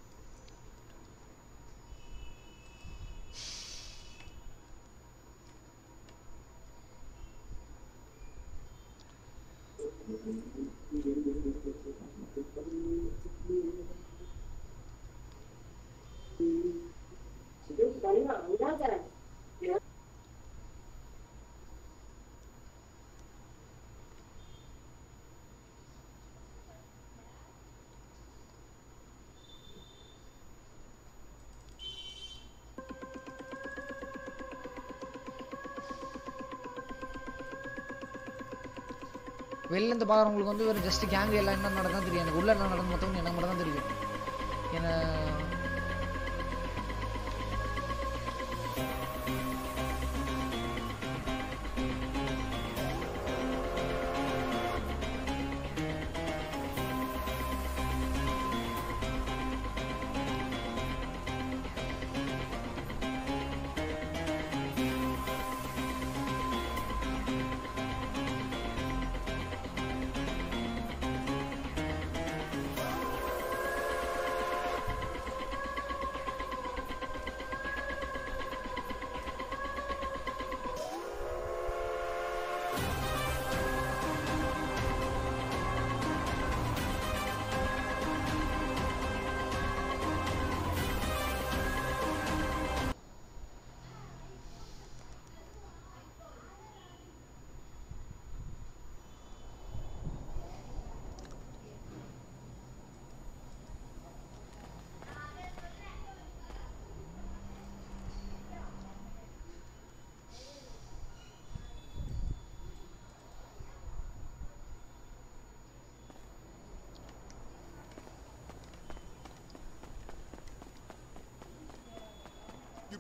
வெளிலேருந்து பார்க்குறவங்களுக்கு வந்து ஒரு ஜஸ்ட் கேங் எல்லாம் என்ன நடந்தால் தெரியும். எனக்கு உள்ள என்ன நடந்து மொத்தம் எனக்கு மட்டும் தான் தெரியும். ஏன்னா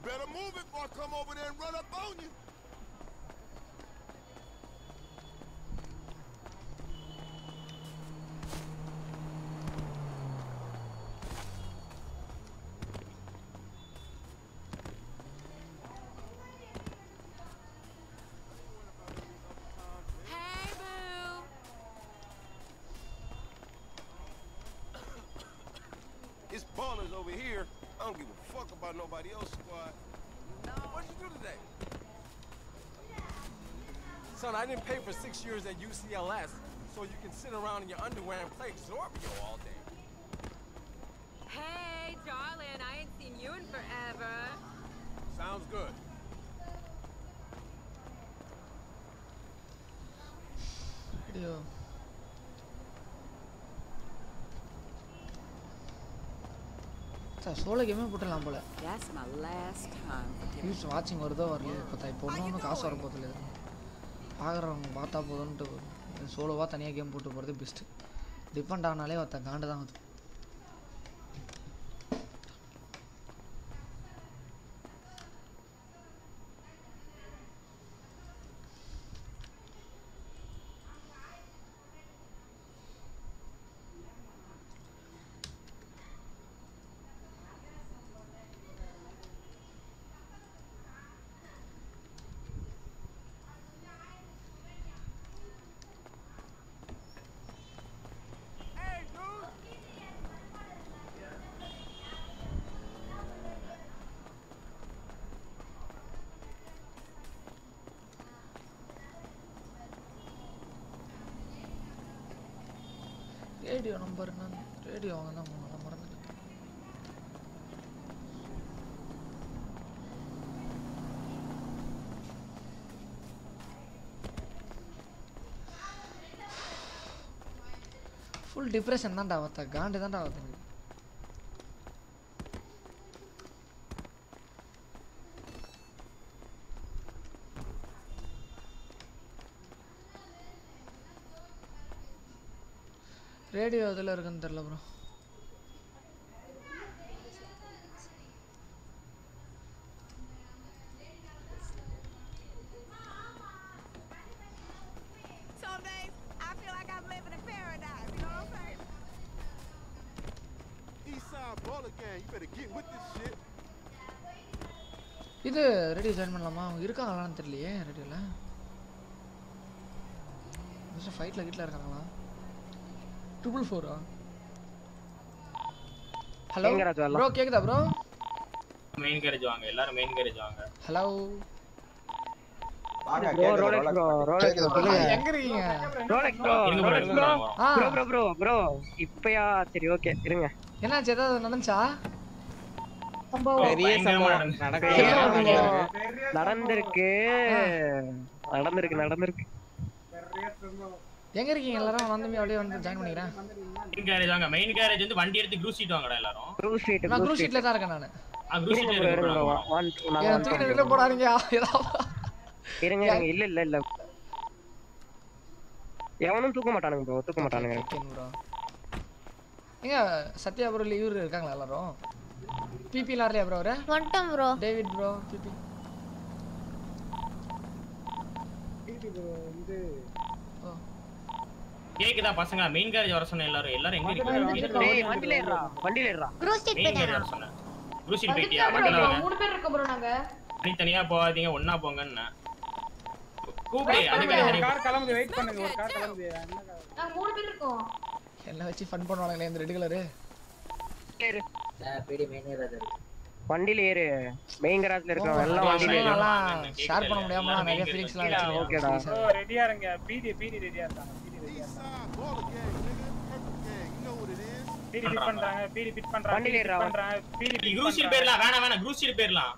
better move it before I come over there and run up on you. It's ballers over here. I don't give a fuck about nobody else's squad. What'd you do today? Son, I didn't pay for 6 years at UCLS, so you can sit around in your underwear and play Zorbio all day. Hey, darling, I ain't seen you in forever. Sounds good. Video. Solo கேமே போட்டுடலாம் போல. That's my last time. Use வாட்சிங் வருதோ வரலையோ பார்த்தா இப்போ ஒன்றும் காசு வர போதில்லை. பார்க்குறவங்க பார்த்தா போதும்ன்ட்டு சோலோவாக தனியாக கேம் போட்டு போகிறது பெஸ்ட்டு. டிஃபெண்ட் ஆனாலே ஒருத்த காண்டு தான் அது. ரேடியோ நம்பர் என்ன? ரேடியோ வாங்க தான் மறந்துட்டேன். ஃபுல் டிப்ரெஷன் தான்டா ஆகுது, காண்டு தான்டா ஆகுது. ரேடியோ எதில் இருக்குன்னு தெரியல ப்ரோ. இது ரேடியோ ஜாயின் பண்ணலாமா? இருக்காங்களான்னு தெரியலையே ரேடியோவில். ஃபைட்டில் வீட்டில் இருக்காங்களா? 444 ஹலோ ப்ரோ கேக்குதா ப்ரோ? மெயின் கேரேஜ் வாங்க, எல்லாரும் மெயின் கேரேஜ் வாங்க. ஹலோ வாங்க bro. Rolex bro, Rolex bro. எங்க இருக்கீங்க? Rolex bro, Rolex bro. Bro bro bro இப்பயா? சரி ஓகே இருங்க. என்னாச்சு? ஏதாவது நடந்துச்சா? பெரிய சம்பவம் நடந்திருக்கு. எங்க இருக்கீங்க எல்லாரும்? வந்து அப்படியே வந்து ஜாயின் பண்ணிக்கிறேன். மெயின் கேரேஜ் வாங்க. மெயின் கேரேஜ் வந்து வண்டி எடுத்து க்ரூஸ் சீட் வாங்கடா எல்லாரும். Cruise seat. நான் க்ரூஸ் சீட்ல தான் இருக்கேன் நானு. க்ரூஸ் சீட்ல இருக்கேன். ஏன் தூக்கி வெளிய போடாதீங்க. இருங்க இல்ல இல்ல இல்ல. எவனும் தூக்க மாட்டானுங்க ப்ரோ, தூக்க மாட்டானுங்க. Okay bro. எங்க சத்யா ப்ரோ லீவ் இருக்காங்களா எல்லாரும்? பிபி லார்லியா ப்ரோ? அவரே வந்துட்டோம் bro. David bro BB bro வந்து கேக்குதா பசங்க? மெயின் கேரேஜ் வர சொன்ன எல்லாரும் எங்க இருக்கீங்க? டேய் வண்டில ஏறா, வண்டில ஏறா. க்ரூஸ் சீட் போயிடா. க்ரூஸ் சீட் போயிட்டியா? வண்டில வாங்க. 3 பேர் இருக்கோம் ப்ரோ நாங்க. தனியா போகாதீங்க, ஒண்ணா போங்கன்னு கூப்பிடு. அதுக்கு கார் கிளம்புது, வெயிட் பண்ணுங்க. ஒரு கார் கிளம்புது. நாங்க 3 பேர் இருக்கோம். என்ன வச்சு ஃபன் பண்ணுவாங்களே இந்த ரெட் கலர். ஏறு. பிடி மெயின் ஏறாத. வண்டில ஏறு. மெயின் கராஜ்ல இருக்கறவங்க எல்லாம் வண்டில ஏறலாம். ஷேர் பண்ண முடியாம நிறைய ஃபினிக்ஸ்லாம் வச்சிருக்கேன். ஓகேடா. ப்ரோ ரெடியா இருங்க. பிடி ரெடியா இருக்காங்க. பிடி ஃபிட் பண்றாங்க. பிடி ஃபிட் பண்றாங்க. வண்டில ஏறா. பிடி க்ரூஸ் சீட் பேர்லாம் வேணாம். க்ரூஸ் சீட் பேர்லாம்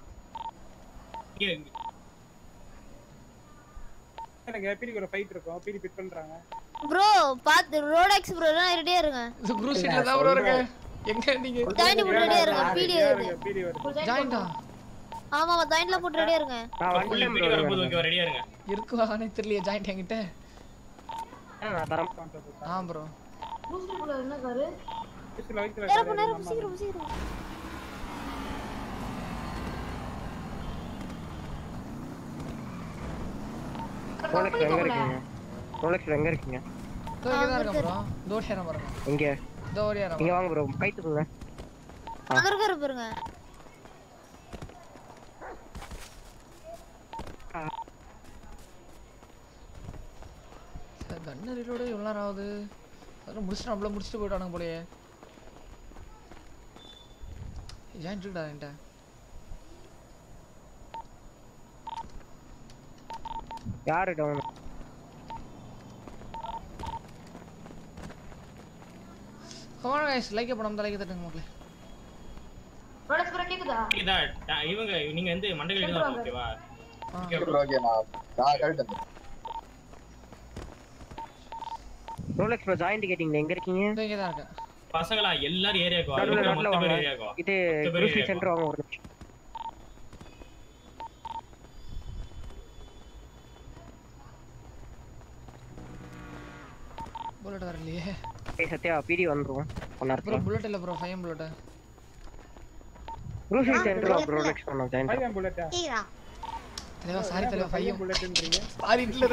எனக்கு பிடிக்கு ஒரு ஃபைட் இருக்கும். பிடி ஃபிட் பண்றாங்க. ப்ரோ பாத்து ரோலெக்ஸ் ப்ரோ ரெடியா இருங்க. க்ரூஸ் சீட்ல தான் ப்ரோ இருக்கு. எங்க நீங்க? ஜாயின் போட்டு ரெடியா இருங்க. பிடி வருது. ஜாயின்டா? ஆமா ஜாயின்ல போட்டு ரெடியா இருங்க. நான் வண்டில பிடி வரும்போது ஓகே ரெடியா இருங்க. இருக்குவானே தெரியல ஜாயின்ட் என்கிட்ட. நான் தரம். ப்ரோ பூஸ்டர்க்குள்ள என்ன காரு? பிஸ்ல வைக்கல. நேரா சீக்கிரம். ரோலெக்ஸ் எங்க இருக்கீங்க? ரோலெக்ஸ் எங்க இருக்கீங்க? இங்க தான் இருக்கேன் ப்ரோ. தோஷேற பாருங்க. இங்க. தோரியாரா. இங்க வாங்க ப்ரோ. கை தூக்குங்க. அங்க இருக்காரு பாருங்க. கண்ணு ரீலோட எவ்வளவு நேரம் ஆகுது? அதெல்லாம் முடிச்சிட்டு போயிட்டானுங்க போலயே. ஏன் இருக்குடா என்கிட்ட? யாரு down? Come on guys, like பண்ணாம லைக் தட்டுங்க மக்களே. ரோலெக்ஸ் ப்ரோ கேக்குதா? கேக்குதா? இவங்க நீங்க வந்து மண்டல தான் ஓகேவா? ஓகே ப்ரோ ஓகே நான் கரெக்ட். ரோலெக்ஸ் ப்ரோ ஜாயின்ட் கேட்டிங்ல எங்க இருக்கீங்க? இங்க தான் இருக்கேன். பசங்களா எல்லாரும் ஏரியாக்கு வா. மொத்த பேர் ஏரியாக்கு வா. இது குரூசி சென்டர் வாங்க ஒரு நிமிஷம். புல்லட் வரலையே. ஏய் சத்யா பிடி வந்துரும். ப்ரோ புல்லட் இல்ல ப்ரோ 5 புல்லட். குரூசி சென்டர் ப்ரோ ரோலெக்ஸ் பண்ணோம் ஜாயின்ட். 5 புல்லட்டா? ஈரா. தேவா சாரி தேவா 5 புல்லட்ன்றீங்க. சாரி இல்ல.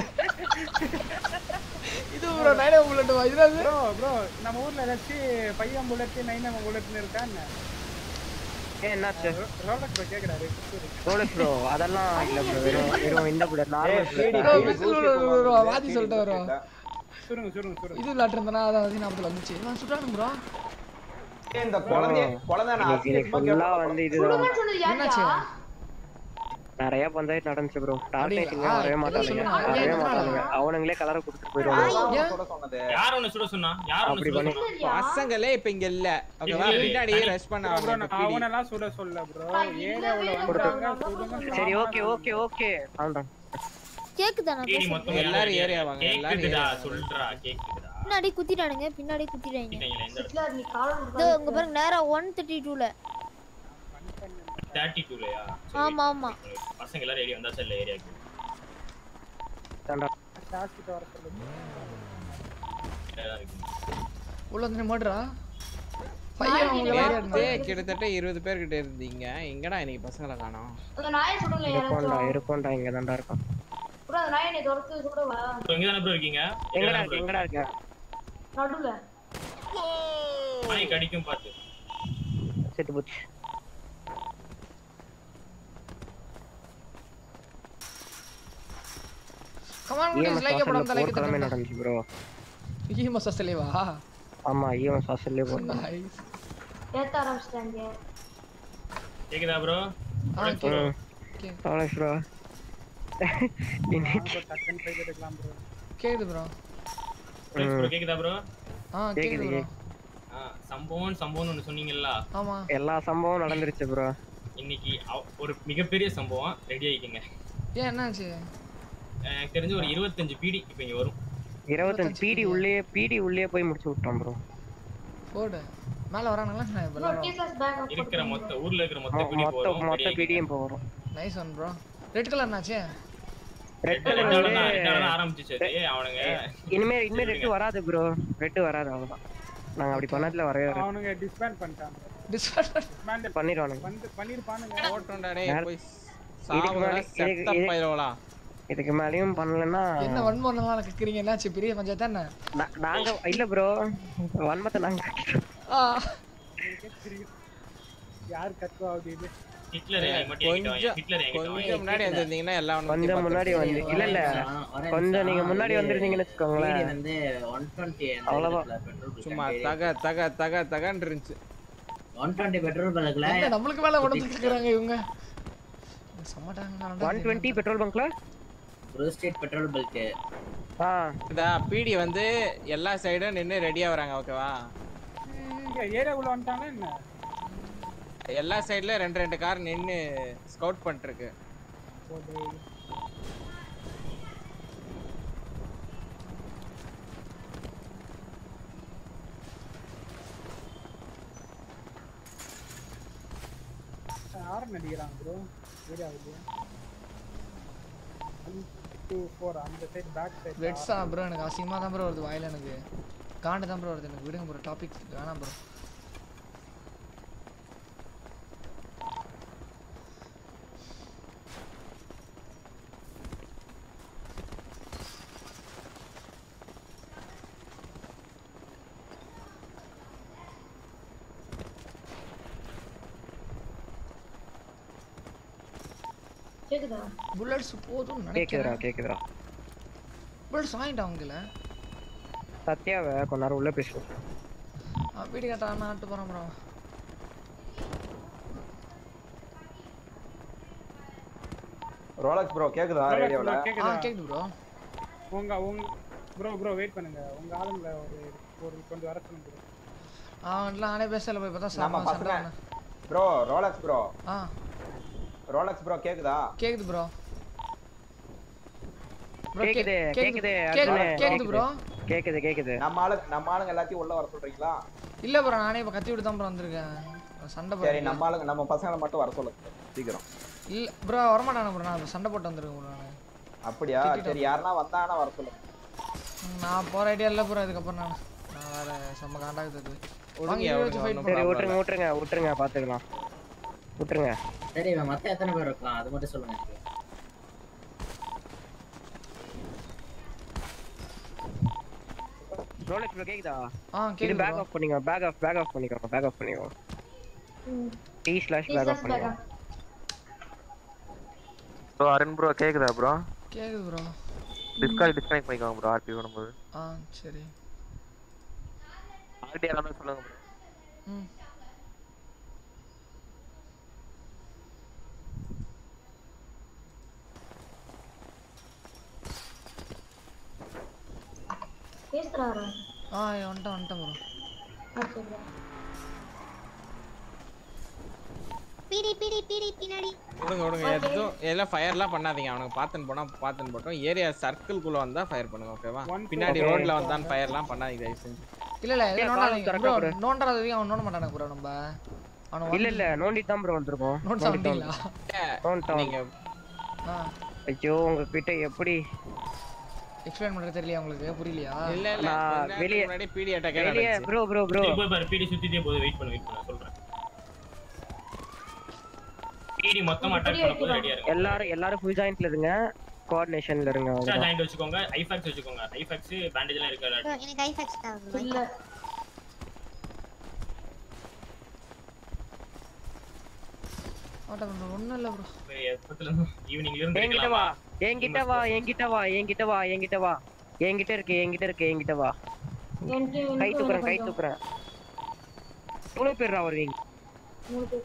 இது ப்ரோ 9 புல்லட் வா. இதுல ப்ரோ நம்ம ஊர்ல ஏதாச்சு 5 புல்லட் 9 புல்லட்னு இருக்கா என்ன? என்னாச்சு? ரோலெக்ஸ் ப்ரோ கேக்குறாரு. ரோலெக்ஸ் ப்ரோ அதெல்லாம் இல்ல ப்ரோ வெறும் இந்த புல்லட் நார்மல் ப்ரோ வாதி சொல்லிட்டு வரோம். சுருங்க இது விளையாட்டு இருந்தா அதான் வந்து நாமத்துல வந்துச்சு. நான் சுட்டானுங்க ப்ரோ. இந்த குழந்தை நான் ஃபுல்லா வந்து இதுதான். என்னாச்சு? நிறைய பஞ்சாயத்து நடந்துச்சு ப்ரோ. டார்கெட்டிங் வரவே மாட்டாங்க. அவனுங்களே கலரை கொடுத்துட்டு போயிடுவாங்க. யார் ஒன்னு சுட சொன்னா? யார் ஒன்னு சுட சொன்னா? பசங்களே இப்ப இங்க இல்ல. ஓகேவா? பின்னாடி ரஷ் பண்ண ப்ரோ அவனெல்லாம் சுட சொல்ல ப்ரோ. ஏரியாவுல வந்துட்டாங்க. சரி ஓகே அவ்வளவுதான். கேக்குதா நான் பேசுறது? எல்லாரும் ஏரியா வாங்க. எல்லாரும் கேக்குதா சொல்றா கேக்குதா. பின்னாடி குத்திட்டானுங்க. இதோ இங்க பாருங்க நேரா 132ல. 32லயா? ஆமா பசங்க எல்லாரும் ஏரியா வந்தா செல்ல ஏரியாக்கு. டாஸ்க் கிட்ட வர சொல்லுங்க. உள்ள வந்து மோட்ரா. கிட்டத்தட்ட 20 பேர் கிட்ட இருந்தீங்க. எங்கடா இன்னைக்கு பசங்கள காணோம்? அந்த நாயை சுடல யாரோ. இருக்கோம்டா இங்க தான்டா இருக்கான். ப்ரோ அந்த நாயை நீ தொரத்து சுடவா? எங்க தான ப்ரோ இருக்கீங்க? எங்கடா இருக்க? நடுவுல. நாய் கடிக்கும் பாத்து. செத்து போச்சு. Come on guys, like பண்ணாம லைக் தட்டுங்க. நடந்துச்சு ப்ரோ. ஈமஸ் அசலேவா? ஆமா ஈமஸ் அசலே போறோம். நைஸ். ஏத்த ஆரம்பிச்சிட்டாங்க. கேக்குதா ப்ரோ? ஓகே. Rolex bro. டக்கன் ஃபைட் எடுக்கலாம் ப்ரோ. கேக்குது ப்ரோ. கேக்குதா ப்ரோ? கேக்குது ப்ரோ. சம்பவம் ஒன்னு சொன்னீங்கல்ல? ஆமா. எல்லா சம்பவம் நடந்துருச்சு ப்ரோ. இன்னைக்கு ஒரு மிகப்பெரிய சம்பவம் ரெடி ஆயிக்கங்க. ஏன் என்னாச்சு? எனக்கு தெரிஞ்ச ஒரு 25 பிடி இப்ப இங்க வரும். 25 பிடி உள்ளே போய் முடிச்சு விட்டோம் ப்ரோ. போடு. மேல வரானுங்களா? இருக்கிற ஊர்ல இருக்கிற மொத்த பிடி போறோம். மொத்த பிடியும் போறோம். Nice one bro. Red colour என்னாச்சு? ரெட் கலர் ஆரம்பிச்சிச்சு அவனுங்க. இனிமே ரெட் வராது ப்ரோ. ரெட் வராது அவ்வளவுதான். நாங்க அப்படி பண்ணதுல வரவே வராது. அவனுங்க டிஸ்பேண்ட் பண்ணிட்டாங்க. டிஸ்பேண்ட் பண்ணிடுவானுங்க. பண்ணிருப்பானுங்க. ஓட்டோண்டா டேய் போய் சாவடா செத்த பையலோடா. இதுக்கு மேலயும் பண்ணலனா என்ன வன்மோனலாம் கேக்குறீங்க? என்னாச்சு? பெரிய பஞ்சாயத்து என்ன? நாங்க இல்ல ப்ரோ. வன்மத்தை நாங்க யார் கத்துவா இது? ஹிட்லர் கொஞ்சம் முன்னாடி வந்திருந்தீங்கன்னா எல்லாம் கொஞ்சம் முன்னாடி வந்து இல்ல கொஞ்சம் நீங்க முன்னாடி வந்திருந்தீங்கன்னு வெச்சுக்கோங்களேன். வந்து 120 அவ்வளவுதான். சும்மா தகன்னு இருந்துச்சு. 120 பெட்ரோல் பங்க்ல நம்மளுக்கு மேல உடம்பு கேக்குறாங்க இவங்க. சமட்டாங்க. 120 பெட்ரோல் பங்க்ல ப்ரோ ஸ்டேட் பெட்ரோல் பங்க். இதா பிடி வந்து எல்லா சைடும் நின்னு ரெடியா வராங்க. ஓகேவா? இங்க ஏரியாக்குள்ள வந்துட்டாங்க என்ன? எல்லா சைடுல 2 கார் நின்னு ஸ்கவுட் பண்ணிட்டு இருக்கு. யார் நடிக்கிறாங்க ப்ரோ ஏரியாவுல? 1 2 4 அந்த சைடு பேக் சைடு ரெட்ஸா ப்ரோ? எனக்கு அசிங்கமா தான் ப்ரோ வருது வாயில. எனக்கு காண்டு தான் ப்ரோ வருது. எனக்கு விடுங்க ப்ரோ. டாபிக் வேணாம் ப்ரோ. கேக்குதா புல்லட்ஸ் போதும் கேக்குதுடா நினைக்கிறேன். கேக்குதுடா. புல்லட்ஸ் வாங்கிட்டா உங்கள சத்யாவை கொஞ்ச நேரம் உள்ள பேசுவோம். வீடு கேட்டா நாட்டு போறோம் ப்ரோ. ரோலக்ஸ் ப்ரோ கேக்குதா ரேடியோல? கேக்குது ப்ரோ. உங்க ப்ரோ வெயிட் பண்ணுங்க. உங்க ஆளுங்கள ஒரு கொஞ்சம் வர சொல்லுங்க ப்ரோ. நானே பேசல போய் பார்த்தா நம்ம பசங்க bro Rolex bro. Rolex bro கேக்குதா? கேக்குது ப்ரோ. கேக்குது ப்ரோ. கேக்குது. நம்ம ஆளுங்க எல்லாத்தையும் உள்ள வர சொல்றீங்களா? இல்ல ப்ரோ நானே இப்ப கத்தி விட்டு தான் ப்ரோ வந்திருக்கேன். சண்டை போட்டு. சரி நம்ம ஆளுங்க நம்ம பசங்களை மட்டும் வர சொல்லுங்க சீக்கிரம். இல்ல ப்ரோ வர மாட்டானே ப்ரோ நான் சண்டை போட்டு வந்திருக்கேன் ப்ரோ நான். அப்படியா? சரி யாரனா வந்தானா வர சொல்லுங்க. நான் போற ஐடியா இல்ல ப்ரோ இதுக்கு அப்புறம் நான் வேற செம்ம காண்டாக்ட் இருக்கு. சரி விட்டுருங்க பாத்துக்கலாம். விட்டுருங்க. சரி மத்த எத்தனை பேர் இருக்கலாம் அது மட்டும் சொல்லுங்க. ரோலக்ஸ் ப்ரோ கேக்குதா? கேக்குது. இது பேக் ஆஃப் பண்ணிக்கோ. பேக் ஆஃப் பண்ணிக்கோ. T/back ஆஃப் பண்ணிக்கோ. ப்ரோ அருண் ப்ரோ கேக்குதா ப்ரோ? கேக்குது ப்ரோ. டிஸ்கனெக்ட் பண்ணிக்கோங்க ப்ரோ ஆர்பி வரும்போது. சரி. ஆர்டி எல்லாமே சொல்லுங்க ப்ரோ. பேசுறாரா? வந்துட்டேன் ப்ரோ. சரி. பீடி பின்னாடி விடுங்க எல்லாம் ஃபயர்லாம் பண்ணாதீங்க. அவனுக்கு பாத்துன்னு போட்டோம். ஏரியா சர்க்கிள்குள்ள வந்தா ஃபயர் பண்ணுங்க ஓகேவா? பின்னாடி ரோட்ல வந்தான் ஃபயர்லாம் பண்ணாதீங்க தயவு செஞ்சு. இல்ல நோண்டாதீங்க ப்ரோ. நோண்டாதீங்க அவன் நோண்ட மாட்டானே ப்ரோ நம்ம. இல்ல நோண்டி தான் ப்ரோ வந்திருக்கோம். நோண்டீங்களா? நீங்க ஐயோ உங்க கிட்ட எப்படி எக்ஸ்பிளைன் பண்றது தெரியல உங்களுக்கு? புரியலையா? இல்ல வெளிய முன்னாடி பிடி அட்டாக் வெளிய ப்ரோ போய் பாரு பிடி சுத்திட்டே போகுது. வெயிட் பண்ண சொல்றேன். பிடி மொத்தமா அட்டாக் பண்ண போது ரெடியா இருங்க. எல்லாரும் ஃபுல் ஜாயின்ட்ல இருங்க. கோஆர்டினேஷன்ல இருங்க. ஜாயின்ட் வச்சுக்கோங்க. ஐஃபாக்ஸ் வச்சுக்கோங்க. ஐஃபாக்ஸ் பேண்டேஜ் எல்லாம் இருக்கா? எனக்கு ஐஃபாக்ஸ் தான் இல்ல. ஒண்ணும் இல்ல ப்ரோ. ஈவினிங்ல இருந்து என்கிட்ட வா. என்கிட்ட இருக்கு வா. கை தூக்குறேன். எவ்வளவு பேர் வருவீங்க? 3 பேர்.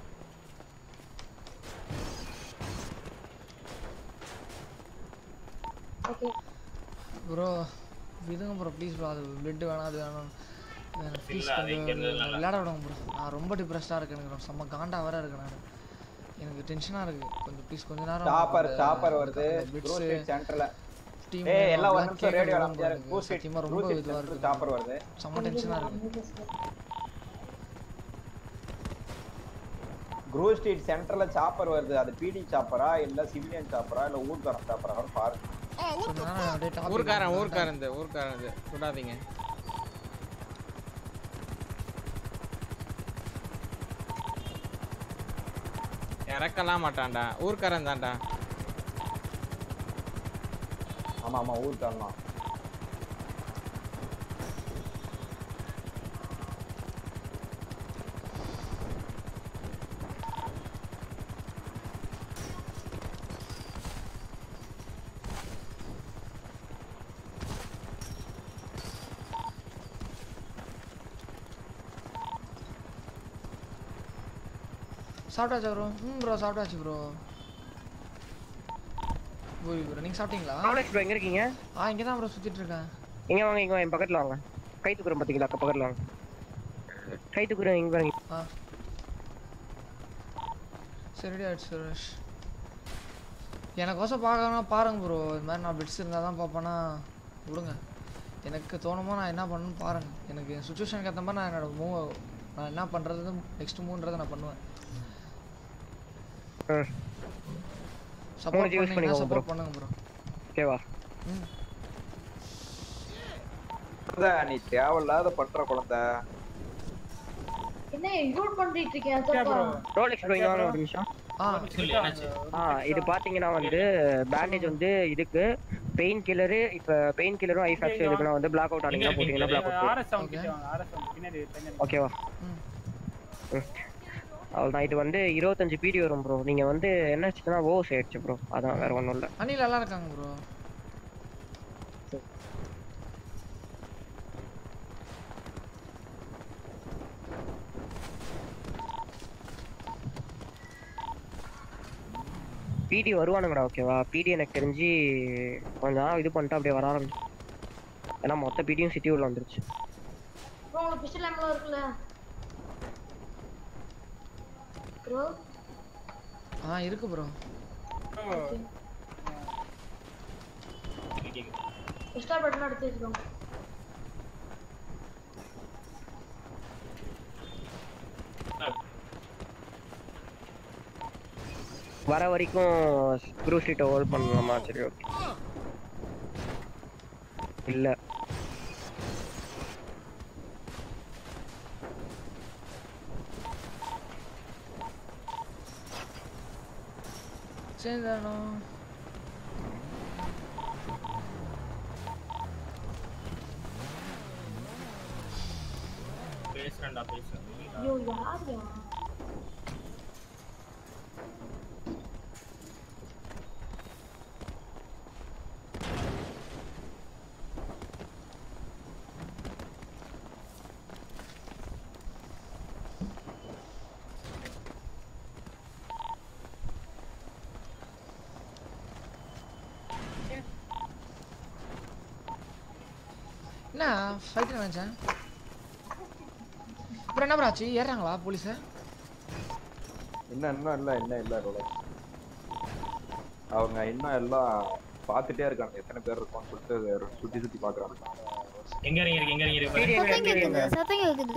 ஓகே ப்ரோ விடுங்க ப்ரோ ப்ளீஸ் ப்ரோ. அது பிளட் வேணாம் அது வேணும். விளையாட விடுங்க ப்ரோ. நான் ரொம்ப டிப்ரெஸ்டா இருக்கேன். எனக்கு செம்ம காண்டா வேற இருக்கு. நான் எனக்கு டென்ஷனா இருக்கு. கொஞ்சம் ப்ளீஸ் கொஞ்ச நேரம் சாப்பர் வருது ப்ரோ ஸ்டேட் சென்டர்ல. எல்லாம் ஒரு நிமிஷம் ரேடியோல அமைதியா ப்ரோ ஸ்டேட் ரொம்ப இதுவா இருக்கு. சாப்பர் வருது. செம்ம டென்ஷனா இருக்கு. க்ரூ ஸ்ட்ரீட் சென்டர்ல சாப்பர் வருது. அது பிடி சாப்பரா இல்ல சிவிலியன் சாப்பரா இல்ல ஊர்காரன் சாப்பரா பாருங்க. ஊர்காரன் சுடாதீங்க. இறக்கலாம் மாட்டான்டா. ஊர்காரன் தான்டா. ஆமா ஊர்காரன் தான். சாப்பிட்டாச்சா ப்ரோ? ப்ரோ சாப்பிட்டாச்சு ப்ரோ. போய் ப்ரோ நீங்க சாப்பிட்டீங்களா? ரோலக்ஸ் ப்ரோ எங்க இருக்கீங்க? இங்க தான் ப்ரோ சுத்திட்டு இருக்கேன். இங்க வாங்க என் பக்கத்துல வாங்க. கை தூக்குறேன் பாத்தீங்களா? பக்கத்துல வாங்க. கை தூக்குறேன் இங்க பாருங்க. சரிடா சுரேஷ். எனக்கோசம் பார்க்கணும் பாருங்க ப்ரோ. இந்த மாதிரி நான் பிட்ஸ் இருந்தால் தான் பார்ப்பேன்னா விடுங்க. எனக்கு தோணுமோ நான் என்ன பண்ணணும்னு பாருங்க. எனக்கு சுச்சுவேஷனுக்கு ஏற்ற மாதிரி நான் என்னோட நான் என்ன பண்ணுறது நெக்ஸ்ட் மூவ்ன்றதை நான் பண்ணுவேன். சப்போர்ட் பண்ணுங்க ப்ரோ. ஓகேவா? நீ தேவையில்லாத பண்ற குழந்தை. என்ன இக்னோர் பண்ணிட்டு இருக்கேன் தப்பா? ரோலக்ஸ் ப்ரோ இங்க வாங்க ஒரு நிமிஷம். இது பாத்தீங்கன்னா பேண்டேஜ் இதுக்கு பெயின் கில்லர். இப்ப பெயின் கில்லரும் ஐஃபாக்ஸ் இதுக்குலாம் பிளாக் அவுட் ஆனீங்கன்னா போட்டீங்கன்னா பிளாக் அவுட். ஆர்எஸ் சவுண்ட் கிட்ட வாங்க. ஆர்எஸ் சவுண்ட் பின்னாடி ஓகேவா? அவ்வளவுதான். இது வந்து 25 பிடி வரும் ப்ரோ. நீங்க வந்து என்ன ஆச்சுன்னா ஓவர்ஸ் ஆயிடுச்சு ப்ரோ. அதான் வேற ஒண்ணும் இல்ல. அனில் நல்லா இருக்காங்க ப்ரோ. பிடி வருவானுங்கடா ஓகேவா. பிடி எனக்கு தெரிஞ்சு கொஞ்சம் இது பண்ணிட்டு அப்படியே வர ஆரம்பிச்சு. ஏன்னா மொத்த பிடியும் சிட்டி உள்ள வந்துருச்சு. ப்ரோ பிஸ்டல் ஆம்ல இருக்குல ப்ரோ. இருக்கு ப்ரோ. எக்ஸ்ட்ரா பட்டன் எடுத்து வச்சுக்கோங்க. வர வரைக்கும் ஸ்க்ரூ ஸ்ட்ரீட்டை ஹோல்ட் பண்ணலாமா? சரி ஓகே. இல்ல சேந்தானோ பேசுறேன்டா பேசுறேன். ஐயோ யாரு என்ன ஃபைட் நினைச்சேன் அப்புறம் என்ன ஆச்சு? ஏறாங்களா போலீஸ்? இன்னும் இல்ல ரோலக்ஸ். அவங்க இன்னும் எல்லாம் பார்த்துட்டே இருக்காங்க எத்தனை பேர் இருப்பான்னு சொல்லிட்டு சுத்தி பாக்குறாங்க. எங்க இருக்கு சத்தம் கேக்குது.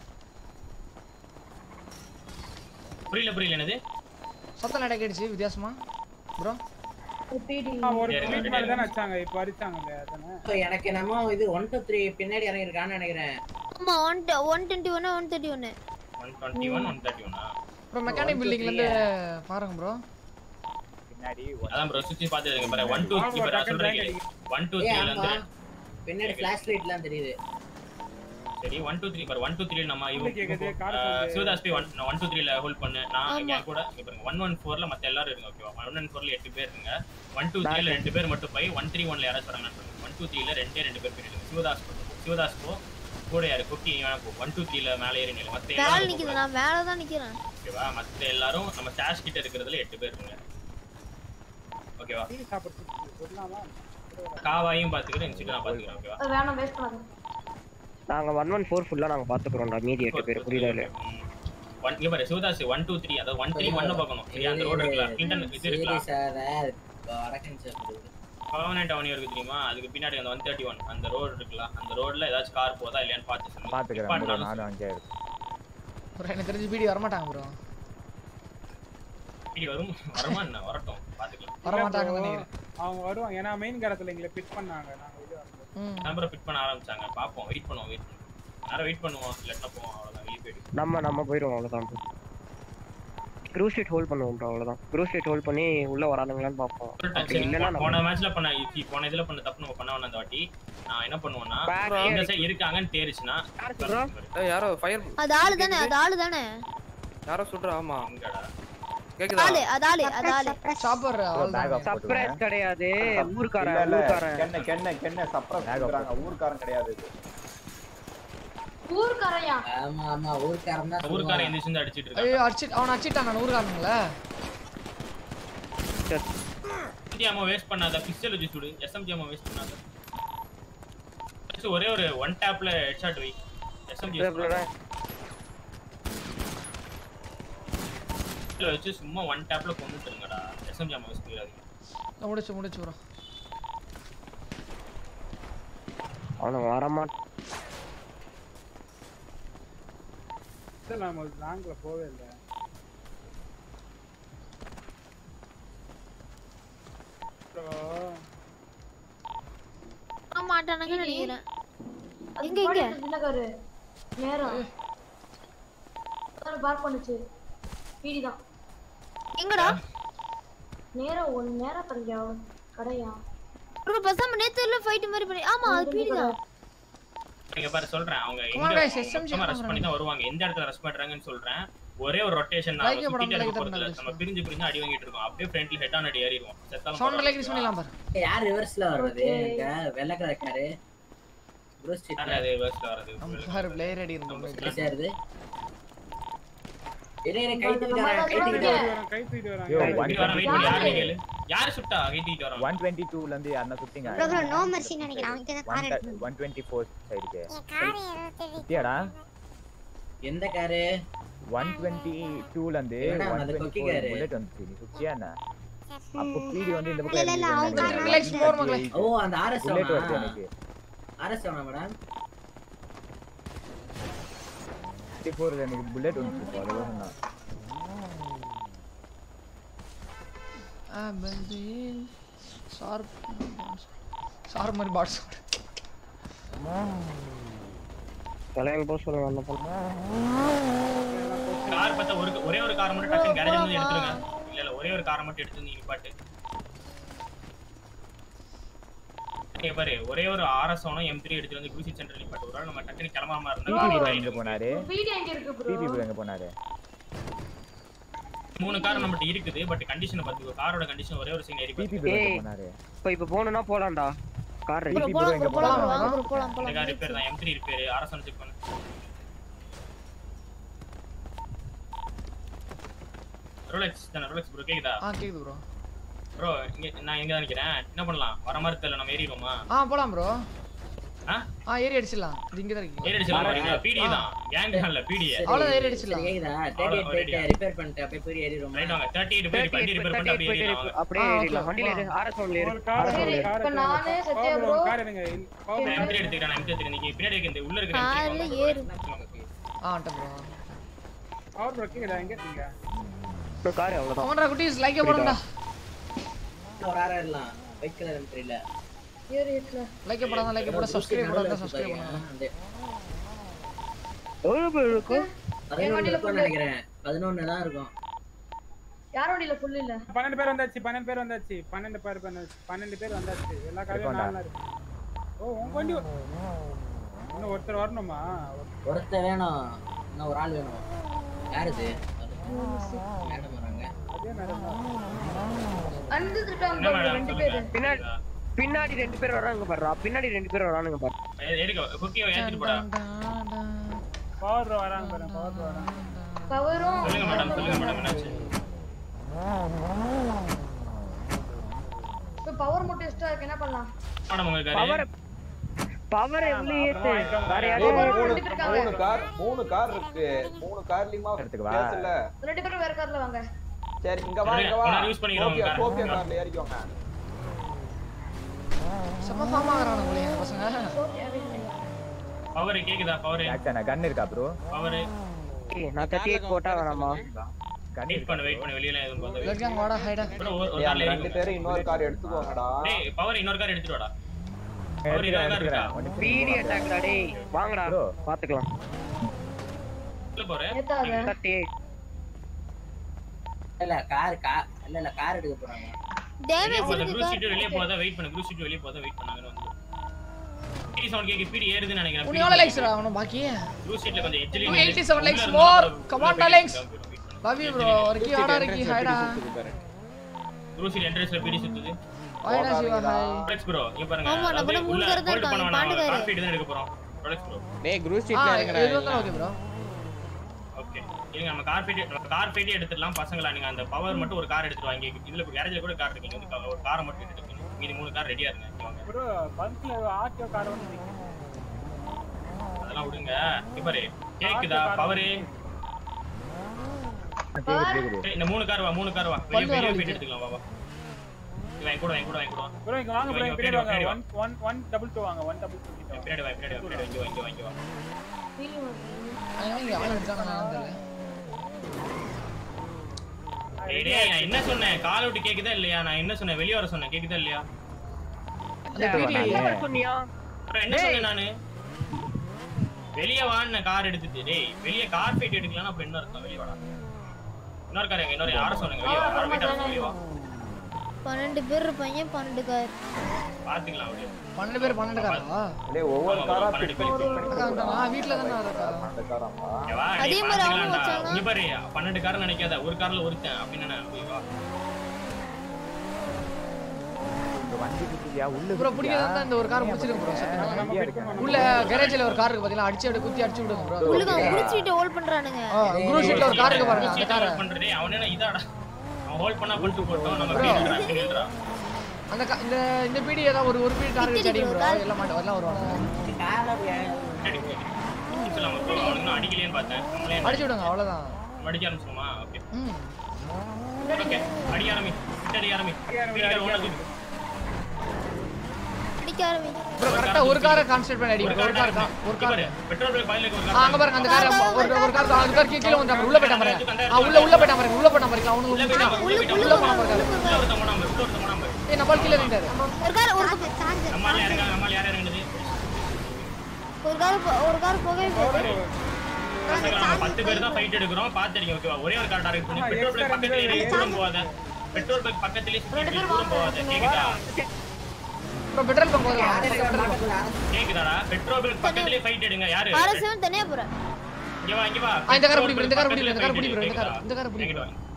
புரியல என்னது சத்தம் நடக்கிடுச்சு வித்தியாசமா ப்ரோ. ஒரு பீட் மாதிரி தான வச்சாங்க இப்போ அடிச்சாங்க அதானே. எனக்கு என்னமோ இது 1 2 3 பின்னாடி இறங்கி இருக்கான்னு நினைக்கிறேன். ஆமா 121 131 ப்ரோ மெக்கானிக் பில்டிங்ல இருந்து பாருங்க ப்ரோ. பின்னாடி அதான் ப்ரோ சுத்தி பாத்துங்க பாரு. 1 2 3 பரா சொல்றீங்க. 1 2 3 ல இருந்து பின்னாடி ஃபிளாஷ் லைட்லாம் தெரியுது. சரி 1 2 3 பாரு. 1 2 3 நம்ம சிவதாஸ் பி 1 2 3 ல ஹோல்ட் பண்ணு. நான் இங்க கூட இங்க பாருங்க 114 ல மத்த எல்லாரும் இருங்க ஓகேவா. 114 ல 8 பேர் இருங்க. 1 2 3 ல 2 பேர் மட்டும் போய் 131 ல யாராச்சும் வராங்கன்னு சொல்லுங்க. 1 2 3 ல 2 பேர் போயிடுங்க. சிவதாஸ் போ கூட யாரு குட்டி வேணா போ. 1 2 3 ல மேலே ஏறி நில்லு. மத்த எல்லாரும் நிக்குது. நான் மேல தான் நிக்கிறேன் ஓகேவா. மத்த எல்லாரும் நம்ம ஸ்டாஷ் கிட்ட இருக்குறதுல 8 பேர் இருங்க ஓகேவா. காவாயும் பாத்துக்கிறேன் இன்சிட் நான் பாத்துக்கிறேன் ஓகேவா. வேணாம் வேஸ்ட் பண்ணாத. நாங்க 114 ஃபுல்லா நாங்க பாத்துக்கறோம்டா. மீதி 8 பேர் புரியல இல்ல. 1 இங்க பாரு சிவதாஸ் 1 2 3 அத 1 3 1 பார்க்கணும். சரியா அந்த ரோட் இருக்குல கிளின்டன் இது இருக்குல சார் வடக்கன் சார் பர்மனன்ட் அவனி இருக்கு தெரியுமா. அதுக்கு பின்னாடி அந்த 131 அந்த ரோட் இருக்குல அந்த ரோட்ல ஏதாச்சும் கார் போதா இல்லையான்னு பாத்து சொல்லுங்க. பாத்துக்கறேன் நான் அங்க இருக்கேன் ப்ரோ. எனக்கு தெரிஞ்சு பிடி வர மாட்டாங்க ப்ரோ. பிடி வருமா என்ன வரட்டும் பாத்துக்கலாம். வர மாட்டாங்கன்னு நினைக்கிறேன். அவங்க வருவாங்க ஏனா மெயின் காரத்துல எங்களை பிட் பண்ணாங்க. நாங்க இது நம்பரை பிட் பண்ண ஆரம்பிச்சாங்க. பாப்போம் வெயிட் பண்ணுவோம் வெயிட் பண்ணுவோம். லெட்டா போவோம் அவ்வளவுதான். வெளிய போய்டு நம்ம போயிடுவோம் அவ்வளவுதான். க்ரூ ஸ்ட்ரீட் ஹோல்ட் பண்ணுவோம் ப்ரோ அவ்வளவுதான். க்ரூ ஸ்ட்ரீட் ஹோல்ட் பண்ணி உள்ள வரானுங்களான்னு பாப்போம். இல்லனா போன மேட்ச்ல போன இதுல பண்ண தப்பு நம்ம பண்ணவன அந்த வாட்டி நான் என்ன பண்ணுவேன்னா இந்த சைடு இருக்காங்கன்னு தெரிஞ்சுனா யாரோ ஃபயர் அது ஆளு தானே யாரோ சொல்றா. ஆமா எங்கடா கேக்குதா? அதாலே சாப்பர் சப்ரஸ் கிடையாது. ஊர்க்காரன் கென்ன சப்ரஸ் பண்றாங்க. ஊர்க்காரன் கிடையாது இது. ஊர்க்காரயா? ஆமா ஊர்க்காரன் தான். ஊர்க்காரன் இந்த சிந்து அடிச்சிட்டு இருக்கான். ஐயோ அவன அடிச்சிட்டான். நான் ஊர்க்காரங்கள SMG வேஸ்ட் பண்ணாத. பிஸ்டல் வச்சு சுடு. SMG வேஸ்ட் பண்ணாத. ஒரே ஒரு 1 டாப்ல ஹெட்ஷாட் வை. SMG வச்சு சும்மா 1 டாப்ல கொன்னுட்டுங்கடா. SMG வேஸ்ட் பண்ணிடாதீங்க. நான் முடிச்சு ப்ரோ. அவன வரமா நாம லாங்ல போவே இல்ல. மாட்டானங்க நினைக்கிறேன். எங்க தினகரு நேரா பார்க் பண்ணுச்சு. பீடி தான். எங்கடா நேரா நேரா பரியா கடையா ப்ரோ. பசங்க நேத்துல ஃபைட் மாதிரி பண்ணி. ஆமா அது பீடி தான். நீங்க பாரு சொல்றேன் அவங்க எங்க ரஷ் பண்ணி தான் வருவாங்க. எந்த இடத்துல ரஷ் பண்றாங்கன்னு சொல்றேன். ஒரே ஒரு ரொட்டேஷன் நான் சுத்திட்டே இருக்க போறதுல நம்ம பிரிஞ்சு அடி வாங்கிட்டு இருக்கோம். அப்படியே ஃப்ரண்ட்ல ஹெட் ஆன் அடி ஏறிடுவோம். செத்தாலும் சவுண்ட் லைக் பண்ணலாம் பாரு. யார் ரிவர்ஸ்ல வர்றது? இங்க வெள்ளை கலர் காரு. ப்ரோ ஸ்ட்ரீட் அது ரிவர்ஸ்ல வரது. பாரு பிளேயர் அடி இருக்கு. சேருது. கை தூக்கிட்டு வராங்க. யார் சுட்டா கை தூக்கிட்டு வராங்க? 122 ல இருந்து யாரனா சுட்டிங்க. ப்ரோ நோ மர்சி நினைக்கிறேன். அவங்க தான் கார் எடுத்து 124 சைடுக்கு. கார் எடுத்து ஏடா எந்த கார்? 122 ல இருந்து 124 புல்லட் வந்துச்சு. நீ சுட்டியானா? அப்போ பீடி வந்து இந்த பக்கம் இல்ல ரிலாக்ஸ் போர் மகளே. ஓ அந்த ஆர்எஸ் புல்லட் வருது எனக்கு. ஆர்எஸ் வேணா மேடம். 54 ல எனக்கு புல்லட் வந்துச்சு. அவ்வளவுதான். பந்தில் சார் மாதிரி பாட்ஸ் தலைங்க போஸ் சொல்ல வந்த போல கார் பத்த ஒரே ஒரு கார் மட்டும் டக்கு கேரேஜ்ல இருந்து எடுத்துருங்க. இல்ல ஒரே ஒரு கார் மட்டும் எடுத்து நீங்க பாட்டு பாரு. ஒரே ஒரு RS ஓனோ M3 எடுத்து வந்து குரூசி சென்டர் நிப்பாட்டு. ஒரு நம்ம டக்குனு கிளம்பாம இருந்தா எங்க போனாரு? வீடியோ எங்க இருக்கு ப்ரோ? பிபி எங்க போனாரு? 3 கார் நம்மட்ட இருக்குது. பட் கண்டிஷன் பாத்துக்கோ. காரோட கண்டிஷன் ஒரே ஒரு சிங் ஏறி பிபி எங்க போனாரு? இப்ப போணும்னா போலாம்டா. கார் ரெடி போலாம். கார் ரிப்பேர் தான். M3 repair. RS ஒன்னு செக் பண்ணு. ரோலெக்ஸ் தான? ரோலெக்ஸ் ப்ரோ கேக்குதா? கேக்குது ப்ரோ. ப்ரோ நான் எங்க தான் நிக்கிறேன். என்ன பண்ணலாம்? வர மாதிரி தெரியல. நம்ம ஏறிடுவோமா? போலாம் ப்ரோ. ஏறி அடிச்சிடலாம். இது இங்க தான் இருக்கு. ஏறி அடிச்சிடலாம். பிடி தான். கேங் இல்ல பிடி. அவ்வளவு ஏறி அடிச்சிடலாம். கேக்குதா? 38 ரிப்பேர் பண்ணிட்டு அப்படியே போய் ஏறிடுவோம். ரைட் வாங்க. 38 போய் வண்டி ரிப்பேர் பண்ணிட்டு அப்படியே ஏறிடலாம். அப்படியே ஏறிடலாம். வண்டில ஏறு. RS ஒன்ல ஏறு. இப்ப நானே சத்யா ப்ரோ கார் எடுங்க. M3 எடுத்துக்கறேன். M3 எடுத்துக்க. நீங்க பின்னாடி இருக்க இந்த உள்ள இருக்க கார்ல ஏறு. ப்ரோ. அவர் ப்ரோ கேக்குதா? எங்க இருக்கீங்க? ப்ரோ கார் அவ்வளவுதான். கமாண்டா குட்டீஸ் லைக் போடுங்கடா. ஒரு ஆரா இல்லலாம். பைக் கலர் M3ல. ஏறு ஏத்துல. லைக் போடுங்க. லைக் போடுங்க. சப்ஸ்கிரைப் பண்ணுங்க. சப்ஸ்கிரைப் பண்ணுங்க. எவ்வளவு பேர் இருக்கு? 11 இருக்கும்னு நினைக்கிறேன். 11 தான் இருக்கும். யார் வண்டில ஃபுல் இல்ல? 12 பேர் வந்தாச்சு. 12 பேர் வந்தாச்சு. 12 பேர் வந்தாச்சு. எல்லா காரையும் நாலா இருக்கு. ஓ உங்க வண்டி இன்னும் ஒருத்தர் வரணுமா? ஒருத்தர் வேணும். இன்னும் ஒரு ஆள் வேணும். யார் இது? மேடம் வராங்க. அதே மேடம் அந்த திட்டாங்க ரெண்டு பேர். பின்னாடி 2 பேர் வராங்க பாருடா. பின்னாடி 2 பேர் வரானுங்க பாரு. ஏறிக்கோ. குக்கியோ ஏத்திட்டு போடா. பவர் வராங்க பாரு. பவர் வராங்க. பவரும் சொல்லுங்க மேடம் என்னாச்சு? இப்ப பவர் மட்டும் எக்ஸ்ட்ரா இருக்கு. என்ன பண்ணலாம்? மேடம் உங்க கார் பவர் எவ்வளவு ஏத்து? வேற யாரோ 3 கார் இருக்கு. 3 கார்லயுமா பேசல. 2 பேரும் வேற கார்ல வாங்க. சரி இங்க வா. நான் யூஸ் பண்ணிக்கிறேன். கோபியா கார்ல ஏறிக்கோங்க. செம்ம ஃபார்ம் ஆகறானே போல இந்த பசங்க. பவர் கேக்குதா? பவர் ஆக்டனா கன் இருக்கா ப்ரோ? பவர் நான் 38 போட்டா வேணாமா? வெயிட் பண்ணு வெளியில எதுவும் போதா. லெட்ஸ் வாடா ஹைடா. ப்ரோ ஒரு கார்ல ரெண்டு பேர் இன்னொரு கார் எடுத்துக்கோங்கடா. டேய் பவர் இன்னொரு கார் எடுத்துட்டு வாடா. பவர் இன்னொரு கார் இருக்கா? பிடி அட்டாக்டா டேய். வாங்கடா பாத்துக்கலாம். இல்ல போறே. 38 இல்ல கார் எடுக்க போறாங்க. டேமேஜ் இருக்கு. குரூஸ் சீட் வெளிய போதா வெயிட் பண்ணு. குரூஸ் சீட் வெளிய போதா வெயிட் பண்ணாங்கன்னு வந்து. பிடி சவுண்ட் கேக்கு. பிடி ஏறுதுன்னு நினைக்கிறேன். உனக்கு எவ்வளவு லைக்ஸ் ஆகணும் பாக்கி? குரூஸ் சீட்ல கொஞ்சம் எட்ஜ்ல 287 likes more. Come on darlings. Love you bro. ஒருக்கி ஆடா இருக்கி ஹைடா. குரூஸ் சீட் என்ட்ரன்ஸ்ல பிடி சுத்துது. ஹைடா சிவா ஹாய். ப்ளெக்ஸ் ப்ரோ இங்க பாருங்க. ஆமா நம்ம மூணு பேர் தான் இருக்கோம். பாண்டுகாரு. கார் ஃபீட் தான் எடுக்க போறோம். Plex bro. டேய் குரூஸ் சீட்ல இறங்கடா. இது வந்து ஓகே ப்ரோ. ஓகே. நீங்க நம்ம கார் ஃபீட் எடுத்துடலாம் பசங்களா. நீங்க அந்த பவர் மட்டும் ஒரு கார் எடுத்துட்டு வாங்க. இதுல கேரேஜ்ல கூட கார் இருக்கு. நீங்க வந்து ஒரு காரை மட்டும் எடுத்துக்கங்க. மீதி 3 கார் ரெடியா இருங்க. வாங்க. ப்ரோ பல்க்ல ஆர்டிஓ கார் வந்து நிக்குது. அதெல்லாம் விடுங்க. இப்பாரு கேக்குதா? பவர் இந்த 3 கார் வா. வெளிய ஃபீட் எடுத்துக்கலாம். வா வாங்க கூட ப்ரோ இங்க வாங்க ப்ரோ. பின்னாடி வாங்க. 122 வாங்க. 122 பின்னாடி வா. இங்க வா. ஐயா ஆளு இருக்காங்க. டேய் நான் என்ன சொன்னேன்? கால் அவுட் கேக்குதா இல்லையா? நான் என்ன சொன்னேன்? வெளிய வர சொன்னேன். கேக்குதா இல்லையா? என்ன சொன்னியா? என்ன சொன்னேன் நானு? வெளிய வான்னு கார் எடுத்துட்டு. டேய் வெளிய கார் ஃபைட் எடுக்கலாம். அப்ப என்ன அர்த்தம்? வெளிய வாடா. இன்னொரு கார் எங்க? இன்னொரு யார சொன்னீங்க? வெளிய வா. வெளிய வா. 12 பேர் இருப்பாங்க 12 கார் பாத்துக்கலாம் அப்படியே 12 பேர் 12 காரா டேய் ஒவ்வொரு காரா பிக் பண்ணி வீட்ல தான இருக்கா அந்த காராமா அதே மாதிரி அவங்க வச்சாங்க இங்க பாரு 12 கார் நினைக்காத ஒரு கார்ல ஒருத்தன் அப்படி என்ன ஓகேவா இந்த வண்டி குத்தியா உள்ள ப்ரோ புடிக்கிறதா இந்த ஒரு கார் முடிச்சிடுங்க ப்ரோ உள்ள கேரேஜ்ல ஒரு கார் இருக்கு பாத்தீங்களா அடிச்சு அப்படியே குத்தி அடிச்சு விடுங்க ப்ரோ உள்ள குரூப் சீட் ஹோல்ட் பண்றானுங்க குரூப் சீட்ல ஒரு கார் இருக்கு பாருங்க அந்த கார் பண்றதே அவனே என்ன இதாடா அவன் ஹோல்ட் பண்ணா பண்ணிட்டு போறோம் நம்ம பீடிடா அந்த இந்த பீடி ஏதாவது ஒரு பீடி டார்கெட் அடிங்க ப்ரோ எல்லாம் வருவாங்க சொல்லலாம் ப்ரோ அவனுக்கு அடிக்கலையேன்னு பார்த்தேன் நம்மளே அடிச்சு விடுங்க அவ்வளவுதான் அடிக்க ஆரம்பிச்சோமா ஓகே ஓகே அடி ஆரம்பி பீடிகார ஓடுது அடிக்க ஆரம்பி ப்ரோ கரெக்ட்டா ஒரு காரை கான்சென்ட்ரேட் பண்ணி அடிங்க ஒரு கார் பெட்ரோல் பங்க் பையில ஒரு கார் அங்க பாருங்க அந்த கார் ஒரு கார் அந்த கார் கீழ வந்தாங்க உள்ள போய்ட்டாங்க பாருங்க உள்ள போய்ட்டாங்க பாருங்க அவனுக்கு உள்ள போனா பாருங்க ஏய் நம்ம கீழ நின்றாரு ஒரு சார்ஜர் நம்மால யார இறங்குது ஒரு கார் போகவே போகுது 10 பேர் தான் ஃபைட் எடுக்கறோம் பாத்துறீங்க ஓகேவா ஒரே ஒரு கார் டார்கெட் பண்ணி பெட்ரோல் பங்க் பக்கத்துலயே தூரம் போவாத பெட்ரோல் பங்க் பக்கத்துலயே தூரம் போவாத கேக்குதா ப்ரோ பெட்ரோல் பங்க் போறா கேக்குதாடா பெட்ரோல் பங்க் பக்கத்துலயே ஃபைட் எடுங்க யாரு ஆர்எஸ்7 தனியா போறா இங்க வா இந்த கார் புடி இந்த கார் புடி இந்த கார் புடி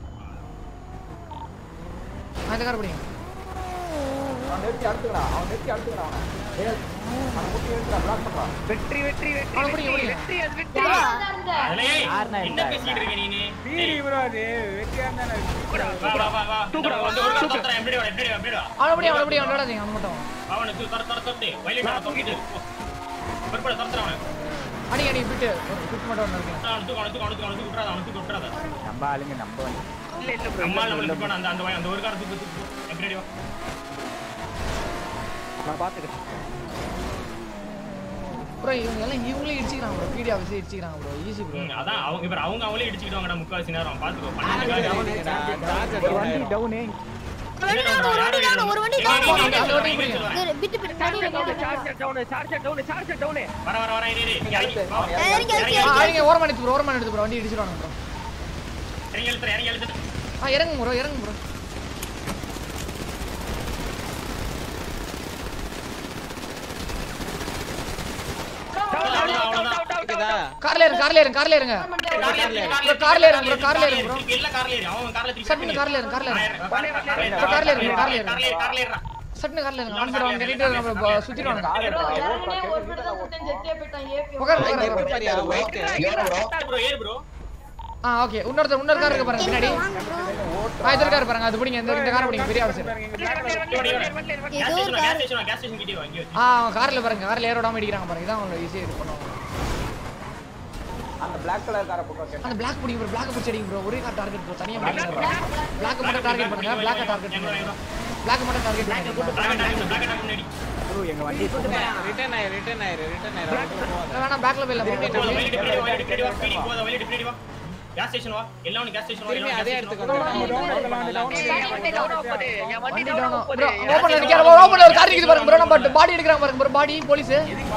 அந்த கார் புடி அவன் நெட்டி அடிச்சுடா ஏய் அவன் முட்டி எடுத்துடா பிளாக் பண்றா வெற்றி அவன் புடி வெற்றி அதுல என்ன பேசிட்டு இருக்க நீ பீடி ப்ரோ அது வெற்றியா இருந்தானே வா தூக்குடா வந்து ஒரு பத்திர எப்படி வா அவன புடி விடாதீங்க அவன் மட்டும் அவன தரத்தே வயலேட்டா தூக்கிட்டு பரபர தரத்தறவன் அடி பிட்டு மட்டும் ஒன்னு இருக்கு அவனுக்கு விட்றாத நம்ம ஆளுங்க நம்ம வந்து இல்ல ப்ரோ நம்மால நம்மளுக்கு போன அந்த ஒரு கார் தூக்கு எப்படி வா நான் பாத்துக்கிறேன் ப்ரோ இவங்களே இடிச்சிக்கிறாங்க ப்ரோ பீடி ஆபீஸ் இடிச்சிக்கிறாங்க ப்ரோ ஈஸி ப்ரோ அதான் அவங்க இப்ப அவங்களே இடிச்சிடுவாங்கடா முக்காவாசி நேரம் பாத்துக்கோ வண்டி டவுனே ஒரு வண்டி பிட்டு சார்ஜர் டவுன் வர இறங்கி ஓரமா எடுத்து ப்ரோ வண்டி இடிச்சிடுவாங்க ப்ரோ இறங்கி எழுத்து இறங்கு ப்ரோ கார்ல இருங்க ப்ரோ சட்னு கார்ல ஆன் பண்ணுவாங்க கேட்டிட்டு நம்ம சுத்திடுவாங்க ப்ரோ ஓகே இன்னொரு கார் இருக்கு பாருங்க பின்னாடி இதர் கார் பாருங்க அது புடிங்க இந்த கார் புடிங்க பெரிய அவசியம் கேஸ் ஸ்டேஷன் கிட்ட வாங்கி கார்ல பாருங்க கார்ல ஏற விடாம அடிக்கறாங்க பாருங்க இதான் உங்களுக்கு ஈஸியா இது பண்ணுவாங்க அந்த Black கலர் காரை போட்டு அந்த Black புடிங்க ப்ரோ Black புடிச்சு அடிங்க ப்ரோ ஒரே கார் டார்கெட் ப்ரோ தனியா பண்ணுங்க Black மட்டும் டார்கெட் பண்ணுங்க Black டார்கெட் பண்ணுங்க Black மட்டும் டார்கெட் பண்ணுங்க ப்ரோ எங்க வண்டி ரிட்டர்ன் ஆயிரு வேணா பேக்ல போயில வா கேஸ் ஸ்டேஷன் வா எல்லாரும் கேஸ் ஸ்டேஷன் வா எல்லாம் அதே இடத்துக்கு ப்ரோ ஓபன்ல நிக்கற ஓபன்ல ஒரு கார் நிக்குது பாருங்க ப்ரோ நம்ம பாடி எடுக்கறாங்க பாருங்க ப்ரோ பாடி போலீஸ்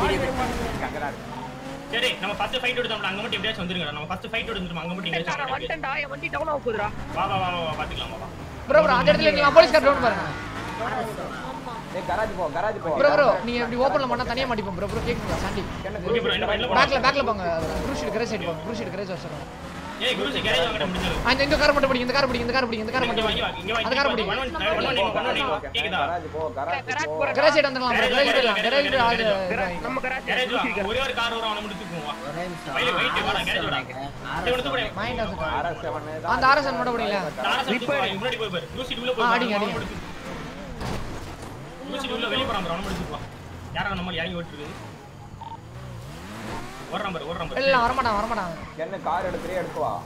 சரி நம்ம ஃபர்ஸ்ட் ஃபைட் எடுத்தோம்ல அங்க மட்டும் எப்படியாச்சும் வந்துருங்க நம்ம ஃபர்ஸ்ட் ஃபைட் எடுத்துறோம் அங்க மட்டும் எங்கயாச்சும் வந்துட்டா என் வண்டி டவுன் ஆக போகுதுடா வா பாத்துக்கலாம் வா ப்ரோ அந்த இடத்துல நீங்க போலீஸ் கார் டவுன் பாருங்க டேய் கராஜ் போ ப்ரோ நீங்க இப்படி ஓபன்ல பண்ணா தனியா மாட்டிப்போம் ப்ரோ கேக்குங்க சாண்டி ஓகே ப்ரோ என்ன பேக்ல போங்க க்ரூஷிட் கரேஜ் சைடு போங்க க்ரூஷிட் கரேஜ் வச்சறோம் ஏய் குருஜி கேரேஜ் வாங்கடா முடிஞ்சது இந்த கார் மட்டும் பிடிங்க இந்த கார் மட்டும் அந்த கார் பிடிங்க கேக்குதா கரேஜ் சைடு வந்துடலாம் கரேஜ் ஆளு நம்ம கரேஜ் ஒரே ஒரு கார் வரும் அவன முடிச்சுக்குவோம் வா வெயிட் வாடா கரேஜ் வாடா இது வந்து போடு மைண்ட் அந்த ஆர்எஸ் மட்டும் பிடிங்களா முன்னாடி போய் பாரு குருஜி உள்ள போய் அடிங்க குருஜி உள்ள வெளிய போறான் அவன முடிச்சுக்குவா யாரா நம்ம இறங்கி ஓட்டிருக்கு ஓடுறான் பாரு இல்ல வரமாட்டான் என்ன கார் எடுத்து வா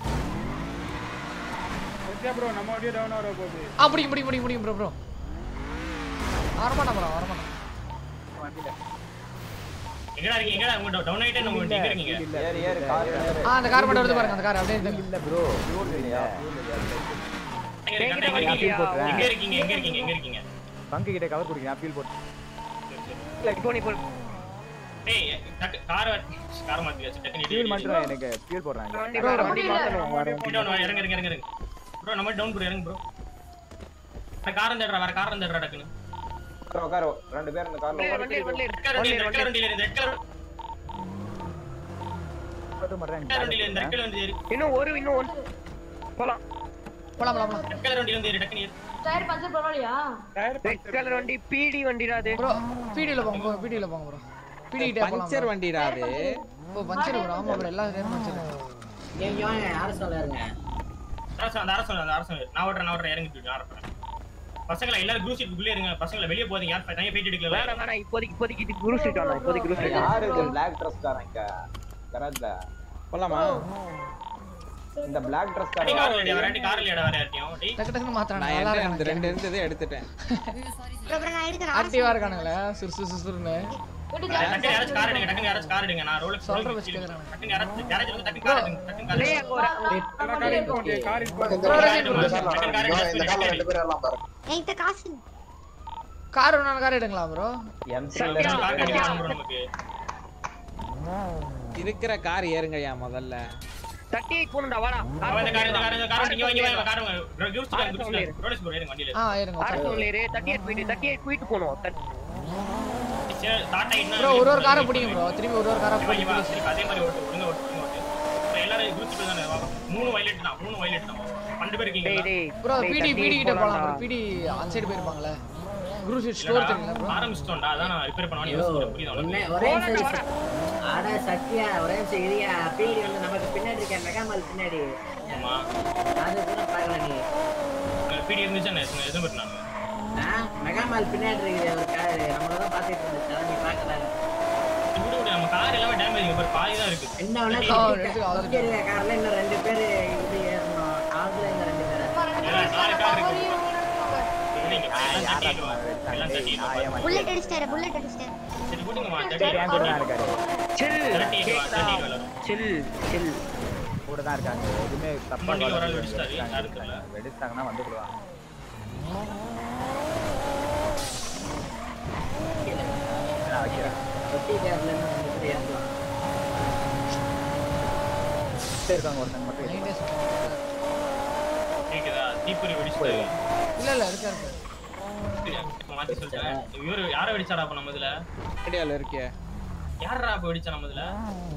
ஓகே ப்ரோ நம்ம அப்படியே டவுன் ஆற போகுது பிடி ப்ரோ வரமாட்டான் வண்டில எங்கடா உங்க டவுன் ஆயிட்டே நம்ம எங்க இருக்கீங்க ஏறு கார் ஏறு அந்த கார் மட்டும் எடுத்து பாருங்க அந்த கார் அப்படியே இல்ல ப்ரோ ஃபியூல் இல்லையா எங்க இருக்கீங்க பங்கு கிட்ட கவர் குடிங்க ஃபியூல் போட்டு இல்ல இப்போ நீ போ ஏய் கார் மாத்தியாச்சு டெக்னிக்கலி ஃபியூல் மட்டும் எனக்கு ஃபியூல் போடுறாங்க வண்டி மாத்தணும் இறங்க ப்ரோ நம்ம டவுன் ப்ரோ இறங்க ப்ரோ காரம் தேடுறா வேற காரம் தேடுறா டக்குன்னு உட்காரு ரெண்டு பேர் இந்த கார்ல ரெட் கலர் வண்டியில ரெட் கலர் இன்னும் ஒன்று போலாம் ரெட் கலர் வண்டியில இருந்து டக்குன்னு டயர் பஞ்சர் பரவாயில்லையா ரெட் கலர் வண்டி பிடி வண்டிடா அது ப்ரோ பிடில போங்க ப்ரோ பிடி கிட்ட போலாம் பஞ்சர் வண்டிடா அது ஓ பஞ்சர் ப்ரோ ஆமா ப்ரோ எல்லா நேரமும் பஞ்சர் நீங்க வாங்க அரசல இருங்க அரசன் நான் ஓட்றேன் இறங்கிட்டு நான் வரேன் பசங்களா எல்லாரும் குரூப் சீட்டுக்குள்ளே இருங்க பசங்களா வெளிய போறீங்க யார் தனியா போயிட்டு எடுக்கல வேற இப்போதைக்கு இது குரூப் சீட் ஆனா இப்போதைக்கு குரூப் சீட் யாரு இந்த பிளாக் Dress காரங்க கரெக்ட்டா போலாமா இந்த பிளாக் Dress காரங்க கார்ல ஏடா வர யார்ட்டியும் டக்கு மாத்துறானே நான் இந்த ரெண்டு இருந்ததே எடுத்துட்டேன் ஆக்டிவா இருக்கானுங்களே சுசுன்னு டக்கு யாராச்சும் கார் எடுங்க டக்கு யாராச்சும் கார் எடுங்க நான் ரோலக்ஸ் சொல்ற வச்சு கேக்குறானே டக்கு யாராச்சும் கேரேஜ் வந்து டக்கு கார் எடுங்க டக்கு கார் கார் இந்த கார்ல ரெண்டு பேர் எல்லாம் பாரு என்கிட்ட காசு கார் வேணா கார் எடுங்களா ப்ரோ நமக்கு இருக்கிற கார் ஏறுங்கயா முதல்ல 38 போணும்டா வாடா இந்த கார் நீங்க வாங்க கார் ரோலக்ஸ் ப்ரோ ஏறுங்க வண்டியில ஏறுங்க அரசோலேரே 38 குயிட் போணும் ப்ரோ ஒரு காரை பிடிங்க ப்ரோ திரும்பி ஒரு காரை பிடிங்க அதே மாதிரி ஓட்டு எல்லாரும் குரூப் தானே மூணு வயலட் தான் 2 பேர் இருக்கீங்க ப்ரோ பிடி கிட்ட போலாம் ப்ரோ பிடி அந்த சைடு போய் இருப்பாங்களே குரூப் ஸ்டோர் தெரியுங்களா ப்ரோ ஆரம்பிச்சிட்டோம்டா அதான் நான் ரிப்பேர் பண்ணனும் யோசிக்கிறேன் புரியுதா ஒரே நிமிஷம் அட சத்யா ஒரே நிமிஷம் இரியா பிடி வந்து நமக்கு பின்னாடி இருக்க மெகாமால் பின்னாடி ஆமா அது கூட பார்க்கல நீ பிடி இருந்துச்சு நான் எதுவும் பண்ணாங்க மெகாமால் பின்னாடி இருக்குது ஒரு கார் நம்மள தான் பாத்துட்டு இருந்துச்சு நீ பார்க்கல இது நம்ம கார் எல்லாம் டேமேஜ் இப்ப பாதி தான் இருக்கு என்ன வேணா கார்ல இன்னும் 2 பேர் இது ஏறணும் ஆகுல இந்த 2 பேர் நாலு கார் இருக்கு புல்லட் அடிச்சாரு சரி கூட்டிங்கமா சில் கூட தான் இருக்காங்க எதுமே தப்பா ஒரு ஆள் வெடிச்சாரு யாருக்குல வெடிச்சாங்கன்னா வந்து போடுவாங்க இருக்காங்க ஒருத்தங்க மட்டும் கேக்குதா தீப்பொறி வெடிச்சாரு இல்ல இருக்காரு மாத்தி சொல்றேன் இவரு யாரை வெடிச்சாடா அப்ப நம்ம இதுல ஐடியால இருக்கே யாரா அப்ப வெடிச்சா நம்ம இதுல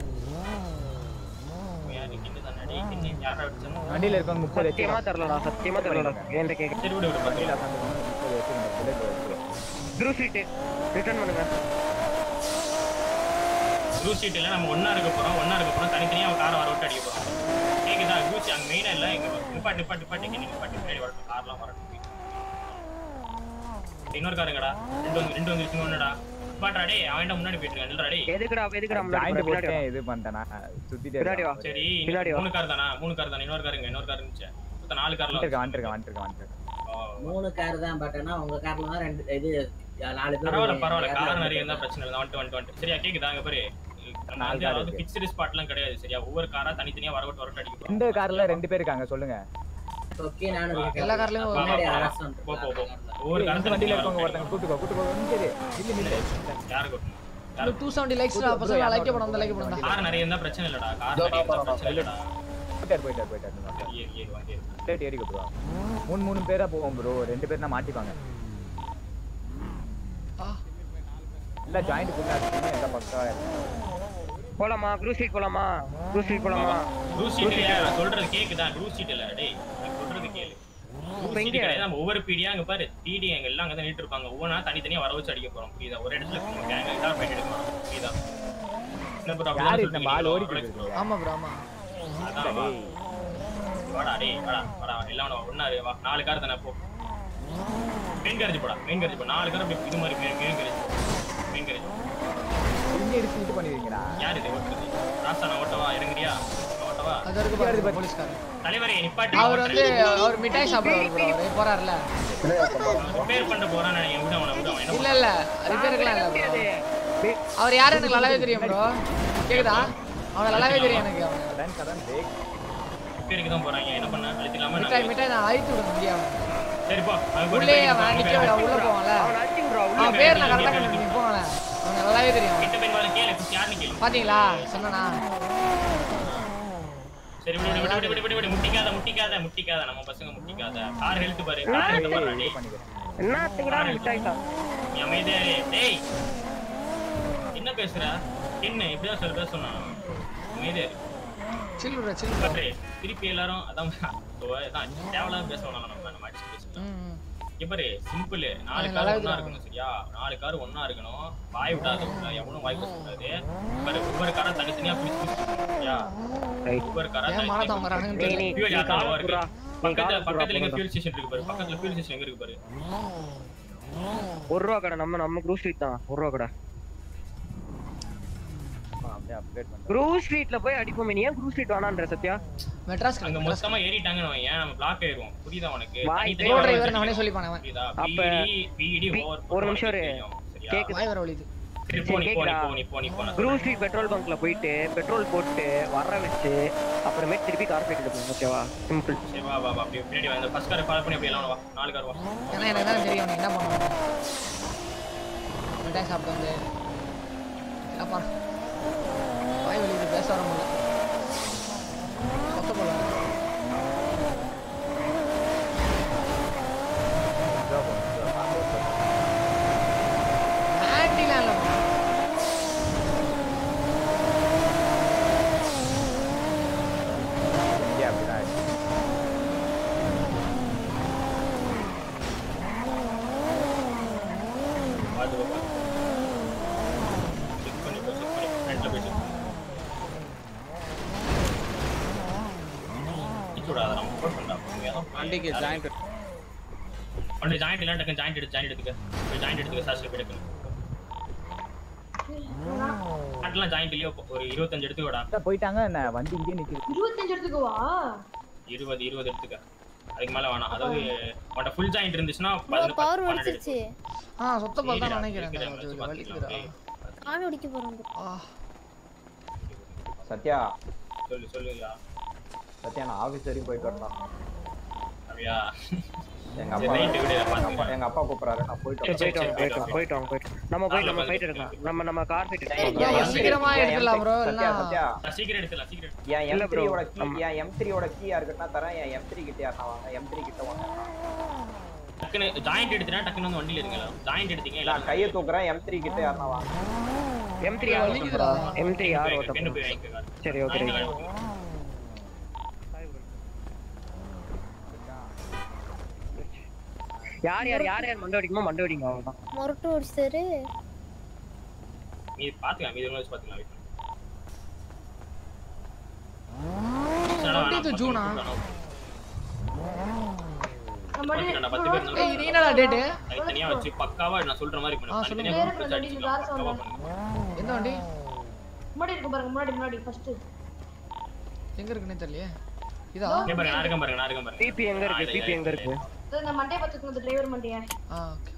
யாரா வெடிச்சா வண்டியில இருக்கவங்க 30 சத்தியமா தெரியலடா ஏன்ட கேக்க சரி விடு வண்டியில உட்கார்ந்து 30 குரூப் சீட் ரிட்டர்ன் பண்ணுங்க குரூப் சீட் இல்ல நம்ம ஒண்ணா இருக்க போறோம் தனித்தனியா காரை வர விட்டு அடிக்க போறோம் கேக்குதா குரூப் சீட் அங்க மெயினா இல்ல இங்க நிப்பாட்டு பின்னாடி வரட்டும் கார்லாம் வரட்டும் இன்னொரு காருங்கடா ரெண்டு வந்துருச்சு ஒண்ணுடா பாட்றா டேய் அவன்ட முன்னாடி போயிட்டு இருக்கேன் இல்லடா டேய் எதுக்குடா முன்னாடி போறேன் இது பண்ணிட்டேனா சுத்திட்டே பின்னாடி வா சரி மூணு கார் தானா இன்னொரு கார் இருந்துச்சு மொத்தம் 4 கார்ல வந்துட்டேன் 3 கார் தான் பட் ஆனா உங்க கார்ல தான் 2 இது 4 பேர் பரவாயில்ல கார் நிறைய இருந்தா பிரச்சனை இல்ல வந்து சரியா கேக்குதா அங்க பாரு நம்ம ஃபிக்ஸ்டு ஸ்பாட்லாம் கிடையாது சரியா ஒவ்வொரு காரா தனித்தனியா வரவிட்டு அடிக்க போறோம் இந்த கார்ல 2 பேர் இருக்காங்க சொல்லுங்க ஓகே நான் இருக்கேன் எல்லா கார்லயும் முன்னாடி அரசன் போ ஒவ்வொரு கார் வண்டியில இருக்கவங்க ஒருத்தங்க கூட்டுக்கோ இல்ல யாரு கூட்டு 270 லைக்ஸ் அப்ப லைக் பண்ணு அந்த லைக் பண்ணு கார் நிறைய இருந்தா பிரச்சனை இல்லடா கார் நிறைய இருந்தா பிரச்சனை இல்லடா போயிட்டாரு ஏறிக்கோ ப்ரோ 3 பேரா போவோம் ப்ரோ 2 பேர்னா மாட்டிப்பாங்க இல்ல ஜாயிண்ட் ஃபுல்லா இருக்கு எந்த பக்கா போலாமா குரூப் சீட் போலாமா குரூப் சீட் இல்ல சொல்றது கேக்குதா குரூப் சீட் இல்ல டேய் நான் சொல்றது கேளு நம்ம ஒவ்வொரு பீடியா அங்க பாரு பீடி அங்க எல்லாம் அங்க தான் நின்னு இருப்பாங்க ஒவ்வொண்ணா தனித்தனியா வர வச்சு அடிக்க போறோம் புரியுதா ஒரு இடத்துல கேங்க இதா போய் எடுக்க போறோம் புரியுதா என்ன ப்ரோ யார் இந்த பால் ஓடிட்டு இருக்கு ஆமா ப்ரோ ஆமா வாடா டேய் வாடா எல்லாம் ஒண்ணா வா 4 கார் தான போ மெயின் கேரேஜ் போடா 4 கார் இது மாதிரி மெயின் கேரேஜ் இங்க எடுத்து இது பண்ணிருக்கீங்களா யார் இது ஓட்டுறது ராசா நான் ஓட்டவா இறங்குறியா ஓட்டவா அது இருக்கு பாரு போலீஸ்காரர் தலைவரே நிப்பாட்டி அவர் மிட்டாய் சாப்பிடுறாரு ப்ரோ அவர் போறாருல ரிப்பேர் பண்ண போறானே விடு இல்ல ரிப்பேர்லாம் இல்ல அவர் யாரு எனக்கு நல்லாவே தெரியும் ப்ரோ கேக்குதா அவன நல்லாவே தெரியும் எனக்கு அவன் கடன் பிரேக் ரிப்பேருக்கு தான் போறாங்க என்ன பண்ண அழுத்திலாம மிட்டாய் நான் அழித்து விட முடியாது சரி போ உள்ளே அவன் நிக்க உள்ள போவான்ல அவன் அடிச்சிங் ப்ரோ உள்ள பேர் நான் கரெக்ட்டா கண்டுபிடி போவானே அவன் நல்லாவே தெரியும் கிட்ட போய் கேளு யாருன்னு கேளு பாத்தீங்களா சொன்னனா சரி விடு முட்டிக்காத நம்ம பசங்க முட்டிக்காத. கார் ஹெல்த் பாரு. கார் ஹெல்த் பாரு டேய். என்னத்துக்குடா முட்டாய்டா? நீ அமைதியா இரு. டேய். என்ன பேசுற? என்ன இப்படி தான் சொல்ற சொன்னா? அமைதியா இரு. சில்லுடா திருப்பி எல்லாரும் அதான் தேவலாம் பேசணும் நம்ம அடிச்சு பேசலாம். இப்ப சிம்பிள் 4 கார் ஒண்ணா இருக்கணும் சரியா? 4 கார் ஒண்ணா இருக்கணும். வாய் விடாத எவனும் வாய் பேச கூடாது. பாரு ஒவ்வொரு காரா தனித்தனியா பிரிச்சு சரியா? ஒவ்வொரு காரா பக்கத்துல எங்க ஃபியூல் ஸ்டேஷன் இருக்கு பாரு. பக்கத்துல ஃபியூல் ஸ்டேஷன் எங்க இருக்கு பாரு? 1 ரூபா கடை நம்ம க்ரூ ஸ்ட்ரீட் தான். 1 ரூபா கடை. க்ரூ ஸ்ட்ரீட்ல போய் அடிப்போமே. நீ ஏன் க்ரூ ஸ்ட்ரீட் வேணான்ற சத்யா? மெட்ராஸ் அங்க மொத்தமா ஏறிட்டாங்கன்னு வைங்க நம்ம பிளாக் ஆயிருவோம். புரியுதா உனக்கு? ப்ரோ டிரைவர் நானே சொல்லிப்பானே அவன். அப்ப பிடி ஓவர் ஒரு நிமிஷம் இரு. கேக்கு வாய் வர வலிது. நீ போ. க்ரூ ஸ்ட்ரீட் பெட்ரோல் பங்க்ல போயிட்டு பெட்ரோல் போட்டு வர வச்சு அப்புறமே திருப்பி கார்பரேட்ல போய் ஓகேவா? சிம்பிள். சரி வா அப்படியே பின்னாடி வா. இந்த ஃபர்ஸ்ட் காரை ஃபாலோ பண்ணி அப்படியே எல்லாம் வா. 4 கார் வா. ஏன்னா எனக்கு தான் தெரியும் என்ன பண்ணுவாங்க. மெட்ராஸ் சாப்பிட்டு வந்து அப்பா வாய் வலிது பேச வர முடியல. சொத்த போல வண்டிக்கு ஜாயிண்ட் இல்ல டக்கு ஜாயிண்ட் எடுத்துக்க சாஸ்ல போய் எடுக்கணும். அதெல்லாம் ஜாயிண்ட் இல்லையோ ஒரு 25 எடுத்துக்கோடா. போயிட்டாங்க என்ன வண்டி இங்கே நிக்குது. 25 எடுத்துக்கவா? 20 எடுத்துக்க. அதுக்கு மேல வேணாம். அதாவது உன்ட ஃபுல் ஜாயிண்ட் இருந்துச்சுனா பவர் வந்துருச்சு. சொத்த போல தான் நினைக்கிறேன். வலிக்குதுடா. காண ஒடிக்க போறோம். சத்யா சொல்லுயா. சத்யா நான் ஆபீஸ் வரைக்கும் போயிட்டு வரணும். அப்படியா? எங்க அப்பா கூப்பிடுறாரு. நான் போயிட்டோம். நம்ம ஃபைட் எடுக்கலாம். நம்ம கார் ஃபைட் எடுக்கலாம். சீக்கிரமா எடுக்கலாம் ப்ரோ. சத்யா சீக்கிரம் எடுத்துலாம். என் M3 ஓட கீ M3 ஓட கீ யாருக்குன்னா தரேன். என் M3 கிட்ட யாரனா வாங்க. M3 கிட்ட வாங்க. டக்குனு ஜாயிண்ட் எடுத்துனா டக்குனு வந்து வண்டில இருங்க. ஜாயிண்ட் எடுத்தீங்க இல்ல நான் கையை தூக்குறேன். M3 கிட்ட யாரனா வாங்க. M3 யார் ஓட்ட? சரி ஓகே. யார் மண்டை அடிக்குமோ மண்டை அடிங்க அவ்வளவுதான். மொரட்டு ஓடிச்சாரு. நீ பாத்துக்கலாம். மீதி வச்சு பாத்துக்கலாம். இது ஜூனா? நம்ம 10 பேர். ஏய் இது என்னடா டேட்? தனியா வச்சு பக்காவா நான் சொல்ற மாதிரி பண்ணு. தனியா என்ன வண்டி? முன்னாடி இருக்கு பாருங்க. முன்னாடி ஃபர்ஸ்ட். எங்க இருக்குன்னு தெரியலையே. இதா? இங்க பாருங்க. நான் இருக்கேன் பாருங்க. பிபி எங்க இருக்கு? இந்த மண்டே பாத்துங்க. இந்த டிரைவர் மண்டையா? ஓகே.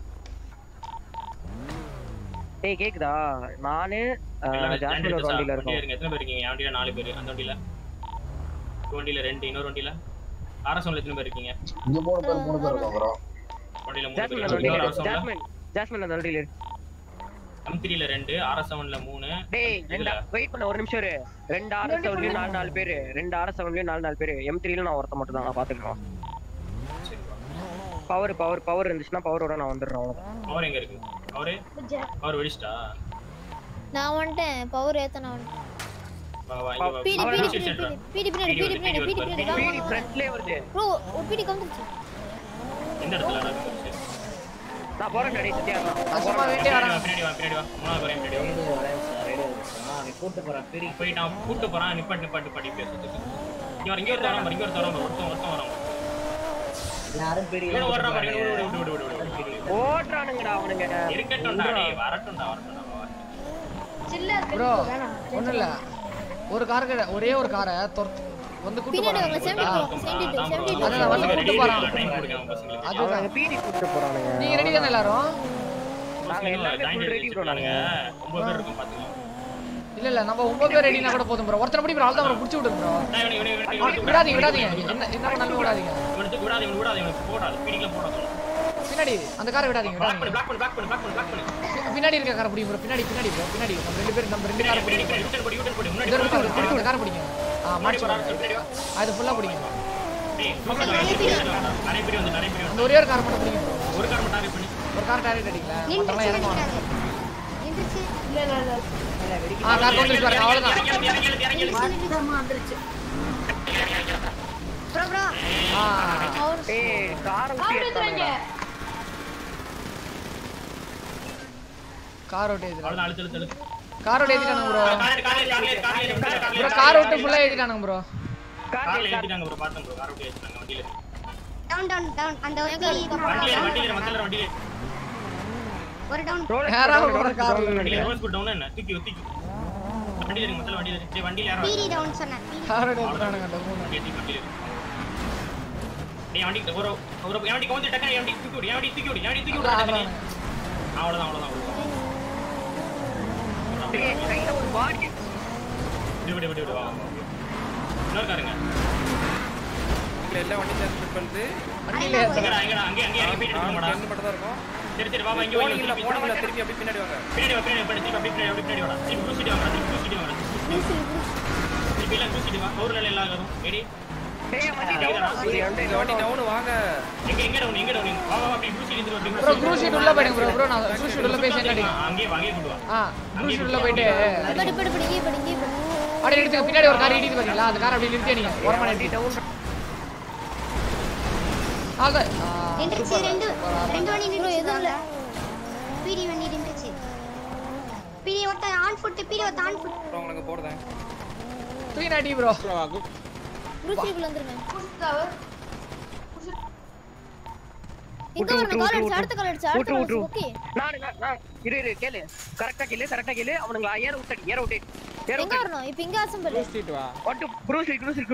டேய் கேக்குதா? நானு ஜாஸ்மின் வண்டில இருக்கோம். எத்தனை பேர் இருக்கீங்க? என் வண்டில 4 பேர். அந்த வண்டில 2 இன்னொரு வண்டில ஆர்எஸ்1ல எத்தனை பேர் இருக்கீங்க? இங்க 3 பேர் இருக்கோம் ப்ரோ. வண்டில 3 பேர். ஜாஸ்மின் அந்த வண்டில M3ல 2, RS7ல 3. டேய் வெயிட் பண்ண ஒரு நிமிஷம் இரு. 2 RS7லயும் 4 பேர். 2 RS7லயும் 4 பேர். M3ல நான் ஒருத்த மட்டும் தான். நான் பாத்துக்கிறேன். பவர் இருந்துச்சுனா பவரோட நான் வந்துறேன். பவர் எங்க இருக்கு? பவர் வெடிச்சிட்டா? நான் வந்துட்டேன். பவர் ஏத்த நான் வந்துட்டேன். பீடி ஃப்ரண்ட்லயே வருது. ப்ரோ ஒரு பீடி கவுந்துச்சு. எந்த இடத்துல நடக்குது? நான் போறேன் டேய் சத்யா. அசமா வேண்டே வரேன். பின்னாடி வா. மூணாவது வரேன் பின்னாடி வா. நீ கூட்டி போற பிடி போய் நான் கூட்டி போறேன். நிப்பாட்டு படி பேசுது. இங்க ஒரு தரம் ஒருத்தன் வரான். யாரும் பெரிய ஓட்றானுங்கடா அவனுங்க. இருக்கட்டும்டா டேய் வரட்டும்டா. சில்ல ப்ரோ ஒண்ணும் இல்ல. ஒரு கார்ல ஒரே ஒரு காரை வந்து கூட்டி போறாங்க. அத வந்து கூட்டி போறாங்க. டைம் கொடுங்க பசங்களுக்கு. அவங்க பீடி கூட்டி போறானுங்க. நீங்க ரெடி தானே எல்லாரும்? நாங்க எல்லாரும் ரெடி ப்ரோ. நாங்க 9 பேர் இருக்கோம் பாத்தீங்களா? இல்ல நம்ம 9 பேர் ரெடினா கூட போதும் ப்ரோ. ஒருத்தர படி ப்ரோ ஆல்தான் ப்ரோ புடிச்சு விடுங்க ப்ரோ. விடாதீங்க. என்ன பண்ணாலும் விடாதீங்க. இவனுக்கு விடாதீங்க. இவனுக்கு போடாத. பீடிக்குள்ள போடாத. பின்னாடி அந்த காரை விடாதீங்க பிளாக் பண்ணு பின்னாடி இருக்க காரை பிடிங்க ப்ரோ பின்னாடி ப்ரோ பின்னாடி நம்ம ரெண்டு காரை பிடிங்க யூட்டன் போடு முன்னாடி அந்த காரை பிடிங்க மார்ச் அது ஃபுல்லா பிடிங்க டேய் நிறைய பேர் வந்து அந்த ஒரே ஒரு காரை மட்டும் பிடிங்க ஒரு காரை மட்டும் டார்கெட் பண்ணி ஒரு காரை டார்கெட் அடிக்கல மொத்தமா இறங்குவாங்க எந்திரச்சு இல்ல கார் வந்துருச்சு பாருங்க அவ்வளவுதான் வந்துருச்சு ப்ரோ ஏய் கார் ஊத்திறாங்க கார் ஓட்ட ஏத்திட்டாங்க அவ்வளவுதான் அழுத்து கார் ஓட்ட ஏத்திட்டாங்க ப்ரோ கார் ஓட்ட ஃபுல்லா ஏத்திட்டாங்க ப்ரோ கார்ல ஏத்திட்டாங்க ப்ரோ பார்த்தேன் ப்ரோ கார் ஓட்ட ஏத்திட்டாங்க வண்டியில டவுன் அந்த வண்டியில ஒரு டவுன் ஒரு கார் ரோஸ் குட் டவுன் என்ன தூக்கி வண்டியில இருக்கு முதல்ல வண்டியில இருக்கு வண்டியில யாரோ பீடி டவுன் சொன்னேன் கார் ஓட்ட ஏத்திட்டாங்க அந்த மூணு வண்டியில டேய் வண்டி ஒரு வண்டி கோந்து டக்கா வண்டி தூக்கி விடு அவ்வளவுதான் டேய் கையில ஒரு பாடி விடு வா இன்னொரு காருங்க எல்லா வண்டி ஸ்டார்ட் பண்ணிட்டு வண்டியில எங்கடா அங்க போய் எடுத்துக்கோடா ரெண்டு மட்டும் தான் இருக்கும் சரி வா இங்க போனீங்களா திருப்பி அப்படியே பின்னாடி வாங்க பின்னாடி வாடா திருப்பி குசிடி வாங்க திருப்பி எல்லாம் குசிடி வா ஒரு நாள் எல்லாம் வரும் ரெடி டேய் வண்டி டவுன் வாங்க எங்க டவுன் வா அப்படியே குசிடி வந்து அப்படியே ப்ரோ க்ரூஸ் ஷீட் உள்ள போடுங்க ப்ரோ நான் க்ரூஸ் ஷீட் உள்ள போய் சென்ட் அடிங்க அங்கே கொண்டு வா க்ரூஸ் ஷீட் உள்ள போய்ட்டு படி அப்படியே எடுத்து பின்னாடி ஒரு கார் இடிக்குது பாத்தீங்களா அந்த கார் அப்படியே நிறுத்தி அடிங்க ஓரமா நிறுத்தி ஆக எந்திரச்சு ரெண்டு வண்டி நின்னு எதுல பீடி வண்டி நின்னுச்சு பீடி ஒட்ட ஆன் ஃபுட் பீடி ஒட்ட ஆன் ஃபுட் உங்களுக்கு போடுறேன் தூக்கி நாட்டி ப்ரோ ருசிக்குள்ள வந்துருங்க எங்க அடுத்த கால் அடிச்சு ஓகே நான் இரு கேளு கரெக்ட்டா கேளு அவனுங்க ஏற விட்டு எங்க வரணும் இப்போ இங்க அசெம்பிள் ஸ்ட்ரீட் வா வாட் க்ரூஸ்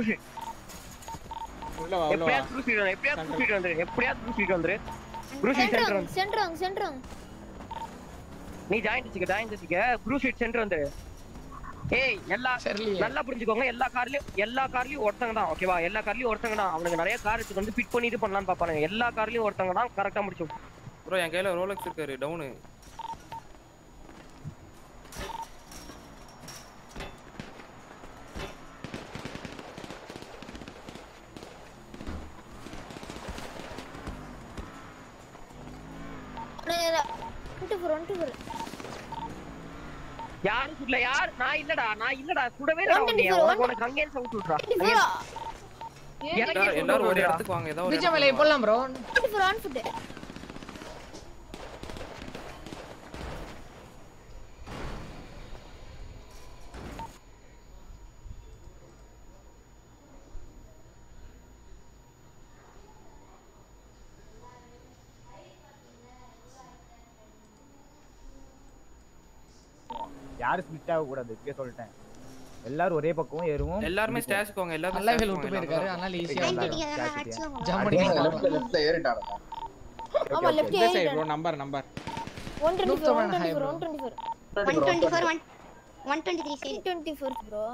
உள்ள வா எப்படியாவது க்ரூஸ் வந்துரு க்ரூஸ் சென்டர் நீ ஜாயின் வச்சுக்க க்ரூஸ் சென்டர் வந்துரு ஏய் நல்லா புரிஞ்சுக்கோங்க எல்லா கார்லயும் ஒருத்தங்க தான் ஓகேவா எல்லா கார்லயும் ஒருத்தங்க தான் அவனுக்கு நிறைய கார் எடுத்து வந்து ஃபிட் பண்ணி இது பண்ணலாம்னு பாப்பாங்க எல்லா கார்லயும் ஒருத்தங்க தான் கரெக்ட்டா முடிச்சோம் ப்ரோ என் கையில ரோலக்ஸ் இருக்காரு டவுன் யாரு சுடல நான் இல்லடா சுடவே இல்ல உனக்கு அங்கேயே சவுண்ட் விட்றா எல்லாரும் ஒரு இடத்துக்கு வாங்க ஏதாவது நிஜம் வேலைய போலாம் ப்ரோ ஆன் ஃபுட் யாரும் ஸ்பிட் ஆக கூடாது இப்பவே சொல்லிட்டேன் எல்லாரும் ஒரே பக்கம் ஏறுவோம் எல்லாரும் ஸ்டாஷ்க்கு வாங்க எல்லாரும் நல்லா ஹெல் விட்டு போயிருக்காரு அதனால ஈஸியா ஜம்ப் பண்ணி லெஃப்ட்ல ஏறிட்டாங்க ஆமா left side bro number 124 123 side 124 bro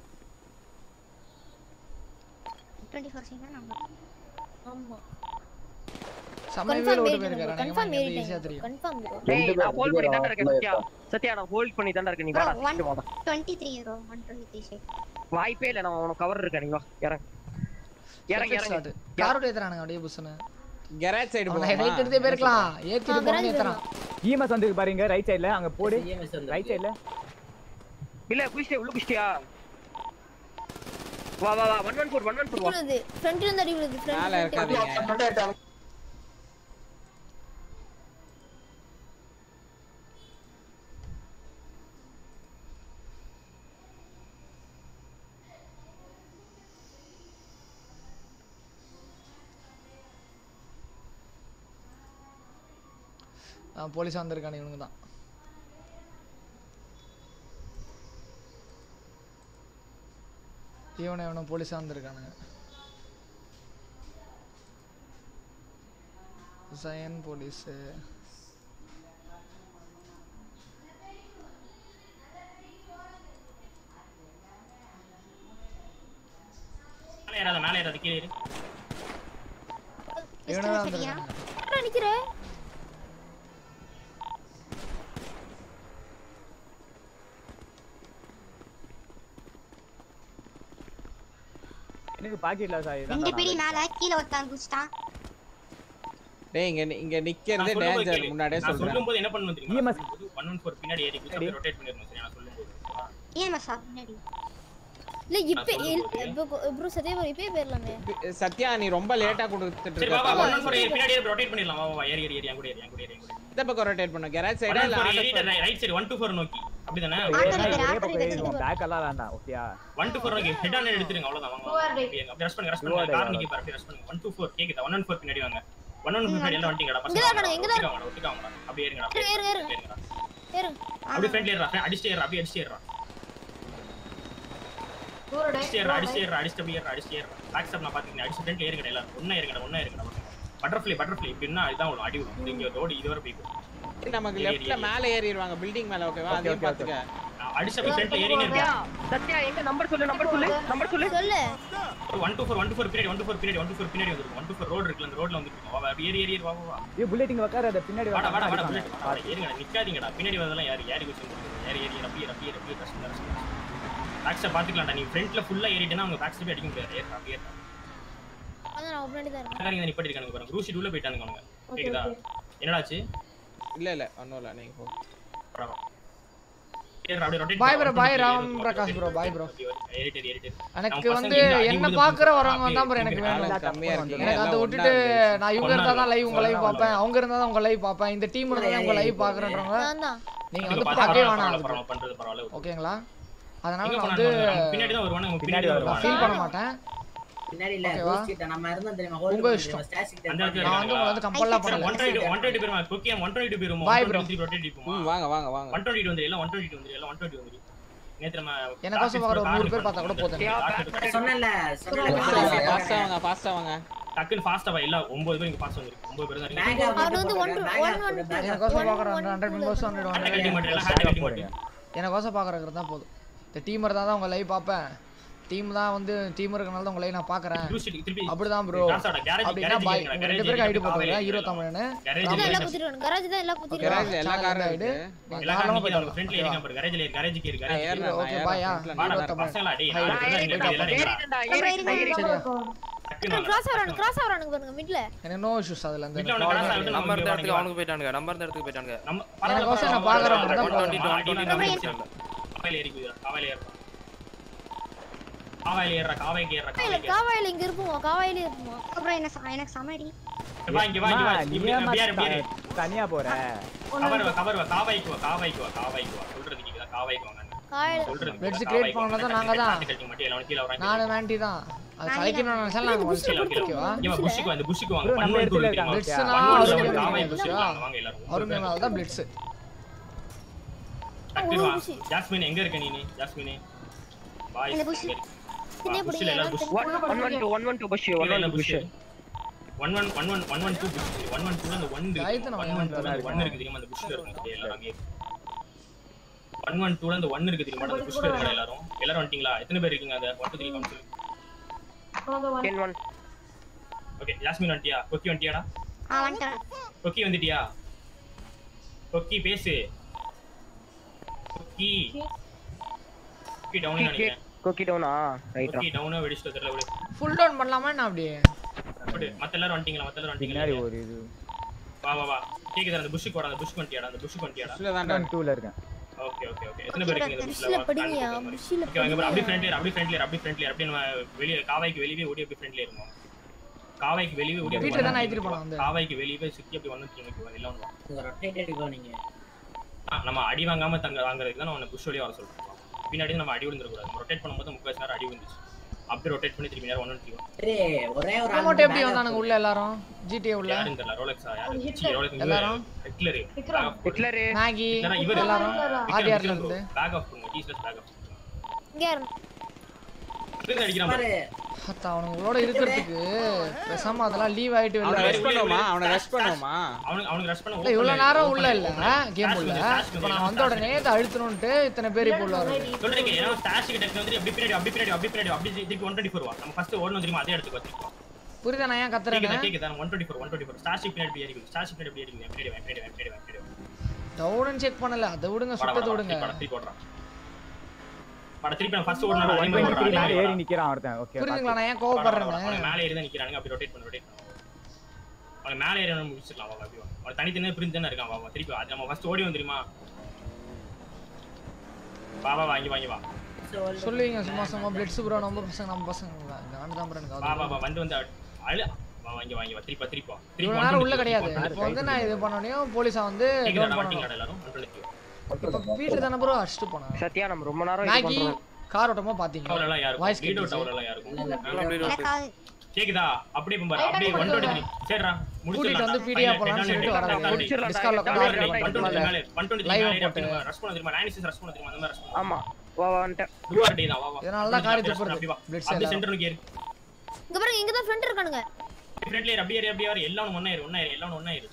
24 side number ஆமா சமயவே ஓடி போயிருக்காரு கன்ஃபார்ம் ஈஸியா தெரியும் கன்ஃபார்ம் ப்ரோ டேய் நான் ஹோல்ட் பண்ணி தான் இருக்கேன் சத்யா நான் ஹோல்ட் பண்ணி தான் இருக்கேன் நீ வாடா 123 ப்ரோ 123 சைடு வாய்ப்பே இல்ல நான் உனக்கு கவர் இருக்கேன் நீ வா இறங்கு காரோட ஏத்துறானுங்க அப்படியே புஸ்ஸன கராஜ் சைடு போங்க ரைட் எடுத்தே போயிருக்கலாம் ஏத்திட்டு போங்க ஏத்துறான் ஈமஸ் வந்து பாருங்க ரைட் சைடுல அங்க போடு ரைட் சைடுல இல்ல குயிஸ்டே உள்ள குயிஸ்டியா வா 114 வா ஃப்ரண்ட்ல இருந்து அடி விழுது மேல இருக்காதீங்க போலீஸ் வந்திருக்கானே இவனுங்க தான் இவனும் போலீஸா வந்திருக்கானுங்க சயன் போலீஸ் மேலே ஏறாத கீழே ஏறு இவனதான் வந்திருக்கானுங்க நிக்கிற எனக்கு பாக்கெட்ல சாய் ரெண்டு பீடி மேல கீழ ஒருத்தன் குஸ்டான் டேய் இங்க நிக்கிறது டேஞ்சர் முன்னாடியே சொல்றேன் சொல்லும்போது என்ன பண்ணனும் தெரியுமா 114 பின்னாடி ஏறி குச்சி ரொட்டேட் பண்ணிரணும் சரியா நான் சொல்லும்போது EMS பின்னாடி இல்ல ப்ரோ சத்யா ப்ரோ இப்பே பேர்லாமே சத்யா நீ ரொம்ப லேட்டா கொடுத்துட்டு இருக்க சரி வா 114 பின்னாடி ரொட்டேட் பண்ணிரலாம் வா ஏறி என் கூட ஏறி இந்த பக்கம் ரொட்டேட் பண்ணு கேரேஜ் சைடா இல்ல ரைட் சைடு 124 நோக்கி அப்படிதானே பேக் எல்லாம் வேண்டாம் ஓகேயா 124 நோக்கி ஹெட் ஆன் எடுத்துருங்க அவ்வளவுதான் வாங்க அப்படி ரஷ் பண்ணுங்க கார் நிக்கி பாரு அப்படி ரஷ் பண்ணுங்க 124 கேக்குதா 114 பின்னாடி வாங்க 114 பின்னாடி எல்லாம் வந்துட்டீங்கடா பசங்க ஒட்டுக்காங்கடா அப்படியே ஏறுங்கடா ஏறு அப்படி ஃப்ரண்ட்ல ஏறா அடிச்சிட்டே ஏறா அப்படியே அடிச்சிட்டே ஏறா அடிச்சிட்டே பேக் ஸ்டெப் நான் பாத்தீங்க அடிச்சு ஃப்ரண்ட்ல ஏறுங்கடா எல்லாரும் ஒண்ணா ஏறுங்கடா பட்டர்ஃப்ளை இப்படின்னா இதுதான் ஒரு அடி வரும் இங்க ரோட் இதுவரை போய்க்கும் நமக்கு லெஃப்ட்ல மேலே ஏறிடுவாங்க பில்டிங் மேல ஓகேவா அதையும் பாத்துக்க அடிச்சு ஃப்ரண்ட்ல ஏறிங்க இருப்பியா சத்யா எங்க நம்பர் சொல்லு 124 பின்னாடி வந்துரும் 124 ரோட் இருக்குல அந்த ரோட்ல வந்துரும் வா ஏறி வா ஏய் புல்லட் இங்க வக்காரத பின்னாடி வாடா புல்லட் ஏறுங்கடா நிக்காதீங்கடா பின்னாடி வரதெல்லாம் யாரி குச்சி ஏறி ரப்பி ரஷ் பேக் ஸ்டெப் பாத்துக்கலாம்டா நீ ஃப்ரண்ட்ல ஃபுல்லா ஏறிட்டேனா அவங்க பேக் ஸ்டெப் அடிக்க முடியாது அப்படியே அத நான் முன்னாடி தான் இருக்கேன் நீங்க நிப்படி இருக்கானுங்க பாருங்க ரூஷி உள்ள போய்ட்டானுங்க அவங்க கேக்குதா என்னடாச்சு இல்ல ஒண்ணும் இல்ல நீங்க போ bye bro bye Ram Prakash bro bye bro எனக்கு வந்து என்ன பாக்குற வரவங்க வந்தா ப்ரோ எனக்கு வேணும் எனக்கு அத விட்டுட்டு நான் இவங்க இருந்தா தான் லைவ் உங்க லைவ் பாப்பேன் அவங்க இருந்தா தான் உங்க லைவ் பாப்பேன் இந்த டீம் இருந்தா தான் உங்க லைவ் பாக்குறன்றவங்க நீங்க வந்து பார்க்கவே வேணாம் பண்றது பரவாயில்லை ஓகேங்களா அதனால நான் வந்து பின்னாடி தான் வருவாங்க பின்னாடி வருவாங்க ஃபீல் பண்ண மாட்டேன் பின்னாடி இல்ல ரோஸ் கிட்ட நம்ம இருந்தா தெரியுமா உங்க இஷ்டம் நான் வந்து கம்பல்ல பண்ணல 120 பேருமா குக்கியம் 120 பேருமா 123 ரொட்டேட் போமா வாங்க 120 வந்து எல்லாம் 120 வந்து நேத்து நம்ம எனக்கோசம் பாக்குற ஒரு 100 பேர் பார்த்தா கூட போதும் சொன்னல ஃபாஸ்டா வாங்க டக்குன்னு ஃபாஸ்டா வா இல்ல 9 பேர் இங்க பாஸ் வந்துருக்கு 9 பேர் தான் அது வந்து 1 எனக்கோசம் பாக்குற 100 மெம்பர்ஸ் 100 எனக்கோசம் பாக்குறதுக்கு தான் போதும் இந்த டீம் இருந்தா தான் உங்க லைவ் பாப்பேன் டீம் தான் வந்து டீம் இருக்கனால தான் உங்களை நான் பாக்குறேன் அப்படிதான் ப்ரோ அப்படினா பாய் ரெண்டு பேருக்கு ஐடி போடுங்க ஹீரோ தமிழனே எல்லாம் குத்திடுவாங்க கராஜ் தான் எல்லாம் குத்திடுவாங்க கராஜ் எல்லா காரும் ஐடி எல்லா காரும் போய் ஃப்ரண்ட்ல ஏறிங்க பாரு கராஜ்ல ஏறு ஓகே பாயா ஹீரோ பசங்களா டேய் கிராஸ் ஆவறானுங்க பாருங்க மிட்ல எனக்கு நோ இஷ்யூஸ் அதுல அந்த நம்பர் இடத்துக்கு அவனுக்கு போய்ட்டானுங்க எனக்கு கோசம் நான் பாக்குறேன் காவாயில இங்க இருப்போம் காவாயில இருப்போம் அப்புறம் எனக்கு சமடி வா இங்க தனியா போற கவர் காவாய்க்கு வா சொல்றது கேக்குதா காவாய்க்கு வாங்க சொல்றது பிளட்ஸ் கிரியேட் பண்ணனது நாங்க தான் நானே வேண்டி தான் அது சைக்கிள் நினைச்சல நாங்க ஓகேவா இவன் புஷ்க்கு வாங்க பிளட்ஸ்னா காவாய் புஷ்க்கு வாங்க எல்லாரும் அவருமேனால தான் பிளட்ஸ் டக்குனு வா ஜாஸ்மின் எங்க இருக்க நீ ஜாஸ்மின் பாய் இந்த புஷ் பின்னே புடிங்க 112 புஷ் 112 புஷ் 112 புஷ் 112 அந்த 1 இருக்கு தெரியுமா அந்த புஷ்ல இருக்கு எல்லாரும் அங்கே 112 அந்த 1 இருக்கு தெரியுமா அந்த புஷ்ல இருக்கு எல்லாரும் வந்துட்டீங்களா எத்தனை பேர் இருக்கீங்க அந்த 1 2 3 கவுன்சில் 10 ஓகே ஜாஸ்மின் வந்துட்டியா கொக்கி வந்துட்டியாடா வந்துட்டேன் கொக்கி வந்துட்டியா கொக்கி பேசு கொக்கி டவுன் நினைக்கிறேன் கோக்கி டவுனா ரைட்டா கோக்கி டவுனா வெடிச்சிட்டு தெரியல விடு ஃபுல் டவுன் பண்ணலாமா என்ன அப்படியே விடு மத்த எல்லாரும் வந்துட்டீங்களா பின்னாடி ஒரு இது வா கேக்குதா அந்த புஷ்க்கு வர அந்த புஷ்க்கு வந்துட்டியாடா புஷ்ல தான் 2 ல இருக்கேன் ஓகே எத்தனை பேர் இருக்கீங்க புஷ்ல படிங்கயா புஷ்ல ஓகே அங்க அப்படியே ஃப்ரண்ட்ல அப்படியே நம்ம வெளிய காவாய்க்கு வெளியே ஓடி அப்படியே ஃப்ரண்ட்ல இருங்க காவாய்க்கு வெளியே ஓடி வீட்ல தான் ஐத்திரி போலாம் அந்த காவாய்க்கு வெளியே சுத்தி அப்படியே வந்து நிக்குங்க எல்லாம் வந்து ரொட்டேட் அடிப்பா நீங்க நம்ம அடி வாங்காம வாங்குறதுக்கு தான் நான் புஷ் வழியா வர சொல்றேன் பின்னாடி நம்ம அடி விழுந்துற கூடாது ரொட்டேட் பண்ணும்போது 30 நேரம் அடி விழுந்துச்சு அப்படியே ரொட்டேட் பண்ணி திருப்பி நேரம் 1 சரி ஒரே ஒரு ஆல் மோட் எப்படி வந்தானுங்க உள்ள எல்லாரும் ஜிடிஏ உள்ள யாரும் தெரியல ரோலெக்ஸா யாரு ரோலெக்ஸ் எல்லாரும் ஹிட்லர் மேகி எல்லாரும் ஆர்டிஆர்ல இருந்து பேக் ஆஃப் பண்ணுங்க டீசஸ் பேக் ஆஃப் இங்க இருந்து அடிக்கிறான் பாரு அத்த அவங்களோட இருக்குறதுக்கு பேசாம அதெல்லாம் லீவ் ஆயிட்டு வெளிய ரெஸ்ட் பண்ணுமா அவனுக்கு ரெஸ்ட் பண்ண இவ்வளவு நேரம் உள்ள இல்ல கேம் உள்ள இப்போ நான் வந்த உடனே இத அழுத்தணும்னு இத்தனை பேர் இப்போ உள்ள வராங்க சொல்றீங்க ஏன்னா ஸ்டாஷ் கிட்ட வந்து அப்படி பின்னாடி திருப்பி 124 வா நம்ம ஃபர்ஸ்ட் ஓடணும் தெரியுமா அதே இடத்துக்கு வந்துட்டோம் புரியுதா நான் ஏன் கத்துறேன் கேக்குதா 124 ஸ்டார்ஷிப் பின்னாடி ஏறிங்க ஸ்டார்ஷிப் பின்னாடி ஏறிங்க பின்னாடி டவுன் செக் பண்ணல அத விடுங்க சுத்தத விடுங்க பட திருப்பி நான் ஃபர்ஸ்ட் ஓடுனா 123 ஏறி நிக்கறான் ஒருத்தன் ஓகே புரியுதுங்களா நான் ஏன் கோவப்படுறேன் அவன் மேலே ஏறி தான் நிக்கறானுங்க அப்படி ரொட்டேட் பண்ணு அவன் மேலே ஏறி நம்ம முடிச்சிடலாம் வா அப்படியே அவன் தனித்தனியா பிரிஞ்சு தான இருக்கான் வா திருப்பி அது நம்ம ஃபர்ஸ்ட் ஓடி வந்துருமா வா வாங்கி வா சொல்லுவீங்க சும்மா பிளட்ஸ் ப்ரோ நம்ம பசங்க நான் தான் ப்ரோ எனக்கு வா வந்து அழு வா வாங்கி வா திருப்பி நேரம் உள்ள கிடையாது இப்போ வந்து நான் இது பண்ணனும் போலீஸா வந்து டவுன் பண்ணனும் எல்லாரும் இப்போ வீட்ல தான ப்ரோ அடிச்சிட்டு போனாங்க சத்யா நம்ம ரொம்ப நேரம் இது பண்றோம் கார் ஓட்டமா பாத்தீங்க டவர்ல யாரு வீடியோ டவர்ல யாரு கேக்குதா அப்படியே பாரு அப்படியே 123 சரிடா முடிச்சிடலாம் வந்து பிடியா போலாம் சொல்லிட்டு வராங்க டிஸ்கார்ட்ல மேலே 123 மேலே ரஷ் பண்ண தெரியுமா 96 ரஷ் பண்ண தெரியுமா அந்த மாதிரி ரஷ் பண்ணு ஆமா வா வந்துட்ட டுவார்டி தான் வா இதனால தான் கார் திருப்புறது பிளட்ஸ் அப்படியே சென்டருக்கு ஏறு இங்க பாருங்க இங்க தான் ஃப்ரண்ட் இருக்கானுங்க ஃப்ரண்ட்ல அப்படியே வர எல்லாம் ஒண்ணாயிரு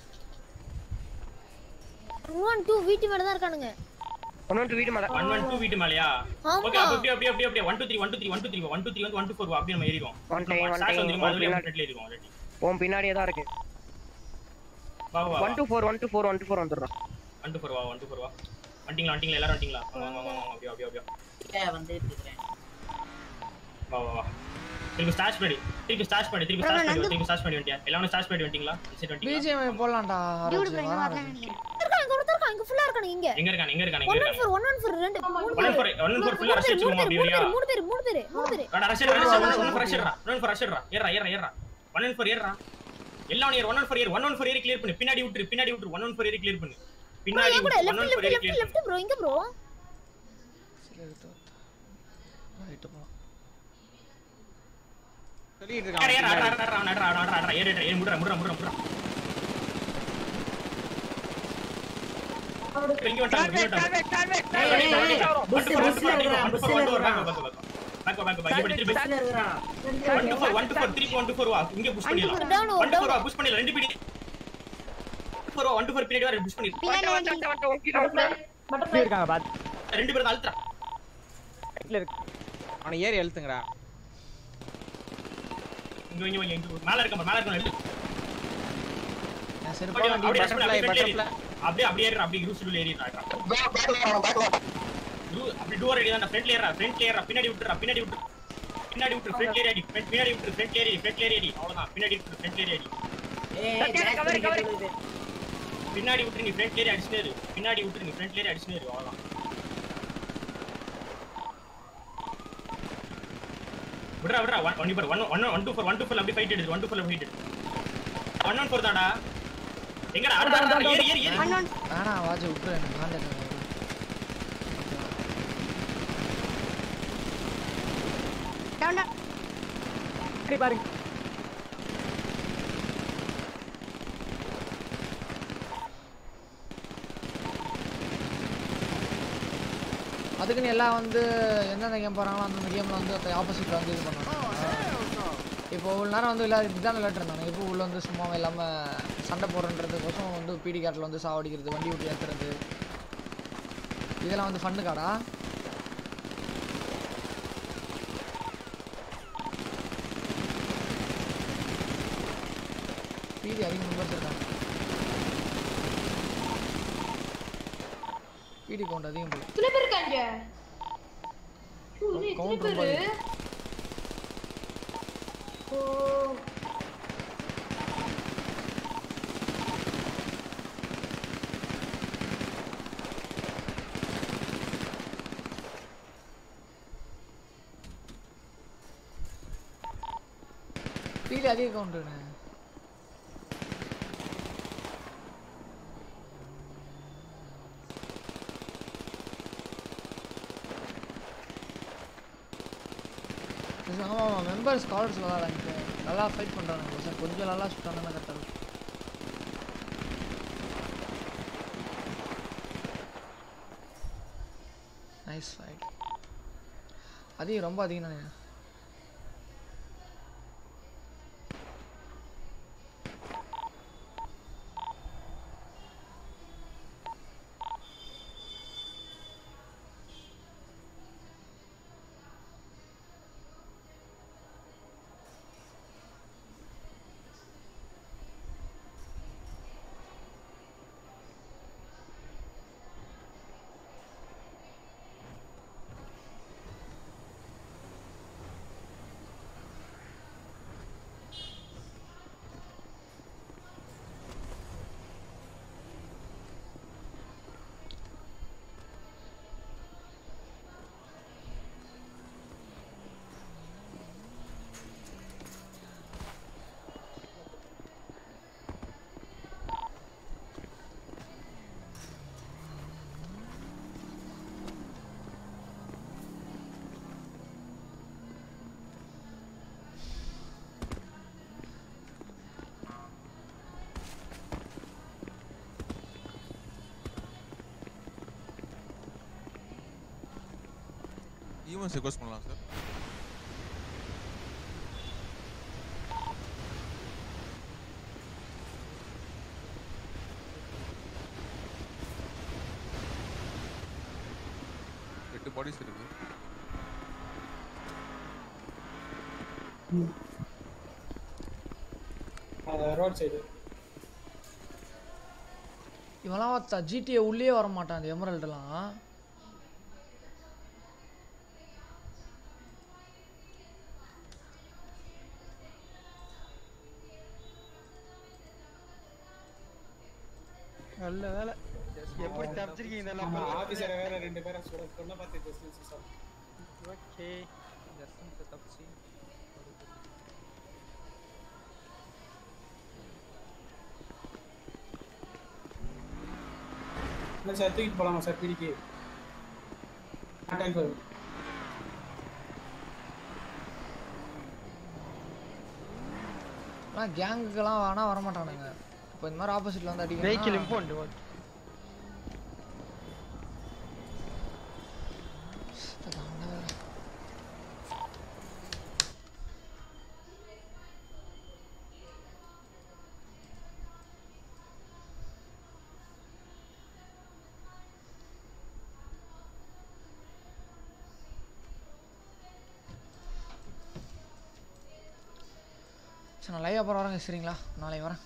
112 வீட்டு மேல தான் இருக்கானுங்க 112 வீட்டு மேல 112 வீட்டு மேலயா ஓகே அப்படியே 123 வந்து 124 அப்படியே நம்ம ஏறிடுவோம் ஸ்டார்ட் வந்துருமா அதுல ஃப்ரண்ட்ல ஏறிடுவோம் ஆல்ரெடி ஓம் பின்னாடியே தான் இருக்கு வா 124 வந்துறோம் 124 வா வண்டிங்களா எல்லாரும் வண்டிங்களா வாங்க அப்படியே வந்துட்டு இருக்கேன் வா திருப்பி ஸ்டார்ட் பண்ணி வண்டியா எல்லாரும் ஸ்டார்ட் பண்ணி வண்டிங்களா செட் வண்டிங்களா பிஜிஎம் போலாம்டா இருக்காங்க இங்க ஃபுல்லா இருக்காங்க எங்க இருக்காங்க 114 ரெண்டு 114 ஃபுல்லா ரஷ் பண்ணுவோம் அப்படியே மூணு பேர் அட ரஷ் ஏறா ஏறா 114 ஏறா எல்லாரும் ஏறு 114 ஏறி கிளியர் பண்ணு பின்னாடி விட்டு 114 ஏறி கிளியர் பண்ணு பின்னாடி 114 ஏறி கிளியர் லெஃப்ட் ப்ரோ இங்க ப்ரோ ரைட் போ சொல்லிட்டு இருக்கான் ஏறு முடுறா இங்க வந்துட்டாங்க இங்க புஷ் பண்ணிடலாம் ரெண்டு பிடி 124 பின்னாடி வர புஷ் பண்ணிடலாம் இருக்காங்க பாத்து ரெண்டு பேரும் அழுத்துறா அவனை ஏறி எழுத்துங்கடா இங்க மேல இருக்க எடுத்து சரி போய் அப்படியே ஏறா அப்படியே குரூப் ஷெட்யூல் ஏறிடா அப்படி டோர் ரெடி தான் ஃப்ரண்ட்ல ஏறா பின்னாடி விட்டுறா ஃப்ரண்ட் ஏறி அவ்வளவுதான் பின்னாடி விட்டு ஃப்ரண்ட் ஏறி பின்னாடி விட்டு நீ ஃப்ரண்ட் ஏறி அடிச்சினேரு அவ்வளவுதான் விடுறா 124 அப்படியே ஃபைட் எடுத்து 124 ஃபைட் எடுத்து 114 தான்டா எங்கடா ஏறி ஆனா வாஜ் விட்டுற காண்டே டவுன் பாருங்க அதுக்குன்னு எல்லாம் வந்து எந்தெந்த கேம் போறாங்களோ அந்த கேம்ல வந்து ஆப்போசிட்ல வந்து இது பண்ணுவாங்க இப்போ உள்ள நேரம் வந்து எல்லாரும் இதுதான் விளையாட்டு இருந்தாங்க இப்போ உள்ள வந்து சும்மா இல்லாம சண்டை போடுறதுக்கோசம் வந்து பிடி காட்டில் வந்து சாவடிக்கிறது வண்டி விட்டு ஏற்றுறது இதெல்லாம் வந்து ஃபண்டு காடா பிடி அதிக மெம்பர்ஸ் இருக்காங்க பிடி கவுண்ட் அதிகம் போய் எத்தனை பேர் இருக்காங்க கவுண்ட் ரொம்ப ஓ பிடி அதிக கவுண்ட் ஆமாம் மெம்பர்ஸ் காலர்ஸ் விளாட்றாங்க நல்லா ஃபைட் பண்ணுறாங்க சார் கொஞ்சம் நல்லா சுட்டாங்கன்னா கரெக்டாக இருக்கும் நைஸ் ஃபைட் அதிகம் ரொம்ப அதிகம் தானே ஈவென்ட்ஸ் ரெக்வெஸ்ட் பண்ணலாம் சார். பாடிஸ் இருக்கு. ரோட் சைடு இவெல்லாம் வச்சா ஜிடிஏ உள்ளே வர மாட்டான் அந்த எமரல்டெல்லாம். நல்ல வேலை எப்படி தப்பிச்சிருக்கீங்க இந்த ஆபீசர் வேற ரெண்டு பேரை சொன்ன பார்த்து டிஸ்டன்ஸ் சார். ஓகே ஜஸ்ட் தப்பிச்சி என்ன சார் தூக்கிட்டு போலாமா சார் பிடிக்கு? Time sir. ஆனால் கேங்குக்கெல்லாம் வேணா வர மாட்டானுங்க. இப்போ இந்த மாதிரி ஆப்போசிட்ல வந்து அடிக்க வெஹிக்கிள் இம்போண்ட் சரி நான் லைவ் அப்புறம் வரேங்க சரிங்களா? நாளைக்கு வரேன்.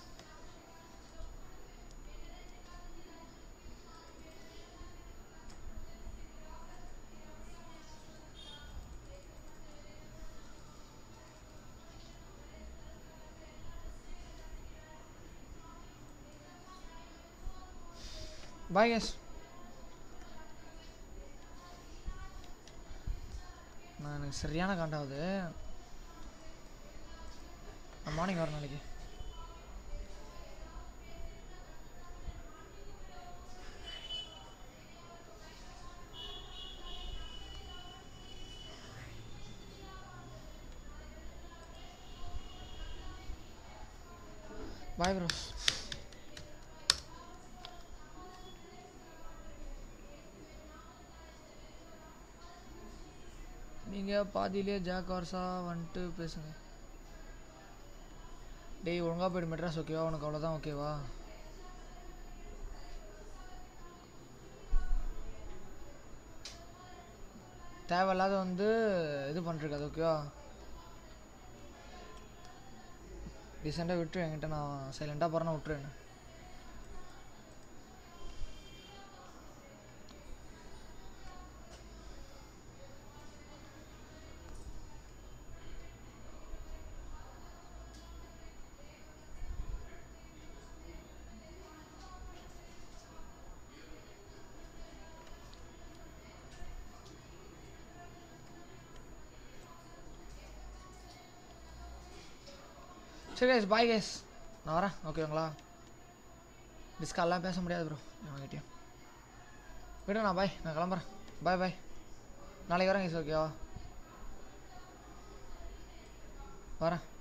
Bye guys. நான் எனக்கு சரியான காண்டாகுது. நான் மார்னிங் வரேன் நாளைக்கு. Bye bro. நீங்கள் பாதியிலே ஜாக் வார்ஸா வந்துட்டு பேசுங்க. டேய் ஒழுங்காக போய்ட்டு மெட்ராஸ் ஓகேவா? உனக்கு அவ்வளோதான் ஓகேவா? தேவையில்லாத வந்து இது பண்ணுறது ஓகேவா? ரீசெண்டாக விட்டுரு என்கிட்ட. நான் சைலண்டாக போகிறேன்னா விட்டுருவேன். சரி கைஸ் பாய் கைஸ். நான் வரேன் ஓகேங்களா? டிஸ்கால்லாம் பேச முடியாது ப்ரோ என்கிட்டயும். விடுண்ணா பாய். நான் கிளம்புறேன். பாய் பாய். நாளைக்கு வரேன் கைஸ் ஓகேவா? வரேன்.